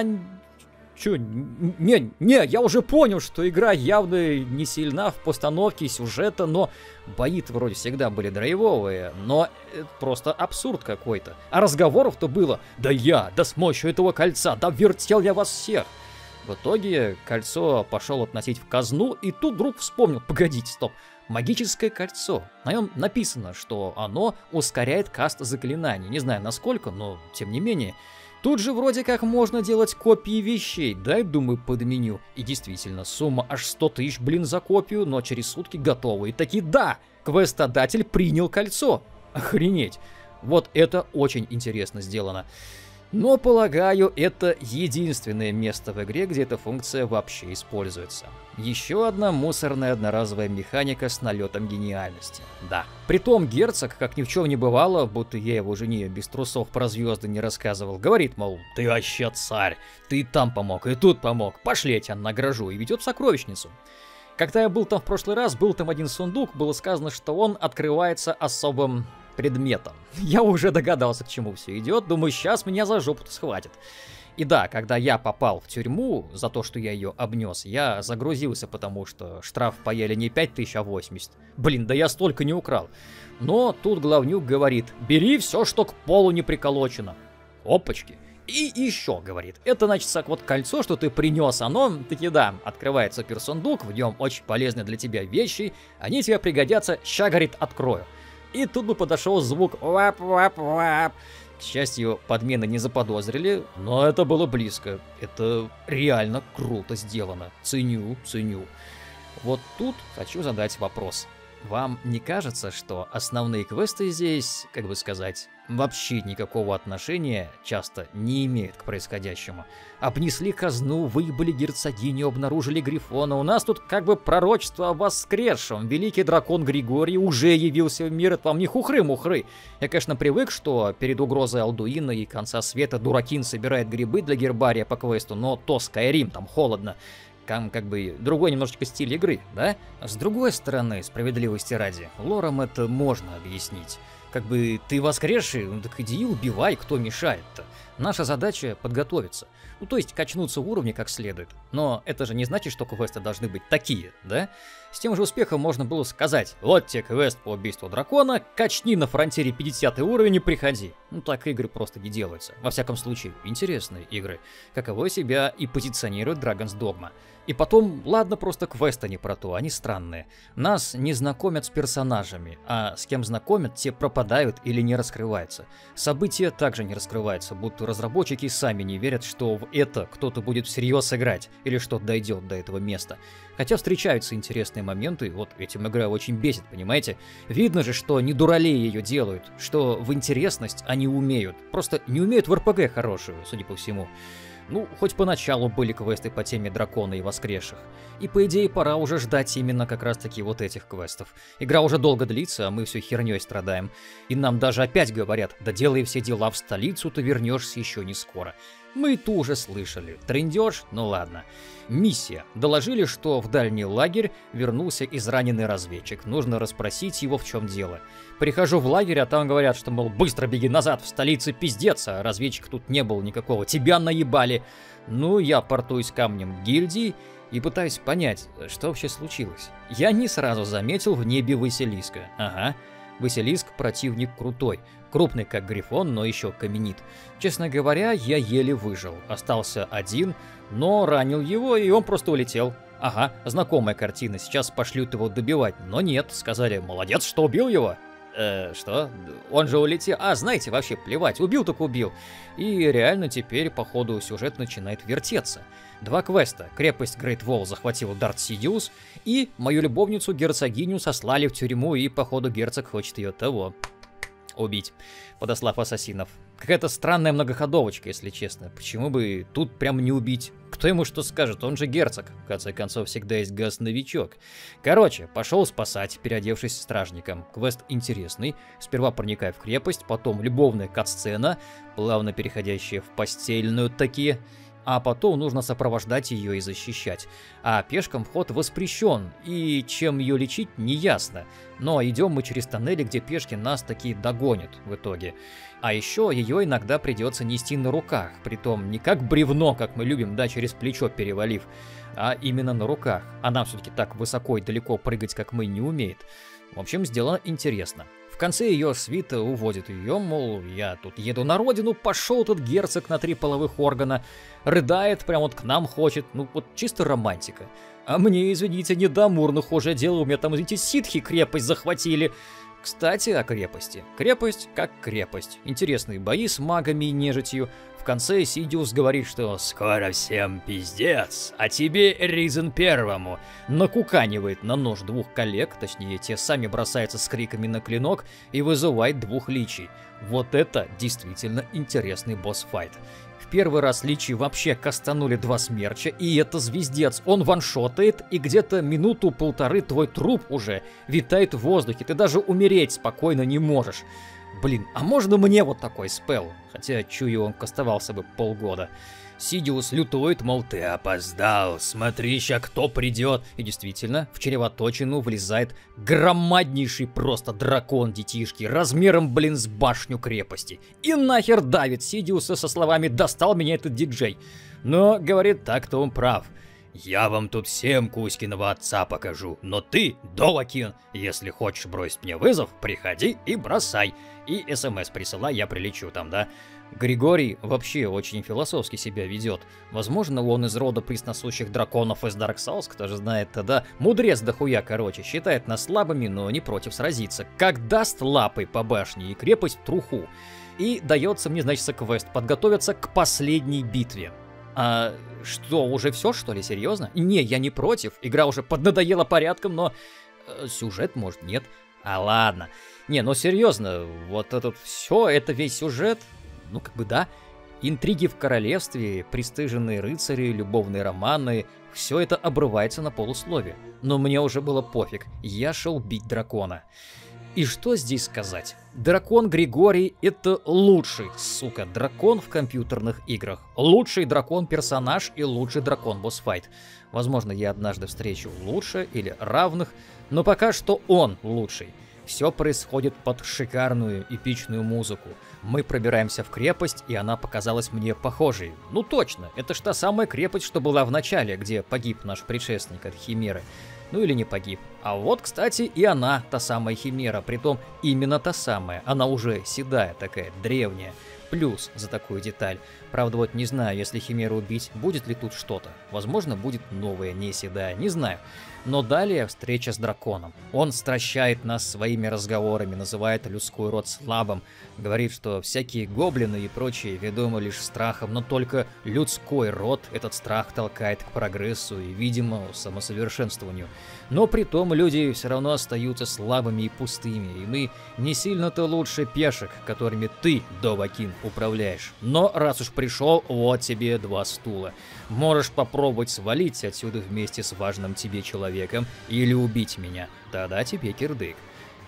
Чё? Не, не, я уже понял, что игра явно не сильна в постановке сюжета, но бои-то вроде всегда были драйвовые, но это просто абсурд какой-то. А разговоров-то было: да я, да с мощью этого кольца, да вертел я вас всех. В итоге кольцо пошел относить в казну, и тут вдруг вспомнил: погодите, стоп, магическое кольцо. На нем написано, что оно ускоряет каст заклинаний. Не знаю насколько, но тем не менее. Тут же вроде как можно делать копии вещей, дай, думаю, подменю. И действительно, сумма аж сто тысяч, блин, за копию, но через сутки готова. И таки да, квестодатель принял кольцо. Охренеть. Вот это очень интересно сделано. Но, полагаю, это единственное место в игре, где эта функция вообще используется. Еще одна мусорная одноразовая механика с налетом гениальности. Да. Притом герцог, как ни в чем не бывало, будто я его жене без трусов про звезды не рассказывал, говорит, мол, ты вообще царь, ты и там помог, и тут помог, пошли я тебя награжу, и ведет в сокровищницу. Когда я был там в прошлый раз, был там один сундук, было сказано, что он открывается особым предметом. Я уже догадался, к чему все идет, думаю, сейчас меня за жопу схватит. И да, когда я попал в тюрьму за то, что я ее обнес, я загрузился, потому что штраф паяли не пять тысяч, а восемьдесят. Блин, да я столько не украл. Но тут главнюк говорит, бери все, что к полу не приколочено. Опачки. И еще, говорит, это, значит, вот кольцо, что ты принес, оно, таки да, открывает суперсундук, в нем очень полезные для тебя вещи, они тебе пригодятся, ща, говорит, открою. И тут бы подошел звук «вап-вап-вап». К счастью, подмены не заподозрили, но это было близко. Это реально круто сделано. Ценю, ценю. Вот тут хочу задать вопрос. Вам не кажется, что основные квесты здесь, как бы сказать, вообще никакого отношения часто не имеют к происходящему? Обнесли казну, выебали герцогиню, обнаружили Грифона. У нас тут как бы пророчество о воскресшем. Великий дракон Григорий уже явился в мир, это вам не хухры-мухры. Я, конечно, привык, что перед угрозой Алдуина и конца света Дуракин собирает грибы для гербария по квесту, но то Скайрим, там холодно. Там как бы другой немножечко стиль игры, да? С другой стороны, справедливости ради, лором это можно объяснить. Как бы ты воскресший, ну так иди и убивай, кто мешает-то. Наша задача подготовиться. Ну то есть качнуться в уровне как следует. Но это же не значит, что квесты должны быть такие, да? С тем же успехом можно было сказать, вот тебе квест по убийству дракона, качни на фронтире пятидесятый уровень и приходи. Ну так игры просто не делаются. Во всяком случае, интересные игры. Каково себя и позиционирует Dragon's Dogma. И потом, ладно, просто квесты не про то, они странные. Нас не знакомят с персонажами, а с кем знакомят, те пропадают или не раскрываются. События также не раскрываются, будто разработчики сами не верят, что в это кто-то будет всерьез играть, или что дойдет до этого места. Хотя встречаются интересные моменты, вот этим игра очень бесит, понимаете? Видно же, что не дуралеи ее делают, что в интересность они умеют, просто не умеют в эр пи джи хорошую, судя по всему. Ну, хоть поначалу были квесты по теме дракона и воскресших. И по идее пора уже ждать именно как раз таки вот этих квестов. Игра уже долго длится, а мы все херней страдаем. И нам даже опять говорят, да делай все дела в столицу, ты вернешься еще не скоро. Мы и ту уже слышали. Трындеж? Ну ладно. Миссия. Доложили, что в дальний лагерь вернулся израненный разведчик. Нужно расспросить его, в чем дело. Прихожу в лагерь, а там говорят, что, мол, быстро беги назад, в столице пиздец, а разведчика тут не было никакого. Тебя наебали. Ну, я портуюсь камнем гильдии и пытаюсь понять, что вообще случилось. Я не сразу заметил в небе Василиска. Ага. Василиск противник крутой. Крупный, как грифон, но еще каменит. Честно говоря, я еле выжил. Остался один, но ранил его, и он просто улетел. Ага, знакомая картина. Сейчас пошлют его добивать. Но нет, сказали, молодец, что убил его. Э, что? Он же улетел. А, знаете, вообще плевать. Убил так убил. И реально теперь, по ходу, сюжет начинает вертеться. Два квеста. Крепость Грейт Волл захватил Дарт Сидиус, и мою любовницу, герцогиню, сослали в тюрьму, и, походу, герцог хочет ее того убить, подослав ассасинов. Какая-то странная многоходовочка, если честно. Почему бы тут прям не убить? Кто ему что скажет? Он же герцог. В конце концов, всегда есть газ-новичок. Короче, пошел спасать, переодевшись стражником. Квест интересный. Сперва проникай в крепость, потом любовная кат-сцена, плавно переходящая в постельную таки. А потом нужно сопровождать ее и защищать. А пешкам вход воспрещен, и чем ее лечить, не ясно. Но идем мы через тоннели, где пешки нас таки догонят в итоге. А еще ее иногда придется нести на руках, притом не как бревно, как мы любим, да, через плечо перевалив, а именно на руках. Она все-таки так высоко и далеко прыгать, как мы, не умеет. В общем, сделано интересно. В конце ее свита уводит ее, мол, я тут еду на родину, пошел тут герцог на три половых органа, рыдает, прям вот к нам хочет, ну вот чисто романтика. А мне, извините, не до амурных уже дел, у меня там, извините, ситхи крепость захватили. Кстати, о крепости. Крепость как крепость. Интересные бои с магами и нежитью. В конце Сидиус говорит, что «скоро всем пиздец, а тебе, Ризен Первому», накуканивает на нож двух коллег, точнее, те сами бросаются с криками на клинок и вызывает двух личий. Вот это действительно интересный босс-файт. В первый раз личи вообще кастанули два смерча, и это звездец. Он ваншотает, и где-то минуту-полторы твой труп уже витает в воздухе. Ты даже умереть спокойно не можешь. Блин, а можно мне вот такой спелл? Хотя, чую, он кастовался бы полгода. Сидиус лютует, мол, ты опоздал, смотри, ща кто придет. И действительно, в чревоточину влезает громаднейший просто дракон детишки, размером, блин, с башню крепости. И нахер давит Сидиуса со словами «достал меня этот диджей». Но, говорит, так-то он прав. Я вам тут всем Кузькиного отца покажу, но ты, Довакин, если хочешь бросить мне вызов, приходи и бросай. И смс присылай, я прилечу там, да? Григорий вообще очень философски себя ведет. Возможно, он из рода пресносущих драконов из Dark Souls, кто же знает тогда. Мудрец дохуя, короче, считает нас слабыми, но не против сразиться. Как даст лапой по башне и крепость в труху. И дается мне, значит, квест подготовиться к последней битве. А что, уже все, что ли, серьезно? Не, я не против, игра уже поднадоела порядком, но э, сюжет, может, нет. А ладно. Не, ну серьезно, вот это все, это весь сюжет, ну как бы да. Интриги в королевстве, пристыженные рыцари, любовные романы, все это обрывается на полуслове. Но мне уже было пофиг, я шел бить дракона. И что здесь сказать? Дракон Григорий — это лучший, сука, дракон в компьютерных играх. Лучший дракон-персонаж и лучший дракон-босс-файт. Возможно, я однажды встречу лучше или равных, но пока что он лучший. Все происходит под шикарную эпичную музыку. Мы пробираемся в крепость, и она показалась мне похожей. Ну точно, это ж та самая крепость, что была в начале, где погиб наш предшественник от Химеры. Ну или не погиб. А вот, кстати, и она, та самая Химера, притом именно та самая. Она уже седая такая, древняя. Плюс за такую деталь. Правда, вот не знаю, если Химеру убить, будет ли тут что-то. Возможно, будет новая, не седая, не знаю. Но далее встреча с драконом. Он стращает нас своими разговорами, называет людской род слабым, говорит, что всякие гоблины и прочие ведомы лишь страхом, но только людской род этот страх толкает к прогрессу и, видимо, самосовершенствованию. Но при том люди все равно остаются слабыми и пустыми, и мы не сильно-то лучше пешек, которыми ты, Довакин, управляешь. Но раз уж пришел, вот тебе два стула. Можешь попробовать свалить отсюда вместе с важным тебе человеком или убить меня, тогда тебе кирдык.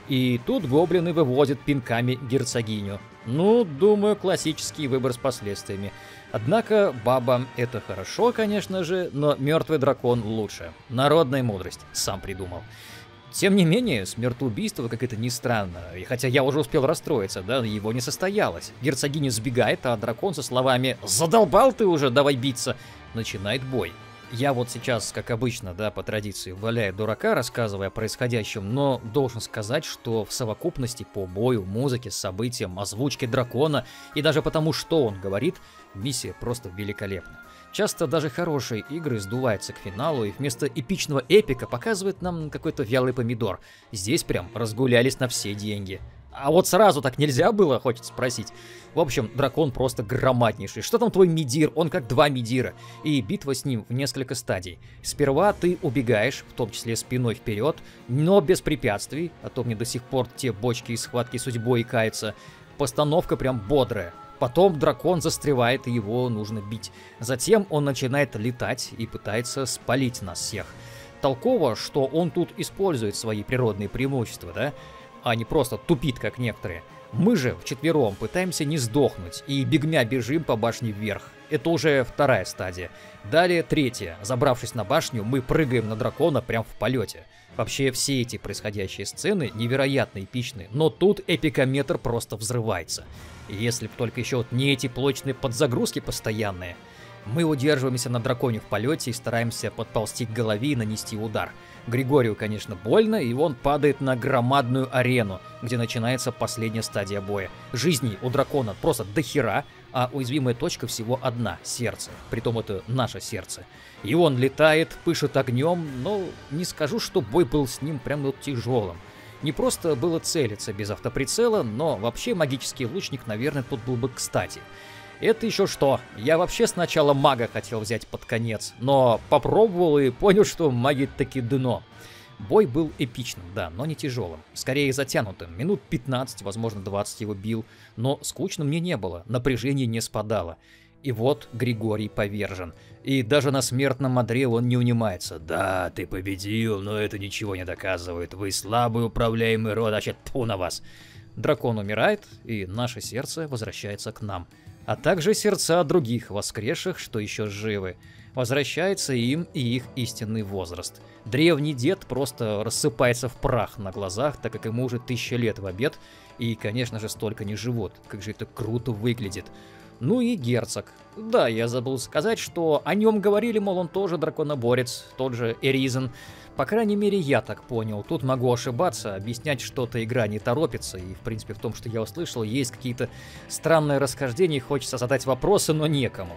И тут гоблины выводят пинками герцогиню. Ну, думаю, классический выбор с последствиями. Однако баба — это хорошо, конечно же, но мертвый дракон лучше. Народная мудрость, сам придумал. Тем не менее, смертоубийство, как это ни странно, и хотя я уже успел расстроиться, да, его не состоялось. Герцогиня сбегает, а дракон со словами «Задолбал ты уже, давай биться!» начинает бой. Я вот сейчас, как обычно, да, по традиции, валяю дурака, рассказывая о происходящем, но должен сказать, что в совокупности по бою, музыке, событиям, озвучке дракона и даже потому, что он говорит, миссия просто великолепна. Часто даже хорошие игры сдуваются к финалу и вместо эпичного эпика показывают нам какой-то вялый помидор. Здесь прям разгулялись на все деньги. А вот сразу так нельзя было, хочется спросить. В общем, дракон просто громаднейший. Что там твой мидир? Он как два мидира. И битва с ним в несколько стадий. Сперва ты убегаешь, в том числе спиной вперед, но без препятствий, а то мне до сих пор те бочки и схватки судьбой каются. Постановка прям бодрая. Потом дракон застревает, и его нужно бить. Затем он начинает летать и пытается спалить нас всех. Толково, что он тут использует свои природные преимущества, да? А не просто тупит, как некоторые. Мы же вчетвером пытаемся не сдохнуть и бегмя бежим по башне вверх. Это уже вторая стадия. Далее третья. Забравшись на башню, мы прыгаем на дракона прямо в полете. Вообще все эти происходящие сцены невероятно эпичны, но тут эпикометр просто взрывается. Если б только еще вот не эти плочные подзагрузки постоянные. Мы удерживаемся на драконе в полете и стараемся подползти к голове и нанести удар. Григорию, конечно, больно, и он падает на громадную арену, где начинается последняя стадия боя. Жизней у дракона просто дохера, а уязвимая точка всего одна — сердце. Притом это наше сердце. И он летает, пышет огнем, но не скажу, что бой был с ним прям вот тяжелым. Не просто было целиться без автоприцела, но вообще магический лучник, наверное, тут был бы кстати. Это еще что? Я вообще сначала мага хотел взять под конец, но попробовал и понял, что маги таки дно. Бой был эпичным, да, но не тяжелым. Скорее затянутым. Минут пятнадцать, возможно двадцать его бил. Но скучно мне не было, напряжение не спадало. И вот Григорий повержен. И даже на смертном одре он не унимается. Да, ты победил, но это ничего не доказывает. Вы слабый управляемый род, а тьфу на вас. Дракон умирает, и наше сердце возвращается к нам. А также сердца других воскресших, что еще живы. Возвращается им и их истинный возраст. Древний дед просто рассыпается в прах на глазах, так как ему уже тысяча лет в обед, и, конечно же, столько не живут. Как же это круто выглядит. Ну и герцог. Да, я забыл сказать, что о нем говорили, мол, он тоже драконоборец, тот же Эризен. По крайней мере, я так понял. Тут могу ошибаться, объяснять что-то игра не торопится, и, в принципе, в том, что я услышал, есть какие-то странные расхождения, хочется задать вопросы, но некому.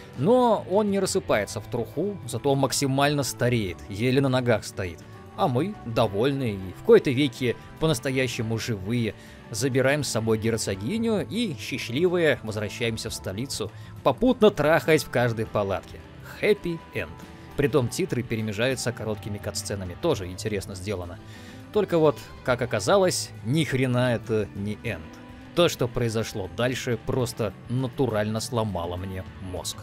Но он не рассыпается в труху, зато максимально стареет, еле на ногах стоит. А мы, довольные и в кои-то веки по-настоящему живые, забираем с собой герцогиню и, счастливые, возвращаемся в столицу, попутно трахаясь в каждой палатке. Happy End. Притом титры перемежаются короткими катсценами, тоже интересно сделано. Только вот, как оказалось, ни хрена это не энд. То, что произошло дальше, просто натурально сломало мне мозг.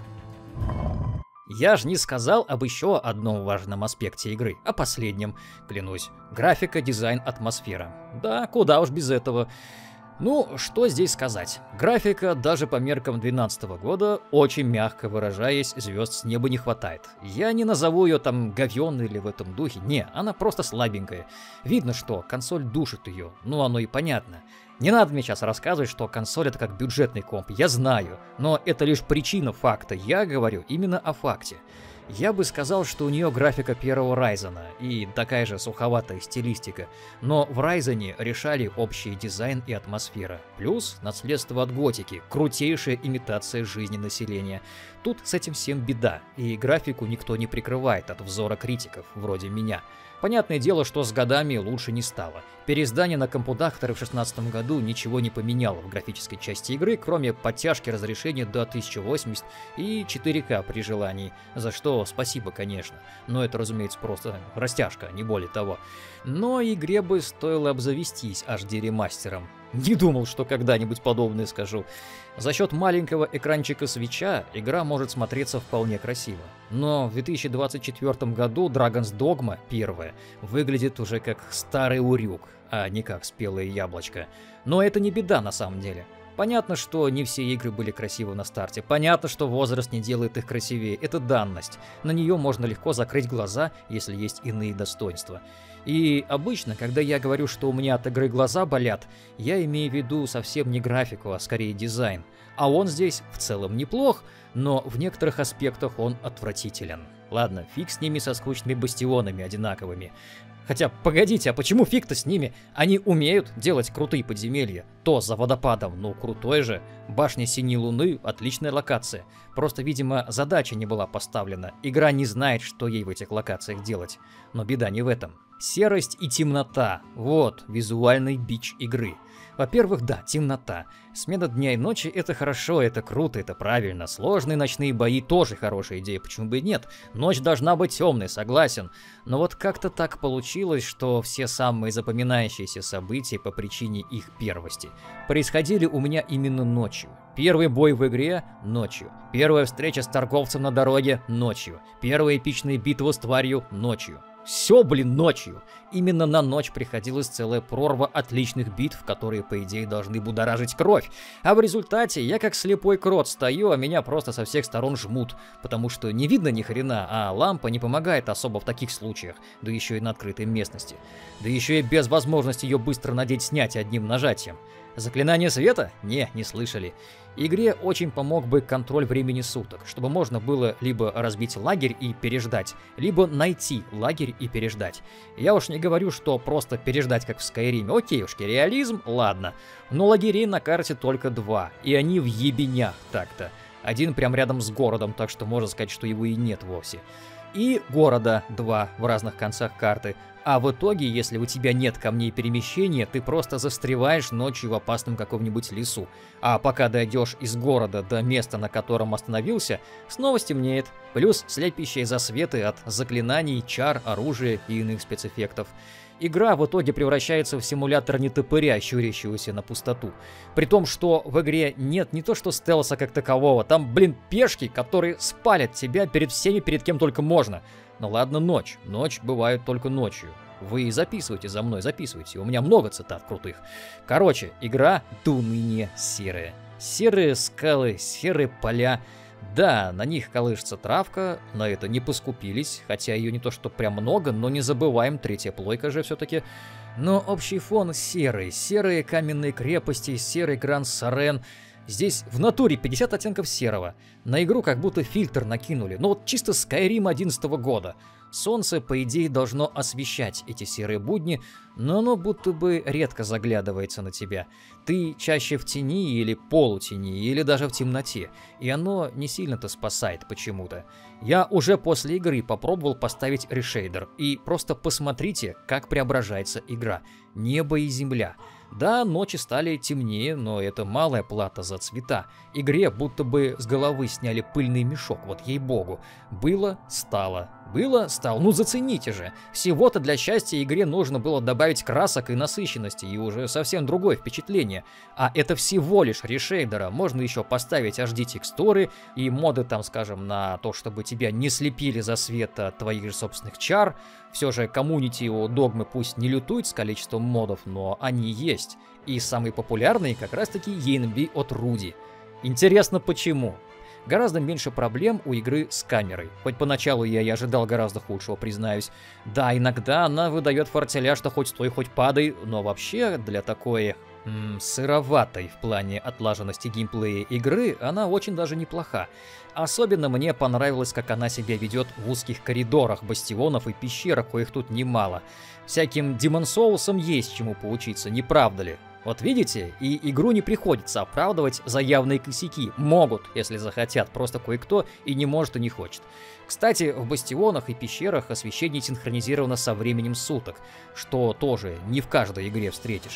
Я ж не сказал об еще одном важном аспекте игры, о последнем, клянусь. Графика, дизайн, атмосфера. Да, куда уж без этого. Ну, что здесь сказать. Графика, даже по меркам двенадцатого года, очень мягко выражаясь, звезд с неба не хватает. Я не назову ее там говёной или в этом духе, не, она просто слабенькая. Видно, что консоль душит ее, ну оно и понятно. Не надо мне сейчас рассказывать, что консоль это как бюджетный комп, я знаю, но это лишь причина факта, я говорю именно о факте. Я бы сказал, что у нее графика первого Райзена и такая же суховатая стилистика, но в Райзене решали общий дизайн и атмосфера, плюс наследство от готики, крутейшая имитация жизни населения. Тут с этим всем беда, и графику никто не прикрывает от взора критиков, вроде меня. Понятное дело, что с годами лучше не стало. Переиздание на компудакторы в шестнадцатом году ничего не поменяло в графической части игры, кроме подтяжки разрешения до тысяча восемьдесят и четыре ка при желании, за что спасибо, конечно. Но это, разумеется, просто растяжка, не более того. Но игре бы стоило обзавестись эйч ди-ремастером. Не думал, что когда-нибудь подобное скажу. За счет маленького экранчика свитча игра может смотреться вполне красиво. Но в две тысячи двадцать четвёртом году Dragon's Dogma первая выглядит уже как старый урюк. а не как спелое яблочко. Но это не беда на самом деле. Понятно, что не все игры были красивы на старте. Понятно, что возраст не делает их красивее. Это данность. На нее можно легко закрыть глаза, если есть иные достоинства. И обычно, когда я говорю, что у меня от игры глаза болят, я имею в виду совсем не графику, а скорее дизайн. А он здесь в целом неплох, но в некоторых аспектах он отвратителен. Ладно, фиг с ними со скучными бастионами одинаковыми. Хотя, погодите, а почему фиг-то с ними? Они умеют делать крутые подземелья. То за водопадом, ну крутой же. Башня Синей Луны — отличная локация. Просто, видимо, задача не была поставлена. Игра не знает, что ей в этих локациях делать. Но беда не в этом. Серость и темнота. Вот визуальный бич игры. Во-первых, да, темнота. Смена дня и ночи — это хорошо, это круто, это правильно. Сложные ночные бои тоже хорошая идея, почему бы и нет. Ночь должна быть темной, согласен. Но вот как-то так получилось, что все самые запоминающиеся события по причине их первости происходили у меня именно ночью. Первый бой в игре — ночью. Первая встреча с торговцем на дороге — ночью. Первая эпичная битва с тварью — ночью. Все, блин, ночью. Именно на ночь приходилась целая прорва отличных битв, которые, по идее, должны будоражить кровь. А в результате я как слепой крот стою, а меня просто со всех сторон жмут. Потому что не видно ни хрена, а лампа не помогает особо в таких случаях. Да еще и на открытой местности. Да еще и без возможности ее быстро надеть-снять одним нажатием. Заклинание света? Не, не слышали. Игре очень помог бы контроль времени суток, чтобы можно было либо разбить лагерь и переждать, либо найти лагерь и переждать. Я уж не говорю, что просто переждать, как в Скайриме. Окейушки, реализм, ладно. Но лагерей на карте только два, и они в ебенях так-то. Один прям рядом с городом, так что можно сказать, что его и нет вовсе. И города два в разных концах карты. А в итоге, если у тебя нет камней перемещения, ты просто застреваешь ночью в опасном каком-нибудь лесу. А пока дойдешь из города до места, на котором остановился, снова стемнеет. Плюс слепящие засветы от заклинаний, чар, оружия и иных спецэффектов. Игра в итоге превращается в симулятор нетопыря, щурящегося на пустоту. При том, что в игре нет не то что стелса как такового, там, блин, пешки, которые спалят тебя перед всеми, перед кем только можно. Ну ладно, ночь. Ночь бывает только ночью. Вы записывайте за мной, записывайте. У меня много цитат крутых. Короче, игра до ныне серая. Серые скалы, серые поля. Да, на них колышется травка, на это не поскупились, хотя ее не то что прям много, но не забываем, третья плойка же все-таки. Но общий фон серый, серые каменные крепости, серый Гранд-Сарен. Здесь в натуре пятьдесят оттенков серого. На игру как будто фильтр накинули. Ну вот чисто Skyrim одиннадцатого года. Солнце, по идее, должно освещать эти серые будни, но оно будто бы редко заглядывается на тебя. Ты чаще в тени или полутени, или даже в темноте, и оно не сильно-то спасает почему-то. Я уже после игры попробовал поставить решейдер, и просто посмотрите, как преображается игра. Небо и земля. Да, ночи стали темнее, но это малая плата за цвета. Игре будто бы с головы сняли пыльный мешок, вот ей-богу. Было, стало. Было, стало. Ну зацените же. Всего-то для счастья игре нужно было добавить красок и насыщенности, и уже совсем другое впечатление. А это всего лишь решейдера. Можно еще поставить эйч ди-текстуры и моды там, скажем, на то, чтобы тебя не слепили за свет от твоих же собственных чар. Все же комьюнити у Догмы пусть не лютует с количеством модов, но они есть. И самые популярные как раз-таки и эн би от Руди. Интересно почему? Гораздо меньше проблем у игры с камерой. Хоть поначалу я и ожидал гораздо худшего, признаюсь. Да, иногда она выдает фортеля, что хоть стой, хоть падай, но вообще для такой м, сыроватой в плане отлаженности геймплея игры она очень даже неплоха. Особенно мне понравилось, как она себя ведет в узких коридорах, бастионов и пещерах, коих тут немало. Всяким Demon Souls'ам есть чему поучиться, не правда ли? Вот видите, и игру не приходится оправдывать за явные косяки. Могут, если захотят, просто кое-кто и не может, и не хочет. Кстати, в бастионах и пещерах освещение синхронизировано со временем суток, что тоже не в каждой игре встретишь.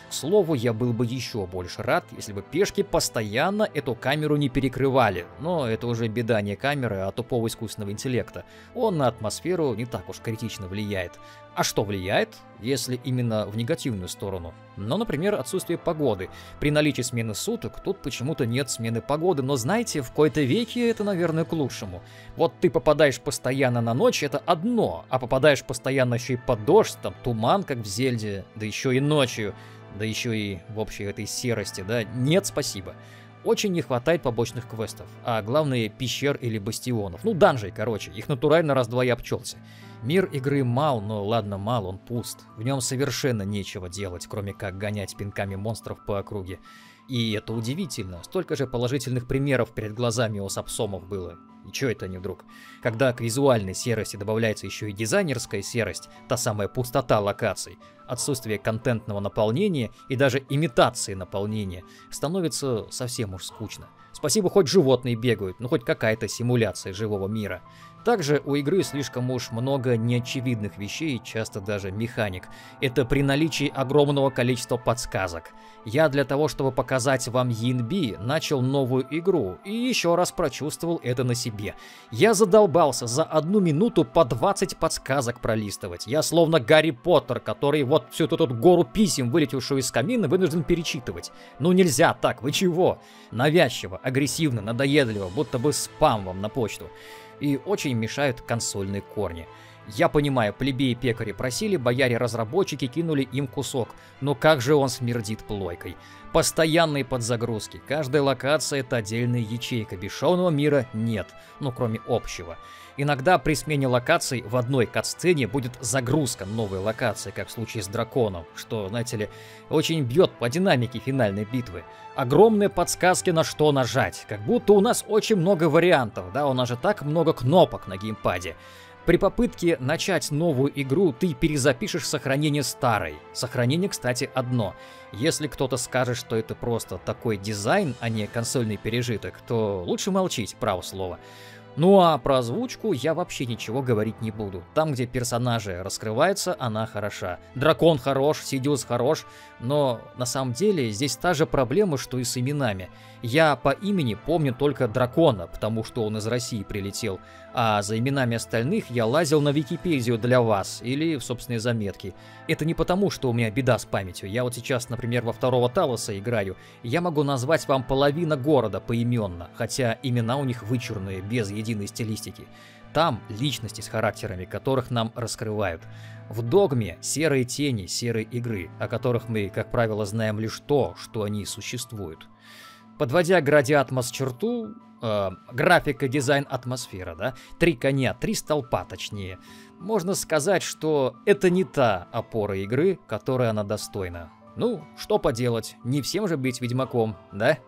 К слову, я был бы еще больше рад, если бы пешки постоянно эту камеру не перекрывали. Но это уже беда не камеры, а тупого искусственного интеллекта. Он на атмосферу не так уж критично влияет. А что влияет, если именно в негативную сторону? Ну, например, отсутствие погоды. При наличии смены суток тут почему-то нет смены погоды, но знаете, в кои-то веке это, наверное, к лучшему. Вот ты попадаешь постоянно на ночь, это одно, а попадаешь постоянно еще и под дождь, там туман, как в Зельде, да еще и ночью. Да еще и в общей этой серости, да, нет, спасибо. Очень не хватает побочных квестов, а главное пещер или бастионов. Ну, данжей, короче, их натурально раз-два и обчелся. Мир игры мал, но ладно мал, он пуст. В нем совершенно нечего делать, кроме как гонять пинками монстров по округе. И это удивительно, столько же положительных примеров перед глазами у сапсомов было. И чё это не вдруг? Когда к визуальной серости добавляется еще и дизайнерская серость, та самая пустота локаций, отсутствие контентного наполнения и даже имитации наполнения, становится совсем уж скучно. Спасибо, хоть животные бегают, ну хоть какая-то симуляция живого мира. Также у игры слишком уж много неочевидных вещей, часто даже механик. Это при наличии огромного количества подсказок. Я для того, чтобы показать вам и эн би, начал новую игру и еще раз прочувствовал это на себе. Я задолбался за одну минуту по двадцать подсказок пролистывать. Я словно Гарри Поттер, который вот всю эту тут гору писем, вылетевшую из камина, вынужден перечитывать. Ну нельзя так, вы чего? Навязчиво, агрессивно, надоедливо, будто бы спам вам на почту. И очень мешают консольные корни. Я понимаю, плебеи-пекари просили, бояре-разработчики кинули им кусок, но как же он смердит плойкой. Постоянные подзагрузки, каждая локация — это отдельная ячейка, бесшовного мира нет, ну кроме общего. Иногда при смене локаций в одной катсцене будет загрузка новой локации, как в случае с драконом, что, знаете ли, очень бьет по динамике финальной битвы. Огромные подсказки, на что нажать, как будто у нас очень много вариантов, да, у нас же так много кнопок на геймпаде. При попытке начать новую игру ты перезапишешь сохранение старой. Сохранение, кстати, одно. Если кто-то скажет, что это просто такой дизайн, а не консольный пережиток, то лучше молчить, право слово. Ну а про озвучку я вообще ничего говорить не буду. Там, где персонажи раскрываются, она хороша. Дракон хорош, Сидиус хорош, но на самом деле здесь та же проблема, что и с именами. Я по имени помню только Дракона, потому что он из России прилетел, а за именами остальных я лазил на Википедию для вас или в собственные заметки. Это не потому, что у меня беда с памятью. Я вот сейчас, например, во второго Талоса играю, я могу назвать вам половину города поименно, хотя имена у них вычурные, без единой стилистики. Там личности с характерами, которых нам раскрывают. В Догме серые тени серой игры, о которых мы, как правило, знаем лишь то, что они существуют. Подводя Градиатмос черту, э, графика, дизайн, атмосфера, да, три коня, три столпа точнее, можно сказать, что это не та опора игры, которой она достойна. Ну, что поделать, не всем же быть ведьмаком, да?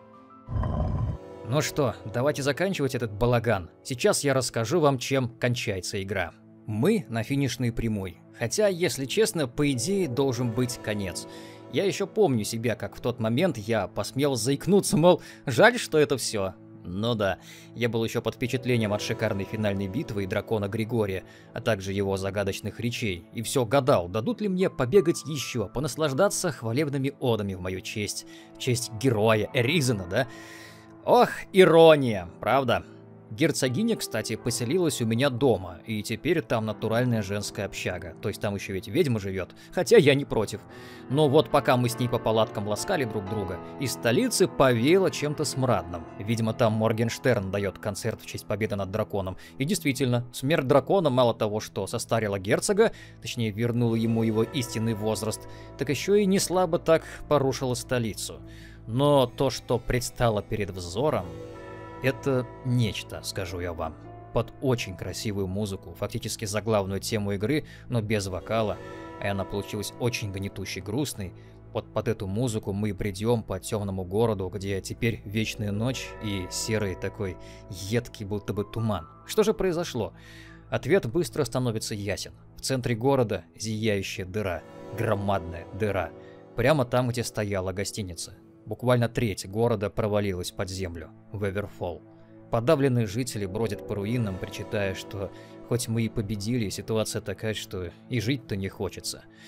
Ну что, давайте заканчивать этот балаган. Сейчас я расскажу вам, чем кончается игра. Мы на финишной прямой. Хотя, если честно, по идее должен быть конец. Я еще помню себя, как в тот момент я посмел заикнуться, мол, жаль, что это все. Ну да, я был еще под впечатлением от шикарной финальной битвы и дракона Григория, а также его загадочных речей, и все гадал, дадут ли мне побегать еще, понаслаждаться хвалебными одами в мою честь, в честь героя Эризена, да? Ох, ирония, правда? Герцогиня, кстати, поселилась у меня дома, и теперь там натуральная женская общага, то есть там еще ведь ведьма живет, хотя я не против. Но вот пока мы с ней по палаткам ласкали друг друга, из столицы повеяло чем-то смрадным. Видимо, там Моргенштерн дает концерт в честь победы над драконом. И действительно, смерть дракона мало того, что состарила герцога, точнее вернула ему его истинный возраст, так еще и не слабо так порушила столицу. Но то, что предстало перед взором... это нечто, скажу я вам. Под очень красивую музыку, фактически заглавную тему игры, но без вокала, и она получилась очень гнетущей, грустной. Вот под эту музыку мы бредем по темному городу, где теперь вечная ночь и серый такой едкий будто бы туман. Что же произошло? Ответ быстро становится ясен. В центре города зияющая дыра, громадная дыра, прямо там, где стояла гостиница. Буквально треть города провалилась под землю, в Эверфолл. Подавленные жители бродят по руинам, причитая, что хоть мы и победили, ситуация такая, что и жить-то не хочется.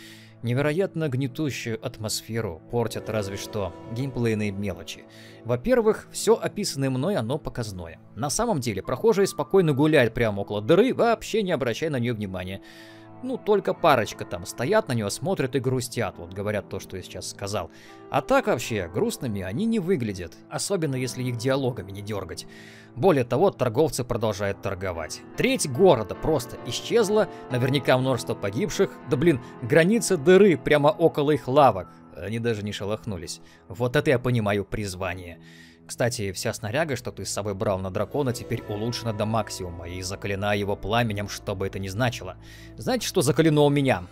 Невероятно гнетущую атмосферу портят разве что геймплейные мелочи. Во-первых, все описанное мной оно показное. На самом деле, прохожие спокойно гуляют прямо около дыры, вообще не обращая на нее внимания. Ну, только парочка там стоят на нее, смотрят и грустят, вот говорят то, что я сейчас сказал. А так вообще, грустными они не выглядят, особенно если их диалогами не дергать. Более того, торговцы продолжают торговать. Треть города просто исчезла, наверняка множество погибших, да блин, граница дыры прямо около их лавок. Они даже не шелохнулись. Вот это я понимаю призвание. Кстати, вся снаряга, что ты с собой брал на дракона, теперь улучшена до максимума и закалена его пламенем, что бы это ни значило. Знаете, что закалено у меня?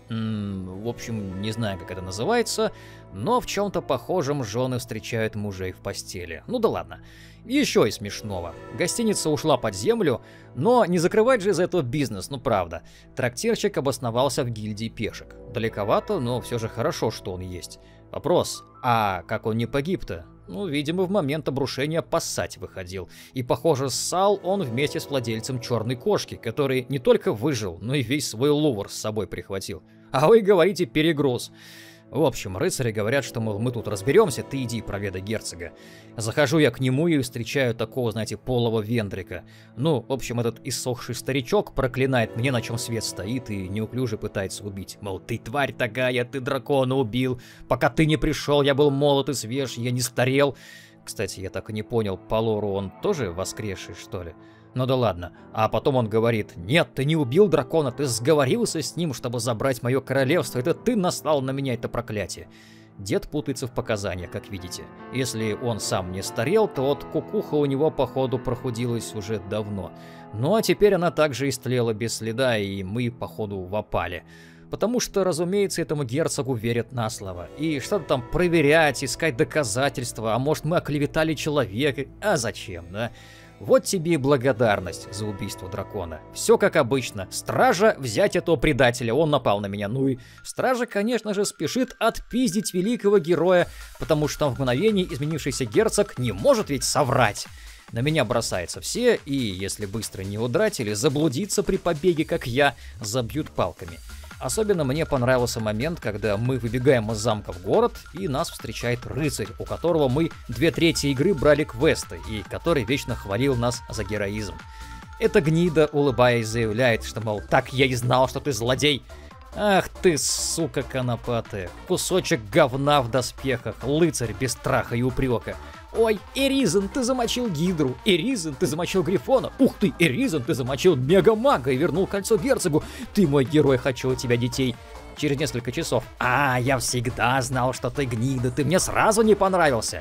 М-м, в общем, не знаю, как это называется, но в чем-то похожем жены встречают мужей в постели. Ну да ладно. Еще и смешного. Гостиница ушла под землю, но не закрывать же из этого бизнес, ну правда. Трактирщик обосновался в гильдии пешек. Далековато, но все же хорошо, что он есть. Вопрос, а как он не погиб-то? Ну, видимо, в момент обрушения поссать выходил. И, похоже, ссал он вместе с владельцем черной кошки, который не только выжил, но и весь свой лувр с собой прихватил. А вы говорите перегруз. В общем, рыцари говорят, что, мол, мы тут разберемся, ты иди проведай герцога. Захожу я к нему и встречаю такого, знаете, полого вендрика. Ну, в общем, этот иссохший старичок проклинает мне, на чем свет стоит, и неуклюже пытается убить. Мол, ты тварь такая, ты дракона убил. Пока ты не пришел, я был молод и свеж, я не старел. Кстати, я так и не понял, по лору он тоже воскресший, что ли? Ну да ладно. А потом он говорит: нет, ты не убил дракона, ты сговорился с ним, чтобы забрать мое королевство. Это ты наслал на меня это проклятие. Дед путается в показаниях, как видите. Если он сам не старел, то вот кукуха у него, походу, прохудилась уже давно. Ну а теперь она также истлела без следа, и мы, походу, в опале. Потому что, разумеется, этому герцогу верят на слово. И что-то там проверять, искать доказательства, а может мы оклеветали человека. А зачем, да? Вот тебе и благодарность за убийство дракона. Все как обычно. Стража взять этого предателя, он напал на меня. Ну и стража, конечно же, спешит отпиздить великого героя, потому что в мгновение изменившийся герцог не может ведь соврать. На меня бросаются все, и если быстро не удрать или заблудиться при побеге, как я, забьют палками. Особенно мне понравился момент, когда мы выбегаем из замка в город, и нас встречает рыцарь, у которого мы две трети игры брали квесты, и который вечно хвалил нас за героизм. Эта гнида, улыбаясь, заявляет, что, мол, так я и знал, что ты злодей. Ах ты, сука конопатая, кусочек говна в доспехах, рыцарь без страха и упрека. Ой, Эризен, ты замочил Гидру. Эризен, ты замочил Грифона. Ух ты, Эризен, ты замочил Мегамага и вернул кольцо герцогу. Ты мой герой, хочу у тебя детей. Через несколько часов. А, я всегда знал, что ты гнида, ты мне сразу не понравился.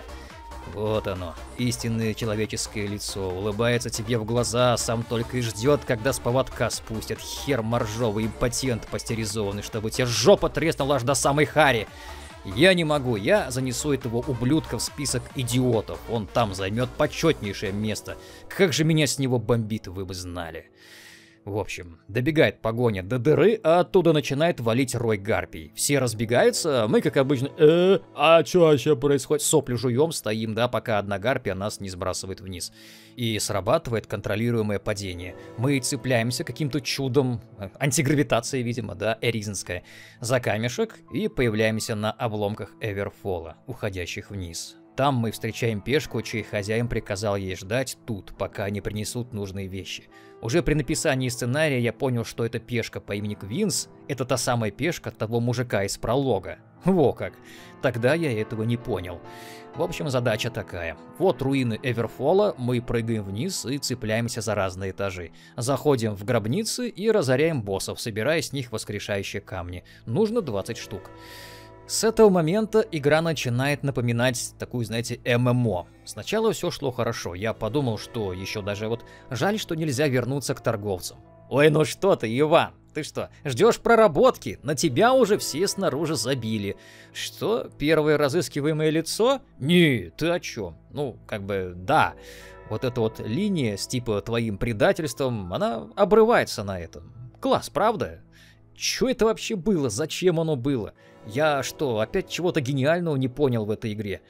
Вот оно, истинное человеческое лицо, улыбается тебе в глаза, сам только и ждет, когда с поводка спустят. Хер моржовый импотент пастеризованный, чтобы тебе жопа треснула аж до самой хари. Я не могу, я занесу этого ублюдка в список идиотов, он там займет почетнейшее место. Как же меня с него бомбит, вы бы знали. В общем, добегает погоня до дыры, а оттуда начинает валить рой гарпий. Все разбегаются, а мы, как обычно, э, а что вообще происходит? Сопли жуем, стоим, да, пока одна гарпия нас не сбрасывает вниз. И срабатывает контролируемое падение. Мы цепляемся каким-то чудом, антигравитация, видимо, да, эризенская, за камешек и появляемся на обломках Эверфола, уходящих вниз. Там мы встречаем пешку, чей хозяин приказал ей ждать тут, пока не принесут нужные вещи. Уже при написании сценария я понял, что эта пешка по имени Квинс — это та самая пешка того мужика из пролога. Во как! Тогда я этого не понял. В общем, задача такая. Вот руины Эверфола, мы прыгаем вниз и цепляемся за разные этажи. Заходим в гробницы и разоряем боссов, собирая с них воскрешающие камни. Нужно двадцать штук. С этого момента игра начинает напоминать такую, знаете, эм эм о. Сначала все шло хорошо, я подумал, что еще даже вот жаль, что нельзя вернуться к торговцам. Ой, ну что ты, Иван, ты что, ждешь проработки? На тебя уже все снаружи забили. Что, первое разыскиваемое лицо? Не, ты о чем? Ну, как бы, да. Вот эта вот линия с типа твоим предательством, она обрывается на этом. Класс, правда? Что это вообще было? Зачем оно было? Я что, опять чего-то гениального не понял в этой игре?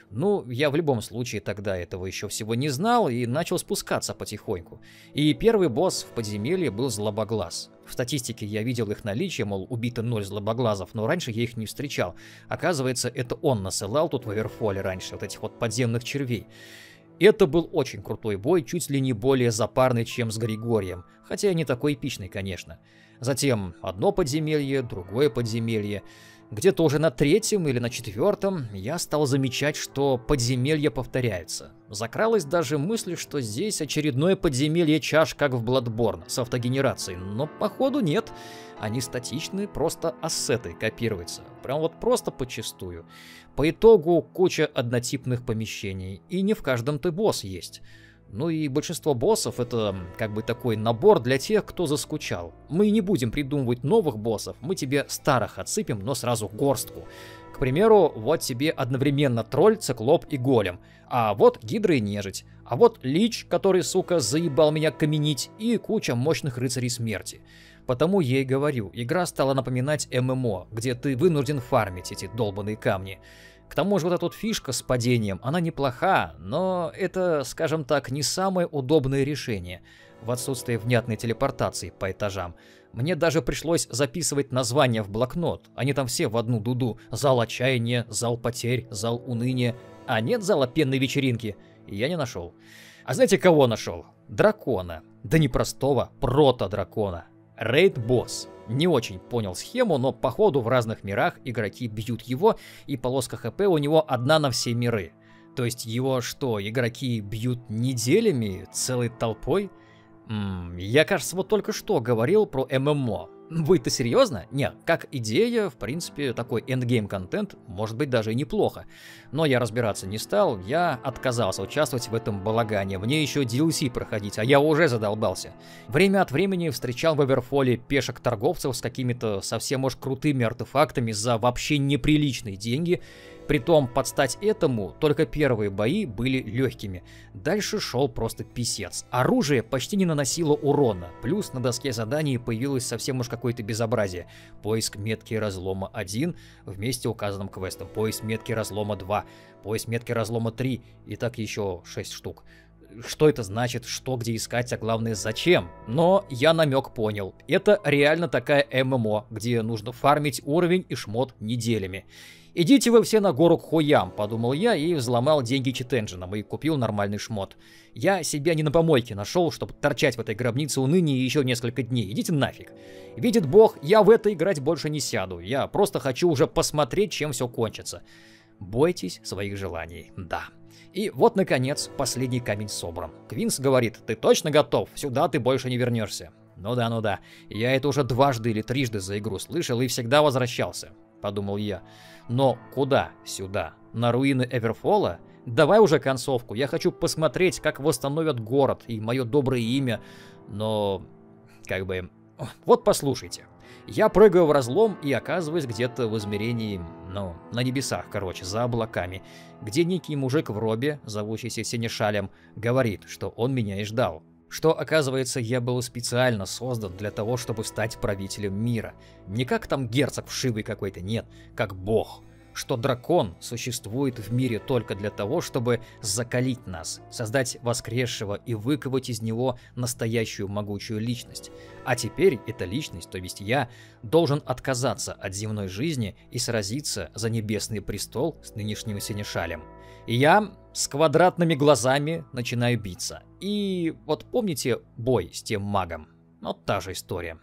Ну, я в любом случае тогда этого еще всего не знал и начал спускаться потихоньку. И первый босс в подземелье был Злобоглаз. В статистике я видел их наличие, мол, убито ноль злобоглазов, но раньше я их не встречал. Оказывается, это он насылал тут в Эверфоле раньше, вот этих вот подземных червей. Это был очень крутой бой, чуть ли не более запарный, чем с Григорием, хотя и не такой эпичный, конечно. Затем одно подземелье, другое подземелье. Где-то уже на третьем или на четвертом я стал замечать, что подземелья повторяются. Закралась даже мысль, что здесь очередное подземелье чаш, как в Bloodborne, с автогенерацией, но походу нет. Они статичны, просто ассеты копируются. Прям вот просто почистую. По итогу куча однотипных помещений, и не в каждом-то босс есть. Ну и большинство боссов это как бы такой набор для тех, кто заскучал. Мы не будем придумывать новых боссов, мы тебе старых отсыпем, но сразу горстку. К примеру, вот тебе одновременно тролль, циклоп и голем. А вот гидра и нежить. А вот лич, который, сука, заебал меня каменить, и куча мощных рыцарей смерти. Потому я и говорю, игра стала напоминать эм эм о, где ты вынужден фармить эти долбаные камни. К тому же вот эта вот фишка с падением, она неплоха, но это, скажем так, не самое удобное решение в отсутствии внятной телепортации по этажам. Мне даже пришлось записывать названия в блокнот, они там все в одну дуду. Зал отчаяния, зал потерь, зал уныния. А нет зала пенной вечеринки? Я не нашел. А знаете, кого нашел? Дракона. Да не простого, прото-дракона. Рейд-босс. Не очень понял схему, но походу в разных мирах игроки бьют его, и полоска хп у него одна на все миры. То есть его что, игроки бьют неделями, целой толпой? М-м, я, кажется, вот только что говорил про эм эм о. Вы-то серьезно? Нет, как идея, в принципе, такой эндгейм-контент может быть даже и неплохо. Но я разбираться не стал, я отказался участвовать в этом балагане. Мне еще ди эл си проходить, а я уже задолбался. Время от времени встречал в Эверфоле пешек-торговцев с какими-то совсем уж крутыми артефактами за вообще неприличные деньги. Притом, под стать этому, только первые бои были легкими. Дальше шел просто писец. Оружие почти не наносило урона. Плюс на доске заданий появилось совсем уж какое-то безобразие. Поиск метки разлома один в месте указанном квестом. Поиск метки разлома два. Поиск метки разлома три. И так еще шесть штук. Что это значит, что где искать, а главное зачем? Но я намек понял. Это реально такая эм эм о, где нужно фармить уровень и шмот неделями. Идите вы все на гору к хуям, подумал я и взломал деньги чит-энджином и купил нормальный шмот. Я себя не на помойке нашел, чтобы торчать в этой гробнице уныния еще несколько дней. Идите нафиг. Видит бог, я в это играть больше не сяду. Я просто хочу уже посмотреть, чем все кончится. Бойтесь своих желаний, да. И вот, наконец, последний камень собран. Квинс говорит, ты точно готов? Сюда ты больше не вернешься. Ну да, ну да. Я это уже дважды или трижды за игру слышал и всегда возвращался, подумал я. Но куда сюда? На руины Эверфола? Давай уже концовку. Я хочу посмотреть, как восстановят город и мое доброе имя. Но, как бы... Вот послушайте. Я прыгаю в разлом и оказываюсь где-то в измерении, ну, на небесах, короче, за облаками, где некий мужик в робе, зовущийся Сенешалем, говорит, что он меня и ждал. Что, оказывается, я был специально создан для того, чтобы стать правителем мира. Не как там герцог вшивый какой-то, нет, как бог. Что дракон существует в мире только для того, чтобы закалить нас, создать воскресшего и выковать из него настоящую могучую личность. А теперь эта личность, то есть я, должен отказаться от земной жизни и сразиться за небесный престол с нынешним Сенешалем. И я с квадратными глазами начинаю биться. И вот помните бой с тем магом? Вот та же история.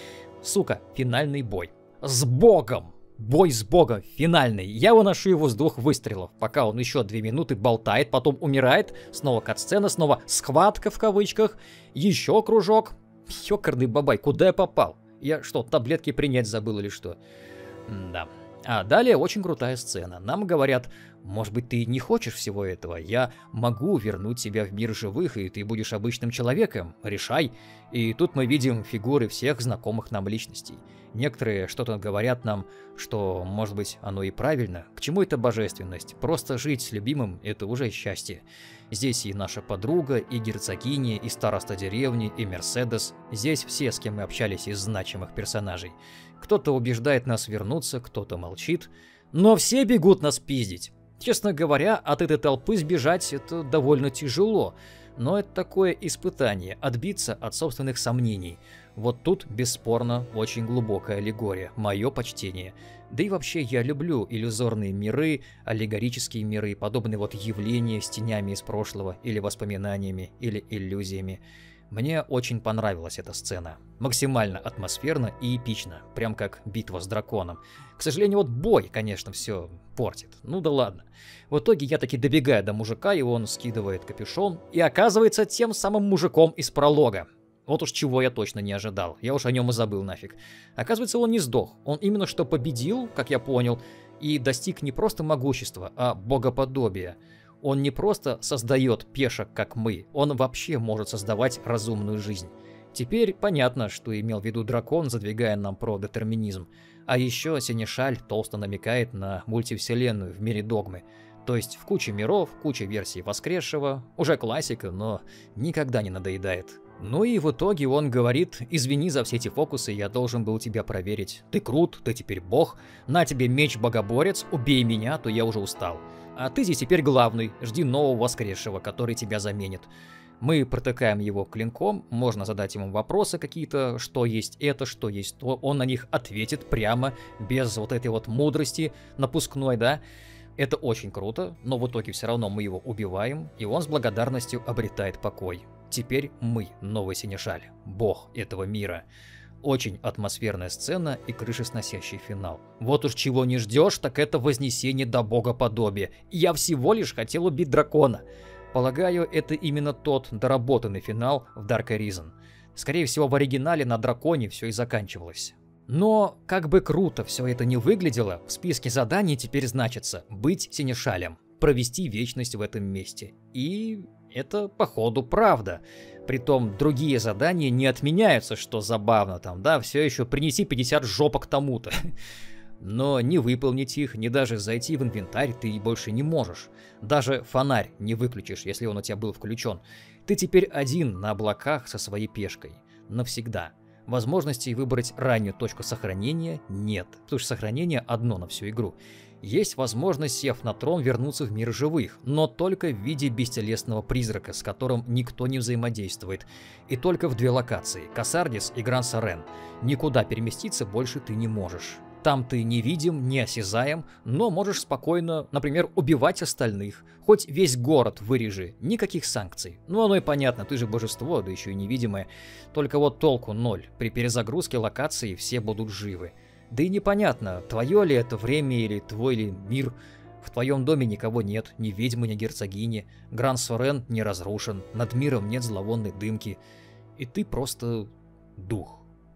Сука, финальный бой. С богом! Бой с богом, финальный. Я выношу его с двух выстрелов, пока он еще две минуты болтает, потом умирает, снова катсцена, снова схватка в кавычках, еще кружок. Ёкарный бабай, куда я попал? Я что, таблетки принять забыл или что? Да. А далее очень крутая сцена. Нам говорят, может быть, ты не хочешь всего этого? Я могу вернуть тебя в мир живых, и ты будешь обычным человеком. Решай. И тут мы видим фигуры всех знакомых нам личностей. Некоторые что-то говорят нам, что, может быть, оно и правильно. К чему эта божественность? Просто жить с любимым – это уже счастье. Здесь и наша подруга, и герцогиня, и староста деревни, и Мерседес. Здесь все, с кем мы общались из значимых персонажей. Кто-то убеждает нас вернуться, кто-то молчит. Но все бегут нас пиздить. Честно говоря, от этой толпы сбежать это довольно тяжело, но это такое испытание, отбиться от собственных сомнений. Вот тут, бесспорно, очень глубокая аллегория, мое почтение. Да и вообще я люблю иллюзорные миры, аллегорические миры, подобные вот явления с тенями из прошлого, или воспоминаниями, или иллюзиями. Мне очень понравилась эта сцена. Максимально атмосферно и эпично, прям как битва с драконом. К сожалению, вот бой, конечно, все портит. Ну да ладно. В итоге я таки добегаю до мужика, и он скидывает капюшон, и оказывается тем самым мужиком из пролога. Вот уж чего я точно не ожидал. Я уж о нем и забыл нафиг. Оказывается, он не сдох. Он именно что победил, как я понял, и достиг не просто могущества, а богоподобия. Он не просто создает пешек, как мы, он вообще может создавать разумную жизнь. Теперь понятно, что имел в виду дракон, задвигая нам про детерминизм. А еще Сенешаль толсто намекает на мультивселенную в мире догмы. То есть в куче миров, куча версий воскресшего, уже классика, но никогда не надоедает. Ну и в итоге он говорит: извини за все эти фокусы, я должен был тебя проверить. Ты крут, ты теперь бог, на тебе меч-богоборец, убей меня, то я уже устал. А ты здесь теперь главный, жди нового воскресшего, который тебя заменит. Мы протыкаем его клинком, можно задать ему вопросы какие-то, что есть это, что есть то, он на них ответит прямо, без вот этой вот мудрости напускной, да. Это очень круто, но в итоге все равно мы его убиваем, и он с благодарностью обретает покой. Теперь мы, новый Сенешаль, бог этого мира. Очень атмосферная сцена и крышесносящий финал. Вот уж чего не ждешь, так это вознесение до богоподобия. Я всего лишь хотел убить дракона. Полагаю, это именно тот доработанный финал в Dark Arisen. Скорее всего, в оригинале на драконе все и заканчивалось. Но, как бы круто все это не выглядело, в списке заданий теперь значится быть Сенешалем, провести вечность в этом месте. И это, походу, правда. Притом, другие задания не отменяются, что забавно там, да, все еще принеси пятьдесят жопок тому-то. Но не выполнить их, не даже зайти в инвентарь ты больше не можешь. Даже фонарь не выключишь, если он у тебя был включен. Ты теперь один на облаках со своей пешкой. Навсегда. Возможности выбрать раннюю точку сохранения нет, потому что сохранение одно на всю игру. Есть возможность, сев на трон, вернуться в мир живых, но только в виде бестелесного призрака, с которым никто не взаимодействует. И только в две локации – Касардис и Гран-Сорен. Никуда переместиться больше ты не можешь. Там ты невидим, неосязаем, но можешь спокойно, например, убивать остальных. Хоть весь город вырежи, никаких санкций. Ну оно и понятно, ты же божество, да еще и невидимое. Только вот толку ноль. При перезагрузке локации все будут живы. Да и непонятно, твое ли это время или твой ли мир. В твоем доме никого нет, ни ведьмы, ни герцогини. Гран-Сорен не разрушен, над миром нет зловонной дымки. И ты просто дух.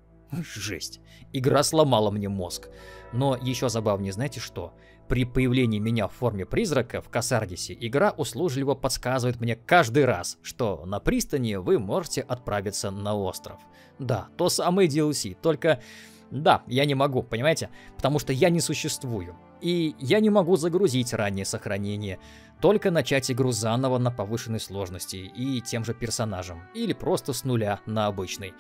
Жесть. Игра сломала мне мозг. Но еще забавнее, знаете что? При появлении меня в форме призрака в Касардисе игра услужливо подсказывает мне каждый раз, что на пристани вы можете отправиться на остров. Да, то самое ди эл си, только... Да, я не могу, понимаете? Потому что я не существую. И я не могу загрузить раннее сохранение. Только начать игру заново на повышенной сложности и тем же персонажем. Или просто с нуля на обычный.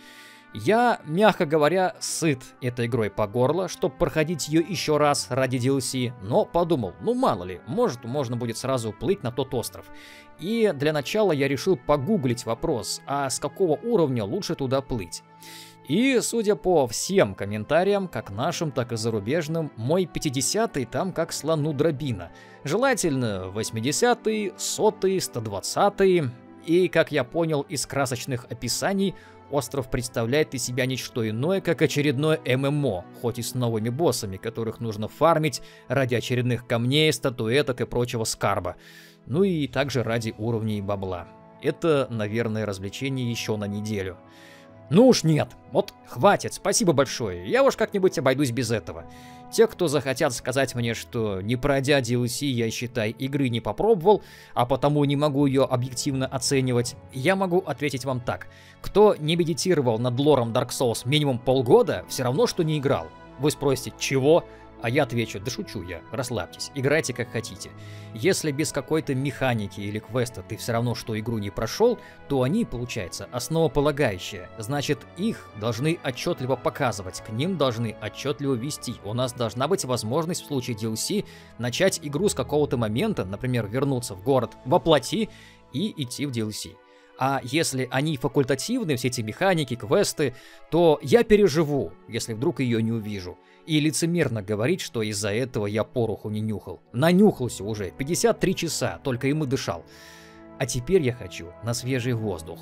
Я, мягко говоря, сыт этой игрой по горло, чтобы проходить ее еще раз ради ди эл си, но подумал, ну мало ли, может можно будет сразу плыть на тот остров. И для начала я решил погуглить вопрос, а с какого уровня лучше туда плыть. И, судя по всем комментариям, как нашим, так и зарубежным, мой пятидесятый там как слону дробина. Желательно восьмидесятый, сотый, сто двадцатый. И, как я понял из красочных описаний, остров представляет из себя ничто иное, как очередное эм эм о, хоть и с новыми боссами, которых нужно фармить ради очередных камней, статуэток и прочего скарба. Ну и также ради уровней бабла. Это, наверное, развлечение еще на неделю. Ну уж нет, вот хватит, спасибо большое, я уж как-нибудь обойдусь без этого. Те, кто захотят сказать мне, что не пройдя ди эл си, я, считай, игры не попробовал, а потому не могу ее объективно оценивать, я могу ответить вам так. Кто не медитировал над лором Dark Souls минимум полгода, все равно, что не играл. Вы спросите, чего? А я отвечу: да шучу я, расслабьтесь, играйте как хотите. Если без какой-то механики или квеста ты все равно что игру не прошел, то они, получается, основополагающие. Значит, их должны отчетливо показывать, к ним должны отчетливо вести. У нас должна быть возможность в случае ди эл си начать игру с какого-то момента, например, вернуться в город воплоти и идти в ди эл си. А если они факультативны, все эти механики, квесты, то я переживу, если вдруг ее не увижу. И лицемерно говорить, что из-за этого я пороху не нюхал. Нанюхался уже, пятьдесят три часа, только им и дышал. А теперь я хочу на свежий воздух.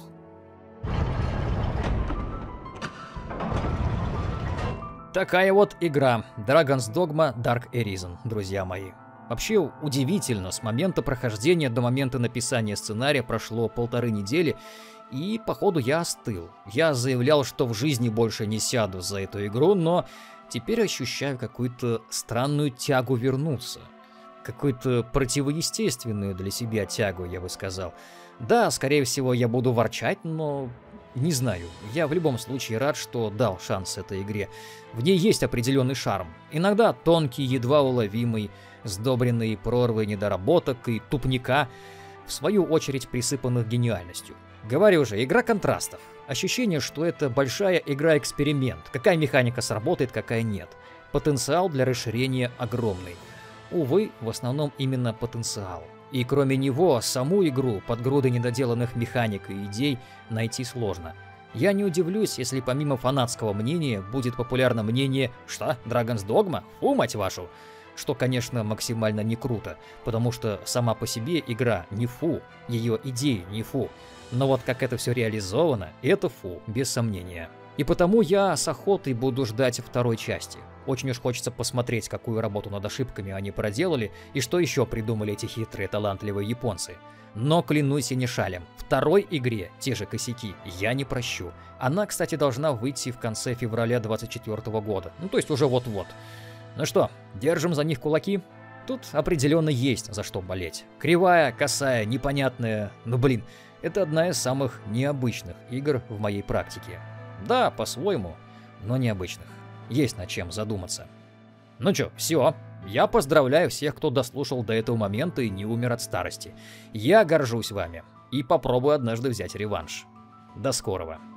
Такая вот игра Dragon's Dogma Dark Arisen, друзья мои. Вообще удивительно, с момента прохождения до момента написания сценария прошло полторы недели, и походу я остыл. Я заявлял, что в жизни больше не сяду за эту игру, но теперь ощущаю какую-то странную тягу вернуться. Какую-то противоестественную для себя тягу, я бы сказал. Да, скорее всего, я буду ворчать, но не знаю. Я в любом случае рад, что дал шанс этой игре. В ней есть определенный шарм. Иногда тонкий, едва уловимый, сдобренный прорвой недоработок и тупника, в свою очередь присыпанных гениальностью. Говорю же, игра контрастов. Ощущение, что это большая игра-эксперимент. Какая механика сработает, какая нет. Потенциал для расширения огромный. Увы, в основном именно потенциал. И кроме него, саму игру под грудой недоделанных механик и идей найти сложно. Я не удивлюсь, если помимо фанатского мнения будет популярно мнение «Что? Dragon's Dogma? Фу, мать вашу!» Что, конечно, максимально не круто, потому что сама по себе игра не фу, ее идеи не фу. Но вот как это все реализовано, это фу, без сомнения. И потому я с охотой буду ждать второй части. Очень уж хочется посмотреть, какую работу над ошибками они проделали, и что еще придумали эти хитрые, талантливые японцы. Но клянусь и не шалем, второй игре те же косяки я не прощу. Она, кстати, должна выйти в конце февраля двадцать четвёртого года, ну то есть уже вот-вот. Ну что, держим за них кулаки? Тут определенно есть за что болеть. Кривая, косая, непонятная, ну блин, это одна из самых необычных игр в моей практике. Да, по-своему, но необычных. Есть над чем задуматься. Ну чё, все. Я поздравляю всех, кто дослушал до этого момента и не умер от старости. Я горжусь вами и попробую однажды взять реванш. До скорого.